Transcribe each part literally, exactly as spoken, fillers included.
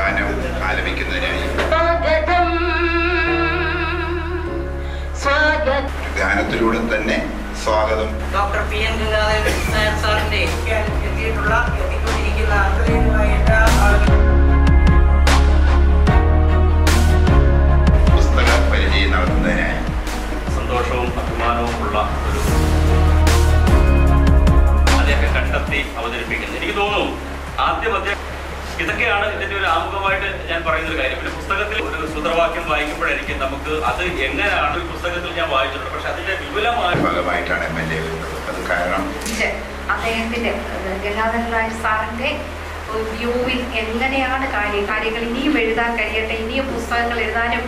ഗാനം ആലപിക്കുന്നതിനായി ഗാനത്തിലൂടെ തന്നെ സ്വാഗതം. Doctor P N Gangadharan Nair സാറിന്റെ എത്തിയിട്ടുള്ള എത്തിക്കൊണ്ടിരിക്കുന്ന അത്രയുമായ എല്ലാ പുസ്തക പരിചയം നടത്തുന്നതിന് സന്തോഷവും അഭിമാനവും ഉള്ള ഒരു അതൊക്കെ കണ്ടെത്തി അവതരിപ്പിക്കുന്നത്. എനിക്ക് തോന്നുന്നു ആദ്യം അദ്ദേഹം ഇതൊക്കെയാണ് ഇതിന്റെ ഒരു ആമുഖമായിട്ട് ഞാൻ പറയുന്നൊരു കാര്യം. പിന്നെ പുസ്തകത്തിൽ ഒരു സൂത്രവാക്യം വായിക്കുമ്പോഴായിരിക്കും നമുക്ക് അത് എങ്ങനെയാണ് ഈ പുസ്തകത്തിൽ ഞാൻ വായിച്ചിട്ടുണ്ട്, പക്ഷെ അതിന്റെ വിപുലമായ ഫലമായിട്ടാണ് എം എൽ എ വരുന്നത്. അത് കാരണം അദ്ദേഹത്തിന്റെ ഗംഗാധരൻ നായർ സാറിന്റെ വ്യൂവിൽ എങ്ങനെയാണ് കാര്യം കാര്യങ്ങൾ ഇനിയും എഴുതാൻ കഴിയട്ടെ, ഇനിയും പുസ്തകങ്ങൾ എഴുതാനും.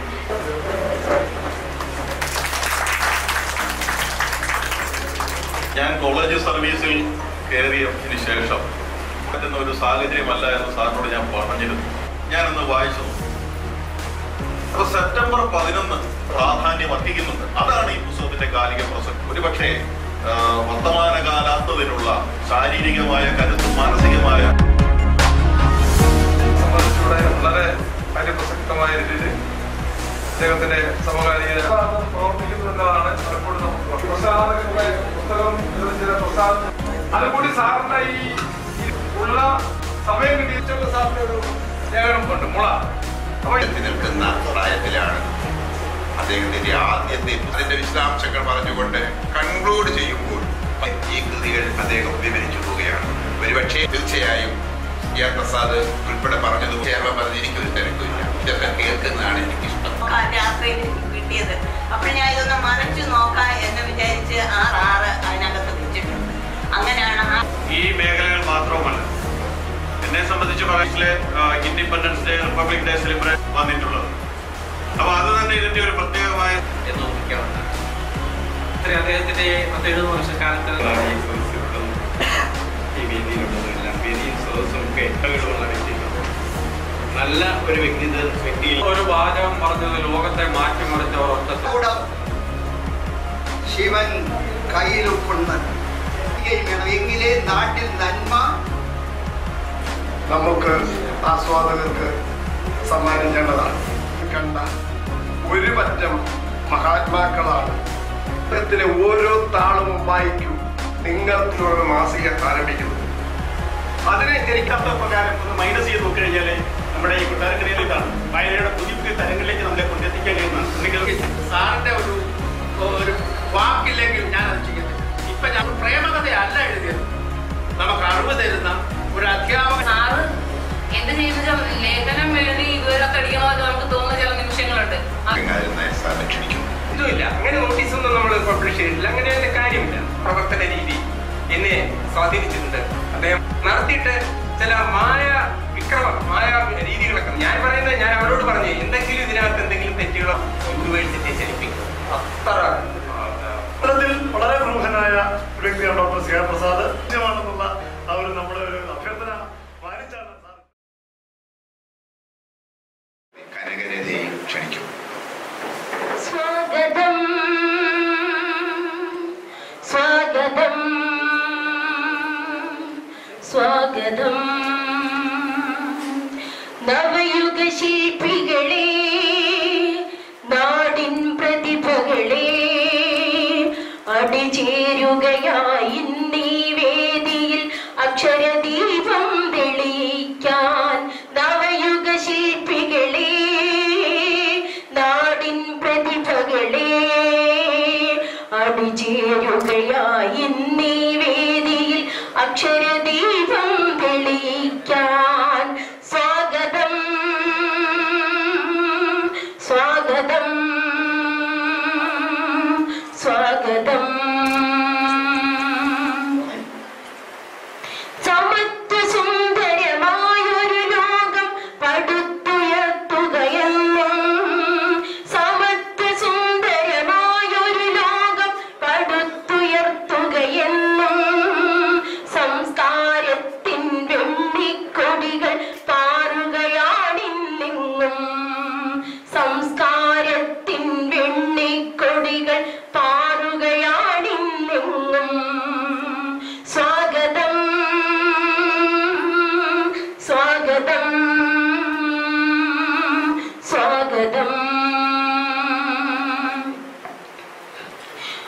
ഞാൻ കോളേജ് സർവീസിൽ കയറിയതിന് ശേഷം പറ്റുന്ന ഒരു സാഹചര്യമല്ല എന്ന് സാറിനോട് ഞാൻ പറഞ്ഞിരുന്നു. ഞാനൊന്ന് വായിച്ചു. അപ്പൊ സെപ്റ്റംബർ പതിനൊന്ന് പ്രാധാന്യം അർഹിക്കുന്നുണ്ട്. അതാണ് ഈ പുസ്തകത്തിന്റെ കാലിക പ്രസക്തി. ഒരുപക്ഷെ വർത്തമാനകാലാത്തതിനുള്ള ശാരീരികമായ കരുത്തും മാനസികമായ സംബന്ധിച്ചൂടെ വളരെ കാര്യപ്രസക്തമായ രീതിയിൽ അദ്ദേഹത്തിന്റെ സമകാലിക പ്രവർത്തിക്കുന്നുള്ളതാണ് പലപ്പോഴും നമുക്ക് പുസ്തകം പ്രസാദം. അതുകൂടി സാറിന്റെ ഈ ഉള്ള സമയം കിട്ടിയിട്ടുള്ള സാറിന്റെ ഒരു ലേഖനം കൊണ്ട് മുള എത്തി നിൽക്കുന്ന പ്രായത്തിലാണ് അദ്ദേഹത്തിന്റെ ആദ്യത്തെ അതിന്റെ വിശദാംശങ്ങൾ പറഞ്ഞുകൊണ്ട് കൺക്ലൂഡ് ചെയ്യുമ്പോൾ ഈ കൃതികൾ അദ്ദേഹം വിവരിച്ചു പോവുകയാണ്. ഒരുപക്ഷെ തീർച്ചയായും പി ആർ പ്രസാദ് ഉൾപ്പെടെ പറഞ്ഞത് ചേർന്ന് പറഞ്ഞ് എനിക്കൊരു തിരക്കില്ല. ഇതൊക്കെ കേൾക്കുന്നതാണ് എനിക്കിഷ്ടം. കിട്ടിയത് അപ്പോൾ ഞാൻ ഇതൊന്ന് മറച്ചു നോക്കാം എന്ന് വിചാരിച്ച് ആ സാറ് അതിനകത്ത് വെച്ചിട്ടുണ്ട്. അങ്ങനെയാണ് ഈ മേഖലകൾ മാത്രവുമല്ല എന്നെ സംബന്ധിച്ച് പറയിലെ independence day, republic day celebration വന്നിട്ടുള്ളത്. അപ്പൊ അത് തന്നെ ഇതിന്റെ ഒരു പ്രത്യേകമായ എന്ന് നോക്കിക്കാവുന്ന അദ്ദേഹത്തിന്റെ പത്തെഴുപത് വർഷക്കാലത്ത് ഈ വേദിയിലുള്ളതെല്ലാം വേദിയും സദസ്സും ഒക്കെ ഇടപെടുവാണ് വ്യക്തിത്വം. നല്ല ഒരു വ്യക്തി വ്യക്തി ഒരു വാചകം പറഞ്ഞത് ലോകത്തെ മാറ്റിമറിച്ച ഒരൊറ്റ ശിവൻ കയ്യിലൊപ്പുണ്ട് എങ്കിലേ നാട്ടിൽ നന്മ നമുക്ക് ആസ്വാദകർക്ക് സമ്മാനിക്കേണ്ടതാണ്. കണ്ട ഒരു പറ്റം മഹാത്മാക്കളാണ്. അദ്ദേഹത്തിലെ ഓരോ താളും വായിക്കും നിങ്ങൾക്കുള്ള മാസിക ആരംഭിക്കുന്നത്. അതിനെ എനിക്കത്ര പ്രകാരം ഒന്ന് മൈനസ് ചെയ്ത് നോക്കി കഴിഞ്ഞാൽ നമ്മുടെ ഈ കൊട്ടാരക്കരയിലേക്കാണ് വായനയുടെ പുതിയ പുതിയ തരങ്ങളിലേക്ക് നമ്മളെ കൊണ്ടെത്തിക്കാൻ കഴിയുന്നതാണ്. സാറിന്റെ ഒരു ഒരു വാക്കില്ലെങ്കിൽ ഞാനത് ചെയ്യുന്നത്. ഇപ്പൊ ഞാൻ പ്രേമകഥയല്ല എഴുതിയത്, നമുക്ക് അറിവ് തരുന്ന ഒരു അധ്യാപകൻ. സാറ് എന്ത് ചെയ്യുന്ന ലേഖനം എഴുതി ഇതുവരെ കഴിക്കണമെന്ന് നമുക്ക് തോന്നുന്ന ചില നിമിഷങ്ങളുണ്ട്. ഇതുമില്ല, അങ്ങനെ നോട്ടീസൊന്നും നമ്മൾ പബ്ലിഷ് ചെയ്തിട്ടില്ല. അങ്ങനെ അതിന്റെ കാര്യമില്ല. പ്രവർത്തന രീതി എന്നെ സ്വാധീനിച്ചിട്ടുണ്ട്. അദ്ദേഹം നടത്തിയിട്ട് ചില മായ വിക്രമ മായ രീതികളൊക്കെ ഞാൻ പറയുന്നത്, ഞാൻ അവരോട് പറഞ്ഞു എന്തെങ്കിലും ഇതിനകത്ത് എന്തെങ്കിലും തെറ്റുകളോ യൂണിവേഴ്സിറ്റിയെ ചലിപ്പിക്കും. അത്ര വളരെ പ്രമുഖനായ വ്യക്തിയാണ് ഡോക്ടർ സി ആർ പ്രസാദ്. നിജമാണെന്നുള്ള ആ ഒരു നമ്മുടെ ഒരു അഭ്യർത്ഥന മാനിച്ചാണ് സാർ. കനകരതയും ക്ഷണിക്കും. സ്വാഗതം സ്വാഗതം സ്വാഗതം നവയുഗ ശില്പികളെ, നാടിൻ പ്രതിഭകളെ, അടിചേരുകയായി നീ വേദിയിൽ അക്ഷരദീപം തെളിയിക്കാൻ. നവയുഗ ശില്പികളെ, നാടിൻ പ്രതിഭകളെ, അടിചേരുകയായി നീ വേദിയിൽ അക്ഷരദീപം തെളിയിക്കാൻ. സ്വാഗതം സ്വാഗതം സ്വാഗതം. സമത്വ സുന്ദരമായൊരു ലോകം പടുത്തുയർത്തുകയെന്നും, സമത്വ സുന്ദരമായൊരു ലോകം പടുത്തുയർത്തുകയെന്നും, സംസ്കാരത്തിൻ വെണ്ണിക്കൊടികൾ പാറുകയാണിന്നെങ്ങും, സംസ്കാരത്തിൻ വെണ്ണിക്കൊടികൾ പാറുകയാ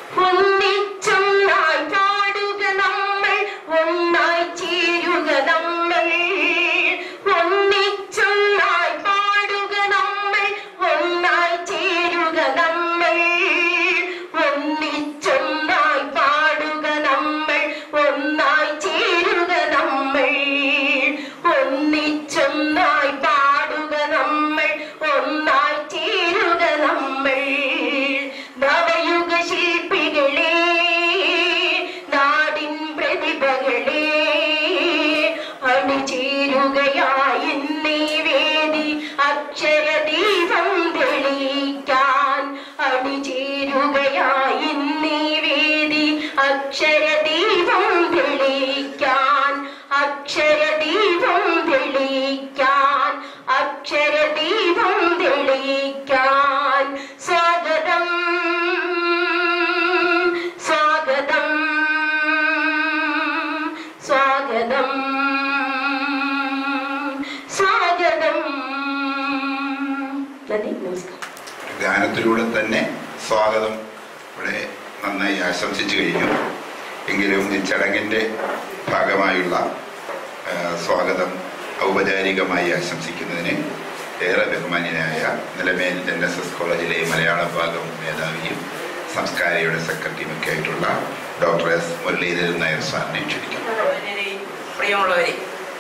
ഒന്നിച്ചൊന്നായി പാടുക നമ്മൾ, ഒന്നായി ചേരുക നമ്മൾ. ഒന്നിച്ചൊന്നായി പാടുക നമ്മൾ, ഒന്നായി ചേരുക നമ്മൾ. ഒന്നിച്ചൊന്നായി പാടുക നമ്മൾ, ഒന്നായി ചേരുക നമ്മൾ. ഒന്നിച്ചൊന്നായി പാടുക നമ്മൾ, ഒന്നായി ചേരുക നമ്മൾ. നവയുഗ ശില്പികളെ, നാടിൻ പ്രതിഭകളെ, അണിചേരുകയായി നീ വേദി അക്ഷരദീപം തെളിയിക്കാൻ. അണിചേരുകയായി നീ വേദി അക്ഷരദീപം തെളിയിക്കാൻ. അക്ഷരദീപം തെളിയിക്കാൻ. അക്ഷരദീപം തെളിയിക്കാൻ. സ്വാഗതം സ്വാഗതം സ്വാഗതം സ്വാഗതം. നന്ദി, നമസ്കാരം. ഗാനത്തിലൂടെ തന്നെ സ്വാഗതം ഇവിടെ നന്നായി ആശംസിച്ചു കഴിഞ്ഞു. എങ്കിലും ഈ ചടങ്ങിൻ്റെ ഭാഗമായുള്ള സ്വാഗതം ഔപചാരികമായി ആശംസിക്കുന്നതിന് ഏറെ ബഹുമാന്യനായ നിലമേൽ എൻ എസ് എസ് കോളേജിലെ മലയാള ഭാഗം മേധാവിയും സംസ്കാരയുടെ സെക്രട്ടറിയും ഒക്കെ ആയിട്ടുള്ള ഡോക്ടർ എസ് മുരളീധരൻ നായർ സാറിനെ ക്ഷണിക്കും. പ്രിയമുള്ളവരെ,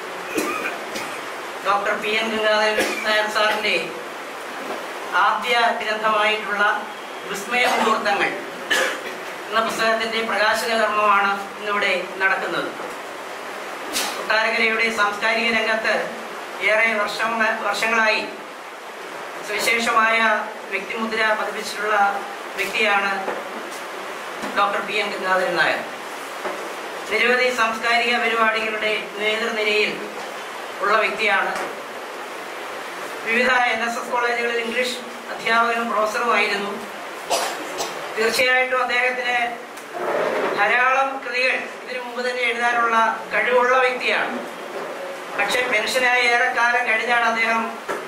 doctor P N Gangadharan Nair സാറിൻ്റെ ആദ്യ ഗ്രന്ഥമായിട്ടുള്ള വിസ്മയമുഹൂർത്തങ്ങൾ എന്ന പുസ്തകത്തിൻ്റെ പ്രകാശന കർമ്മമാണ് ഇന്നിവിടെ നടക്കുന്നത്. കൊട്ടാരക്കരയുടെ സാംസ്കാരിക രംഗത്ത് ഏറെ വർഷം വർഷങ്ങളായി സുവിശേഷമായ വ്യക്തിമുദ്ര പതിപ്പിച്ചിട്ടുള്ള വ്യക്തിയാണ് doctor P N Gangadharan Nair. നിരവധി സാംസ്കാരിക പരിപാടികളുടെ നേതൃനിരയിൽ ഉള്ള വ്യക്തിയാണ്. വിവിധ എൻ എസ് എസ് കോളേജുകളിൽ ഇംഗ്ലീഷ് അധ്യാപകനും പ്രൊഫസറുമായിരുന്നു. തീർച്ചയായിട്ടും അദ്ദേഹത്തിന് ധാരാളം കൃതികൾ ഇതിനു മുമ്പ് തന്നെ എഴുതാനുള്ള കഴിവുള്ള വ്യക്തിയാണ്. പക്ഷെ പെൻഷനായി ഏറെക്കാലം കഴിഞ്ഞാണ് അദ്ദേഹം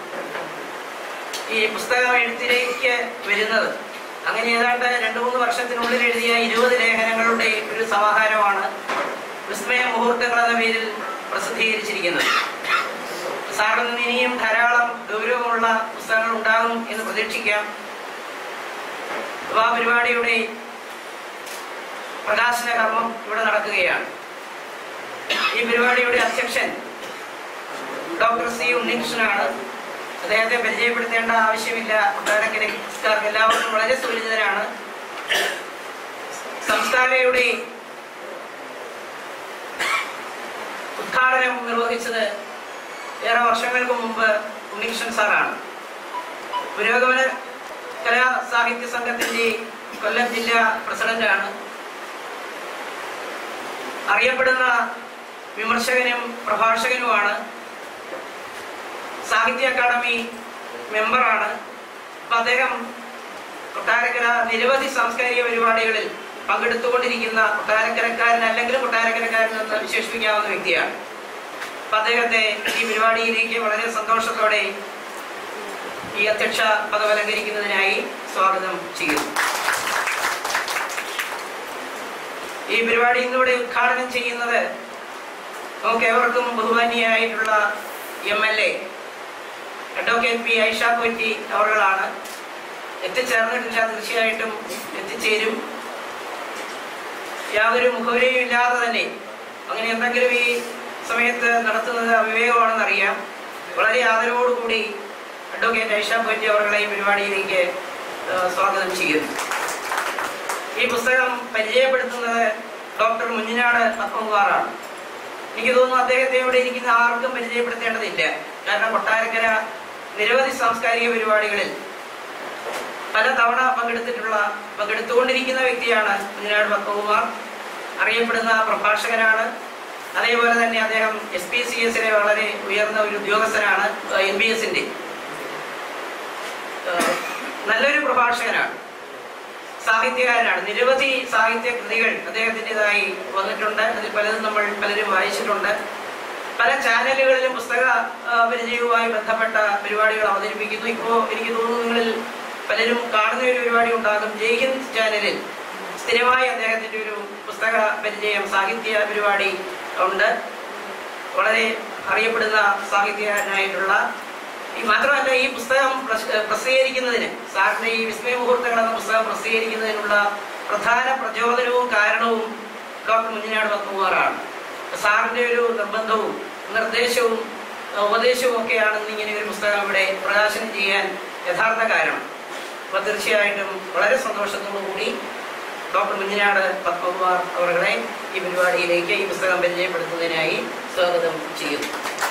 ഈ പുസ്തകം എഴുത്തിലേക്ക് വരുന്നത്. അങ്ങനെ ഏതാണ്ട് രണ്ടു മൂന്ന് വർഷത്തിനുള്ളിൽ എഴുതിയ ഇരുപത് ലേഖനങ്ങളുടെ ഒരു സമാഹാരമാണ് വിസ്മയമുഹൂർത്തങ്ങൾ എന്ന പേരിൽ പ്രസിദ്ധീകരിച്ചിരിക്കുന്നത്. സാറിൽ നിന്ന് ഇനിയും ധാരാളം ഗൗരവമുള്ള പുസ്തകങ്ങൾ ഉണ്ടാകും എന്ന് പ്രതീക്ഷിക്കാം. ആ പരിപാടിയുടെ പ്രകാശന കർമ്മം ഇവിടെ നടക്കുകയാണ്. ഈ പരിപാടിയുടെ അധ്യക്ഷൻ ഡോക്ടർ സി ഉണ്ണികൃഷ്ണനാണ്. അദ്ദേഹത്തെ പരിചയപ്പെടുത്തേണ്ട ആവശ്യമില്ല. കൊട്ടാരക്കരക്കാർക്ക് എല്ലാവർക്കും വളരെ സുപരിചിതരാണ്. സംസ്കാരയുടെ ഉദ്ഘാടനം നിർവഹിച്ചത് ഏറെ വർഷങ്ങൾക്ക് മുമ്പ് ഉണ്ണികൃഷ്ണൻ സാറാണ്. പുരോഗമന കലാ സാഹിത്യ സംഘത്തിന്റെ കൊല്ലം ജില്ലാ പ്രസിഡന്റാണ്. അറിയപ്പെടുന്ന വിമർശകനും പ്രഭാഷകനുമാണ്. സാഹിത്യ അക്കാദമി മെമ്പറാണ്. അപ്പം അദ്ദേഹം കൊട്ടാരക്കര നിരവധി സാംസ്കാരിക പരിപാടികളിൽ പങ്കെടുത്തുകൊണ്ടിരിക്കുന്ന കൊട്ടാരക്കരക്കാരൻ അല്ലെങ്കിലും കൊട്ടാരക്കരക്കാരൻ എന്ന് വിശേഷിപ്പിക്കാവുന്ന വ്യക്തിയാണ്. അപ്പം അദ്ദേഹത്തെ ഈ പരിപാടിയിലേക്ക് വളരെ സന്തോഷത്തോടെ ഈ അധ്യക്ഷ പദം അലങ്കരിക്കുന്നതിനായി സ്വാഗതം ചെയ്യുന്നു. ഈ പരിപാടി ഇന്നിവിടെ ഉദ്ഘാടനം ചെയ്യുന്നത് നമുക്ക് ഏവർക്കും ബഹുമാന്യയായിട്ടുള്ള M L A advocate P Aisha Kotti അവர்களാണ്. എത്തിച്ചേർന്നിട്ടില്ല, തീർച്ചയായിട്ടും എത്തിച്ചേരും. യാതൊരു മുഖവരെയും ഇല്ലാതെ തന്നെ അങ്ങനെ എന്തെങ്കിലും ഈ സമയത്ത് നടത്തുന്നത് അവിവേകമാണെന്നറിയാം. വളരെ ആദരവോടുകൂടി അഡ്വക്കേറ്റ് ഐഷ കൊറ്റി അവരുടെ ഈ പരിപാടിയിലേക്ക് സ്വാഗതം ചെയ്യുന്നു. ഈ പുസ്തകം പരിചയപ്പെടുത്തുന്നത് ഡോക്ടർ മുഞ്ഞിനാട് പത്മകുമാറാണ്. എനിക്ക് തോന്നുന്നു അദ്ദേഹത്തെ ഇവിടെ ഇരിക്കുന്ന ആർക്കും പരിചയപ്പെടുത്തേണ്ടതില്ല. കാരണം കൊട്ടാരക്കര നിരവധി സാംസ്കാരിക പരിപാടികളിൽ പല തവണ പങ്കെടുത്തിട്ടുള്ള പങ്കെടുത്തുകൊണ്ടിരിക്കുന്ന വ്യക്തിയാണ് മുഞ്ഞിനാട് പത്മകുമാർ. അറിയപ്പെടുന്ന പ്രഭാഷകനാണ്. അതേപോലെ തന്നെ അദ്ദേഹം എസ് പി സി എസിലെ വളരെ ഉയർന്ന ഒരു ഉദ്യോഗസ്ഥനാണ്. എൻ ബി എസിന്റെ നല്ലൊരു പ്രഭാഷകനാണ്, സാഹിത്യകാരനാണ്. നിരവധി സാഹിത്യ കൃതികൾ അദ്ദേഹത്തിൻ്റെതായി വന്നിട്ടുണ്ട്. അതിൽ പലതും നമ്മൾ പലരും വായിച്ചിട്ടുണ്ട്. പല ചാനലുകളിലും പുസ്തക പരിചയവുമായി ബന്ധപ്പെട്ട പരിപാടികൾ അവതരിപ്പിക്കുന്നു. ഇപ്പോൾ എനിക്ക് തോന്നുന്നു നിങ്ങളിൽ പലരും കാണുന്ന ഒരു പരിപാടി ഉണ്ടാകും. ജയ് ഹിന്ദ് ചാനലിൽ സ്ഥിരമായി അദ്ദേഹത്തിൻ്റെ ഒരു പുസ്തക പരിചയം, സാഹിത്യ പരിപാടി ഉണ്ട്. വളരെ അറിയപ്പെടുന്ന സാഹിത്യകാരനായിട്ടുള്ള ഈ മാത്രമല്ല ഈ പുസ്തകം പ്രസിദ്ധീകരിക്കുന്നതിന്, സാറിൻ്റെ ഈ വിസ്മയമുഹൂർത്തങ്ങൾ എന്ന പുസ്തകം പ്രസിദ്ധീകരിക്കുന്നതിനുള്ള പ്രധാന പ്രചോദനവും കാരണവും ഡോക്ടർ മുഞ്ഞനാട് പത്മകുമാറാണ്. സാറിൻ്റെ ഒരു നിർബന്ധവും നിർദ്ദേശവും ഉപദേശവും ഒക്കെയാണ് ഇങ്ങനെ ഒരു പുസ്തകം ഇവിടെ പ്രകാശനം ചെയ്യാൻ യഥാർത്ഥ കാരണം. അപ്പോൾ തീർച്ചയായിട്ടും വളരെ സന്തോഷത്തോടു കൂടി ഡോക്ടർ മുഞ്ഞനാട് പത്മകുമാർ അവരുടെ ഈ പരിപാടിയിലേക്ക് ഈ പുസ്തകം പരിചയപ്പെടുത്തുന്നതിനായി സ്വാഗതം ചെയ്യുന്നു.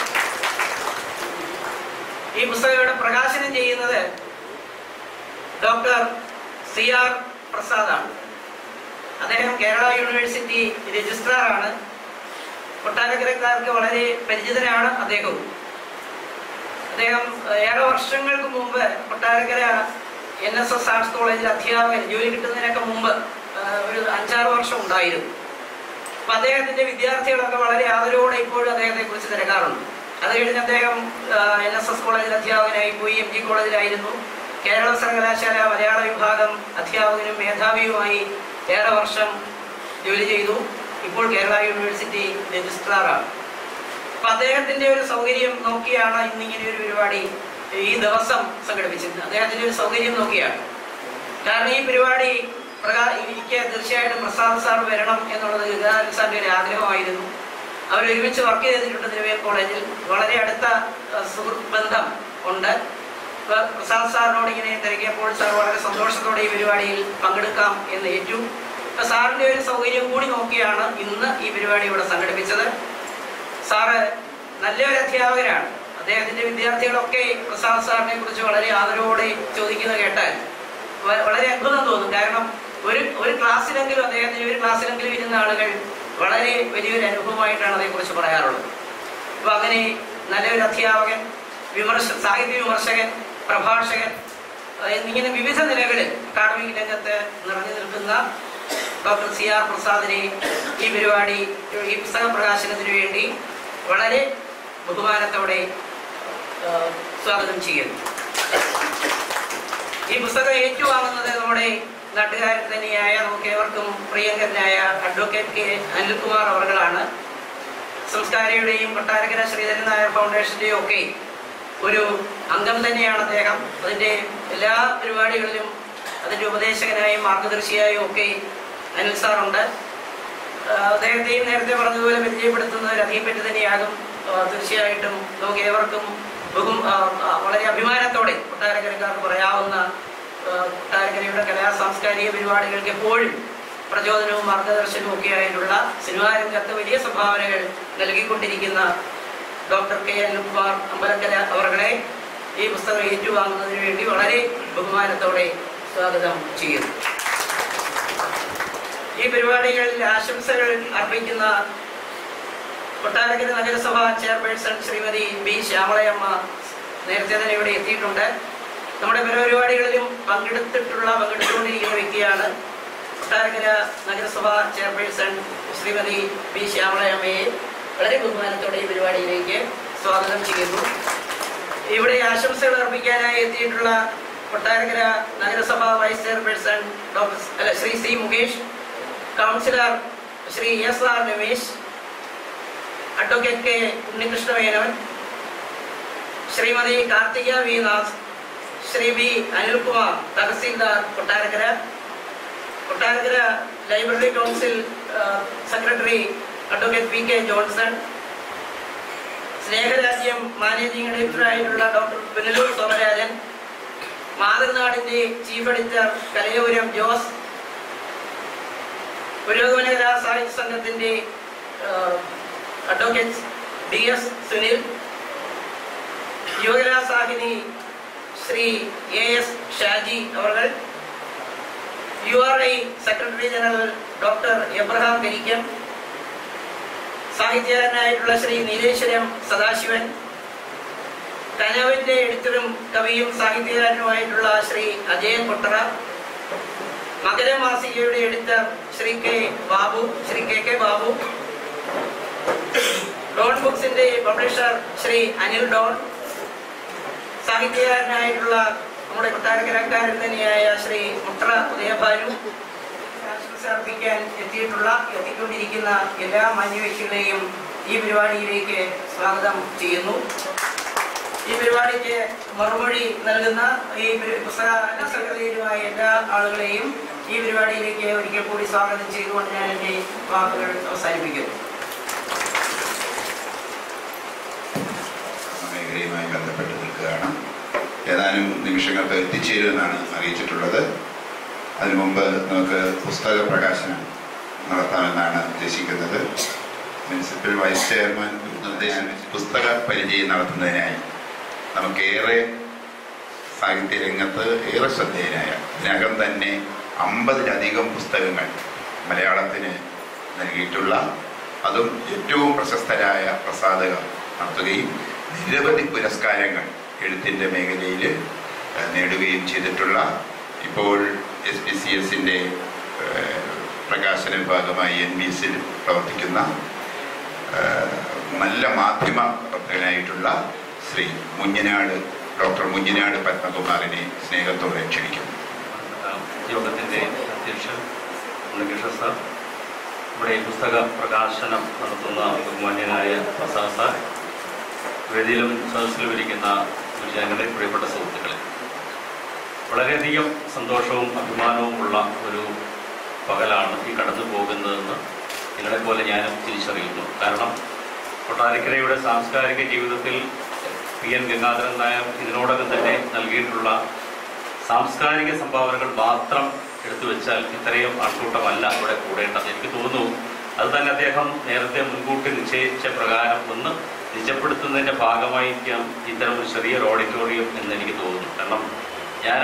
ഈ പുസ്തകം ഇവിടെ പ്രകാശനം ചെയ്യുന്നത് ഡോക്ടർ സി ആർ പ്രസാദാണ്. അദ്ദേഹം കേരള യൂണിവേഴ്സിറ്റി രജിസ്ട്രാറാണ്. കൊട്ടാരക്കരക്കാർക്ക് വളരെ പരിചിതനാണ് അദ്ദേഹവും. അദ്ദേഹം ഏറെ വർഷങ്ങൾക്ക് മുമ്പ് Kottarakkara N S S arts കോളേജിൽ അധ്യാപകൻ ജോലി കിട്ടുന്നതിനൊക്കെ മുമ്പ് ഒരു അഞ്ചാറ് വർഷം ഉണ്ടായിരുന്നു. അപ്പം അദ്ദേഹത്തിൻ്റെ വിദ്യാർത്ഥികളൊക്കെ വളരെ ആദരവോടെ ഇപ്പോഴും അദ്ദേഹത്തെ കുറിച്ച് തിരക്കാറുണ്ട്. അത് കഴിഞ്ഞ് അദ്ദേഹം എൻ എസ് എസ് കോളേജിൽ അധ്യാപകനായി പോയി. M G കോളേജിലായിരുന്നു. കേരള സർവകലാശാല മലയാള വിഭാഗം അധ്യാപകനും മേധാവിയുമായി ഏറെ വർഷം ജോലി ചെയ്തു. ഇപ്പോൾ കേരള യൂണിവേഴ്സിറ്റി രജിസ്ട്രാറാണ്. അപ്പം അദ്ദേഹത്തിൻ്റെ ഒരു സൗകര്യം നോക്കിയാണ് ഇന്നിങ്ങനെ ഒരു പരിപാടി ഈ ദിവസം സംഘടിപ്പിച്ചിരുന്നത്. അദ്ദേഹത്തിൻ്റെ ഒരു സൗകര്യം നോക്കിയാണ്. കാരണം ഈ പരിപാടി പ്രകാ എനിക്ക് തീർച്ചയായിട്ടും പ്രസാദ് സാർ വരണം എന്നുള്ളത് ഗംഗാധരൻ സാറിൻ്റെ ഒരു ആഗ്രഹമായിരുന്നു. അവരൊരുമിച്ച് വർക്ക് ചെയ്തിട്ടുണ്ട് തിരുവേൽ കോളേജിൽ. വളരെ അടുത്ത സുഹൃത്ത് ബന്ധം ഉണ്ട്. പ്രസാദ് സാറിനോട് ഇങ്ങനെ തിരക്കിയപ്പോൾ സാർ വളരെ സന്തോഷത്തോടെ ഈ പരിപാടിയിൽ പങ്കെടുക്കാം എന്ന് ഏറ്റു. അപ്പം സാറിൻ്റെ ഒരു സൗകര്യം കൂടി നോക്കിയാണ് ഇന്ന് ഈ പരിപാടി ഇവിടെ സംഘടിപ്പിച്ചത്. സാറ് നല്ലൊരു അധ്യാപകനാണ്. അദ്ദേഹത്തിൻ്റെ വിദ്യാർത്ഥികളൊക്കെ പ്രസാദ് സാറിനെ കുറിച്ച് വളരെ ആദരവോടെ ചോദിക്കുന്നത് കേട്ടാൽ വളരെ അത്ഭുതം തോന്നും. കാരണം ഒരു ഒരു ക്ലാസ്സിലെങ്കിലും അദ്ദേഹത്തിന് ഒരു ക്ലാസ്സിലെങ്കിലും ഇരുന്ന ആളുകൾ വളരെ വലിയൊരു അനുഭവമായിട്ടാണ് അതേക്കുറിച്ച് പറയാറുള്ളത്. അപ്പോൾ അങ്ങനെ നല്ലൊരു അധ്യാപകൻ, വിമർശ സാഹിത്യ വിമർശകൻ, പ്രഭാഷകൻ എന്നിങ്ങനെ വിവിധ നിലകളിൽ അക്കാഡമിക് രംഗത്ത് നിറഞ്ഞു നിൽക്കുന്ന ഡോക്ടർ സി ആർ പ്രസാദിനെ ഈ പരിപാടി ഈ പുസ്തക പ്രകാശനത്തിന് വേണ്ടി വളരെ ബഹുമാനത്തോടെ സ്വാഗതം ചെയ്യുന്നു. ഈ പുസ്തകം ഏറ്റുവാങ്ങുന്നത് നമ്മുടെ നാട്ടുകാരൻ തന്നെയായ നമുക്ക് ഏവർക്കും പ്രിയങ്കരനായ അഡ്വക്കേറ്റ് കെ അനിൽകുമാർ അവർകളാണ്. സംസ്കാരയുടെയും കൊട്ടാരക്കര ശ്രീധരൻ നായർ ഫൗണ്ടേഷൻ്റെയും ഒക്കെ ഒരു അംഗം തന്നെയാണ് അദ്ദേഹം. അതിൻ്റെ എല്ലാ പരിപാടികളിലും അതിൻ്റെ ഉപദേശകനായും മാർഗദർശിയായും ഒക്കെ അനിൽ സാറുണ്ട്. അദ്ദേഹത്തെയും നേരത്തെ പറഞ്ഞതുപോലെ പരിചയപ്പെടുത്തുന്ന ഒരു അധികപ്പറ്റി തന്നെയാകും. തീർച്ചയായിട്ടും നമുക്ക് ഏവർക്കും ബഹു വളരെ അഭിമാനത്തോടെ കൊട്ടാരക്കരക്കാർക്ക് പറയാവുന്ന കൊട്ടാരക്കരയുടെ കലാ സാംസ്കാരിക പരിപാടികൾക്ക് എപ്പോഴും പ്രചോദനവും മാർഗദർശനവും ഒക്കെ ആയിട്ടുള്ള സിനിമാ രംഗത്ത് വലിയ സംഭാവനകൾ നൽകിക്കൊണ്ടിരിക്കുന്ന ഡോക്ടർ കെ അനിൽകുമാർ അമ്പലക്കര അവരുടെ ഈ പുസ്തകം ഏറ്റുവാങ്ങുന്നതിന് വേണ്ടി വളരെ ബഹുമാനത്തോടെ സ്വാഗതം ചെയ്യുന്നു. ഈ പരിപാടികളിൽ ആശംസകൾ അർപ്പിക്കുന്ന കൊട്ടാരക്കര നഗരസഭ ചെയർപേഴ്സൺ ശ്രീമതി ബി ശ്യാമളയമ്മ നേരത്തെ തന്നെ ഇവിടെ എത്തിയിട്ടുണ്ട്. നമ്മുടെ പല പരിപാടികളിലും പങ്കെടുത്തിട്ടുള്ള പങ്കെടുത്തുകൊണ്ടിരിക്കുന്ന വ്യക്തിയാണ്. കൊട്ടാരക്കര നഗരസഭ ചെയർപേഴ്സൺ ശ്രീമതി ബി ശ്യാമളയമ്മയെ വളരെ ബഹുമാനത്തോടെ ഈ പരിപാടിയിലേക്ക് സ്വാഗതം ചെയ്യുന്നു. ഇവിടെ ആശംസകൾ അർപ്പിക്കാനായി എത്തിയിട്ടുള്ള കൊട്ടാരക്കര നഗരസഭ വൈസ് ചെയർപേഴ്സൺ ഡോക്ടർ അല്ല Shri C Mukesh, councillor Shri S R Ramesh, advocate K Unnikrishna Menon, Shrimati Karthika V Nas, Shri B Anilkumar tahsildar Kottarakkara, Kottarakkara library council secretary advocate P K Johnson, സ്നേഹരാജ്യം മാനേജിംഗ് ഡയറക്ടറായിട്ടുള്ള ഡോക്ടർ പുനലൂർ സോമരാജൻ, മാതൃനാടിൻ്റെ ചീഫ് എഡിറ്റർ കലയോരം ജോസ്, പുരോഗമന കലാ സാഹിത്യ സംഘത്തിൻ്റെ അഡ്വക്കേറ്റ് ഡി എസ് സുനിൽ, യുവകലാസാഹിനി ശ്രീ എ എസ് ഷാജി അവർ, U R I secretary general doctor Abraham Karikkam, സാഹിത്യകാരനായിട്ടുള്ള ശ്രീ നീലേശ്വരം സദാശിവൻ, കനവിൻ്റെ എഡിറ്ററും കവിയും സാഹിത്യകാരനുമായിട്ടുള്ള ശ്രീ അജയൻ കൊട്ടറ, മകരമാസികയുടെ editor Shri K Babu Shri K K Babu, Don ബുക്സിന്റെ പബ്ലിഷർ ശ്രീ അനിൽ ഡോൺ, സാഹിത്യകാരനായിട്ടുള്ള നമ്മുടെ കൊട്ടാരക്കരക്കാരൻ തന്നെയായ ശ്രീ മുട്ര ഉദയഭാനു, ആശംസ അർപ്പിക്കാൻ എത്തിയിട്ടുള്ള എത്തിക്കൊണ്ടിരിക്കുന്ന എല്ലാ മാന്യവ്യക്തികളെയും ഈ പരിപാടിയിലേക്ക് സ്വാഗതം ചെയ്യുന്നു. ഈ പരിപാടിക്ക് മറുപടി നൽകുന്ന ഈ പുസ്തക സെക്രട്ടറിയുമായ എല്ലാ ആളുകളെയും ഈ പരിപാടിയിലേക്ക് ഒരിക്കൽ കൂടി സ്വാഗതം ചെയ്തുകൊണ്ട് ഞാൻ എൻ്റെ വാക്കുകൾ അവസാനിപ്പിക്കുന്നു. മേഖലയുമായി ബന്ധപ്പെട്ട് നിൽക്കുകയാണ്. ഏതാനും നിമിഷങ്ങൾക്ക് എത്തിച്ചേരുമെന്നാണ് അറിയിച്ചിട്ടുള്ളത്. അതിനു മുമ്പ് നമുക്ക് പുസ്തക പ്രകാശനം നടത്താമെന്നാണ് ഉദ്ദേശിക്കുന്നത്. മുനിസിപ്പൽ വൈസ് ചെയർമാൻ നിർദ്ദേശം പുസ്തക പരിചയം നടത്തുന്നതിനായി നമുക്കേറെ സാഹിത്യ രംഗത്ത് ഏറെ ശ്രദ്ധേയനായ ഇതിനകം തന്നെ അമ്പതിലധികം പുസ്തകങ്ങൾ മലയാളത്തിന് നൽകിയിട്ടുള്ള, അതും ഏറ്റവും പ്രശസ്തരായ പ്രസാധകർ നടത്തുകയും നിരവധി പുരസ്കാരങ്ങൾ എഴുത്തിൻ്റെ മേഖലയിൽ നേടുകയും ചെയ്തിട്ടുള്ള, ഇപ്പോൾ എസ് പി സി എസിൻ്റെ പ്രകാശന വിഭാഗമായി എൻ ബി എസിൽ പ്രവർത്തിക്കുന്ന നല്ല മാധ്യമ പ്രവർത്തകനായിട്ടുള്ള ശ്രീ മുഞ്ഞനാട് ഡോക്ടർ മുഞ്ഞനാട് പത്മകുമാറിനെ സ്നേഹത്തോടെ ക്ഷണിക്കുന്നു. യോഗത്തിൻ്റെ അധ്യക്ഷൻ ഉണ്ണികൃഷ്ണൻ സാർ, ഇവിടെ പുസ്തക പ്രകാശനം നടത്തുന്ന ബഹുമാന്യനായ പ്രസാദ് സാർ, വേദിയിലും സദസ്സിലും ഇരിക്കുന്ന ഞങ്ങളുടെ പ്രിയപ്പെട്ട സുഹൃത്തുക്കളെ, വളരെയധികം സന്തോഷവും അഭിമാനവുമുള്ള ഒരു പകലാണ് ഈ കടന്നു പോകുന്നതെന്ന് നിങ്ങളെപ്പോലെ ഞാനും തിരിച്ചറിയുന്നു. കാരണം കൊട്ടാരക്കരയുടെ സാംസ്കാരിക ജീവിതത്തിൽ പി എൻ ഗംഗാധരൻ നായർ ഇതിനോടകം തന്നെ നൽകിയിട്ടുള്ള സാംസ്കാരിക സംഭാവനകൾ മാത്രം എടുത്തു വെച്ചാൽ ഇത്രയും ആൾക്കൂട്ടമല്ല ഇവിടെ കൂടേണ്ടത്. എനിക്ക് തോന്നുന്നു അത് തന്നെ അദ്ദേഹം നേരത്തെ മുൻകൂട്ടി നിശ്ചയിച്ച പ്രകാരം ഒന്ന് നിജപ്പെടുത്തുന്നതിൻ്റെ ഭാഗമായിരിക്കാം ഇത്തരം ഒരു ചെറിയൊരു ഓഡിറ്റോറിയം എന്ന് എനിക്ക് തോന്നുന്നു. കാരണം ഞാൻ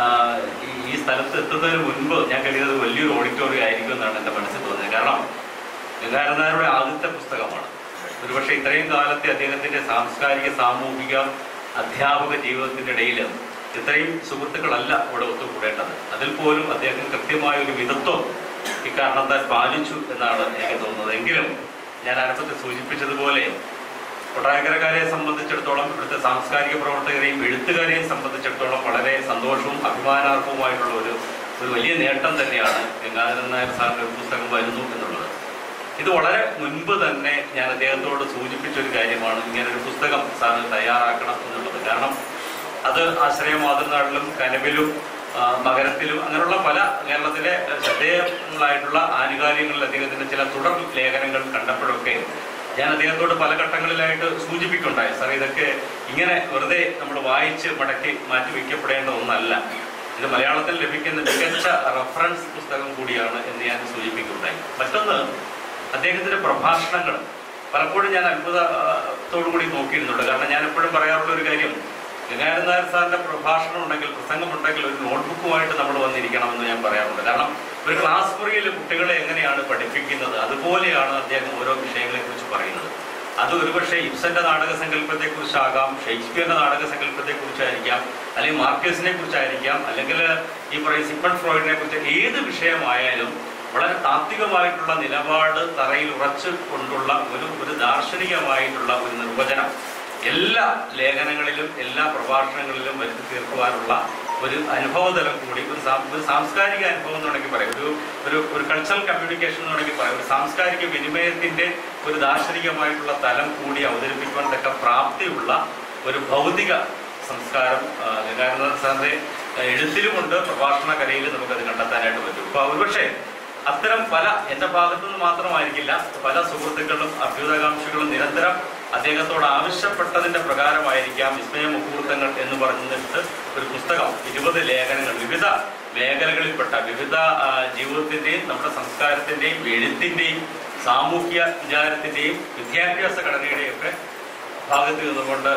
ഈ സ്ഥലത്ത് എത്തുന്നതിന് മുൻപ് ഞാൻ കരുതിയത് വലിയൊരു ഓഡിറ്റോറിയം ആയിരിക്കും എന്നാണ് എൻ്റെ മനസ്സിൽ തോന്നുന്നത്. കാരണം ഗംഗാധരൻ നായരുടെ ആദ്യത്തെ പുസ്തകമാണ്. ഒരുപക്ഷെ ഇത്രയും കാലത്തെ അദ്ദേഹത്തിൻ്റെ സാംസ്കാരിക സാമൂഹിക അധ്യാപക ജീവിതത്തിൻ്റെ ഇടയിൽ ഇത്രയും സുഹൃത്തുക്കളല്ല ഇവിടെ ഒത്തുകൂടേണ്ടത്. അതിൽ പോലും അദ്ദേഹം കൃത്യമായ ഒരു മിതത്വം ഇക്കാരണത്താൽ പാലിച്ചു എന്നാണ് എനിക്ക് തോന്നുന്നത്. എങ്കിലും ഞാൻ ആരംഭത്തിൽ സൂചിപ്പിച്ചതുപോലെ കൊട്ടാരക്കരക്കാരെ സംബന്ധിച്ചിടത്തോളം, ഇവിടുത്തെ സാംസ്കാരിക പ്രവർത്തകരെയും എഴുത്തുകാരെയും സംബന്ധിച്ചിടത്തോളം വളരെ സന്തോഷവും അഭിമാനാർഹവുമായിട്ടുള്ള ഒരു ഒരു വലിയ നേട്ടം തന്നെയാണ് ഗംഗാധരൻ നായർ സാറിൻ്റെ ഒരു പുസ്തകം വരുന്നു എന്നുള്ളത്. ഇത് വളരെ മുൻപ് തന്നെ ഞാൻ അദ്ദേഹത്തോട് സൂചിപ്പിച്ചൊരു കാര്യമാണ്, ഇങ്ങനൊരു പുസ്തകം സാറിന് തയ്യാറാക്കണം എന്നുള്ളത്. കാരണം അത് ആശ്രയമാതൃനാളിലും കനവിലും മകരത്തിലും അങ്ങനെയുള്ള പല കേരളത്തിലെ ശ്രദ്ധേയങ്ങളായിട്ടുള്ള ആനുകാലികങ്ങളിൽ അദ്ദേഹത്തിൻ്റെ ചില തുടർ ലേഖനങ്ങൾ കണ്ടപ്പോഴൊക്കെ ഞാൻ അദ്ദേഹത്തോട് പല ഘട്ടങ്ങളിലായിട്ട് സൂചിപ്പിക്കുണ്ടായി, സാർ ഇതൊക്കെ ഇങ്ങനെ വെറുതെ നമ്മൾ വായിച്ച് മടക്കി മാറ്റി വയ്ക്കപ്പെടേണ്ട ഒന്നല്ല, ഇത് മലയാളത്തിൽ ലഭിക്കുന്ന മികച്ച റെഫറൻസ് പുസ്തകം കൂടിയാണ് എന്ന് ഞാൻ സൂചിപ്പിക്കുകയുണ്ടായി. മറ്റൊന്ന്, അദ്ദേഹത്തിൻ്റെ പ്രഭാഷണങ്ങൾ പലപ്പോഴും ഞാൻ അത്ഭുതത്തോടു കൂടി നോക്കിയിരുന്നുണ്ട്. കാരണം ഞാൻ എപ്പോഴും പറയാറുള്ള ഒരു കാര്യം, ഗംഗാധരൻ നായർ സാറിൻ്റെ പ്രഭാഷണം ഉണ്ടെങ്കിൽ, പ്രസംഗമുണ്ടെങ്കിൽ ഒരു നോട്ട്ബുക്കുമായിട്ട് നമ്മൾ വന്നിരിക്കണമെന്ന് ഞാൻ പറയാറുണ്ട്. കാരണം ഒരു ക്ലാസ് മുറിയിൽ കുട്ടികളെ എങ്ങനെയാണ് പഠിപ്പിക്കുന്നത് അതുപോലെയാണ് അദ്ദേഹം ഓരോ വിഷയങ്ങളെക്കുറിച്ച് പറയുന്നത്. അത് ഒരുപക്ഷെ ഇബ്സന്റെ നാടക സങ്കല്പത്തെക്കുറിച്ചാകാം, ഷേക്സ്പിയറിന്റെ നാടക സങ്കല്പത്തെക്കുറിച്ചായിരിക്കാം, അല്ലെങ്കിൽ മാർക്കസിനെ കുറിച്ചായിരിക്കാം, അല്ലെങ്കിൽ ഈ പറയും സിഗ്മണ്ട് ഫ്രോയിഡിനെ കുറിച്ച്, ഏത് വിഷയമായാലും വളരെ താത്വികമായിട്ടുള്ള നിലപാട് തറയിൽ ഉറച്ചു കൊണ്ടുള്ള ഒരു ഒരു ദാർശനികമായിട്ടുള്ള ഒരു നിർവചനം എല്ലാ ലേഖനങ്ങളിലും എല്ലാ പ്രഭാഷണങ്ങളിലും വരുത്തി തീർക്കുവാനുള്ള ഒരു അനുഭവതലം കൂടി, ഒരു ഒരു സാംസ്കാരിക അനുഭവം എന്ന് വേണമെങ്കിൽ പറയാം, ഒരു ഒരു ഒരു കൾച്ചറൽ കമ്മ്യൂണിക്കേഷൻ എന്ന് വേണമെങ്കിൽ പറയാം, ഒരു സാംസ്കാരിക വിനിമയത്തിൻ്റെ ഒരു ദാർശനികമായിട്ടുള്ള തലം കൂടി അവതരിപ്പിക്കുവാൻ തക്ക പ്രാപ്തിയുള്ള ഒരു ഭൗതിക സംസ്കാരം ഗംഗാധരൻ സാറിൻ്റെ എഴുത്തിലുമുണ്ട്, പ്രഭാഷണ കലയിലും നമുക്കത് കണ്ടെത്താനായിട്ട് പറ്റും. അപ്പോൾ ഒരുപക്ഷെ അത്തരം പല എൻ്റെ ഭാഗത്തുനിന്ന് മാത്രമായിരിക്കില്ല, പല സുഹൃത്തുക്കളും അഭ്യുതകാംക്ഷികളും നിരന്തരം അദ്ദേഹത്തോട് ആവശ്യപ്പെട്ടതിൻ്റെ പ്രകാരമായിരിക്കാം വിസ്മയമുഹൂർത്തങ്ങൾ എന്ന് പറഞ്ഞിട്ട് ഒരു പുസ്തകം, ഇരുപത് ലേഖനങ്ങൾ, വിവിധ മേഖലകളിൽപ്പെട്ട വിവിധ ജീവിതത്തിൻ്റെയും നമ്മുടെ സംസ്കാരത്തിൻ്റെയും എഴുത്തിൻ്റെയും സാമൂഹ്യ വിചാരത്തിൻ്റെയും വിദ്യാഭ്യാസ ഘടനയുടെയും ഒക്കെ ഭാഗത്ത് നിന്നുകൊണ്ട്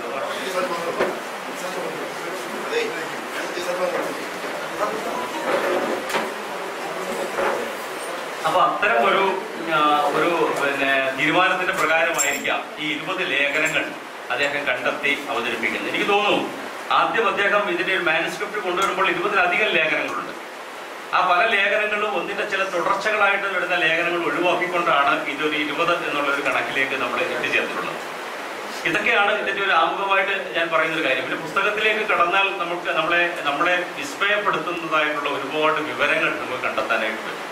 അപ്പൊ അത്തരം ഒരു ഒരു പിന്നെ തീരുമാനത്തിന്റെ പ്രകാരമായിരിക്കാം ഈ ഇരുപത് ലേഖനങ്ങൾ അദ്ദേഹം കണ്ടെത്തി അവതരിപ്പിക്കുന്നത്. എനിക്ക് തോന്നുന്നു ആദ്യം അദ്ദേഹം ഇതിന്റെ ഒരു മാനുസ്ക്രിപ്റ്റ് കൊണ്ടുവരുമ്പോൾ ഇരുപതിലധികം ലേഖനങ്ങളുണ്ട്. ആ പല ലേഖനങ്ങളും ഒന്നിന്റെ ചില തുടർച്ചകളായിട്ട് വരുന്ന ലേഖനങ്ങൾ ഒഴിവാക്കിക്കൊണ്ടാണ് ഇതൊരു ഇരുപത് എന്നുള്ള ഒരു കണക്കിലേക്ക് നമ്മൾ എത്തിച്ചേർന്നിട്ടുള്ളത്. ഇതൊക്കെയാണ് ഇതിന്റെ ഒരു ആമുഖമായിട്ട് ഞാൻ പറയുന്നൊരു കാര്യം. പിന്നെ പുസ്തകത്തിലേക്ക് കടന്നാൽ നമുക്ക് നമ്മളെ നമ്മളെ വിസ്മയപ്പെടുത്തുന്നതായിട്ടുള്ള ഒരുപാട് വിവരങ്ങൾ നമുക്ക് കണ്ടെത്താനായിട്ട് പറ്റും.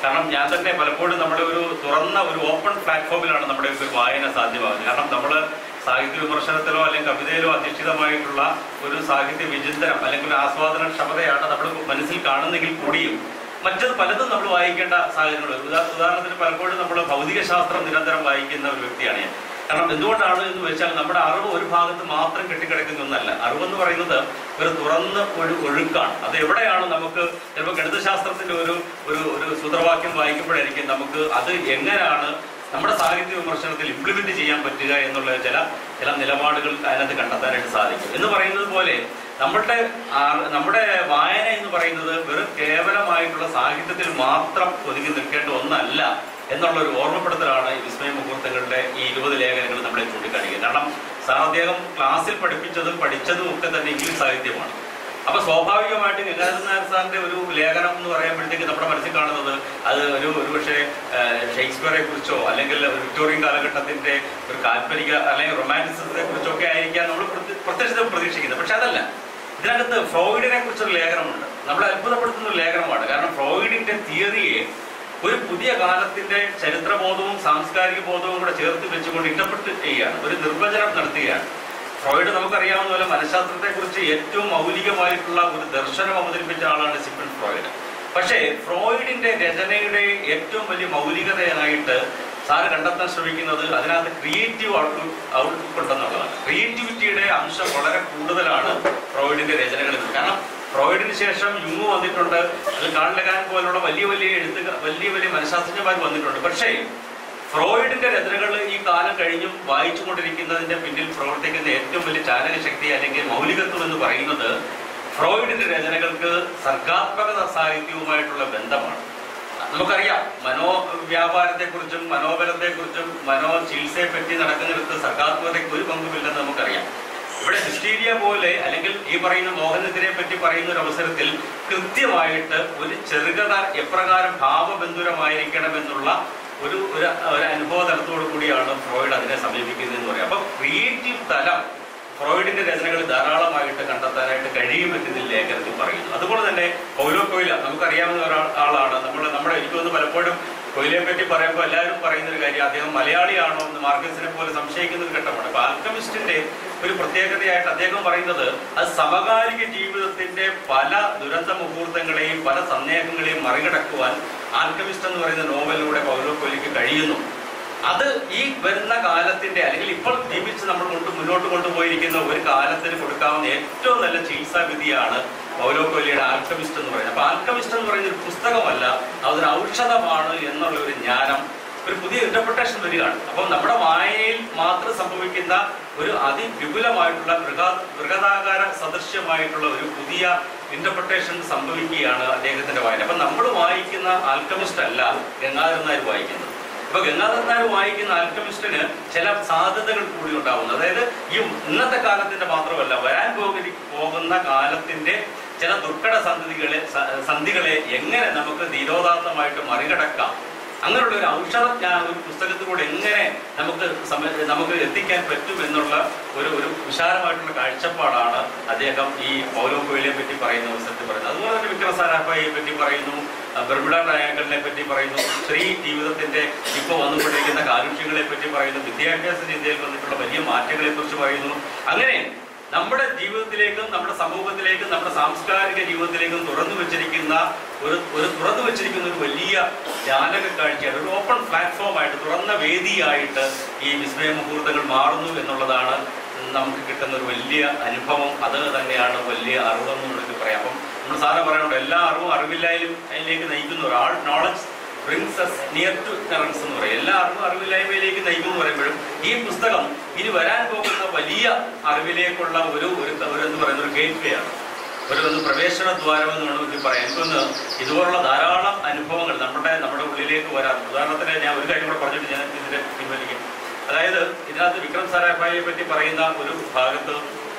കാരണം ഞാൻ തന്നെ പലപ്പോഴും നമ്മുടെ ഒരു തുറന്ന ഒരു ഓപ്പൺ പ്ലാറ്റ്ഫോമിലാണ് നമ്മുടെ ഒരു വായന സാധ്യമാകുന്നത്. കാരണം നമ്മൾ സാഹിത്യ വിമർശനത്തിലോ അല്ലെങ്കിൽ കവിതയിലോ അധിഷ്ഠിതമായിട്ടുള്ള ഒരു സാഹിത്യ വിചിന്തനം അല്ലെങ്കിൽ ഒരു ആസ്വാദന ക്ഷമതയാണ് നമ്മൾ മനസ്സിൽ കാണുന്നെങ്കിൽ കൂടിയും മറ്റത് പലതും നമ്മൾ വായിക്കേണ്ട സാഹചര്യങ്ങൾ. ഉദാഹരണത്തിന് പലപ്പോഴും നമ്മൾ ഭൗതിക ശാസ്ത്രം നിരന്തരം വായിക്കുന്ന ഒരു വ്യക്തിയാണ് ഞാൻ. കാരണം എന്തുകൊണ്ടാണ് എന്ന് വെച്ചാൽ നമ്മുടെ അറിവ് ഒരു ഭാഗത്ത് മാത്രം കെട്ടിക്കിടക്കുന്ന ഒന്നല്ല. അറിവെന്ന് പറയുന്നത് ഒരു തുറന്ന ഒരു ഒഴുക്കാണ്. അത് എവിടെയാണ് നമുക്ക് ചിലപ്പോൾ ഗണിതശാസ്ത്രത്തിന്റെ ഒരു ഒരു ഒരു സൂത്രവാക്യം വായിക്കുമ്പോഴായിരിക്കും നമുക്ക് അത് എങ്ങനെയാണ് നമ്മുടെ സാഹിത്യ വിമർശനത്തിൽ ഇംപ്ലിമെന്റ് ചെയ്യാൻ പറ്റുക എന്നുള്ള ചില ചില നിലപാടുകൾ അതിനകത്ത് കണ്ടെത്താനായിട്ട് സാധിക്കും. എന്ന് പറയുന്നത് പോലെ നമ്മുടെ നമ്മുടെ വായന എന്ന് പറയുന്നത് വെറും കേവലമായിട്ടുള്ള സാഹിത്യത്തിൽ മാത്രം ഒതുങ്ങി നിൽക്കേണ്ട ഒന്നല്ല എന്നുള്ള ഒരു ഓർമ്മപ്പെടുത്തലാണ് ഈ വിസ്മയ മുഹൂർത്തങ്ങളുടെ ഈ ഇരുപത് ലേഖനങ്ങൾ നമ്മളെ ചൂണ്ടിക്കാണിക്കുന്നത്. കാരണം സാർ അദ്ദേഹം ക്ലാസ്സിൽ പഠിപ്പിച്ചതും പഠിച്ചതും ഒക്കെ തന്നെ ഇംഗ്ലീഷ് സാഹിത്യമാണ്. അപ്പൊ സ്വാഭാവികമായിട്ട് ഗംഗാധരൻ നായർ സാറിന്റെ ഒരു ലേഖനം എന്ന് പറയുമ്പോഴത്തേക്ക് നമ്മുടെ മനസ്സിൽ കാണുന്നത് അത് ഒരു ഒരുപക്ഷെ ഷേക്സ്പിയറെ കുറിച്ചോ അല്ലെങ്കിൽ വിക്ടോറിയൻ കാലഘട്ടത്തിന്റെ ഒരു കാൽപ്പനിക അല്ലെങ്കിൽ റൊമാൻറ്റിസത്തെ കുറിച്ചോ ഒക്കെ ആയിരിക്കാം നമ്മൾ പ്രത്യക്ഷത്തിൽ പ്രതീക്ഷിക്കുന്നത്. പക്ഷെ അതല്ല, ഇതിനകത്ത് ഫ്രോയിഡിനെ കുറിച്ചൊരു ലേഖനമുണ്ട്. നമ്മളെ അത്ഭുതപ്പെടുത്തുന്ന ഒരു ലേഖനമാണ്. കാരണം ഫ്രോയിഡിന്റെ തിയറിയെ ഒരു പുതിയ കാലത്തിന്റെ ചരിത്രബോധവും സാംസ്കാരിക ബോധവും കൂടെ ചേർത്ത് വെച്ചുകൊണ്ട് ഇന്റർപ്രറ്റ് ചെയ്യുകയാണ്, ഒരു നിർവചനം നടത്തുകയാണ്. ഫ്രോയിഡ് നമുക്കറിയാവുന്ന പോലെ മനഃശാസ്ത്രത്തെ കുറിച്ച് ഏറ്റവും മൗലികമായിട്ടുള്ള ഒരു ദർശനം അവതരിപ്പിച്ച ആളാണ് സിഗ്മണ്ട് ഫ്രോയിഡ്. പക്ഷേ ഫ്രോയിഡിന്റെ രചനയുടെ ഏറ്റവും വലിയ മൗലികതയായിട്ട് സാറ് കണ്ടെത്താൻ ശ്രമിക്കുന്നത് അതിനകത്ത് ക്രിയേറ്റീവ് ഔട്ട്ലുക്ക് ഔട്ട്ലുക്ക് ഉണ്ടെന്നുള്ളതാണ്. ക്രിയേറ്റിവിറ്റിയുടെ അംശം വളരെ കൂടുതലാണ് ഫ്രോയിഡിന്റെ രചനകളിൽ. കാരണം ഫ്രോയിഡിന് ശേഷം യുങ് വന്നിട്ടുണ്ട്, അത് കാൺലഗാൻ പോലുള്ള വലിയ വലിയ എഴുത്തുകാർ വലിയ വലിയ മനഃശാസ്ത്രജ്ഞന്മാർ വന്നിട്ടുണ്ട്. പക്ഷേ ഫ്രോയിഡിന്റെ രചനകൾ ഈ കാലം കഴിഞ്ഞും വായിച്ചു കൊണ്ടിരിക്കുന്നതിന്റെ പിന്നിൽ പ്രവർത്തിക്കുന്ന ഏറ്റവും വലിയ ചാലകശക്തി അല്ലെങ്കിൽ മൗലികത്വം എന്ന് പറയുന്നത് ഫ്രോയിഡിന്റെ രചനകൾക്ക് സർഗാത്മക സാഹിത്യവുമായിട്ടുള്ള ബന്ധമാണ്. നമുക്കറിയാം മനോവ്യാപാരത്തെക്കുറിച്ചും മനോബലത്തെക്കുറിച്ചും മനോ ചികിത്സയെ പറ്റി നടക്കുന്നിടത്ത് സർഗാത്മകതയ്ക്ക് ഒരു പങ്കുമില്ലെന്ന് നമുക്കറിയാം. ഇവിടെ ഹിസ്റ്റീരിയ പോലെ അല്ലെങ്കിൽ ഈ പറയുന്ന മോഹനത്തിനെ പറ്റി പറയുന്ന ഒരു അവസരത്തിൽ കൃത്യമായിട്ട് ഒരു ചെറുകഥ എപ്രകാരം ഭാവബന്ധുരമായിരിക്കണമെന്നുള്ള ഒരു ഒരു അനുഭവ തലത്തോടു കൂടിയാണ് ഫ്രോയിഡ് അതിനെ സമീപിക്കുന്നത് എന്ന് പറയാം. അപ്പൊ ക്രിയേറ്റീവ് തലം ഫ്രോയിഡിന്റെ രചനകൾ ധാരാളമായിട്ട് കണ്ടെത്താനായിട്ട് കഴിയുമെന്ന് ഇതിൽ ലേഖനത്തിൽ പറയുന്നു. അതുപോലെ തന്നെ പൗലോ കൊയ്ല നമുക്കറിയാവുന്ന ഒരാൾ ആളാണ്. നമ്മൾ നമ്മുടെ എനിക്ക് തോന്നുന്നു പലപ്പോഴും കൊയ്ലയെ പറ്റി പറയുമ്പോൾ എല്ലാവരും പറയുന്ന ഒരു കാര്യം അദ്ദേഹം മലയാളിയാണോ എന്ന് മാർക്കസിനെ പോലെ സംശയിക്കുന്ന ഒരു ഘട്ടമാണ്. അപ്പൊ ആൽക്കമിസ്റ്റിന്റെ ഒരു പ്രത്യേകതയായിട്ട് അദ്ദേഹം പറയുന്നത് അത് സമകാലിക ജീവിതത്തിന്റെ പല ദുരന്ത മുഹൂർത്തങ്ങളെയും പല സന്ദേഹങ്ങളെയും മറികടക്കുവാൻ ആൽക്കമിസ്റ്റ് എന്ന് പറയുന്ന നോവലിലൂടെ പൗലോ കൊയ്ലയ്ക്ക് കഴിയുന്നു. അത് ഈ വരുന്ന കാലത്തിന്റെ അല്ലെങ്കിൽ ഇപ്പോൾ ജീവിച്ച് നമ്മൾ കൊണ്ട് മുന്നോട്ട് കൊണ്ടുപോയിരിക്കുന്ന ഒരു കാലത്തിന് കൊടുക്കാവുന്ന ഏറ്റവും നല്ല ചികിത്സാ വിധിയാണ് പൗലോ കൊയ്ലയുടെ ആൽക്കമിസ്റ്റ് എന്ന് പറയുന്നത്. അപ്പൊ ആൽക്കമിസ്റ്റ് എന്ന് പറയുന്ന ഒരു പുസ്തകമല്ല, അതൊരു ഔഷധമാണ് എന്നുള്ള ഒരു ജ്ഞാനം ഒരു പുതിയ ഇന്റർപ്രിട്ടേഷൻ വരികയാണ്. അപ്പം നമ്മുടെ വായനയിൽ മാത്രം സംഭവിക്കുന്ന ഒരു അതിവിപുലമായിട്ടുള്ള ബൃഹ ബൃഹദാകാര സദൃശ്യമായിട്ടുള്ള ഒരു പുതിയ ഇന്റർപ്രിട്ടേഷൻ സംഭവിക്കുകയാണ് അദ്ദേഹത്തിന്റെ വായന. അപ്പൊ നമ്മൾ വായിക്കുന്ന ആൽക്കമിസ്റ്റ് അല്ല ഗംഗാധരൻ നായർ വായിക്കുന്നത്. ഇപ്പൊ ഗംഗാധരൻ നായർ വായിക്കുന്ന ആൽക്കമിസ്റ്റിന് ചില സാധ്യതകൾ കൂടി ഉണ്ടാവുന്നു. അതായത് ഈ ഇന്നത്തെ കാലത്തിന്റെ മാത്രമല്ല, വരാൻ പോകി പോകുന്ന കാലത്തിന്റെ ചില ദുർഘട സന്ധികളെ സന്ധികളെ എങ്ങനെ നമുക്ക് ധീരോദാത്തമായിട്ട് മറികടക്കാം, അങ്ങനെയുള്ള ഒരു ഔഷധജ്ഞാന ഒരു പുസ്തകത്തിലൂടെ എങ്ങനെ നമുക്ക് നമുക്ക് എത്തിക്കാൻ പറ്റും എന്നുള്ള ഒരു ഒരു വിശാലമായിട്ടുള്ള കാഴ്ചപ്പാടാണ് അദ്ദേഹം ഈ പൗലോ കൊയ്ലയെ പറ്റി പറയുന്ന അവസരത്തിൽ പറയുന്നത്. അതുപോലെ തന്നെ വിക്രം സാരാഭായിയെ പറ്റി പറയുന്നു, ബർമുഡ ട്രയാങ്കിളിനെ പറ്റി പറയുന്നു, സ്ത്രീ ജീവിതത്തിന്റെ ഇപ്പോൾ വന്നുകൊണ്ടിരിക്കുന്ന കാലുഷ്യങ്ങളെ പറ്റി പറയുന്നു, വിദ്യാഭ്യാസ ചിന്തയിൽ വന്നിട്ടുള്ള വലിയ മാറ്റങ്ങളെ കുറിച്ച് പറയുന്നു. അങ്ങനെ നമ്മുടെ ജീവിതത്തിലേക്കും നമ്മുടെ സമൂഹത്തിലേക്കും നമ്മുടെ സാംസ്കാരിക ജീവിതത്തിലേക്കും തുറന്നു വെച്ചിരിക്കുന്ന ഒരു ഒരു തുറന്നു വെച്ചിരിക്കുന്ന ഒരു വലിയ ജാലക കാഴ്ചയാണ്, ഒരു ഓപ്പൺ പ്ലാറ്റ്ഫോമായിട്ട് തുറന്ന വേദിയായിട്ട് ഈ വിസ്മയ മുഹൂർത്തങ്ങൾ മാറുന്നു എന്നുള്ളതാണ് നമുക്ക് കിട്ടുന്ന ഒരു വലിയ അനുഭവം. അത് തന്നെയാണ് വലിയ അറിവെന്ന് നമുക്ക് പറയാം. അപ്പം നമ്മൾ സാധാരണ പറയുന്നുണ്ട് എല്ലാ അറിവും അറിവില്ലായ്മ അതിലേക്ക് നയിക്കുന്ന ഒരാൾ knowledge brings us near to ignorance എന്ന് പറയും. എല്ലാ അറിവും അറിവില്ലായ്മയിലേക്ക് നയിക്കുമെന്ന് പറയുമ്പോഴും ഈ പുസ്തകം ഇനി വരാൻ പോകുന്ന വലിയ അറിവിലേക്കുള്ള ഒരു ഒരു എന്ന് പറയുന്ന ഒരു ഗേറ്റ് വേ ആണ്, ഒരു ഒന്ന് പ്രവേശന ദ്വാരം എന്ന് വേണമെങ്കിൽ പറയാം. എനിക്കൊന്ന് ഇതുപോലുള്ള ധാരാളം അനുഭവങ്ങൾ നമ്മുടെ നമ്മുടെ ഉള്ളിലേക്ക് വരാം. ഉദാഹരണത്തിന് ഞാൻ ഒരു കാര്യം കൂടെ പറഞ്ഞിട്ട് ഞാൻ ഇതിനെ പിൻവലിക്കും. അതായത് ഇതിനകത്ത് വിക്രം സാരാഭായിയെ പറ്റി പറയുന്ന ഒരു ഭാഗത്ത്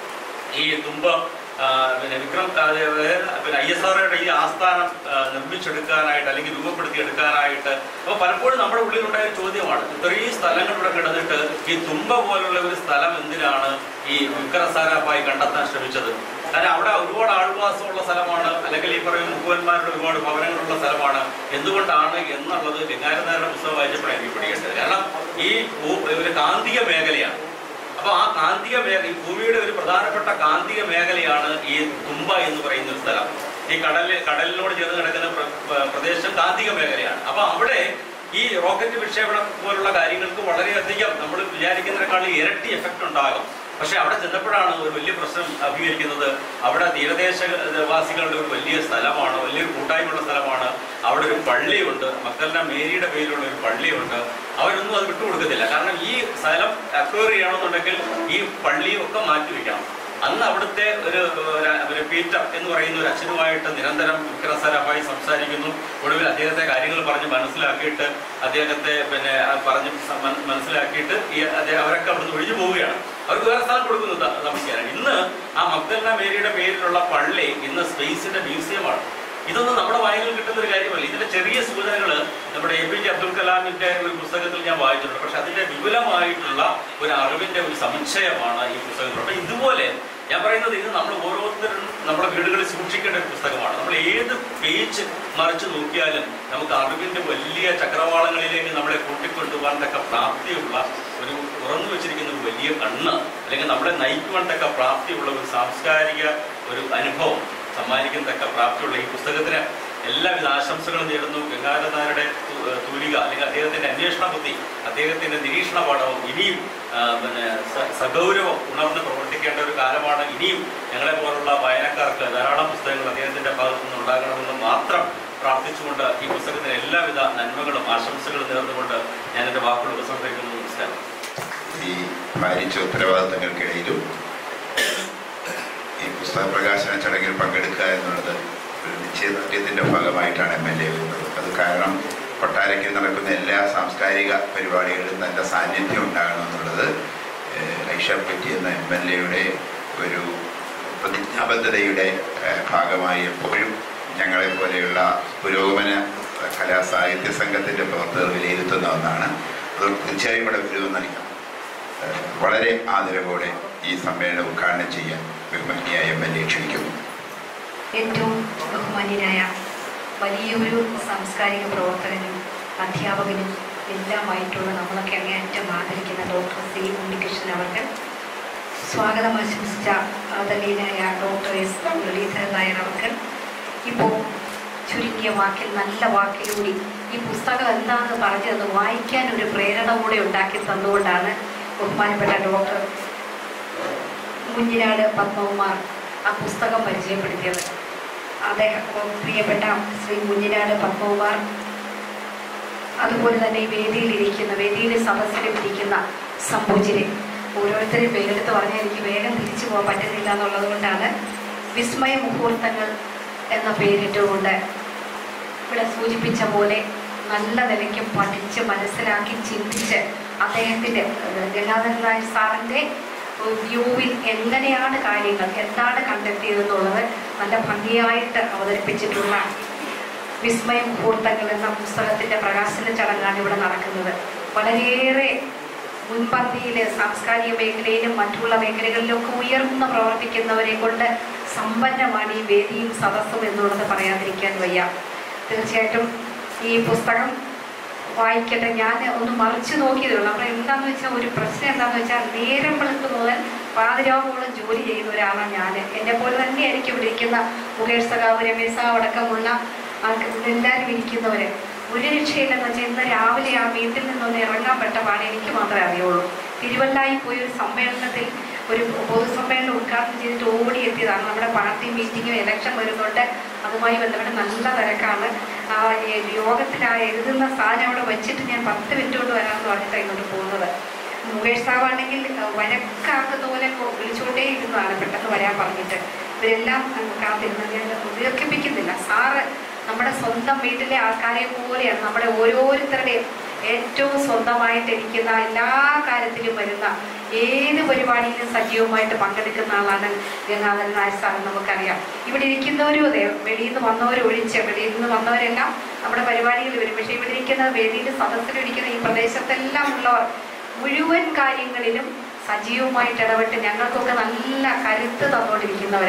ഈ തുമ്പ പിന്നെ വിക്രം പിന്നെ ഐ എസ് ആർഒയുടെ ഈ ആസ്ഥാനം നിർമ്മിച്ചെടുക്കാനായിട്ട് അല്ലെങ്കിൽ രൂപപ്പെടുത്തി എടുക്കാനായിട്ട് അപ്പോൾ പലപ്പോഴും നമ്മുടെ ഉള്ളിലുണ്ടായ ചോദ്യമാണ്, ഇത്രയും സ്ഥലങ്ങൾ ഇവിടെ കിടന്നിട്ട് ഈ തുമ്പ പോലുള്ള ഒരു സ്ഥലം എന്തിനാണ് ഈ വിക്രം സാരാഭായി കണ്ടെത്താൻ ശ്രമിച്ചത്? കാരണം അവിടെ ഒരുപാട് ആൾവാസമുള്ള സ്ഥലമാണ്, അല്ലെങ്കിൽ ഈ പറയുന്ന മുക്കുവന്മാരുടെ ഒരുപാട് ഭവനങ്ങളുള്ള സ്ഥലമാണ്. എന്തുകൊണ്ടാണ് എന്നുള്ളത് ഗംഗാധരൻ നായരുടെ പുസ്തകം വായിച്ചപ്പോഴാണ് എനിക്ക് പിടിക്കേണ്ടത്. കാരണം ഈ ഒരു കാന്തിക മേഖലയാണ്. അപ്പൊ ആ കാന്തിക മേഖല, ഈ ഭൂമിയുടെ ഒരു പ്രധാനപ്പെട്ട കാന്തിക മേഖലയാണ് ഈ തുമ്പ എന്ന് പറയുന്ന ഒരു സ്ഥലം. ഈ കടലിൽ കടലിനോട് ചേർന്ന് കിടക്കുന്ന പ്രദേശം കാന്തിക മേഖലയാണ്. അപ്പൊ അവിടെ ഈ റോക്കറ്റ് വിക്ഷേപണം പോലുള്ള കാര്യങ്ങൾക്ക് വളരെയധികം നമ്മൾ വിചാരിക്കുന്നതിനേക്കാൾ ഇരട്ടി എഫക്റ്റ് ഉണ്ടാകും. പക്ഷെ അവിടെ ചെന്നപ്പോഴാണ് ഒരു വലിയ പ്രശ്നം അഭിമുഖീകരിക്കുന്നത്. അവിടെ തീരദേശവാസികളുടെ ഒരു വലിയ സ്ഥലമാണ്, വലിയൊരു കൂട്ടായ്മയുള്ള സ്ഥലമാണ്. അവിടെ ഒരു പള്ളിയുണ്ട്, മക്തൽന മേരിയുടെ പേരിലുള്ള ഒരു പള്ളിയുണ്ട്. അവരൊന്നും അത് വിട്ടുകൊടുക്കത്തില്ല. കാരണം ഈ സ്ഥലം അക്വയർ ചെയ്യണമെന്നുണ്ടെങ്കിൽ ഈ പള്ളിയും ഒക്കെ മാറ്റിവെക്കണം. അന്ന് അവിടുത്തെ ഒരു ഒരു പീറ്റർ എന്ന് പറയുന്ന ഒരു അച്ഛനുമായിട്ട് നിരന്തരം വിക്രസരമായി സംസാരിക്കുന്നു. ഒടുവിൽ അദ്ദേഹത്തെ കാര്യങ്ങൾ പറഞ്ഞ് മനസ്സിലാക്കിയിട്ട് അദ്ദേഹത്തെ പിന്നെ പറഞ്ഞ് മനസ്സിലാക്കിയിട്ട് ഈ അദ്ദേഹം അവരൊക്കെ അവിടുന്ന് ഒഴിഞ്ഞു പോവുകയാണ്. അവർക്ക് വേറെ സ്ഥലം കൊടുക്കുന്നു താമസിക്കാനാണ്. ഇന്ന് ആ മഗ്ദലന മേരിയുടെ പേരിലുള്ള പള്ളി ഇന്ന് സ്പേസിന്റെ മ്യൂസിയമാണ്. ഇതൊന്നും നമ്മുടെ വായനയിൽ കിട്ടുന്ന ഒരു കാര്യമല്ല. ഇതിന്റെ ചെറിയ സൂചനകൾ നമ്മുടെ എ പി ജെ അബ്ദുൽ കലാമിന്റെ ഒരു പുസ്തകത്തിൽ ഞാൻ വായിച്ചിട്ടുണ്ട്. പക്ഷെ അതിന്റെ വിപുലമായിട്ടുള്ള ഒരു അറിവിന്റെ ഒരു സമുച്ചയമാണ് ഈ പുസ്തകങ്ങൾ. അപ്പൊ ഇതുപോലെ ഞാൻ പറയുന്നത്, ഇത് നമ്മൾ ഓരോരുത്തരും നമ്മുടെ വീടുകളിൽ സൂക്ഷിക്കേണ്ട ഒരു പുസ്തകമാണ്. നമ്മൾ ഏത് പേജ് മറിച്ച് നോക്കിയാലും നമുക്ക് അറിവിന്റെ വലിയ ചക്രവാളങ്ങളിലേക്ക് നമ്മളെ കൂട്ടിക്കൊണ്ടുപോകാൻ തക്ക പ്രാപ്തിയുള്ള ഒരു തുറന്നു വെച്ചിരിക്കുന്ന ഒരു വലിയ കണ്ണ്, അല്ലെങ്കിൽ നമ്മളെ നയിക്കുവാൻ തക്ക പ്രാപ്തിയുള്ള ഒരു സാംസ്കാരിക ഒരു അനുഭവം സമ്മാനിക്കത്തക്ക പ്രാപ്തിയുള്ള ഈ പുസ്തകത്തിന് എല്ലാവിധ ആശംസകളും നേടുന്നു. ഗംഗാധരൻ നായരുടെ തൂലിക, അല്ലെങ്കിൽ അദ്ദേഹത്തിന്റെ അന്വേഷണ ബുദ്ധി, അദ്ദേഹത്തിന്റെ നിരീക്ഷണ പാഠവും ഇനിയും പിന്നെ സഗൗരവം ഉണർന്ന് പ്രവർത്തിക്കേണ്ട ഒരു കാലമാണ്. ഇനിയും ഞങ്ങളെ പോലുള്ള വായനക്കാർക്ക് ധാരാളം പുസ്തകങ്ങൾ അദ്ദേഹത്തിന്റെ ഭാഗത്തു നിന്ന് ഉണ്ടാകണമെന്ന് മാത്രം പ്രാർത്ഥിച്ചുകൊണ്ട് ഈ പുസ്തകത്തിന് എല്ലാവിധ നന്മകളും ആശംസകളും നേർന്നുകൊണ്ട് ഞാൻ എൻ്റെ വാക്കുകൾ ഉപസംഹരിക്കുന്നു. നമസ്കാരം. ഈ ഭാരിച്ച ഉത്തരവാദിത്തങ്ങൾക്കിടയിലും ഈ പുസ്തക പ്രകാശന ചടങ്ങിൽ പങ്കെടുക്കുക എന്നുള്ളത് ഒരു നിശ്ചയദാർഢ്യത്തിൻ്റെ ഭാഗമായിട്ടാണ് എം എൽ എ വരുന്നത്. അത് കാരണം കൊട്ടാരക്കരയിൽ നടക്കുന്ന എല്ലാ സാംസ്കാരിക പരിപാടികളിലും നല്ല സാന്നിധ്യം ഉണ്ടാകണമെന്നുള്ളത് ഐഷ പറ്റി എന്ന എം എൽ എയുടെ ഒരു പ്രതിജ്ഞാബദ്ധതയുടെ ഭാഗമായി എപ്പോഴും ഞങ്ങളെ പോലെയുള്ള പുരോഗമന കലാ സാഹിത്യ സംഘത്തിൻ്റെ പ്രവർത്തകർ വിലയിരുത്തുന്ന ഒന്നാണ്. അത് തീർച്ചയായും ഇവിടെ വരുമെന്നറിയാം. വളരെ ആദരവോടെ ഈ സമ്മേളനം ഉദ്ഘാടനം ചെയ്യാൻ ബഹുമാനിയായ എം എൽ എ ക്ഷണിക്കുന്നു. ഏറ്റവും ബഹുമാന്യനായ വലിയൊരു സാംസ്കാരിക പ്രവർത്തകനും അധ്യാപകനും എല്ലാമായിട്ടുള്ള നമ്മളൊക്കെ അങ്ങേയറ്റം ആദരിക്കുന്ന ഡോക്ടർ സി ഉണ്ണികൃഷ്ണൻ അവർക്ക്, സ്വാഗതം ആശംസിച്ച ആദരണീയനായ ഡോക്ടർ എസ് മുരളീധരൻ നായർ അവർക്ക്, ഇപ്പോൾ ചുരുങ്ങിയ വാക്കിൽ നല്ല വാക്കിലൂടെ ഈ പുസ്തകം എന്താണെന്ന് പറഞ്ഞു തന്നു വായിക്കാൻ ഒരു പ്രേരണ കൂടെ ഉണ്ടാക്കി തന്നുകൊണ്ടാണ് ബഹുമാനപ്പെട്ട ഡോക്ടർ കുഞ്ഞിനാട് പത്മകുമാർ ആ പുസ്തകം പരിചയപ്പെടുത്തിയത്. അദ്ദേഹം പ്രിയപ്പെട്ട ശ്രീ കുഞ്ഞിനാട് പത്മകുമാർ, അതുപോലെ തന്നെ ഈ വേദിയിലിരിക്കുന്ന വേദിയിലെ സദസ്സിലിരിക്കുന്ന സംഭൂജിനെ ഓരോരുത്തരെയും പേരെടുത്ത് പറഞ്ഞാൽ എനിക്ക് വേഗം തിരിച്ചു പോകാൻ പറ്റുന്നില്ല എന്നുള്ളത് കൊണ്ടാണ് വിസ്മയ മുഹൂർത്തങ്ങൾ എന്ന പേരിട്ടുകൊണ്ട് ഇവിടെ സൂചിപ്പിച്ച പോലെ നല്ല നിലയ്ക്ക് പഠിച്ച് മനസ്സിലാക്കി ചിന്തിച്ച് അദ്ദേഹത്തിൻ്റെ ഗംഗാധരൻ നായർ സാറിൻ്റെ വ്യൂവിൽ എങ്ങനെയാണ് കാര്യങ്ങൾ, എന്താണ് കണ്ടെത്തിയതെന്നുള്ളത് നല്ല ഭംഗിയായിട്ട് അവതരിപ്പിച്ചിട്ടുള്ള വിസ്മയ മുഹൂർത്തങ്ങൾ എന്ന പുസ്തകത്തിൻ്റെ പ്രകാശന ചടങ്ങാണ് ഇവിടെ നടക്കുന്നത്. വളരെയേറെ മുൻപന്തിയിൽ സാംസ്കാരിക മേഖലയിലും മറ്റുള്ള മേഖലകളിലൊക്കെ ഉയർന്ന് പ്രവർത്തിക്കുന്നവരെ കൊണ്ട് സമ്പന്നമാണ് ഈ വേദിയും സദസ്സും എന്നുള്ളത് പറയാതിരിക്കാൻ വയ്യ. തീർച്ചയായിട്ടും ഈ പുസ്തകം വായിക്കട്ടെ. ഞാൻ ഒന്ന് മറിച്ച് നോക്കിയതേ ഉള്ളൂ. നമ്മൾ എന്താണെന്ന് വെച്ചാൽ ഒരു പ്രശ്നം എന്താണെന്ന് വെച്ചാൽ നേരം വെളുത്ത് മുതൽ പാതിരാവോളം ജോലി ചെയ്യുന്ന ഒരാളാണ് ഞാൻ. എന്നെ പോലെ തന്നെയായിരിക്കും ഇവിടെ ഇരിക്കുന്ന മുകേഷ് സഖാവ്, രമേശ് സഖാവ് അടക്കമുള്ള ആൾക്ക് എല്ലാവരും ഇരിക്കുന്നവർ. ഒരു രക്ഷയില്ലെന്ന് വെച്ചാൽ ഇന്ന് രാവിലെ ആ വീട്ടിൽ നിന്നൊന്ന് ഇറങ്ങാൻ പെട്ട പാടെ എനിക്ക് മാത്രമേ അറിയുള്ളൂ. തിരുവല്ലായിൽ പോയി ഒരു സമ്മേളനത്തിൽ ഒരു പൊതുസമ്മേളനം ഉദ്ഘാടനം ചെയ്തിട്ട് ഓടി എത്തിയതാണ്. നമ്മുടെ പാർട്ടി മീറ്റിങ്ങും ഇലക്ഷൻ വരുന്നുണ്ട്, അതുമായി ബന്ധപ്പെട്ട് നല്ല തിരക്കാണ്. ആ യോഗത്തിൽ ആ എഴുതുന്ന സാധനം അവിടെ വെച്ചിട്ട് ഞാൻ പത്ത് മിനിറ്റ് കൊണ്ട് വരാമെന്ന് പറഞ്ഞിട്ടാണ് ഇങ്ങോട്ട് പോകുന്നത്. മുകേഷ് സാബാണെങ്കിൽ വഴക്കാക്കുന്ന പോലെ വിളിച്ചുകൊണ്ടേ ഇരുന്നതാണ് പെട്ടെന്ന് വരാൻ പറഞ്ഞിട്ട്. ഇവരെല്ലാം കാത്തിരുന്നത് ഞാൻ ദീർഘിപ്പിക്കുന്നില്ല. സാറ് നമ്മുടെ സ്വന്തം വീട്ടിലെ ആൾക്കാരെ പോലെയാണ്. നമ്മുടെ ഓരോരുത്തരുടെയും ഏറ്റവും സ്വന്തമായിട്ടിരിക്കുന്ന എല്ലാ കാര്യത്തിലും വരുന്ന ഏത് പരിപാടിയിലും സജീവമായിട്ട് പങ്കെടുക്കുന്ന ആളാണ് ഗംഗാധരൻ നായർ സാർ. നമുക്കറിയാം ഇവിടെ ഇരിക്കുന്നവരും അതെ, വെളിയിൽ നിന്ന് വന്നവരും ഒഴിച്ച് വെളിയിൽ നിന്ന് വന്നവരെല്ലാം നമ്മുടെ പരിപാടിയിൽ വരും. പക്ഷേ ഇവിടെ ഇരിക്കുന്ന വേദിയിൽ സദസ്സിലിരിക്കുന്ന ഈ പ്രദേശത്തെല്ലാം ഉള്ളവർ മുഴുവൻ കാര്യങ്ങളിലും സജീവമായിട്ട് ഇടപെട്ട് ഞങ്ങൾക്കൊക്കെ നല്ല കരുത്ത് തന്നുകൊണ്ടിരിക്കുന്നവരാണ്.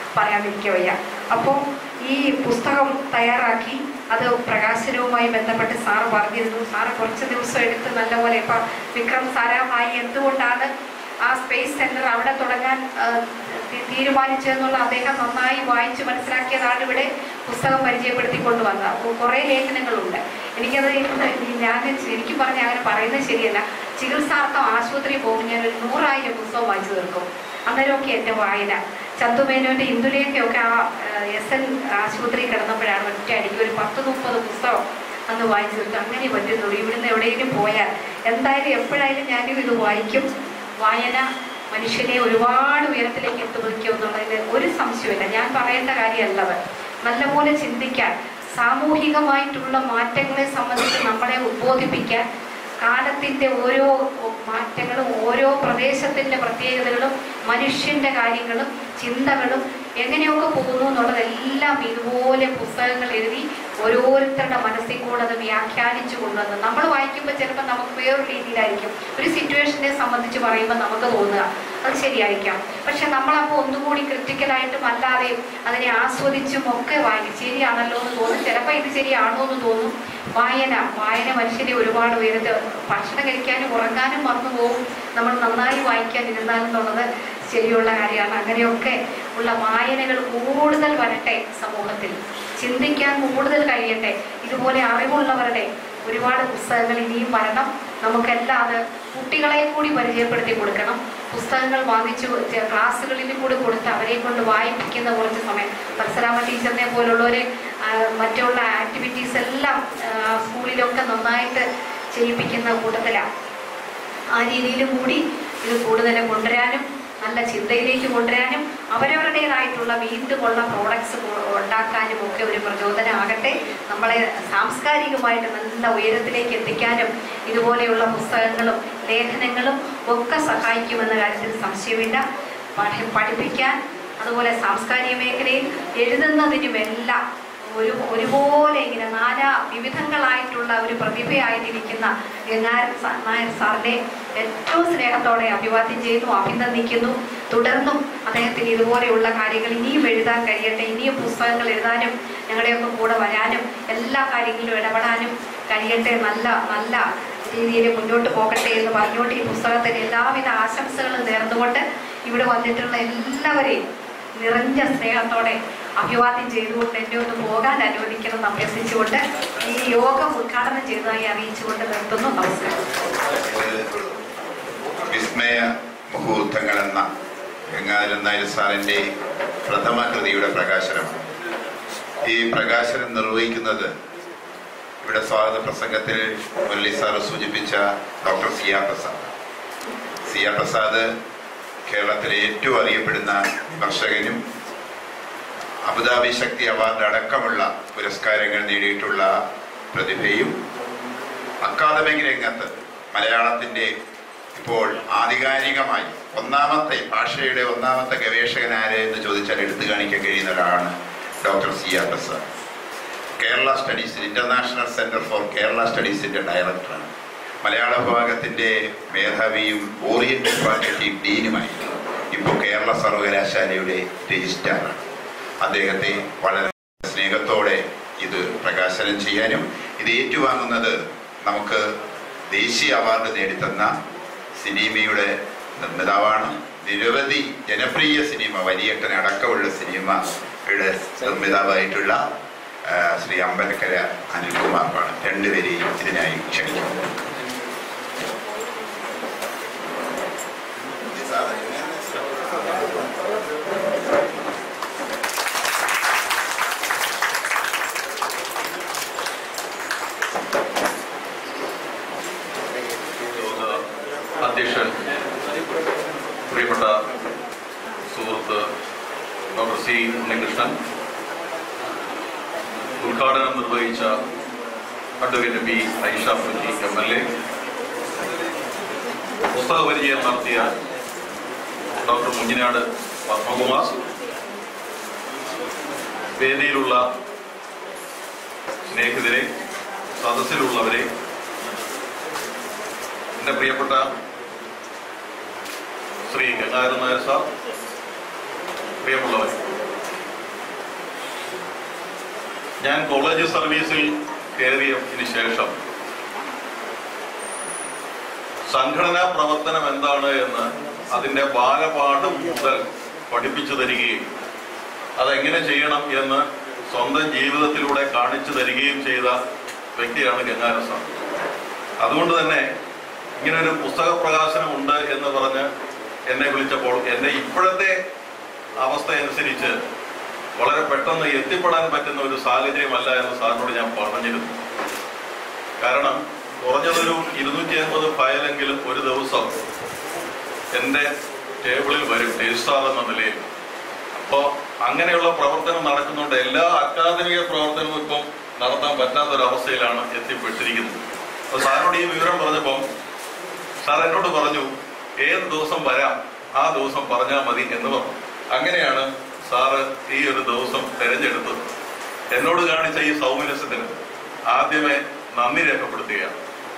പറയാതിരിക്കുക വയ്യ. അപ്പോൾ ഈ പുസ്തകം തയ്യാറാക്കി അത് പ്രകാശനവുമായി ബന്ധപ്പെട്ട് സാറ് പറഞ്ഞിരുന്നു. സാറ് കുറച്ച് ദിവസം എടുത്ത് നല്ലപോലെ ഇപ്പം വിക്രം സാരാഭായി എന്തുകൊണ്ടാണ് ആ സ്പേസ് സെന്റർ അവിടെ തുടങ്ങാൻ തീരുമാനിച്ചതെന്നുള്ള അദ്ദേഹം നന്നായി വായിച്ച് മനസ്സിലാക്കിയതാണ് ഇവിടെ പുസ്തകം പരിചയപ്പെടുത്തി കൊണ്ടുവന്നത്. അപ്പോൾ കുറേ ലേഖനങ്ങളുണ്ട്. എനിക്കത് ഞാൻ ശരിക്കും പറഞ്ഞാൽ അങ്ങനെ പറയുന്നത് ശരിയല്ല. ചികിത്സാർത്ഥം ആശുപത്രിയിൽ പോകും ഞാൻ ഒരു നൂറായിരം പുസ്തകം വായിച്ചു തീർക്കും. അന്നേരമൊക്കെ എൻ്റെ വായന ചന്തുമേനോൻ്റെ ഇന്ദുലേഖയൊക്കെ ആ എസ് എൻ ആശുപത്രി കിടന്നപ്പോഴാണ് ഒറ്റ അടിക്ക് ഒരു പത്ത് മുപ്പത് പുസ്തകം അന്ന് വായിച്ചു തീർക്കും. അങ്ങനെ പറ്റുന്നുള്ളൂ. ഇവിടുന്ന് എവിടെയെങ്കിലും പോയാൽ എന്തായാലും എപ്പോഴായാലും ഞാനും ഇത് വായിക്കും. വായന മനുഷ്യനെ ഒരുപാട് ഉയരത്തിലേക്ക് എത്തിപ്പിക്കും എന്നുള്ളതിൽ ഒരു സംശയമില്ല. ഞാൻ പറയേണ്ട കാര്യമല്ലത്. നല്ലപോലെ ചിന്തിക്കാൻ, സാമൂഹികമായിട്ടുള്ള മാറ്റങ്ങളെ സംബന്ധിച്ച് നമ്മളെ ഉദ്ബോധിപ്പിക്കാൻ, കാലത്തിൻ്റെ ഓരോ മാറ്റങ്ങളും ഓരോ പ്രദേശത്തിൻ്റെ പ്രത്യേകതകളും മനുഷ്യൻ്റെ കാര്യങ്ങളും ചിന്തകളും എങ്ങനെയൊക്കെ പോകുന്നു എന്നുള്ളതെല്ലാം ഇതുപോലെ പുസ്തകങ്ങൾ എഴുതി ഓരോരുത്തരുടെ മനസ്സിൽ കൂടെ അത് വ്യാഖ്യാനിച്ചു കൊണ്ടുവന്ന് നമ്മൾ വായിക്കുമ്പോൾ ചിലപ്പോൾ നമുക്ക് വേറൊരു രീതിയിലായിരിക്കും. ഒരു സിറ്റുവേഷനെ സംബന്ധിച്ച് പറയുമ്പോൾ നമുക്ക് തോന്നുക അത് ശരിയായിരിക്കാം. പക്ഷെ നമ്മളപ്പോൾ ഒന്നുകൂടി ക്രിറ്റിക്കലായിട്ടും അല്ലാതെയും അതിനെ ആസ്വദിച്ചും ഒക്കെ വായിക്കും. ശരിയാണല്ലോ എന്ന് തോന്നും. ചിലപ്പോൾ ഇത് ശരിയാണോ എന്ന് തോന്നും. വായന വായന മനുഷ്യനെ ഒരുപാട് ഉയരത്ത് ഭക്ഷണം കഴിക്കാനും ഉറങ്ങാനും മറന്നു പോകും നമ്മൾ നന്നായി വായിക്കാനിരുന്നാലെന്നുള്ളത് ശരിയുള്ള കാര്യമാണ്. അങ്ങനെയൊക്കെ ഉള്ള വായനകൾ കൂടുതൽ വരട്ടെ സമൂഹത്തിൽ, ചിന്തിക്കാൻ കൂടുതൽ കഴിയട്ടെ. ഇതുപോലെ അറിവുള്ളവരുടെ ഒരുപാട് പുസ്തകങ്ങൾ ഇനിയും വരണം. നമുക്കെല്ലാം അത് കുട്ടികളെ കൂടി പരിചയപ്പെടുത്തി കൊടുക്കണം. പുസ്തകങ്ങൾ വാങ്ങിച്ചു ക്ലാസ്സുകളിൽ കൂടി കൊടുത്ത് അവരെ കൊണ്ട് വായിപ്പിക്കുന്ന കുറച്ച് സമയം പരശുരാമ ടീച്ചറിനെ പോലുള്ളവരെ മറ്റുള്ള ആക്ടിവിറ്റീസ് എല്ലാം സ്കൂളിലൊക്കെ നന്നായിട്ട് ചെയ്യിപ്പിക്കുന്ന കൂട്ടത്തിലാണ്. ആ രീതിയിലും കൂടി ഇത് കൂടുതൽ കൊണ്ടുവരാനും നല്ല ചിന്തയിലേക്ക് കൊണ്ടുവരാനും അവരവരുടേതായിട്ടുള്ള വീണ്ടുമുള്ള പ്രോഡക്ട്സ് ഉണ്ടാക്കാനും ഒക്കെ ഒരു പ്രചോദനമാകട്ടെ. നമ്മളെ സാംസ്കാരികമായിട്ട് നല്ല ഉയരത്തിലേക്ക് എത്തിക്കാനും ഇതുപോലെയുള്ള പുസ്തകങ്ങളും ലേഖനങ്ങളും ഒക്കെ സഹായിക്കുമെന്ന കാര്യത്തിൽ സംശയമില്ല. പഠിപ്പിക്കാൻ അതുപോലെ സാംസ്കാരിക മേഖലയിൽ എഴുതുന്നതിനുമെല്ലാം ഒരു ഒരുപോലെ ഇങ്ങനെ നാനാ വിവിധങ്ങളായിട്ടുള്ള ഒരു പ്രതിഭയായിട്ടിരിക്കുന്ന ഗംഗാധരൻ നായർ സാറിനെ ഏറ്റവും സ്നേഹത്തോടെ അഭിവാദ്യം ചെയ്യുന്നു, അഭിനന്ദിക്കുന്നു. തുടർന്നും അദ്ദേഹത്തിന് ഇതുപോലെയുള്ള കാര്യങ്ങൾ ഇനിയും എഴുതാൻ കഴിയട്ടെ. ഇനിയും പുസ്തകങ്ങൾ എഴുതാനും ഞങ്ങളുടെയൊക്കെ കൂടെ വരാനും എല്ലാ കാര്യങ്ങളിലും ഇടപെടാനും കഴിയട്ടെ. നല്ല നല്ല രീതിയിൽ മുന്നോട്ട് പോകട്ടെ എന്ന് പറഞ്ഞുകൊണ്ട് ഈ പുസ്തകത്തിന് എല്ലാവിധ ആശംസകളും നേർന്നുകൊണ്ട് ഇവിടെ വന്നിട്ടുള്ള എല്ലാവരെയും നിറഞ്ഞ സ്നേഹത്തോടെ അഭിവാദ്യം ചെയ്തുകൊണ്ട് എന്നെ ഒന്ന് പോകാൻ അനുവദിക്കണം എന്ന് അഭ്യർത്ഥിച്ചുകൊണ്ട് ഈ യോഗം ഉദ്ഘാടനം ചെയ്തതായി അറിയിച്ചുകൊണ്ട് നിർത്തുന്നു. നമസ്കാരം. വിസ്മയ മുഹൂർത്തങ്ങൾ എന്ന ഗംഗാധരൻ നായർ സാറിൻ്റെ പ്രഥമ കൃതിയുടെ പ്രകാശനം. ഈ പ്രകാശനം നിർവഹിക്കുന്നത് ഇവിടെ സ്വാഗത പ്രസംഗത്തിൽ മുരളി സാറ് സൂചിപ്പിച്ച doctor C R Prasad. C R Prasad കേരളത്തിലെ ഏറ്റവും അറിയപ്പെടുന്ന വിമർശകനും അബുദാബി ശക്തി അവാർഡ് അടക്കമുള്ള പുരസ്കാരങ്ങൾ നേടിയിട്ടുള്ള പ്രതിഭയും അക്കാദമിക് രംഗത്ത് മലയാളത്തിൻ്റെ ഇപ്പോൾ ആധികാരികമായി ഒന്നാമത്തെ ഭാഷയുടെ ഒന്നാമത്തെ ഗവേഷകൻ ആര് എന്ന് ചോദിച്ചാൽ എടുത്തു കാണിക്കാൻ കഴിയുന്ന ഒരാളാണ് doctor C R Prasad. Kerala studies international centre for Kerala സ്റ്റഡീസിന്റെ ഡയറക്ടറാണ്. മലയാള വിഭാഗത്തിന്റെ മേധാവിയും ഓറിയന്റൽ ഫാക്കൽറ്റി ഡീനുമായിരുന്നു. ഇപ്പോൾ കേരള സർവകലാശാലയുടെ രജിസ്ട്രാറാണ്. അദ്ദേഹത്തെ വളരെ സ്നേഹത്തോടെ ഇത് പ്രകാശനം ചെയ്യാനും ഇത് ഏറ്റുവാങ്ങുന്നത് നമുക്ക് ദേശീയ അവാർഡ് നേടിത്തന്ന സിനിമയുടെ നിർമ്മിതാവാണ്. നിരവധി ജനപ്രിയ സിനിമ വലിയേട്ടൻ അടക്കമുള്ള സിനിമയുടെ നിർമ്മിതാവായിട്ടുള്ള ശ്രീ അമ്പലക്കര അനിൽകുമാറാണ്. രണ്ടുപേരെയും ഇതിനായി ക്ഷണിക്കുന്നു. അധ്യക്ഷൻ പ്രിയപ്പെട്ട സുഹൃത്ത് ഡോക്ടർ സി ഉണ്ണികൃഷ്ണൻ, ഉദ്ഘാടനം നിർവഹിച്ച advocate P Aisha Punchi M L A, പുസ്തക പരിചയം നടത്തിയ ഡോക്ടർ മുഞ്ഞിനാട് പത്മകുമാർ, വേദിയിലുള്ള സ്നേഹിതരെ, സദസ്സിലുള്ളവരെ, എൻ്റെ പ്രിയപ്പെട്ട ശ്രീ ഗംഗാധരൻ നായർ സാർ, പ്രിയമുള്ളവർ, ഞാൻ കോളേജ് സർവീസിൽ കയറിയതിന് ശേഷം സംഘടനാ പ്രവർത്തനം എന്താണ് എന്ന് അതിൻ്റെ ബാലപാഠം മുതൽ പഠിപ്പിച്ചു തരികയും അതെങ്ങനെ ചെയ്യണം എന്ന് സ്വന്തം ജീവിതത്തിലൂടെ കാണിച്ചു തരികയും ചെയ്ത വ്യക്തിയാണ് ഗംഗാധരൻ സാർ. അതുകൊണ്ട് തന്നെ ഇങ്ങനെ ഒരു പുസ്തക പ്രകാശനം ഉണ്ട് എന്ന് പറഞ്ഞ് എന്നെ വിളിച്ചപ്പോൾ എൻ്റെ ഇപ്പോഴത്തെ അവസ്ഥ അനുസരിച്ച് വളരെ പെട്ടെന്ന് എത്തിപ്പെടാൻ പറ്റുന്ന ഒരു സാഹചര്യമല്ല എന്ന് സാറിനോട് ഞാൻ പറഞ്ഞിരുന്നു. കാരണം കുറഞ്ഞതൊരു ഇരുന്നൂറ്റി അൻപത് ഫയലെങ്കിലും ഒരു ദിവസം എൻ്റെ ടേബിളിൽ വരും രജിസ്ട്രാർ എന്ന നിലയിൽ. അപ്പോൾ അങ്ങനെയുള്ള പ്രവർത്തനം നടക്കുന്നുണ്ട്. എല്ലാ അക്കാദമിക പ്രവർത്തനവും ഇപ്പം നടത്താൻ പറ്റാത്തൊരവസ്ഥയിലാണ് എത്തിപ്പെട്ടിരിക്കുന്നത്. അപ്പോൾ സാറിനോട് ഈ വിവരം പറഞ്ഞപ്പം സാർ എന്നോട് പറഞ്ഞു ഏത് ദിവസം വരാം ആ ദിവസം പറഞ്ഞാൽ മതി എന്ന് പറഞ്ഞു. അങ്ങനെയാണ് സാറ് ഈ ഒരു ദിവസം തിരഞ്ഞെടുത്തത്. എന്നോട് കാണിച്ച ഈ സൗമനസ്യത്തിന് ആദ്യമേ നന്ദി രേഖപ്പെടുത്തുകയാണ്.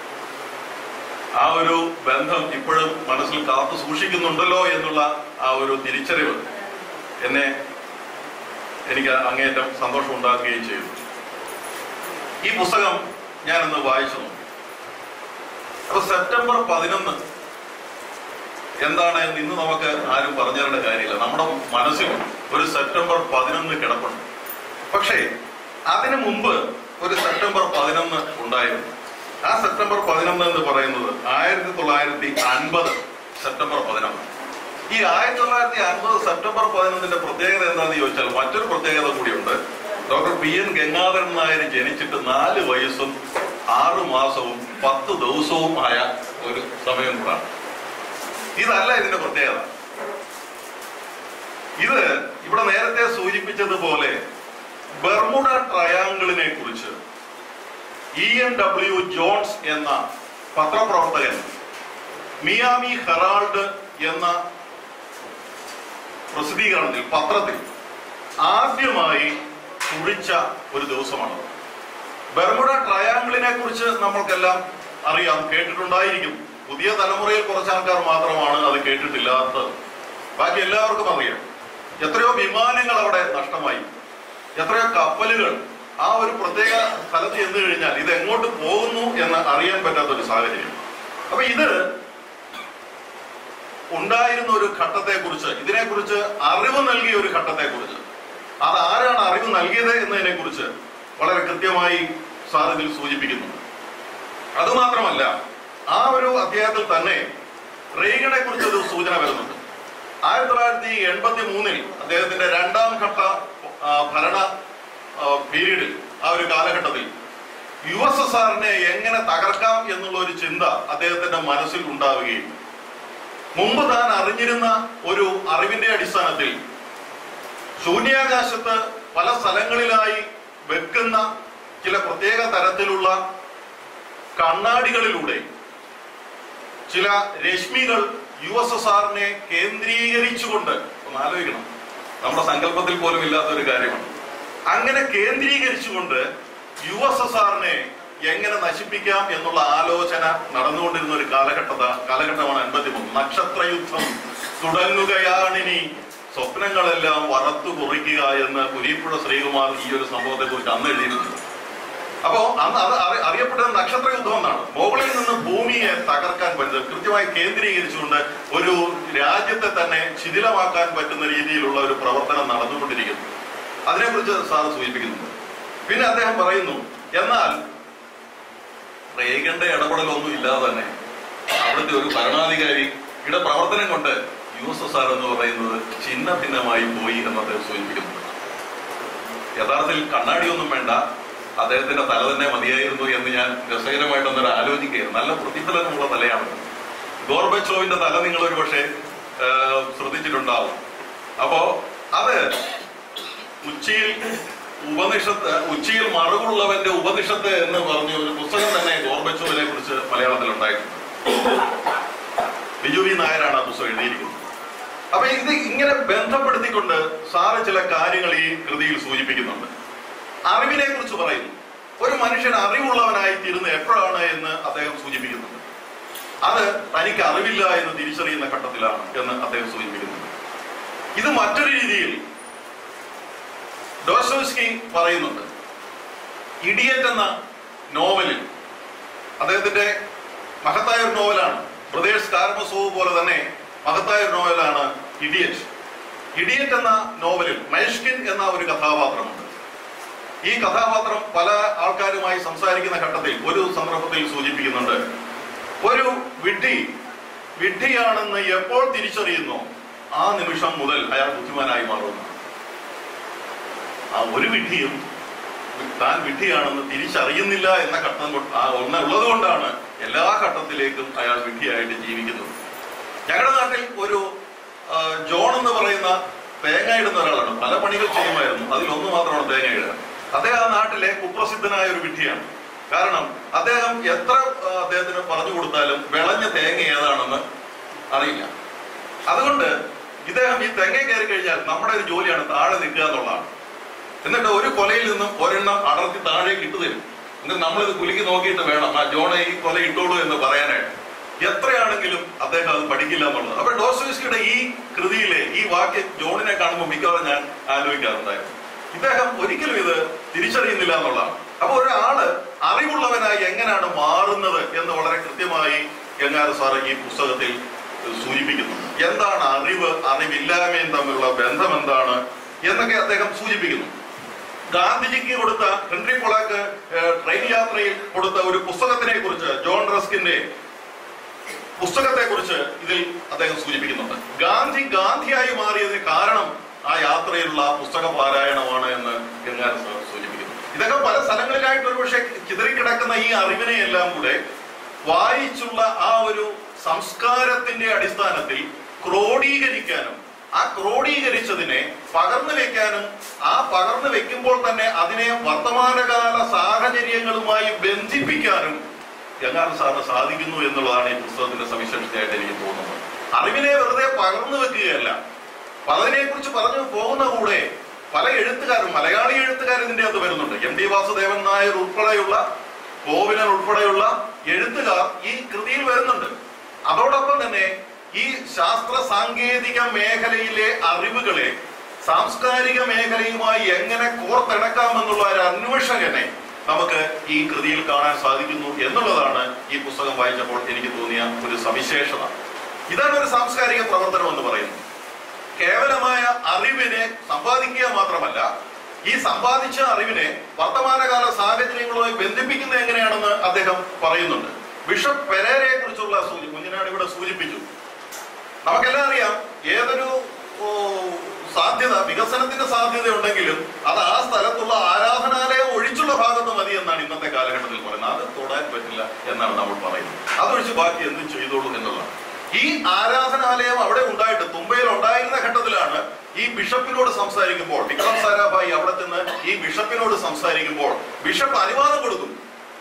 ആ ഒരു ബന്ധം ഇപ്പോഴും മനസ്സിൽ കാത്തു സൂക്ഷിക്കുന്നുണ്ടല്ലോ എന്നുള്ള ആ ഒരു തിരിച്ചറിവ് എന്നെ എനിക്ക് അങ്ങേയറ്റം സന്തോഷം ഉണ്ടാക്കുകയും ചെയ്തു. ഈ പുസ്തകം ഞാനൊന്ന് വായിച്ചു നോക്കി. അപ്പൊ സെപ്റ്റംബർ പതിനൊന്ന് എന്താണ് എന്ന് ഇന്ന് നമുക്ക് ആരും പറഞ്ഞു തരേണ്ട കാര്യമില്ല. നമ്മുടെ മനസ്സിൽ ഒരു സെപ്റ്റംബർ പതിനൊന്ന് കിടപ്പുണ്ട്. പക്ഷേ അതിനു മുമ്പ് ഒരു സെപ്റ്റംബർ പതിനൊന്ന് ഉണ്ടായിരുന്നു. ആ സെപ്റ്റംബർ പതിനൊന്ന് എന്ന് പറയുന്നത് ആയിരത്തി തൊള്ളായിരത്തി അൻപത് സെപ്റ്റംബർ പതിനൊന്ന്. ഈ ആയിരത്തി തൊള്ളായിരത്തി അൻപത് സെപ്റ്റംബർ പതിനൊന്നിന്റെ പ്രത്യേകത എന്താണെന്ന് ചോദിച്ചാൽ മറ്റൊരു പ്രത്യേകത കൂടിയുണ്ട്. Doctor P N Gangadharan Nair ജനിച്ചിട്ട് നാല് വയസ്സും ആറു മാസവും പത്ത് ദിവസവും ആയ ഒരു സമയം കൂടാണ്. ഇതല്ല ഇതിന്റെ പ്രത്യേകത. ഇത് ഇവിടെ നേരത്തെ സൂചിപ്പിച്ചതുപോലെ ബർമുഡ ട്രയാങ്കിളിനെ കുറിച്ച് ഇ എൻ ഡബ്ല്യു ജോൺസ് എന്ന പത്രപ്രവർത്തകൻ മിയാമി ഹെറാൾഡ് എന്ന പ്രസിദ്ധീകരണത്തിൽ പത്രത്തിൽ ആദ്യമായി കുറിച്ച ഒരു ദിവസമാണ്. ബർമുഡ ട്രയാങ്കിളിനെ കുറിച്ച് നമ്മൾക്കെല്ലാം അറിയാം, കേട്ടിട്ടുണ്ടായിരിക്കും. പുതിയ തലമുറയിൽ കുറച്ച് ആൾക്കാർ മാത്രമാണ് അത് കേട്ടിട്ടില്ലാത്തത്. ബാക്കി എല്ലാവർക്കും അറിയാം. എത്രയോ വിമാനങ്ങൾ അവിടെ നഷ്ടമായി, എത്രയോ കപ്പലുകൾ ആ ഒരു പ്രത്യേക സ്ഥലത്ത് ചെന്ന് കഴിഞ്ഞാൽ ഇത് എങ്ങോട്ട് പോകുന്നു എന്ന് അറിയാൻ പറ്റാത്തൊരു സാഹചര്യം. അപ്പൊ ഇത് ഉണ്ടായിരുന്ന ഒരു ഘട്ടത്തെ കുറിച്ച്, ഇതിനെക്കുറിച്ച് അറിവ് നൽകിയ ഒരു ഘട്ടത്തെ കുറിച്ച്, അത് ആരാണ് അറിവ് നൽകിയത് എന്നതിനെ കുറിച്ച് വളരെ കൃത്യമായി സാർ ഇതിൽ സൂചിപ്പിക്കുന്നു. അതുമാത്രമല്ല, ആ ഒരു അധ്യായത്തിൽ തന്നെ റെയ്ഗനെ കുറിച്ച് ഒരു സൂചന വരുന്നുണ്ട്. ആയിരത്തി തൊള്ളായിരത്തി എൺപത്തി മൂന്നിൽ അദ്ദേഹത്തിന്റെ രണ്ടാം ഘട്ട ഭരണ പീരീഡിൽ, ആ ഒരു കാലഘട്ടത്തിൽ യു എസ് എസ് ആറിനെ എങ്ങനെ തകർക്കാം എന്നുള്ള ഒരു ചിന്ത അദ്ദേഹത്തിന്റെ മനസ്സിൽ ഉണ്ടാവുകയും മുമ്പ് താൻ അറിഞ്ഞിരുന്ന ഒരു അറിവിന്റെ അടിസ്ഥാനത്തിൽ ശൂന്യാകാശത്ത് പല സ്ഥലങ്ങളിലായി വെക്കുന്ന ചില പ്രത്യേക തരത്തിലുള്ള കണ്ണാടികളിലൂടെ ചില രശ്മികൾ യു എസ് എസ് ആറിനെ കേന്ദ്രീകരിച്ചുകൊണ്ട്, ഒന്ന് ആലോചിക്കണം, നമ്മുടെ സങ്കല്പത്തിൽ പോലും ഇല്ലാത്തൊരു കാര്യമാണ്. അങ്ങനെ കേന്ദ്രീകരിച്ചുകൊണ്ട് യു എസ് എസ് ആറിനെ എങ്ങനെ നശിപ്പിക്കാം എന്നുള്ള ആലോചന നടന്നുകൊണ്ടിരുന്ന ഒരു കാലഘട്ടത കാലഘട്ടമാണ് അൻപത്തി മൂന്ന്. നക്ഷത്രയുദ്ധം തുടങ്ങുകയാണിനി, സ്വപ്നങ്ങളെല്ലാം വറത്തു കുറിക്കുക എന്ന് പുലിപ്പുഴ ശ്രീകുമാർ ഈ ഒരു സംഭവത്തെ കുറിച്ച് അന്ന് എഴുതിയിരുന്നു. അപ്പോ അന്ന് അത് അറിയപ്പെട്ടത് നക്ഷത്ര യുദ്ധം എന്നാണ്. മുകളിൽ നിന്ന് ഭൂമിയെ തകർക്കാൻ പറ്റുന്നത്, കൃത്യമായി കേന്ദ്രീകരിച്ചുകൊണ്ട് ഒരു രാജ്യത്തെ തന്നെ ശിഥിലമാക്കാൻ പറ്റുന്ന രീതിയിലുള്ള ഒരു പ്രവർത്തനം നടന്നുകൊണ്ടിരിക്കുന്നു. അതിനെക്കുറിച്ച് സാർ സൂചിപ്പിക്കുന്നുണ്ട്. പിന്നെ അദ്ദേഹം പറയുന്നു, എന്നാൽ റേഗന്റെ ഇടപെടലൊന്നും ഇല്ലാതെ തന്നെ അവിടുത്തെ ഒരു ഭരണാധികാരിയുടെ പ്രവർത്തനം കൊണ്ട് യു എസ് എസ് ആർ എന്ന് പറയുന്നത് ഛിന്ന ഭിന്നമായി പോയി എന്ന് അദ്ദേഹം സൂചിപ്പിക്കുന്നുണ്ട്. യഥാർത്ഥത്തിൽ കണ്ണാടിയൊന്നും വേണ്ട, അദ്ദേഹത്തിന്റെ തല തന്നെ മതിയായിരുന്നു എന്ന് ഞാൻ രസകരമായിട്ടൊന്നൊരു ആലോചിക്കുകയായിരുന്നു. നല്ല പ്രതിഫലനമുള്ള തലയാണ്. ഗോർബച്ചോവിന്റെ തല നിങ്ങൾ ഒരു പക്ഷേ ശ്രദ്ധിച്ചിട്ടുണ്ടാവും. അപ്പോ അത് ഉച്ചയിൽ ഉപനിഷത്ത് ഉച്ചയിൽ മറുകുള്ളവന്റെ ഉപനിഷത്ത് എന്ന് പറഞ്ഞ ഒരു പുസ്തകം തന്നെ ഗോർബച്ചോവിനെ കുറിച്ച് മലയാളത്തിൽ ഉണ്ടായിട്ടുണ്ട്. ബിജു വി നായരാണ് ആ പുസ്തകം എഴുതിയിരിക്കുന്നത്. അപ്പൊ ഇത് ഇങ്ങനെ ബന്ധപ്പെടുത്തിക്കൊണ്ട് സാറ് ചില കാര്യങ്ങൾ ഈ കൃതിയിൽ സൂചിപ്പിക്കുന്നുണ്ട്. അറിവിനെ കുറിച്ച് പറയുന്നു. ഒരു മനുഷ്യൻ അറിവുള്ളവനായി തീരുന്ന എപ്പോഴാണ് എന്ന് അദ്ദേഹം സൂചിപ്പിക്കുന്നുണ്ട്. അത് തനിക്ക് അറിവില്ല എന്ന് തിരിച്ചറിയുന്ന ഘട്ടത്തിലാണ് എന്ന് അദ്ദേഹം സൂചിപ്പിക്കുന്നുണ്ട്. ഇത് മറ്റൊരു രീതിയിൽ ഡോസ്റ്റോവ്സ്കി പറയുന്നുണ്ട്. ഇഡിയറ്റ് എന്ന നോവലിൽ, അദ്ദേഹത്തിന്റെ മഹത്തായ ഒരു നോവലാണ്, ബ്രദേഴ്സ് കാരമസോവ് പോലെ തന്നെ മഹത്തായ ഒരു നോവലാണ് ഇഡിയറ്റ്. ഇഡിയറ്റ് എന്ന നോവലിൽ മൈഷ്കിൻ എന്ന ഒരു കഥാപാത്രമുണ്ട്. ഈ കഥാപാത്രം പല ആൾക്കാരുമായി സംസാരിക്കുന്ന ഘട്ടത്തിൽ ഒരു സന്ദർഭത്തിൽ സൂചിപ്പിക്കുന്നുണ്ട്, ഒരു വിഡ്ഢി വിഡ്ഢിയാണെന്ന് എപ്പോൾ തിരിച്ചറിയുന്നോ ആ നിമിഷം മുതൽ അയാൾ ബുദ്ധിമാനായി മാറുന്നു. ആ ഒരു വിഡ്ഢിയും താൻ വിഡ്ഢിയാണെന്ന് തിരിച്ചറിയുന്നില്ല എന്ന ഘട്ടം ഉള്ളത് കൊണ്ടാണ് എല്ലാ ഘട്ടത്തിലേക്കും അയാൾ വിഡ്ഢിയായിട്ട് ജീവിക്കുന്നത്. ഞങ്ങളുടെ നാട്ടിൽ ഒരു ജോൺ എന്ന് പറയുന്ന തേങ്ങ ഇടുന്ന ഒരാളാണ്. പല പണികൾ ചെയ്യുമായിരുന്നു, അതിലൊന്ന് മാത്രമാണ് തേങ്ങ ഇടുക. അദ്ദേഹം ആ നാട്ടിലെ കുപ്രസിദ്ധനായ ഒരു വിഡ്ഢിയാണ്. കാരണം അദ്ദേഹം എത്ര അദ്ദേഹത്തിന് പറഞ്ഞു കൊടുത്താലും വിളഞ്ഞ തേങ്ങ ഏതാണെന്ന് അറിയില്ല. അതുകൊണ്ട് ഇദ്ദേഹം ഈ തെങ്ങ കയറി കഴിഞ്ഞാൽ നമ്മുടെ ഒരു ജോലിയാണ് താഴെ നിൽക്കുക എന്നുള്ളതാണ്. എന്നിട്ട് ഒരു കൊലയിൽ നിന്നും ഒരെണ്ണം അടർത്തി താഴേക്ക് ഇട്ടു തരും. എന്നിട്ട് നമ്മളിത് കുലുക്കി നോക്കിയിട്ട് വേണം ആ ജോണെ ഈ കൊല ഇട്ടോളൂ എന്ന് പറയാനായിട്ട്. എത്രയാണെങ്കിലും അദ്ദേഹം അത് പഠിക്കില്ല എന്നുള്ളത്. അപ്പൊ ഡോസ്റ്റോവസ്കിയുടെ ഈ കൃതിയിലെ ഈ വാക്യം ജോണിനെ കാണുമ്പോൾ മിക്കവാറും ഞാൻ ആലോചിക്കാറുണ്ടായിരുന്നു. ഇദ്ദേഹം ഒരിക്കലും ഇത് തിരിച്ചറിയുന്നില്ല എന്നുള്ളതാണ്. അപ്പൊ ഒരാള് അറിവുള്ളവനായി എങ്ങനെയാണ് മാറുന്നത് എന്ന് വളരെ കൃത്യമായി ഗംഗാധര സാറ് ഈ പുസ്തകത്തിൽ സൂചിപ്പിക്കുന്നു. എന്താണ് അറിവ്, അറിവില്ലായ്മയും തമ്മിലുള്ള ബന്ധം എന്താണ് എന്നൊക്കെ അദ്ദേഹം സൂചിപ്പിക്കുന്നു. ഗാന്ധിജിക്ക് കൊടുത്ത ഹെൻറി പൊളാക്ക് ട്രെയിൻ യാത്രയിൽ കൊടുത്ത ഒരു പുസ്തകത്തിനെ കുറിച്ച്, ജോൺ റസ്കിന്റെ പുസ്തകത്തെ കുറിച്ച് ഇതിൽ അദ്ദേഹം സൂചിപ്പിക്കുന്നുണ്ട്. ഗാന്ധി ഗാന്ധിയായി മാറിയതിന് കാരണം ആ യാത്രയിലുള്ള പുസ്തക പാരായണമാണ് എന്ന് ഗംഗാധര സാർ സൂചിപ്പിക്കുന്നു. ഇതൊക്കെ പല സ്ഥലങ്ങളിലായിട്ട് ഒരുപക്ഷെ ചിതറിക്കിടക്കുന്ന ഈ അറിവിനെയെല്ലാം കൂടെ വായിച്ചുള്ള ആ ഒരു സംസ്കാരത്തിന്റെ അടിസ്ഥാനത്തിൽ ക്രോഡീകരിക്കാനും ആ ക്രോഡീകരിച്ചതിനെ പകർന്നു വെക്കാനും ആ പകർന്നു വെക്കുമ്പോൾ തന്നെ അതിനെ വർത്തമാനകാല സാഹചര്യങ്ങളുമായി ബന്ധിപ്പിക്കാനും ഗംഗാധര സാറിന് സാധിക്കുന്നു എന്നുള്ളതാണ് ഈ പുസ്തകത്തിന്റെ സവിശേഷതയായിട്ട് എനിക്ക് തോന്നുന്നത്. അറിവിനെ വെറുതെ പകർന്നു വെക്കുകയല്ല, പലതിനെ കുറിച്ച് പറഞ്ഞു പോകുന്ന കൂടെ പല എഴുത്തുകാരും, മലയാളി എഴുത്തുകാരും ഇതിന്റെ അകത്ത് വരുന്നുണ്ട്. എം ടി വാസുദേവൻ നായർ ഉൾപ്പെടെയുള്ള, കോവിലൻ ഉൾപ്പെടെയുള്ള എഴുത്തുകാർ ഈ കൃതിയിൽ വരുന്നുണ്ട്. അതോടൊപ്പം തന്നെ ഈ ശാസ്ത്ര സാങ്കേതിക മേഖലയിലെ അറിവുകളെ സാംസ്കാരിക മേഖലയുമായി എങ്ങനെ കോർത്തിണക്കാമെന്നുള്ള ഒരു അന്വേഷകനെ നമുക്ക് ഈ കൃതിയിൽ കാണാൻ സാധിക്കുന്നു എന്നുള്ളതാണ് ഈ പുസ്തകം വായിച്ചപ്പോൾ എനിക്ക് തോന്നിയ ഒരു സവിശേഷത. ഇതാണ് ഒരു സാംസ്കാരിക പ്രവർത്തനം എന്ന് പറയുന്നത്. കേവലമായ അറിവിനെ സമ്പാദിക്കുക മാത്രമല്ല, ഈ സമ്പാദിച്ച അറിവിനെ വർത്തമാനകാല സാഹചര്യങ്ങളുമായി ബന്ധിപ്പിക്കുന്നത് എങ്ങനെയാണെന്ന് അദ്ദേഹം പറയുന്നുണ്ട്. ബിഷപ്പ് പെരേരയെ കുറിച്ചുള്ള കുഞ്ഞിനാട് ഇവിടെ സൂചിപ്പിച്ചു. നമുക്കെല്ലാം അറിയാം, ഏതൊരു സാധ്യത, വികസനത്തിന്റെ സാധ്യത ഉണ്ടെങ്കിലും അത് ആ സ്ഥലത്തുള്ള ആരാധനാലയം ഒഴിച്ചുള്ള ഭാഗത്ത് മതി എന്നാണ് ഇന്നത്തെ കാലഘട്ടത്തിൽ പറയുന്നത്. അത് തൊടാൻ പറ്റില്ല എന്നാണ് നമ്മൾ പറയുന്നത്. അതൊഴിച്ച് ബാക്കി എന്തും ചെയ്തോളൂ എന്നുള്ളതാണ്. ഈ ആരാധനാലയം അവിടെ ഉണ്ടായിട്ട് തുമ്പയിൽ ഉണ്ടായിരുന്ന ഘട്ടത്തിലാണ് ഈ ബിഷപ്പിനോട് സംസാരിക്കുമ്പോൾ, വിക്രം സാരാഭായി അവിടെ ചെന്ന് ഈ ബിഷപ്പിനോട് സംസാരിക്കുമ്പോൾ ബിഷപ്പ് അനുവാദം കൊടുക്കും.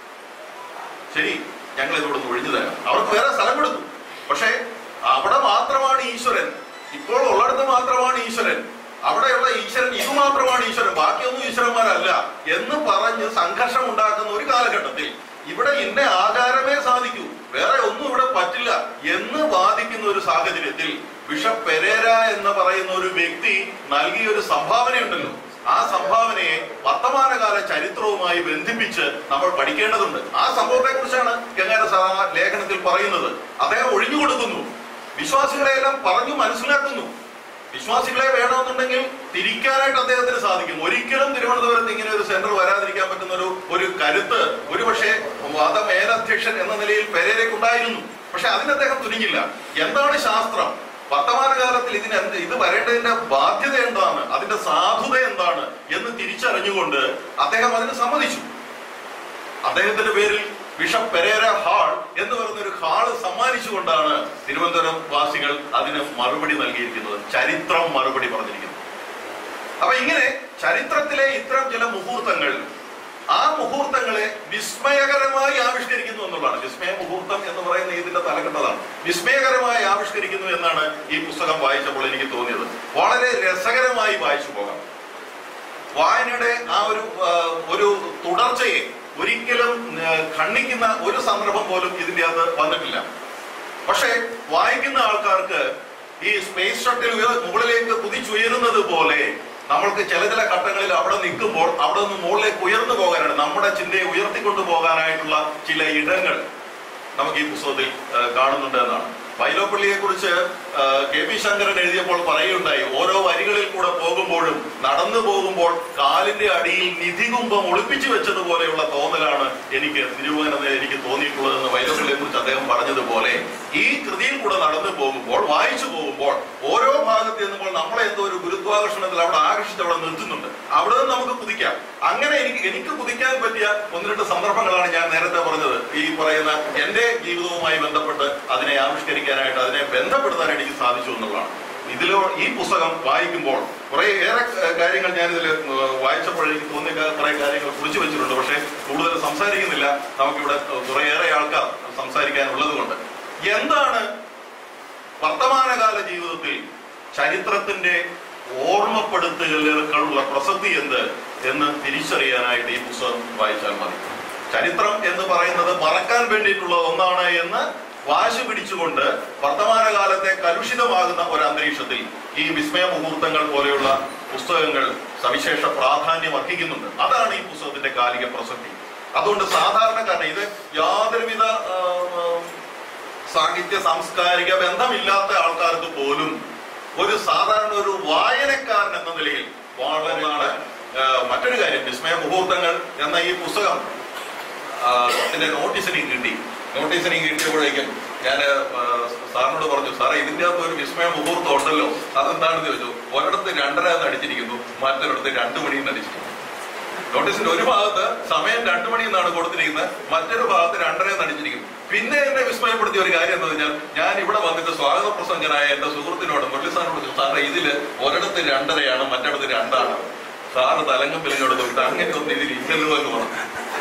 ശരി, ഞങ്ങൾ ഇതോടൊന്ന് ഒഴിഞ്ഞു തരാം. അവർക്ക് വേറെ സ്ഥലം കൊടുക്കും. പക്ഷെ അവിടെ മാത്രമാണ് ഈശ്വരൻ, ഇപ്പോൾ ഉള്ളിടത്ത് മാത്രമാണ് ഈശ്വരൻ, അവിടെയുള്ള ഈശ്വരൻ ഇത് മാത്രമാണ് ഈശ്വരൻ, ബാക്കിയൊന്നും ഈശ്വരന്മാരല്ല എന്ന് പറഞ്ഞ് സംഘർഷം ഉണ്ടാക്കുന്ന ഒരു കാലഘട്ടത്തിൽ ഇവിടെ ഇന്ന ആചാരമേ സാധിക്കൂ, വേറെ ഒന്നും ഇവിടെ പറ്റില്ല എന്ന് വാദിക്കുന്ന ഒരു സാഹചര്യത്തിൽ ബിഷപ്പ് പെരേര എന്ന് പറയുന്ന ഒരു വ്യക്തി നൽകിയ ഒരു സംഭാവനയുണ്ടല്ലോ, ആ സംഭാവനയെ വർത്തമാനകാല ചരിത്രവുമായി ബന്ധിപ്പിച്ച് നമ്മൾ പഠിക്കേണ്ടതുണ്ട്. ആ സംഭവത്തെ കുറിച്ചാണ് ഗംഗാധര സാർ ലേഖനത്തിൽ പറയുന്നത്. അദ്ദേഹം ഒഴിഞ്ഞു കൊടുക്കുന്നു, വിശ്വാസികളെ എല്ലാം പറഞ്ഞു മനസ്സിലാക്കുന്നു. വിശ്വാസികളെ വേണമെന്നുണ്ടെങ്കിൽ തിരിക്കാനായിട്ട് അദ്ദേഹത്തിന് സാധിക്കും. ഒരിക്കലും തിരുവനന്തപുരത്ത് ഇങ്ങനെ ഒരു സെന്റർ വരാതിരിക്കാൻ പറ്റുന്ന ഒരു ഒരു കരുത്ത് ഒരു പക്ഷേ മതമേലധ്യക്ഷൻ എന്ന നിലയിൽ പെരേരയ്ക്കുണ്ടായിരുന്നു. പക്ഷെ അതിന് അദ്ദേഹം തുനിഞ്ഞില്ല. എന്താണ് ശാസ്ത്രം, വർത്തമാനകാലത്തിൽ ഇതിന് എന്ത് ഇത് വരേണ്ടതിന്റെ ബാധ്യത എന്താണ്, അതിന്റെ സാധുത എന്താണ് എന്ന് തിരിച്ചറിഞ്ഞുകൊണ്ട് അദ്ദേഹം അതിന് സമ്മതിച്ചു. അദ്ദേഹത്തിന്റെ പേരിൽ ബിഷപ്പ് പെരേര ഹാൾ എന്ന് പറയുന്ന ഒരു ഹാള് സമ്മാനിച്ചുകൊണ്ടാണ് തിരുവനന്തപുരം വാസികൾ അതിന് മറുപടി നൽകിയിരിക്കുന്നത്, ചരിത്രം മറുപടി പറഞ്ഞിരിക്കുന്നത്. അപ്പൊ ഇങ്ങനെ ചരിത്രത്തിലെ ഇത്തരം ചില മുഹൂർത്തങ്ങൾ, ആ മുഹൂർത്തങ്ങളെ വിസ്മയകരമായി ആവിഷ്കരിക്കുന്നു എന്നുള്ളതാണ്. വിസ്മയ മുഹൂർത്തം എന്ന് പറയുന്ന ഇതിന്റെ തലക്കെട്ടതാണ്. വിസ്മയകരമായി ആവിഷ്കരിക്കുന്നു എന്നാണ് ഈ പുസ്തകം വായിച്ചപ്പോൾ എനിക്ക് തോന്നിയത്. വളരെ രസകരമായി വായിച്ചു പോകാം. വായനയുടെ ആ ഒരു ഒരു തുടർച്ചയെ ഒരിക്കലും ഖണ്ഡിക്കുന്ന ഒരു സന്ദർഭം പോലും ഇതിന്റെ അകത്ത് വന്നിട്ടില്ല. പക്ഷെ വായിക്കുന്ന ആൾക്കാർക്ക് ഈ സ്പേസ് ഷട്ടിൽ മുകളിലേക്ക് കുതിച്ചുയരുന്നത് പോലെ നമ്മൾക്ക് ചില ചില ഘട്ടങ്ങളിൽ അവിടെ നിൽക്കുമ്പോൾ അവിടെ നിന്ന് മുകളിലേക്ക് ഉയർന്നു പോകാനാണ്, നമ്മുടെ ചിന്തയെ ഉയർത്തിക്കൊണ്ടു പോകാനായിട്ടുള്ള ചില ഇടങ്ങൾ നമുക്ക് ഈ പുസ്തകത്തിൽ കാണുന്നുണ്ട് എന്നാണ്. വൈലോപ്പള്ളിയെ കുറിച്ച് കെ പി ശങ്കരൻ എഴുതിയപ്പോൾ പറയുകയുണ്ടായി, ഓരോ വരികളിൽ കൂടെ പോകുമ്പോഴും നടന്നു പോകുമ്പോൾ കാലിന്റെ അടിയിൽ നിധികുംഭം ഒളിപ്പിച്ചു വെച്ചതുപോലെയുള്ള തോന്നലാണ് എനിക്ക് നിരൂപകനെന്ന് എനിക്ക് തോന്നിയിട്ടുള്ളതെന്ന് വൈലോപ്പള്ളിയെ കുറിച്ച് അദ്ദേഹം പറഞ്ഞതുപോലെ ഈ കൃതിയിൽ കൂടെ നടന്നു പോകുമ്പോൾ വായിച്ചു പോകുമ്പോൾ ഓരോ ഭാഗത്ത് എന്നുമ്പോൾ നമ്മളെ എന്തോ ഒരു ഗുരുത്വാകർഷണത്തിൽ അവിടെ ആകർഷിച്ച് അവിടെ നിർത്തുന്നുണ്ട്. അവിടെ നിന്ന് നമുക്ക് കുതിക്കാം. അങ്ങനെ എനിക്ക് എനിക്ക് കുതിക്കാൻ പറ്റിയ ഒന്ന് രണ്ട് സന്ദർഭങ്ങളാണ് ഞാൻ നേരത്തെ പറഞ്ഞത്. ഈ പറയുന്ന എന്റെ ജീവിതവുമായി ബന്ധപ്പെട്ട് അതിനെ ആവിഷ്കരിക്കാനായിട്ട് അതിനെ ബന്ധപ്പെടുത്താൻ എനിക്ക് സാധിച്ചു എന്നുള്ളതാണ്. ഇതിലോ ഈ പുസ്തകം വായിക്കുമ്പോൾ കുറെ ഏറെ കാര്യങ്ങൾ ഞാനിതിൽ വായിച്ചപ്പോൾ എനിക്ക് തോന്നിയ കുറെ കാര്യങ്ങൾ കുറിച്ചു വെച്ചിട്ടുണ്ട്. പക്ഷെ കൂടുതൽ സംസാരിക്കുന്നില്ല, നമുക്കിവിടെ കുറേയേറെ ആൾക്കാർ സംസാരിക്കാനുള്ളത് കൊണ്ട്. എന്താണ് വർത്തമാനകാല ജീവിതത്തിൽ ചരിത്രത്തിന്റെ ഓർമ്മപ്പെടുത്തലുകളുള്ള പ്രസക്തി എന്ത് എന്ന് തിരിച്ചറിയാനായിട്ട് ഈ പുസ്തകം വായിച്ചാൽ മതി. ചരിത്രം എന്ന് പറയുന്നത് മറക്കാൻ വേണ്ടിയിട്ടുള്ള ഒന്നാണ് എന്ന് വാശി പിടിച്ചുകൊണ്ട് വർത്തമാനകാലത്തെ കലുഷിതമാകുന്ന ഒരു അന്തരീക്ഷത്തിൽ ഈ വിസ്മയ മുഹൂർത്തങ്ങൾ പോലെയുള്ള പുസ്തകങ്ങൾ സവിശേഷ പ്രാധാന്യം അർഹിക്കുന്നുണ്ട്. അതാണ് ഈ പുസ്തകത്തിന്റെ കാലിക പ്രസക്തി. അതുകൊണ്ട് സാധാരണക്കാരന് ഇത് യാതൊരുവിധ സാഹിത്യ സാംസ്കാരിക ബന്ധമില്ലാത്ത ആൾക്കാർക്ക് പോലും ഒരു സാധാരണ ഒരു വായനക്കാരൻ എന്ന നിലയിൽ വളരെ മറ്റൊരു കാര്യം, വിസ്മയ മുഹൂർത്തങ്ങൾ എന്ന ഈ പുസ്തകം ഇതിന്റെ നോട്ടീസിനിങ് കിട്ടി. നോട്ടീസിനിങ് കിട്ടിയപ്പോഴേക്കും ഞാൻ സാറിനോട് പറഞ്ഞു, സാറേ ഇതിന്റെ അകത്ത് ഒരു വിസ്മയ മുഹൂർത്തം ഉണ്ടല്ലോ, അതെന്താണെന്ന് ചോദിച്ചു. ഒരിടത്ത് രണ്ടര എന്ന് അടിച്ചിരിക്കുന്നു, മറ്റൊരിടത്ത് രണ്ടു മണിന്ന് അടിച്ചിരിക്കുന്നു. നോട്ടീസിന്റെ ഒരു ഭാഗത്ത് സമയം രണ്ടു മണി എന്നാണ് കൊടുത്തിരിക്കുന്നത്, മറ്റൊരു ഭാഗത്ത് രണ്ടര എന്ന് അടിച്ചിരിക്കുന്നു. പിന്നെ എന്നെ വിസ്മയപ്പെടുത്തിയ ഒരു കാര്യം എന്ന് പറഞ്ഞാൽ, ഞാൻ ഇവിടെ വന്നിട്ട് സ്വാഗത പ്രസംഗനായ എന്റെ സുഹൃത്തിനോട് മുരളി സാറിനോട് സാറേ ഇതില് ഒരിടത്ത് രണ്ടരയാണ് മറ്റിടത്ത് രണ്ടാണ്. സാറ് തലങ്ങും പിലങ്ങോട് നോക്കിയിട്ട് അങ്ങനെ ഒന്നും ഇതിൽ ഇല്ലല്ലോ എന്ന് പറഞ്ഞു.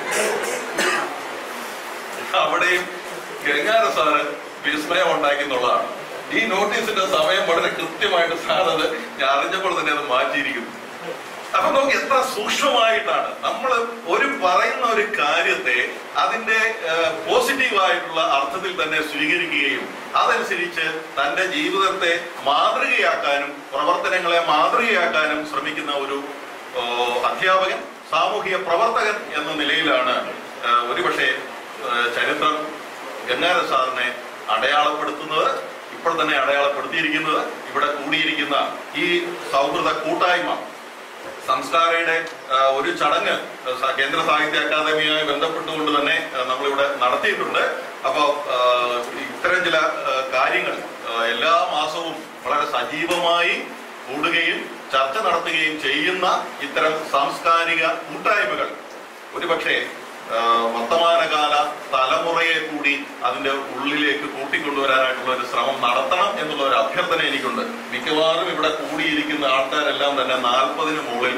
അവിടെയും ഗംഗാര സാറ് വിസ്മയം ഉണ്ടാക്കി എന്നുള്ളതാണ്. ഈ നോട്ടീസിന്റെ സമയം വളരെ കൃത്യമായിട്ട് സാർ അത് ഞാൻ അറിഞ്ഞപ്പോൾ തന്നെ അത് മാറ്റിയിരിക്കുന്നു. അപ്പൊ നമുക്ക് എത്ര സൂക്ഷ്മമായിട്ടാണ് നമ്മൾ ഒരു പറയുന്ന ഒരു കാര്യത്തെ അതിന്റെ പോസിറ്റീവായിട്ടുള്ള അർത്ഥത്തിൽ തന്നെ സ്വീകരിക്കുകയും അതനുസരിച്ച് തന്റെ ജീവിതത്തെ മാതൃകയാക്കാനും പ്രവർത്തനങ്ങളെ മാതൃകയാക്കാനും ശ്രമിക്കുന്ന ഒരു അധ്യാപകൻ, സാമൂഹിക പ്രവർത്തകൻ എന്ന നിലയിലാണ് ഒരുപക്ഷെ ചരിത്രം ഗംഗാര സാറിനെ അടയാളപ്പെടുത്തുന്നത്, ഇപ്പോൾ തന്നെ അടയാളപ്പെടുത്തിയിരിക്കുന്നത്. ഇവിടെ കൂടിയിരിക്കുന്ന ഈ സൗഹൃദ കൂട്ടായ്മ സംസ്കാരയുടെ ഒരു ചടങ്ങ് കേന്ദ്ര സാഹിത്യ അക്കാദമിയുമായി ബന്ധപ്പെട്ടുകൊണ്ട് തന്നെ നമ്മളിവിടെ നടത്തിയിട്ടുണ്ട്. അപ്പൊ ഇത്തരം ചില കാര്യങ്ങൾ എല്ലാ മാസവും വളരെ സജീവമായി കൂടുകയും ചർച്ച നടത്തുകയും ചെയ്യുന്ന ഇത്തരം സാംസ്കാരിക കൂട്ടായ്മകൾ ഒരുപക്ഷെ വർത്തമാനകാല തലമുറയെ കൂടി അതിന്റെ ഉള്ളിലേക്ക് കൂട്ടിക്കൊണ്ടുവരാനായിട്ടുള്ള ഒരു ശ്രമം നടത്തണം എന്നുള്ള ഒരു അഭ്യർത്ഥന എനിക്കുണ്ട്. മിക്കവാറും ഇവിടെ കൂടിയിരിക്കുന്ന ആൾക്കാരെല്ലാം തന്നെ നാൽപ്പതിന് മുകളിൽ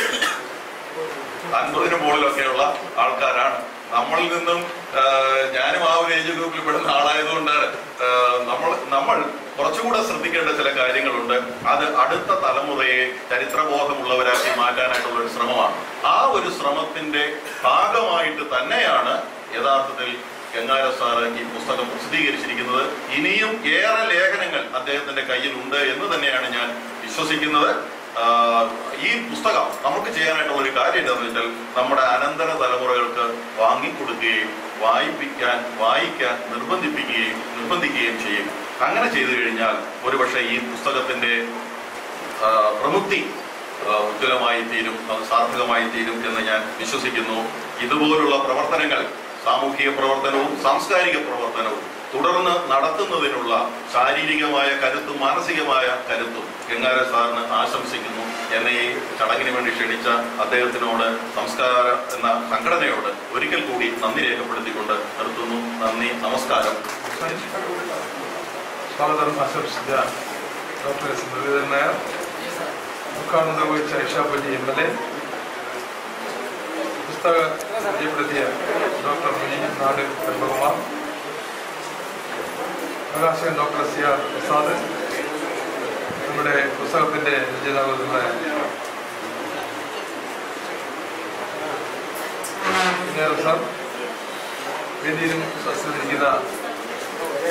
അൻപതിന് മുകളിലൊക്കെയുള്ള ആൾക്കാരാണ്. നമ്മളിൽ നിന്നും ഞാനും ആ ഒരു ഏജ് ഗ്രൂപ്പിൽ പെടുന്ന ആളായതുകൊണ്ടാണ് നമ്മൾ നമ്മൾ കുറച്ചുകൂടെ ശ്രദ്ധിക്കേണ്ട ചില കാര്യങ്ങളുണ്ട്. അത് അടുത്ത തലമുറയെ ചരിത്രബോധമുള്ളവരാക്കി മാറ്റാനായിട്ടുള്ള ഒരു ശ്രമമാണ്. ആ ഒരു ശ്രമത്തിന്റെ ഭാഗമായിട്ട് തന്നെയാണ് യഥാർത്ഥത്തിൽ ഗംഗാര സാറ് ഈ പുസ്തകം പ്രസിദ്ധീകരിച്ചിരിക്കുന്നത്. ഇനിയും ഏറെ ലേഖനങ്ങൾ അദ്ദേഹത്തിന്റെ കയ്യിലുണ്ട് എന്ന് തന്നെയാണ് ഞാൻ വിശ്വസിക്കുന്നത്. ഈ പുസ്തകം നമുക്ക് ചെയ്യാനായിട്ടുള്ള ഒരു കാര്യം എന്താണെന്ന് വെച്ചാൽ നമ്മുടെ അനന്തര തലമുറകൾക്ക് വാങ്ങിക്കൊടുക്കുകയും വായിപ്പിക്കാൻ വായിക്കാൻ നിർബന്ധിപ്പിക്കുകയും നിർബന്ധിക്കുകയും ചെയ്യും. അങ്ങനെ ചെയ്തു കഴിഞ്ഞാൽ ഒരുപക്ഷെ ഈ പുസ്തകത്തിന്റെ പ്രമുക്തി ഉജ്ജ്വലമായി തീരും, അത് സാർത്ഥകമായി തീരും എന്ന് ഞാൻ വിശ്വസിക്കുന്നു. ഇതുപോലുള്ള പ്രവർത്തനങ്ങൾ, സാമൂഹിക പ്രവർത്തനവും സാംസ്കാരിക പ്രവർത്തനവും തുടർന്ന് നടത്തുന്നതിനുള്ള ശാരീരികമായ കരുത്തും മാനസികമായ കരുത്തും ഗംഗാര സാറിന് ആശംസിക്കുന്നു. എന്നെ ഈ ചടങ്ങിന് വേണ്ടി ക്ഷണിച്ച അദ്ദേഹത്തിനോട്, സംസ്കാര എന്ന സംഘടനയോട് ഒരിക്കൽ കൂടി നന്ദി രേഖപ്പെടുത്തിക്കൊണ്ട് നിർത്തുന്നു. നന്ദി, നമസ്കാരം. സ്വാഗതം ആശംസിച്ച ഡോക്ടർ വിസ്മയാമുഹൂർത്തൻ നായർ, ഉദ്ഘാടനം നിർവഹിച്ച ഐഷാപല്ലി എം എൽ എ, പുസ്തകം പരിചയപ്പെടുത്തിയ ഡോക്ടർ നാട് പത്മകുമാർ, പ്രകാശകൻ ഡോക്ടർ സി ആർ പ്രസാദ്, നമ്മുടെ പുസ്തകത്തിന്റെ രചയിതാവായ സാർ, വേദിയിലും സദസ്സിലിരിക്കുന്ന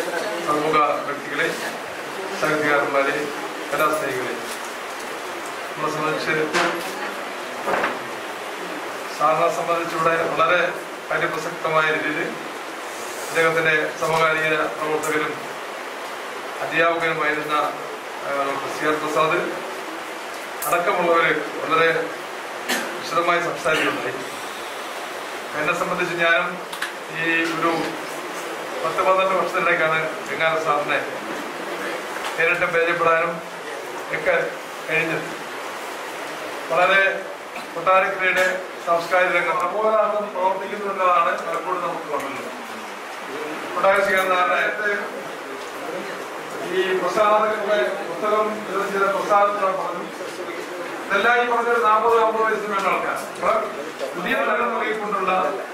പ്രമുഖ വ്യക്തികളെ, സാഹിത്യകാരന്മാരെ, കലാസ്നേഹികളെ, നമ്മളെ സംബന്ധിച്ച് സാറിനെ സംബന്ധിച്ചിവിടെ വളരെ കാര്യപ്രസക്തമായ രീതിയിൽ അദ്ദേഹത്തിൻ്റെ സമകാലിക പ്രവർത്തകരും അധ്യാപകനുമായിരുന്ന ഡോക്ടർ സി ആർ പ്രസാദ് അടക്കമുള്ളവർ വളരെ വിശദമായി സംസാരിക്കുന്നുണ്ടായി. എന്നെ സംബന്ധിച്ച് ഞാനും ഈ ഒരു പത്ത് പന്ത്രണ്ട് വർഷത്തിലേക്കാണ് ഗംഗാധരൻ സാറിനെ നേരിട്ട് പരിചയപ്പെടാനും ഒക്കെ കഴിഞ്ഞത്. വളരെ കൊട്ടാരക്കരയുടെ സാംസ്കാരിക രംഗം അമോഘാർത്ഥം പ്രവർത്തിക്കുന്നുള്ളതാണ് പലപ്പോഴും നമുക്ക് കണ്ടുള്ളത്. കൊട്ടാരക്കര ഈ പ്രസാദങ്ങളുടെ പുസ്തകം ചില പ്രസാദത്തിലാണ് പറഞ്ഞു. ഇതെല്ലാം ഈ പറഞ്ഞൊരു നാൽപ്പത് അമ്പത് വയസ്സിന് വേണ്ട ആൾക്കാർ പുതിയ തലം നൽകിക്കൊണ്ടുള്ള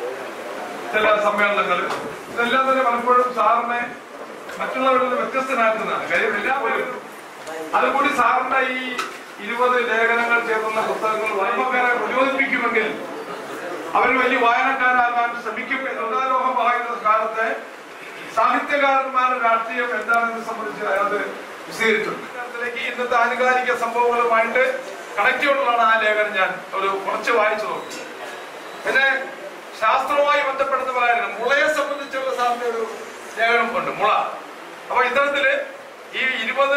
ചില സമ്മേളനങ്ങൾ ഇതെല്ലാം തന്നെ പലപ്പോഴും സാറിനെ മറ്റുള്ളവരിൽ നിന്ന് വ്യത്യസ്തനാക്കുന്നതാണ്. കാര്യം എല്ലാവരും അതുകൂടി സാറിന്റെ ഈ ഇരുപത് ലേഖനങ്ങൾ ചേർന്നുള്ള പുസ്തകങ്ങൾ വായനക്കാരെ പ്രചോദിപ്പിക്കുമെങ്കിൽ അവർ വലിയ വായനക്കാരാകാൻ ശ്രമിക്കും എന്നതാലോകം പറയുന്ന കാലത്തെ സാഹിത്യകാരന്മാരുടെ രാഷ്ട്രീയം എന്താണെന്ന് സംബന്ധിച്ച് അയാൾ വിശദീകരിച്ചിട്ടുണ്ട്. ഇന്നത്തെ ആനുകാലിക സംഭവങ്ങളുമായിട്ട് കണക്ട് ചെയ്തുകൊണ്ടാണ് ആ ലേഖനം ഞാൻ ഒരു കുറച്ച് വായിച്ചു നോക്കി. പിന്നെ ശാസ്ത്രവുമായി ബന്ധപ്പെടുന്ന പറയാൻ മുളയെ സംബന്ധിച്ചുള്ള സാറിന്റെ ഒരു ലേഖനം ഉണ്ട്, മുള. അപ്പൊ ഇത്തരത്തില് ഈ ഇരുപത്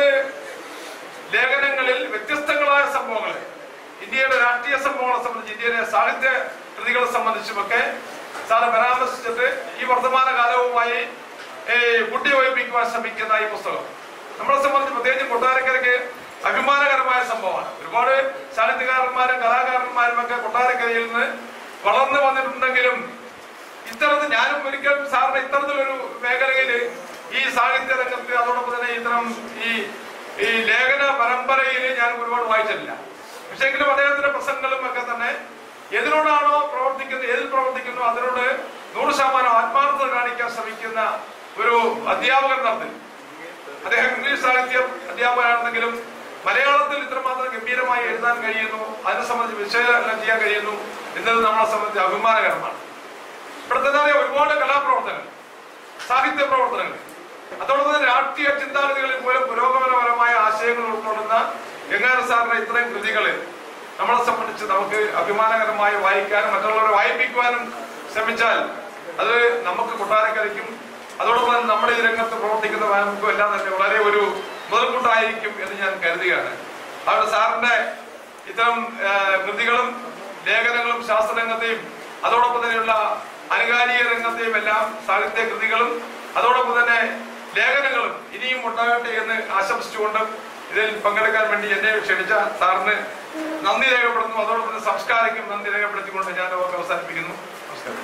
ലേഖനങ്ങളിൽ വ്യത്യസ്തങ്ങളായ സംഭവങ്ങളെ ഇന്ത്യയുടെ രാഷ്ട്രീയ സംഭവങ്ങളെ സംബന്ധിച്ച് ഇന്ത്യയിലെ സാഹിത്യ കൃതികളെ സംബന്ധിച്ചുമൊക്കെ സാറ് പരാമർശിച്ചിട്ട് ഈ വർത്തമാന കാലവുമായി കൂട്ടിയോജിപ്പിക്കുവാൻ ശ്രമിക്കുന്ന ഈ പുസ്തകം നമ്മളെ സംബന്ധിച്ച് പ്രത്യേകിച്ച് കൊട്ടാരക്കരയ്ക്ക് അഭിമാനകരമായ സംഭവമാണ്. ഒരുപാട് സാഹിത്യകാരന്മാരും കലാകാരന്മാരും ഒക്കെ കൊട്ടാരക്കരയിൽ നിന്ന് വളർന്നു വന്നിട്ടുണ്ടെങ്കിലും ഇത്തരത്തിൽ ഞാനും ഒരിക്കലും സാറിന് ഇത്തരത്തിലൊരു മേഖലയില് ഈ സാഹിത്യ രംഗത്ത് അതോടൊപ്പം തന്നെ ഇത്തരം ഈ ഈ ലേഖന പരമ്പരയിൽ ഞാൻ ഒരുപാട് വായിച്ചിട്ടില്ല. പക്ഷെ എങ്കിലും അദ്ദേഹത്തിന്റെ പ്രസംഗങ്ങളും ഒക്കെ തന്നെ ഏതിനോടാണോ പ്രവർത്തിക്കുന്നത് ഏതിൽ പ്രവർത്തിക്കുന്നു അതിനോട് നൂറ് ശതമാനം ആത്മാർത്ഥത കാണിക്കാൻ ശ്രമിക്കുന്ന ഒരു അധ്യാപകൻ നടത്തി. അദ്ദേഹം ഇംഗ്ലീഷ് സാഹിത്യ അധ്യാപകനാണെന്നെങ്കിലും മലയാളത്തിൽ ഇത്രമാത്രം ഗംഭീരമായി എഴുതാൻ കഴിയുന്നു, അതിനെ സംബന്ധിച്ച് വിശകലനം ചെയ്യാൻ കഴിയുന്നു എന്നത് നമ്മളെ സംബന്ധിച്ച് അഭിമാനകരമാണ്. ഇവിടെ തന്നെ ഒരുപാട് കലാപ്രവർത്തനങ്ങൾ, സാഹിത്യ പ്രവർത്തനങ്ങൾ, അതോടൊപ്പം തന്നെ രാഷ്ട്രീയ ചിന്താഗതികളിൽ പോലും പുരോഗമനപരമായ ആശയങ്ങൾ ഉൾക്കൊള്ളുന്ന ഗംഗാധരൻ സാറിന്റെ ഇത്രയും കൃതികള് നമ്മളെ സംബന്ധിച്ച് നമുക്ക് അഭിമാനകരമായി വായിക്കാനും മറ്റുള്ളവരെ വായിപ്പിക്കുവാനും ശ്രമിച്ചാൽ അത് നമുക്ക് കൊട്ടാരക്കരയ്ക്കും അതോടൊപ്പം നമ്മുടെ ഈ രംഗത്ത് പ്രവർത്തിക്കുന്ന നമുക്കും എല്ലാം തന്നെ വളരെ ഒരു മുതൽക്കൂട്ടായിരിക്കും എന്ന് ഞാൻ കരുതുകയാണ്. അവിടെ സാറിന്റെ ഇത്തരം കൃതികളും ലേഖനങ്ങളും ശാസ്ത്രരംഗത്തെയും അതോടൊപ്പം തന്നെയുള്ള അനുകാലിക രംഗത്തെയും എല്ലാം സാഹിത്യ കൃതികളും അതോടൊപ്പം തന്നെ ലേഖനങ്ങളും ഇനിയും ഉണ്ടാകട്ടെ എന്ന് ആശംസിച്ചുകൊണ്ട് ഇതിൽ പങ്കെടുക്കാൻ വേണ്ടി എന്നെ ക്ഷണിച്ച സാറിന് നന്ദി രേഖപ്പെടുത്തുന്നു. അതോടൊപ്പം തന്നെ സംസ്കാരിക്കും നന്ദി രേഖപ്പെടുത്തിക്കൊണ്ട് ഞാൻ അവസാനിപ്പിക്കുന്നു. നമസ്കാരം.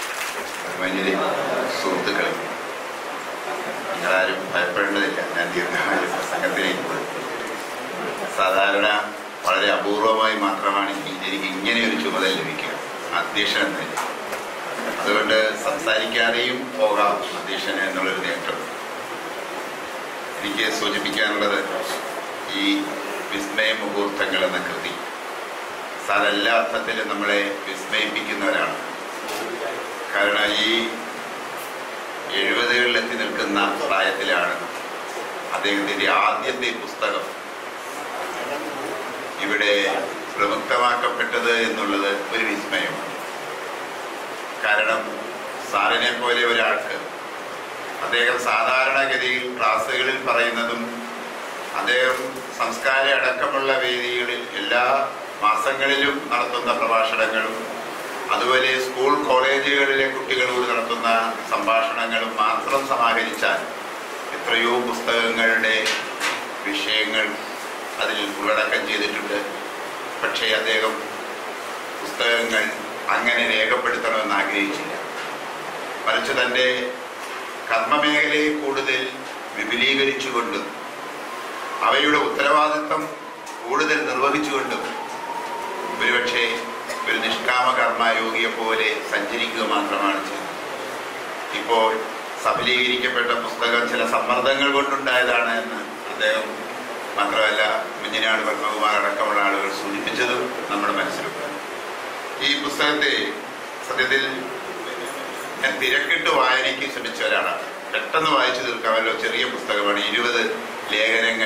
സുഹൃത്തുക്കളെ, നിങ്ങളാരും ഭയപ്പെടേണ്ടതില്ല. ഞാൻ ദീർഘമായ പ്രസംഗത്തിലേക്ക് സാധാരണ വളരെ അപൂർവമായി മാത്രമാണ് എനിക്ക് ഇങ്ങനെ ഒരു ചുമതല ലഭിക്കുക, അധ്യക്ഷൻ എന്ന നിലയിൽ. അതുകൊണ്ട് സംസാരിക്കാതെയും പോകാം അധ്യക്ഷൻ എന്നുള്ളൊരു നേട്ടം. എനിക്ക് സൂചിപ്പിക്കാനുള്ളത് ഈ വിസ്മയമുഹൂർത്തങ്ങൾ എന്ന കൃതി സാർ എല്ലാ അർത്ഥത്തിലും നമ്മളെ വിസ്മയിപ്പിക്കുന്നവരാണ്. കാരണം ഈ എഴുപതുകളിലെത്തി നിൽക്കുന്ന പ്രായത്തിലാണ് അദ്ദേഹത്തിൻ്റെ ആദ്യത്തെ പുസ്തകം ഇവിടെ പ്രമുക്തമാക്കപ്പെട്ടത് എന്നുള്ളത് ഒരു വിസ്മയമാണ്. കാരണം സാറിനെ പോലെ ഒരാൾക്ക് അദ്ദേഹം സാധാരണഗതിയിൽ ക്ലാസ്സുകളിൽ പറയുന്നതും അദ്ദേഹം സംസ്കാര അടക്കമുള്ള വേദികളിൽ എല്ലാ മാസങ്ങളിലും നടത്തുന്ന പ്രഭാഷണങ്ങളും അതുപോലെ സ്കൂൾ കോളേജുകളിലെ കുട്ടികളോട് നടത്തുന്ന സംഭാഷണങ്ങളും മാത്രം സമാഹരിച്ചാൽ എത്രയോ പുസ്തകങ്ങളുടെ വിഷയങ്ങൾ അതിൽ ഉള്ളടക്കം ചെയ്തിട്ടുണ്ട്. പക്ഷേ അദ്ദേഹം പുസ്തകങ്ങൾ അങ്ങനെ രേഖപ്പെടുത്തണമെന്ന് ആഗ്രഹിച്ചില്ല. മറിച്ച് തൻ്റെ കർമ്മമേഖലയെ കൂടുതൽ വിപുലീകരിച്ചുകൊണ്ടും അവയുടെ ഉത്തരവാദിത്വം കൂടുതൽ നിർവഹിച്ചുകൊണ്ടും ഒരുപക്ഷെ ഒരു നിഷ്കാമ കർമ്മയോഗിയെ പോലെ സഞ്ചരിക്കുക മാത്രമാണ് ചെയ്തത്. ഇപ്പോൾ സഫലീകരിക്കപ്പെട്ട പുസ്തകം ചില സമ്മർദ്ദങ്ങൾ കൊണ്ടുണ്ടായതാണ് എന്ന് അദ്ദേഹം മാത്രമല്ല കുഞ്ഞിനാട് പത്മകുമാർ അടക്കമുള്ള ആളുകൾ സൂചിപ്പിച്ചതും നമ്മുടെ മനസ്സിലുണ്ട്. ഈ പുസ്തകത്തെ സത്യത്തിൽ ഞാൻ തിരക്കിട്ട് വായനയ്ക്ക് ശ്രമിച്ച ഒരാളാണ്. പെട്ടെന്ന് വായിച്ചു തീർക്കാമല്ലോ, ചെറിയ പുസ്തകമാണ്. ഇരുപത് ലേഖനങ്ങൾ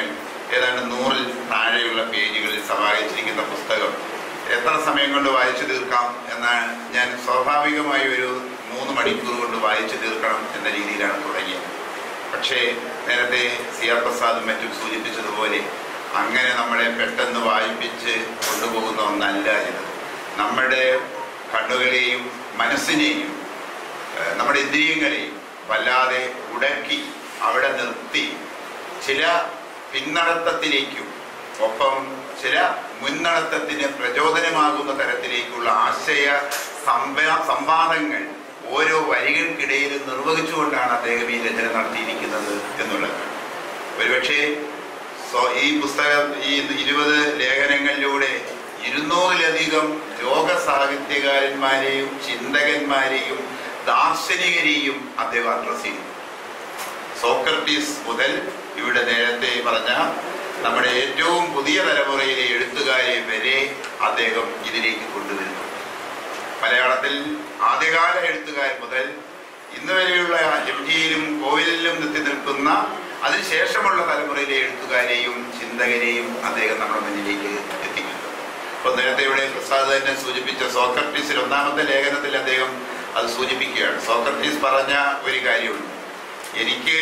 ഏതാണ്ട് നൂറിൽ താഴെയുള്ള പേജുകളിൽ സമാഹരിച്ചിരിക്കുന്ന പുസ്തകം എത്ര സമയം കൊണ്ട് വായിച്ചു തീർക്കാം എന്നാൽ ഞാൻ സ്വാഭാവികമായി ഒരു മൂന്ന് മണിക്കൂർ കൊണ്ട് വായിച്ചു തീർക്കണം എന്ന രീതിയിലാണ് തുടങ്ങിയത്. പക്ഷേ നേരത്തെ സി ആർ പ്രസാദും മറ്റും സൂചിപ്പിച്ചതുപോലെ അങ്ങനെ നമ്മളെ പെട്ടെന്ന് വായിപ്പിച്ച് കൊണ്ടുപോകുന്ന ഒന്നല്ല ഇത്. നമ്മുടെ കണ്ണുകളെയും മനസ്സിനെയും നമ്മുടെ ഇന്ദ്രിയങ്ങളെയും വല്ലാതെ ഉടക്കി അവിടെ നിർത്തി ചില പിന്നടത്തത്തിലേക്കും ഒപ്പം ചില മുന്നടത്തത്തിന് പ്രചോദനമാകുന്ന തരത്തിലേക്കുള്ള ആശയ സംവാദങ്ങൾ ഓരോ വരികൾക്കിടയിൽ നിർവഹിച്ചുകൊണ്ടാണ് അദ്ദേഹം ഈ രചന നടത്തിയിരിക്കുന്നത് എന്നുള്ളത്. ഒരുപക്ഷെ ഈ പുസ്തകം ഈ ഇരുപത് ലേഖനങ്ങളിലൂടെ ഇരുന്നൂറിലധികം ലോക സാഹിത്യകാരന്മാരെയും ചിന്തകന്മാരെയും ദാർശനികരെയും അദ്ദേഹം അഡ്രസ് ചെയ്തു. സോക്രട്ടീസ് മുതൽ ഇവിടെ നേരത്തെ പറഞ്ഞ നമ്മുടെ ഏറ്റവും പുതിയ തലമുറയിലെ എഴുത്തുകാരെ വരെ അദ്ദേഹം ഇതിലേക്ക് കൊണ്ടുവരുന്നു. മലയാളത്തിൽ ആദ്യകാല എഴുത്തുകാർ മുതൽ ഇന്ന് വരെയുള്ള എം ജിയിലും കോവിലിലും എത്തി നിൽക്കുന്ന അതിനുശേഷമുള്ള തലമുറയിലെ എഴുത്തുകാരെയും ചിന്തകരെയും അദ്ദേഹം നമ്മുടെ മുന്നിലേക്ക് എത്തിക്കുന്നു. ഇപ്പൊ നേരത്തെ ഇവിടെ പ്രസാദ് തന്നെ സൂചിപ്പിച്ച സോക്രട്ടീസിൽ ഒന്നാമത്തെ ലേഖനത്തിൽ അദ്ദേഹം അത് സൂചിപ്പിക്കുകയാണ്. സോക്രട്ടീസ് പറഞ്ഞ ഒരു കാര്യമുണ്ട്, എനിക്ക്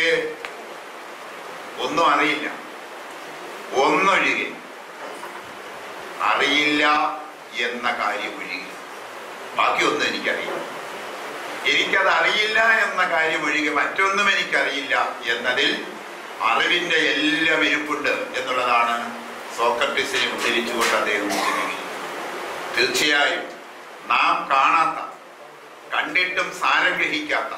ഒന്നും അറിയില്ല, ഒന്നൊഴികെ അറിയില്ല എന്ന കാര്യം ഒഴികെ ബാക്കിയൊന്നും എനിക്കറിയില്ല. എനിക്കത് അറിയില്ല എന്ന കാര്യം ഒഴികെ മറ്റൊന്നും എനിക്കറിയില്ല എന്നതിൽ അറിവിന്റെ എല്ലാം ഇരിപ്പുണ്ട് എന്നുള്ളതാണ് സോക്രട്ടീസിനെ ഉദ്ധരിച്ചുകൊണ്ട് അദ്ദേഹം വിശദീകരിക്കുന്നത്. തീർച്ചയായും നാം കാണാത്ത, കണ്ടിട്ടും സാരം ഗ്രഹിക്കാത്ത,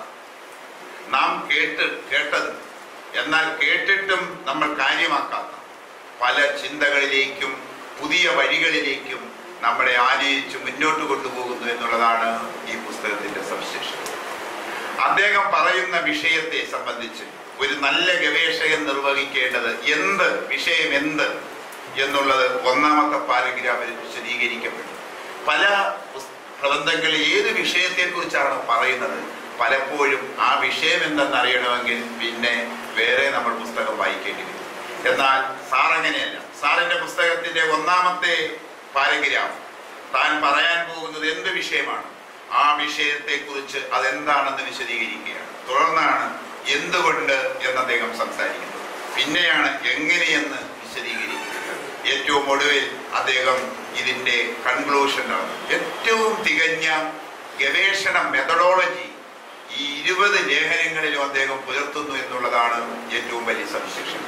നാം കേട്ട് കേട്ടത് എന്നാൽ കേട്ടിട്ടും നമ്മൾ കാര്യമാക്കാത്ത പല ചിന്തകളിലേക്കും പുതിയ വഴികളിലേക്കും നമ്മളെ ആനയിച്ച് മുന്നോട്ട് കൊണ്ടുപോകുന്നു എന്നുള്ളതാണ് ഈ പുസ്തകത്തിന്റെ സവിശേഷത. അദ്ദേഹം പറയുന്ന വിഷയത്തെ സംബന്ധിച്ച് ഒരു നല്ല ഗവേഷകൻ നിർവഹിക്കേണ്ടത് എന്ത് വിഷയം എന്ത് എന്നുള്ളത് ഒന്നാമത്തെ പാരഗ്രാഫിൽ വിശദീകരിക്കപ്പെട്ടു. പല പ്രബന്ധങ്ങളിൽ ഏത് വിഷയത്തെ കുറിച്ചാണ് പറയുന്നത്, പലപ്പോഴും ആ വിഷയം എന്തെന്നറിയണമെങ്കിൽ പിന്നെ വേറെ നമ്മൾ പുസ്തകം വായിക്കേണ്ടി വരും. എന്നാൽ സാർ അങ്ങനെയല്ല. സാറിന്റെ പുസ്തകത്തിന്റെ ഒന്നാമത്തെ പാരഗ്രാഫ് താൻ പറയാൻ പോകുന്നത് എന്ത് വിഷയമാണ്, ആ വിഷയത്തെ കുറിച്ച് അതെന്താണെന്ന് വിശദീകരിക്കുകയാണ്. തുടർന്നാണ് എന്തുകൊണ്ട് എന്ന് അദ്ദേഹം സംസാരിക്കുന്നത്, പിന്നെയാണ് എങ്ങനെയെന്ന് വിശദീകരിക്കുക. ഏറ്റവും ഒടുവിൽ അദ്ദേഹം ഇതിന്റെ കൺക്ലൂഷനാണ്. ഏറ്റവും തികഞ്ഞ ഗവേഷണ മെത്തഡോളജി ഈ ഇരുപത് ലേഖനങ്ങളിലും അദ്ദേഹം പുലർത്തുന്നു എന്നുള്ളതാണ് ഏറ്റവും വലിയ സവിശേഷത.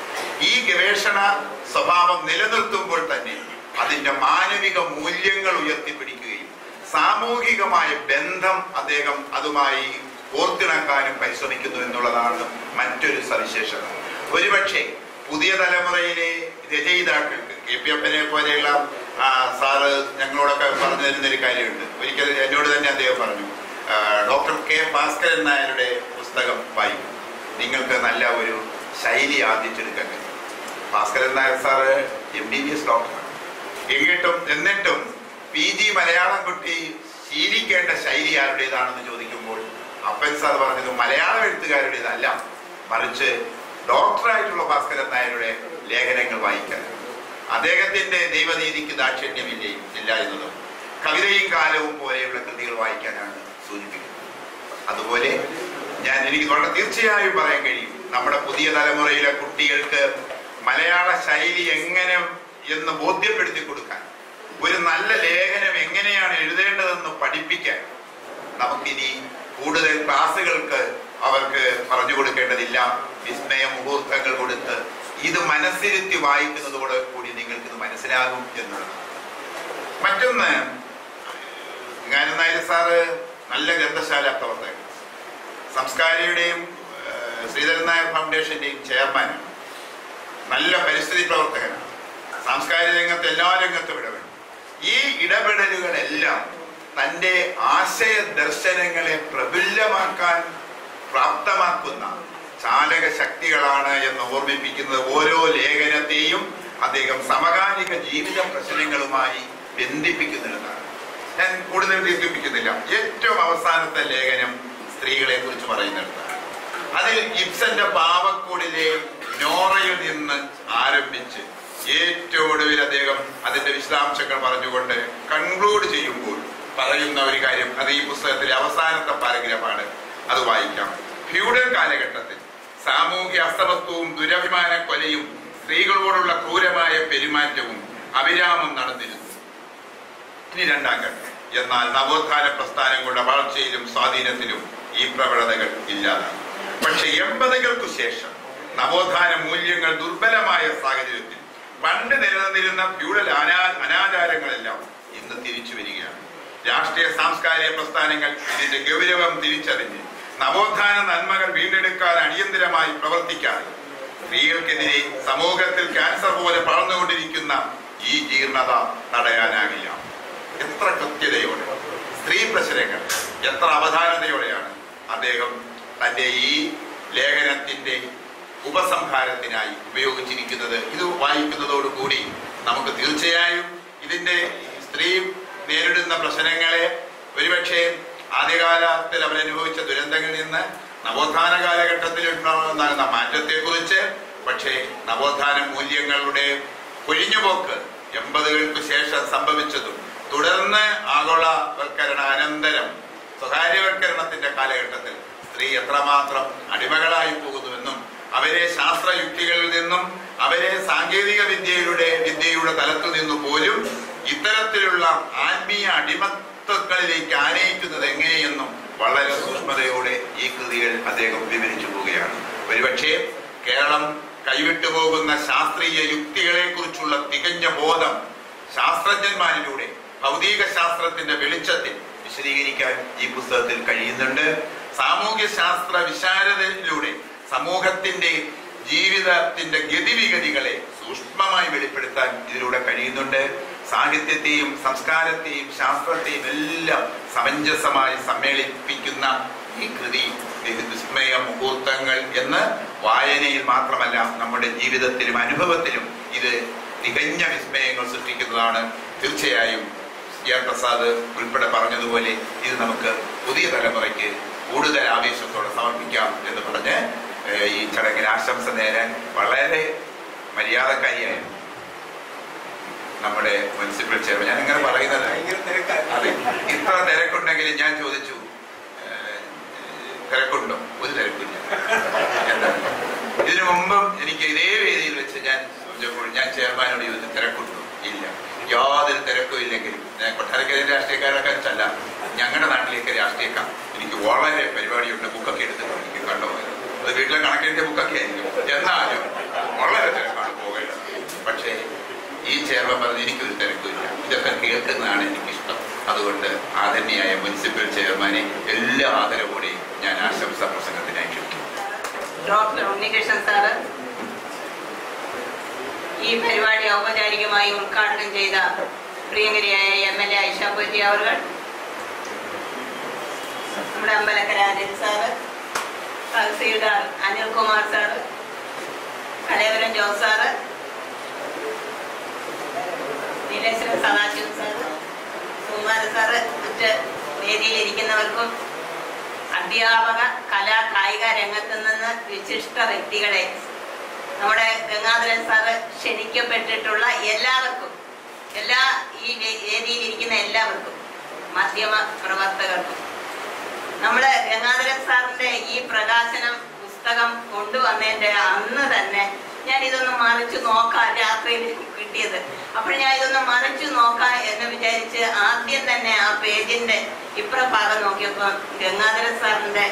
ഈ ഗവേഷണ സ്വഭാവം നിലനിർത്തുമ്പോൾ തന്നെ അതിന്റെ മാനവിക മൂല്യങ്ങൾ ഉയർത്തിപ്പിടിക്കുകയും സാമൂഹികമായ ബന്ധം അദ്ദേഹം അതുമായി ഓർത്തിണക്കാനും പരിശ്രമിക്കുന്നു എന്നുള്ളതാണ് മറ്റൊരു സവിശേഷത. ഒരുപക്ഷെ പുതിയ തലമുറയിലെ രചയിതാക്കൾക്ക് കെ പി അപ്പനെ പോലെയുള്ള സാറ് ഞങ്ങളോടൊക്കെ പറഞ്ഞു തരുന്നൊരു കാര്യമുണ്ട്. ഒരിക്കൽ എന്നോട് തന്നെ അദ്ദേഹം പറഞ്ഞു, ഡോക്ടർ കെ ഭാസ്കരൻ നായരുടെ പുസ്തകം വായിക്കും, നിങ്ങൾക്ക് നല്ല ഒരു ശൈലി ആർജിച്ചെടുക്കാൻ കഴിയും. ഭാസ്കരൻ നായർ സാറ് എം ബി ബി എസ് ഡോക്ടറാണ്. എങ്ങിട്ടും എന്നിട്ടും പി ജി മലയാളം കുട്ടി ശീലിക്കേണ്ട ശൈലി ആരുടേതാണെന്ന് ചോദിക്കുമ്പോൾ അപ്പൻ സാർ പറഞ്ഞത് മലയാളം എഴുത്തുകാരുടേതല്ല, മറിച്ച് ഡോക്ടറായിട്ടുള്ള ഭാസ്കരൻ നായരുടെ ലേഖനങ്ങൾ വായിക്കാൻ. അദ്ദേഹത്തിന്റെ ദൈവനീതിക്ക് ദാക്ഷിണ്യമില്ലേ ഇല്ല എന്നതും കവിതയും കാലവും പോലെയുള്ള കൃതികൾ വായിക്കാനാണ് സൂചിപ്പിക്കുന്നത്. അതുപോലെ ഞാൻ എനിക്ക് വളരെ തീർച്ചയായും പറയാൻ കഴിയും, നമ്മുടെ പുതിയ തലമുറയിലെ കുട്ടികൾക്ക് മലയാള ശൈലി എങ്ങനെ എന്ന് ബോധ്യപ്പെടുത്തി കൊടുക്കാൻ, ഒരു നല്ല ലേഖനം എങ്ങനെയാണ് എഴുതേണ്ടതെന്ന് പഠിപ്പിക്കാൻ നമുക്കിനി കൂടുതൽ ക്ലാസ്സുകൾക്ക് അവർക്ക് പറഞ്ഞു കൊടുക്കേണ്ടതില്ല. വിസ്മയ മുഹൂർത്തങ്ങൾ കൊടുത്ത് ഇത് മനസ്സിരുത്തി വായിക്കുന്നതോടെ കൂടി നിങ്ങൾക്ക് ഇത് മനസ്സിലാകും എന്നുള്ളത്. മറ്റൊന്ന്, ഗാനൻ നായർ സാറ് നല്ല ഗ്രന്ഥശാല പ്രവർത്തകൻ, സംസ്കാരിയുടെയും ശ്രീധരൻ നായർ ഫൗണ്ടേഷന്റെയും ചെയർമാനാണ്, നല്ല പരിസ്ഥിതി പ്രവർത്തകനാണ്, സാംസ്കാരിക രംഗത്ത് എല്ലാ രംഗത്തും ഇടപെടും. ഈ ഇടപെടലുകളെല്ലാം തൻ്റെ ആശയ ദർശനങ്ങളെ പ്രബുല്ലമാക്കാൻ പ്രാപ്തമാക്കുന്ന ചാലക ശക്തികളാണ് എന്ന് ഓർമ്മിപ്പിക്കുന്നത് ഓരോ ലേഖനത്തെയും അദ്ദേഹം സമകാലിക ജീവിത പ്രശ്നങ്ങളുമായി ബന്ധിപ്പിക്കുന്നില്ലെന്നാണ്. ഞാൻ കൂടുതൽ ദീർഘിപ്പിക്കുന്നില്ല. ഏറ്റവും അവസാനത്തെ ലേഖനം സ്ത്രീകളെ കുറിച്ച് പറയുന്നിടത്താണ്. അതിൽ ഇബ്സന്റെ പാവക്കൂടിലെ നോറയിൽ നിന്ന് ആരംഭിച്ച് ഏറ്റവും ഒടുവിൽ അദ്ദേഹം അതിന്റെ വിശദാംശങ്ങൾ പറഞ്ഞുകൊണ്ട് കൺക്ലൂഡ് ചെയ്യുമ്പോൾ പറയുന്ന ഒരു കാര്യം, അത് ഈ പുസ്തകത്തിലെ അവസാനത്തെ പാരഗ്രാഫാണ്. അത് വായിക്കാം. ഫ്യൂഡൽ കാലഘട്ടത്തിൽ സാമൂഹ്യ അസമത്വവും ദുരഭിമാന കൊലയും സ്ത്രീകളോടുള്ള ക്രൂരമായ പെരുമാറ്റവും അവിരാമം നടന്നിരുന്നു. ഇനി രണ്ടാം ഘട്ടം. എന്നാൽ നവോത്ഥാന പ്രസ്ഥാനങ്ങളുടെ വളർച്ചയിലും സ്വാധീനത്തിലും ഈ പ്രവണതകൾ ഇല്ലാതായി. പക്ഷെ എൺപതുകൾക്കു ശേഷം നവോത്ഥാന മൂല്യങ്ങൾ ദുർബലമായ സാഹചര്യത്തിൽ പണ്ട് നിലനിന്നിരുന്ന ഫ്യൂഡൽ അനാ അനാചാരങ്ങളെല്ലാം ഇന്ന് തിരിച്ചു വരികയാണ്. രാഷ്ട്രീയ സാംസ്കാരിക പ്രസ്ഥാനങ്ങൾ ഇതിന്റെ ഗൗരവം തിരിച്ചറിഞ്ഞ് നവോത്ഥാന നന്മകൾ വീണ്ടെടുക്കാൻ അടിയന്തരമായി പ്രവർത്തിക്കാതെ സ്ത്രീകൾക്കെതിരെ സമൂഹത്തിൽ ക്യാൻസർ പോലെ വളർന്നുകൊണ്ടിരിക്കുന്ന ഈ ജീർണത തടയാനാകില്ല. എത്ര കൃത്യതയോടെ സ്ത്രീ പ്രശ്നങ്ങൾ എത്ര അവധാനതയോടെയാണ് അദ്ദേഹം തന്റെ ഈ ലേഖനത്തിന്റെ ഉപസംഹാരത്തിനായി ഉപയോഗിച്ചിരിക്കുന്നത്. ഇത് വായിക്കുന്നതോടുകൂടി നമുക്ക് തീർച്ചയായും ഇതിന്റെ സ്ത്രീ നേരിടുന്ന പ്രശ്നങ്ങളെ, ഒരുപക്ഷെ ആദ്യകാലത്തിൽ അവരനുഭവിച്ച ദുരന്തങ്ങളിൽ നിന്ന് നവോത്ഥാന കാലഘട്ടത്തിൽ ഉണ്ടാകുന്ന മാറ്റത്തെ കുറിച്ച്, പക്ഷേ നവോത്ഥാന മൂല്യങ്ങളുടെ കൊഴിഞ്ഞുപോക്ക് എൺപതുകൾക്ക് ശേഷം സംഭവിച്ചതും തുടർന്ന് ആഗോളവൽക്കരണ അനന്തരം സ്വകാര്യവൽക്കരണത്തിന്റെ കാലഘട്ടത്തിൽ സ്ത്രീ എത്രമാത്രം അടിമകളായി പോകുന്നുവെന്നും അവരെ ശാസ്ത്രയുക്തികളിൽ നിന്നും അവരെ സാങ്കേതിക വിദ്യയുടെ വിദ്യയുടെ തലത്തിൽ നിന്നു പോലും ഇത്തരത്തിലുള്ള ആത്മീയ അടിമത്വങ്ങളിലേക്ക് ആനയിക്കുന്നത് എങ്ങനെയെന്നും വളരെ സൂക്ഷ്മതയോടെ ഈ കൃതികൾ അദ്ദേഹം വിവരിച്ചു പോവുകയാണ്. ഒരുപക്ഷെ കേരളം കൈവിട്ടു പോകുന്ന ശാസ്ത്രീയ യുക്തികളെ കുറിച്ചുള്ള തികഞ്ഞ ബോധം ശാസ്ത്രജ്ഞന്മാരിലൂടെ ഭൗതിക ശാസ്ത്രത്തിന്റെ വെളിച്ചത്തിൽ വിശദീകരിക്കാൻ ഈ പുസ്തകത്തിൽ കഴിയുന്നുണ്ട്. സാമൂഹ്യ ശാസ്ത്ര വിശാരദയിലൂടെ സമൂഹത്തിന്റെ ജീവിതത്തിന്റെ ഗതിവിഗതികളെ സൂക്ഷ്മമായി വെളിപ്പെടുത്താൻ ഇതിലൂടെ കഴിയുന്നുണ്ട്. സാഹിത്യത്തെയും സംസ്കാരത്തെയും ശാസ്ത്രത്തെയും എല്ലാം സമഞ്ജസമായി സമ്മേളിപ്പിക്കുന്ന ഈ കൃതി വിസ്മയ മുഹൂർത്തങ്ങൾ എന്ന് വായനയിൽ മാത്രമല്ല നമ്മുടെ ജീവിതത്തിലും അനുഭവത്തിലും ഇത് തികഞ്ഞ വിസ്മയങ്ങൾ സൃഷ്ടിക്കുന്നതാണ്. തീർച്ചയായും എ പ്രസാദ് ഉൾപ്പെടെ പറഞ്ഞതുപോലെ ഇത് നമുക്ക് പുതിയ തലമുറയ്ക്ക് കൂടുതൽ ആവേശത്തോടെ സമർപ്പിക്കാം എന്ന് പറഞ്ഞ് ഈ ചടങ്ങിൽ ആശംസ നേരാൻ വളരെ മര്യാദക്കാരിയായ നമ്മുടെ മുനിസിപ്പൽ ചെയർമാൻ, ഞാൻ ഇങ്ങനെ പറയുന്നത് അതെ, ഇത്ര തിരക്കുണ്ടെങ്കിലും ഞാൻ ചോദിച്ചു തിരക്കുണ്ടോ? ഒരു തിരക്കില്ല. എന്താണ് ഇതിനു മുമ്പും എനിക്ക് ഇതേ വേദിയിൽ വെച്ച് ഞാൻ ചോദിച്ചപ്പോൾ ഞാൻ ചെയർമാനോട് ചോദിച്ചു തിരക്കുണ്ടോ? ഇല്ല, യാതൊരു തിരക്കും ഇല്ലെങ്കിലും ഞാൻ കൊട്ടാരക്കരയിലെ രാഷ്ട്രീയക്കാരൊക്കെ അല്ല, ഞങ്ങളുടെ നാട്ടിലേക്ക് രാഷ്ട്രീയക്കാർ എനിക്ക് വളരെ പരിപാടിയുണ്ട്. ബുക്കൊക്കെ എടുത്തിട്ട് എനിക്ക് കണ്ടുപോയത് അത് വീട്ടിലെ കണക്കെഴുതിയ ബുക്കൊക്കെ ആയിരിക്കും. എന്നാലും വളരെ തിരക്കാണ് പോകേണ്ടത്. പക്ഷേ ഈ ചെയർമാൻ പറഞ്ഞ് എനിക്കൊരു തിരക്കില്ല, ഇതൊക്കെ കേൾക്കുന്നതാണ് എനിക്കിഷ്ടം. അതുകൊണ്ട് ആദരണീയായ മുനിസിപ്പൽ ചെയർമാനെ എല്ലാ ആദരവോടെയും ഞാൻ ആശംസാ പ്രസംഗത്തിനായി ക്ഷണിക്കുന്നു. ഡോക്ടർ ഉണ്ണികൃഷ്ണൻ സാറ് ഈ പരിപാടി ഔപചാരികമായി ഉദ്ഘാടനം ചെയ്ത പ്രിയങ്കരിയായ M L A Aisha Potti അവർ, നമ്മുടെ അമ്പലക്കര അനിൽ സാറ്, തഹസീൽദാർ അനിൽകുമാർ സാറ്, കലയവരം ജോസ് സാറ്, നീലേശ്വരൻ സദാശിവൻ സാറ്, സുകുമാരൻ സാറ്, മറ്റ് വേദിയിലിരിക്കുന്നവർക്കും അധ്യാപക കലാ കായിക രംഗത്ത് നിന്ന് വിശിഷ്ട വ്യക്തികളെ, നമ്മുടെ ഗംഗാധരൻ സാറ് ക്ഷണിക്കപ്പെട്ടിട്ടുള്ള എല്ലാവർക്കും, എല്ലാ ഈ വേദിയിലിരിക്കുന്ന എല്ലാവർക്കും, മാധ്യമ പ്രവർത്തകർക്കും, നമ്മുടെ ഗംഗാധരൻ സാറിന്റെ ഈ പ്രകാശനം പുസ്തകം കൊണ്ടുവന്നതിന്റെ അന്ന് തന്നെ ഞാൻ ഇതൊന്ന് മറിച്ചു നോക്കാം, രാത്രിയിൽ കിട്ടിയത്. അപ്പോൾ ഞാൻ ഇതൊന്ന് മറിച്ചു നോക്കാം എന്ന് വിചാരിച്ച് ആദ്യം തന്നെ ആ പേജിന്റെ ഇപ്പുറ ഭാഗം നോക്കിയപ്പോൾ ഗംഗാധരൻ സാറിന്റെ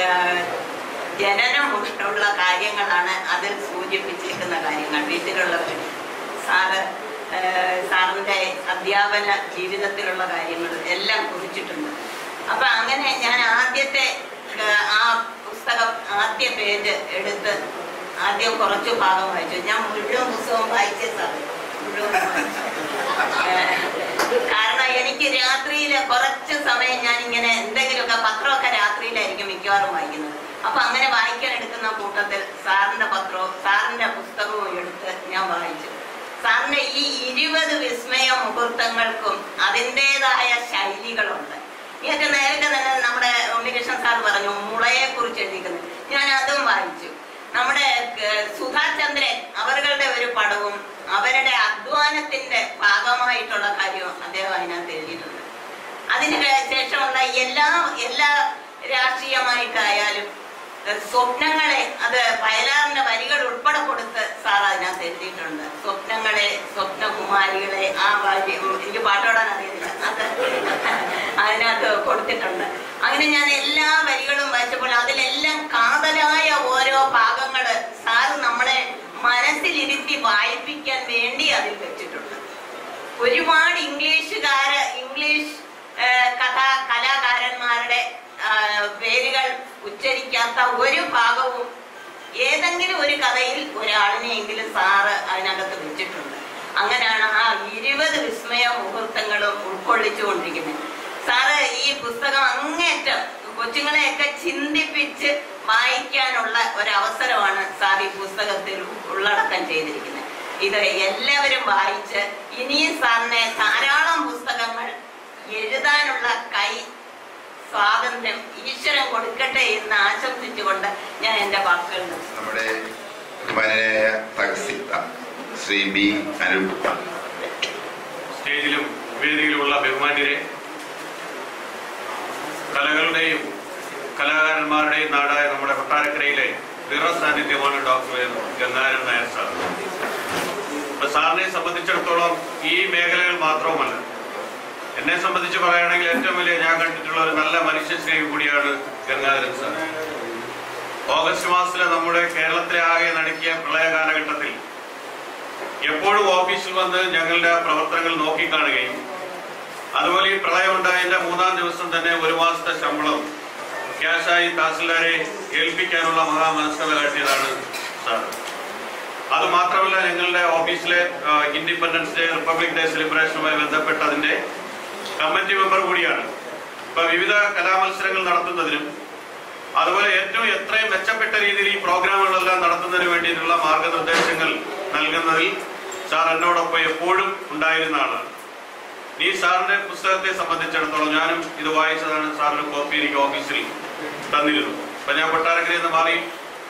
ജനനം ഉള്ള കാര്യങ്ങളാണ് അതിൽ സൂചിപ്പിച്ചിരിക്കുന്ന കാര്യങ്ങൾ. വീട്ടിലുള്ളവർ, സാറ് സാറിന്റെ അധ്യാപന ജീവിതത്തിലുള്ള കാര്യങ്ങൾ എല്ലാം കുറിച്ചിട്ടുണ്ട്. അപ്പൊ അങ്ങനെ ഞാൻ ആദ്യത്തെ ആ പുസ്തകം ആദ്യ പേജ് എടുത്ത് ആദ്യം കുറച്ചു ഭാഗം വായിച്ചു. ഞാൻ മുഴുവൻ പുസ്തകം വായിച്ചേ സാറ്, മുഴുവൻ വായിച്ചു. കാരണം എനിക്ക് രാത്രിയിൽ കുറച്ച് സമയം ഞാൻ ഇങ്ങനെ എന്തെങ്കിലുമൊക്കെ പത്രമൊക്കെ രാത്രിയിലായിരിക്കും മിക്കവാറും വായിക്കുന്നത്. അപ്പൊ അങ്ങനെ വായിക്കാൻ എടുക്കുന്ന കൂട്ടത്തിൽ സാറിന്റെ പത്രവും സാറിന്റെ പുസ്തകവും എടുത്ത് ഞാൻ വായിച്ചു. സാറിന്റെ ഈ ഇരുപത് വിസ്മയ മുഹൂർത്തങ്ങൾക്കും അതിൻ്റെതായ ശൈലികളുണ്ട്. ഇതൊക്കെ നേരത്തെ തന്നെ നമ്മുടെ ഉണ്ണികൃഷ്ണൻ സാർ പറഞ്ഞു മുളയെ കുറിച്ച് എഴുതിക്കുന്നത്, ഞാൻ അതും വായിച്ചു. നമ്മുടെ സുധാചന്ദ്രൻ അവരുടെ ഒരു പടവും അവരുടെ അധ്വാനത്തിന്റെ ഭാഗമായിട്ടുള്ള കാര്യവും അദ്ദേഹം അതിനകത്ത് എഴുതിയിട്ടുണ്ട്. അതിന് ശേഷമുള്ള എല്ലാ എല്ലാ രാഷ്ട്രീയമായിട്ടായാലും സ്വപ്നങ്ങളെ, അത് വയലാറിന്റെ വരികൾ ഉൾപ്പെടെ കൊടുത്ത് സാർ അതിനകത്ത് എഴുതിയിട്ടുണ്ട്. സ്വപ്നങ്ങളെ, സ്വപ്നകുമാരികളെ, ആ വരി എനിക്ക് പാട്ടോടാൻ അറിയില്ല, അത് അതിനകത്ത് കൊടുത്തിട്ടുണ്ട്. അങ്ങനെ ഞാൻ എല്ലാ വരികളും വായിച്ചപ്പോൾ അതിലെല്ലാം കാതലായ ഓരോ ഭാഗങ്ങള് സാറ് നമ്മളെ മനസ്സിലിരുത്തി വായിപ്പിക്കാൻ വേണ്ടി അതിൽ വെച്ചിട്ടുണ്ട്. ഒരുപാട് ഇംഗ്ലീഷുകാര് ഇംഗ്ലീഷ് കഥാ കലാകാരന്മാരുടെ പേരുകൾ ഉച്ചരിക്കാത്ത ഒരു ഭാഗവും ഏതെങ്കിലും ഒരു കഥയിൽ ഒരാളിനെയെങ്കിലും സാറ് അതിനകത്ത് വെച്ചിട്ടുണ്ട്. അങ്ങനെയാണ് ആ ഇരുപത് വിസ്മയ മുഹൂർത്തങ്ങളും ഉൾക്കൊള്ളിച്ചുകൊണ്ടിരിക്കുന്നത്. സാറ് ഈ പുസ്തകം അങ്ങേറ്റം കൊച്ചുങ്ങളെയൊക്കെ ചിന്തിപ്പിച്ച് വായിക്കാനുള്ള ഒരവസരമാണ് സാർ ഈ പുസ്തകത്തിൽ ഉള്ളടക്കം ചെയ്തിരിക്കുന്നത്. ഇത് എല്ലാവരും വായിച്ച് ഇനിയും സാറിനെ ധാരാളം പുസ്തകങ്ങൾ എഴുതാനുള്ള കൈ സ്വാതന്ത്ര്യം ഈശ്വരൻ കൊടുക്കട്ടെ എന്ന് ആശംസിച്ചുകൊണ്ട് ഞാൻ എന്റെ വാക്കുകൾ നമ്മുടെ ബഹുമാനനായ തഹസിൽദ ശ്രീ ബി അനൂപ്, സ്റ്റേജിലും വേദിയിലുമുള്ള ബഹുമാന്യരെ, കലകളുടെയും കലാകാരന്മാരുടെയും നാടായ നമ്മുടെ കൊട്ടാരക്കരയിലെ നിറസാന്നിധ്യമാണ് ഡോക്ടർ ഗംഗാധരൻ നായർ സാർ. അപ്പൊ സാറിനെ സംബന്ധിച്ചിടത്തോളം ഈ മേഖലകൾ മാത്രവുമല്ല, എന്നെ സംബന്ധിച്ച് പറയുകയാണെങ്കിൽ ഏറ്റവും വലിയ ഞാൻ കണ്ടിട്ടുള്ള ഒരു നല്ല മനുഷ്യ സ്നേഹി കൂടിയാണ് ഗംഗാധരൻ സാർ. ഓഗസ്റ്റ് മാസത്തിലെ നമ്മുടെ കേരളത്തിലെ ആകെ നടക്കിയ പ്രളയ കാലഘട്ടത്തിൽ എപ്പോഴും ഓഫീസിൽ വന്ന് ഞങ്ങളുടെ പ്രവർത്തനങ്ങൾ നോക്കിക്കാണുകയും അതുപോലെ ഈ പ്രളയം ഉണ്ടായതിന്റെ മൂന്നാം ദിവസം തന്നെ ഒരു മാസത്തെ ശമ്പളം ക്യാഷായി തഹസിൽദാരെ ഏൽപ്പിക്കാനുള്ള മഹാമനസ്കത കാട്ടിയതാണ് സാർ. അത് മാത്രമല്ല, ഞങ്ങളുടെ ഓഫീസിലെ ഇൻഡിപെൻഡൻസ് ഡേ, റിപ്പബ്ലിക് ഡേ സെലിബ്രേഷനുമായി ബന്ധപ്പെട്ട അതിന്റെ കമ്മിറ്റി മെമ്പർ കൂടിയാണ്. ഇപ്പൊ വിവിധ കലാമത്സരങ്ങൾ നടത്തുന്നതിനും അതുപോലെ ഏറ്റവും എത്രയും മെച്ചപ്പെട്ട രീതിയിൽ ഈ പ്രോഗ്രാമുകളെല്ലാം നടത്തുന്നതിന് വേണ്ടിയിട്ടുള്ള മാർഗനിർദ്ദേശങ്ങൾ നൽകുന്നതിൽ സാർ എന്നോടൊപ്പം എപ്പോഴും ഉണ്ടായിരുന്ന ആളാണ്. ഈ സാറിന്റെ പുസ്തകത്തെ സംബന്ധിച്ചിടത്തോളം ഞാനും ഇത് വായിച്ചതാണ്. സാറിന് കോപ്പി എനിക്ക് ഓഫീസിൽ തന്നിരുന്നു. ഇപ്പൊ ഞാൻ കൊട്ടാരക്കരയിൽ നിന്ന് മാറി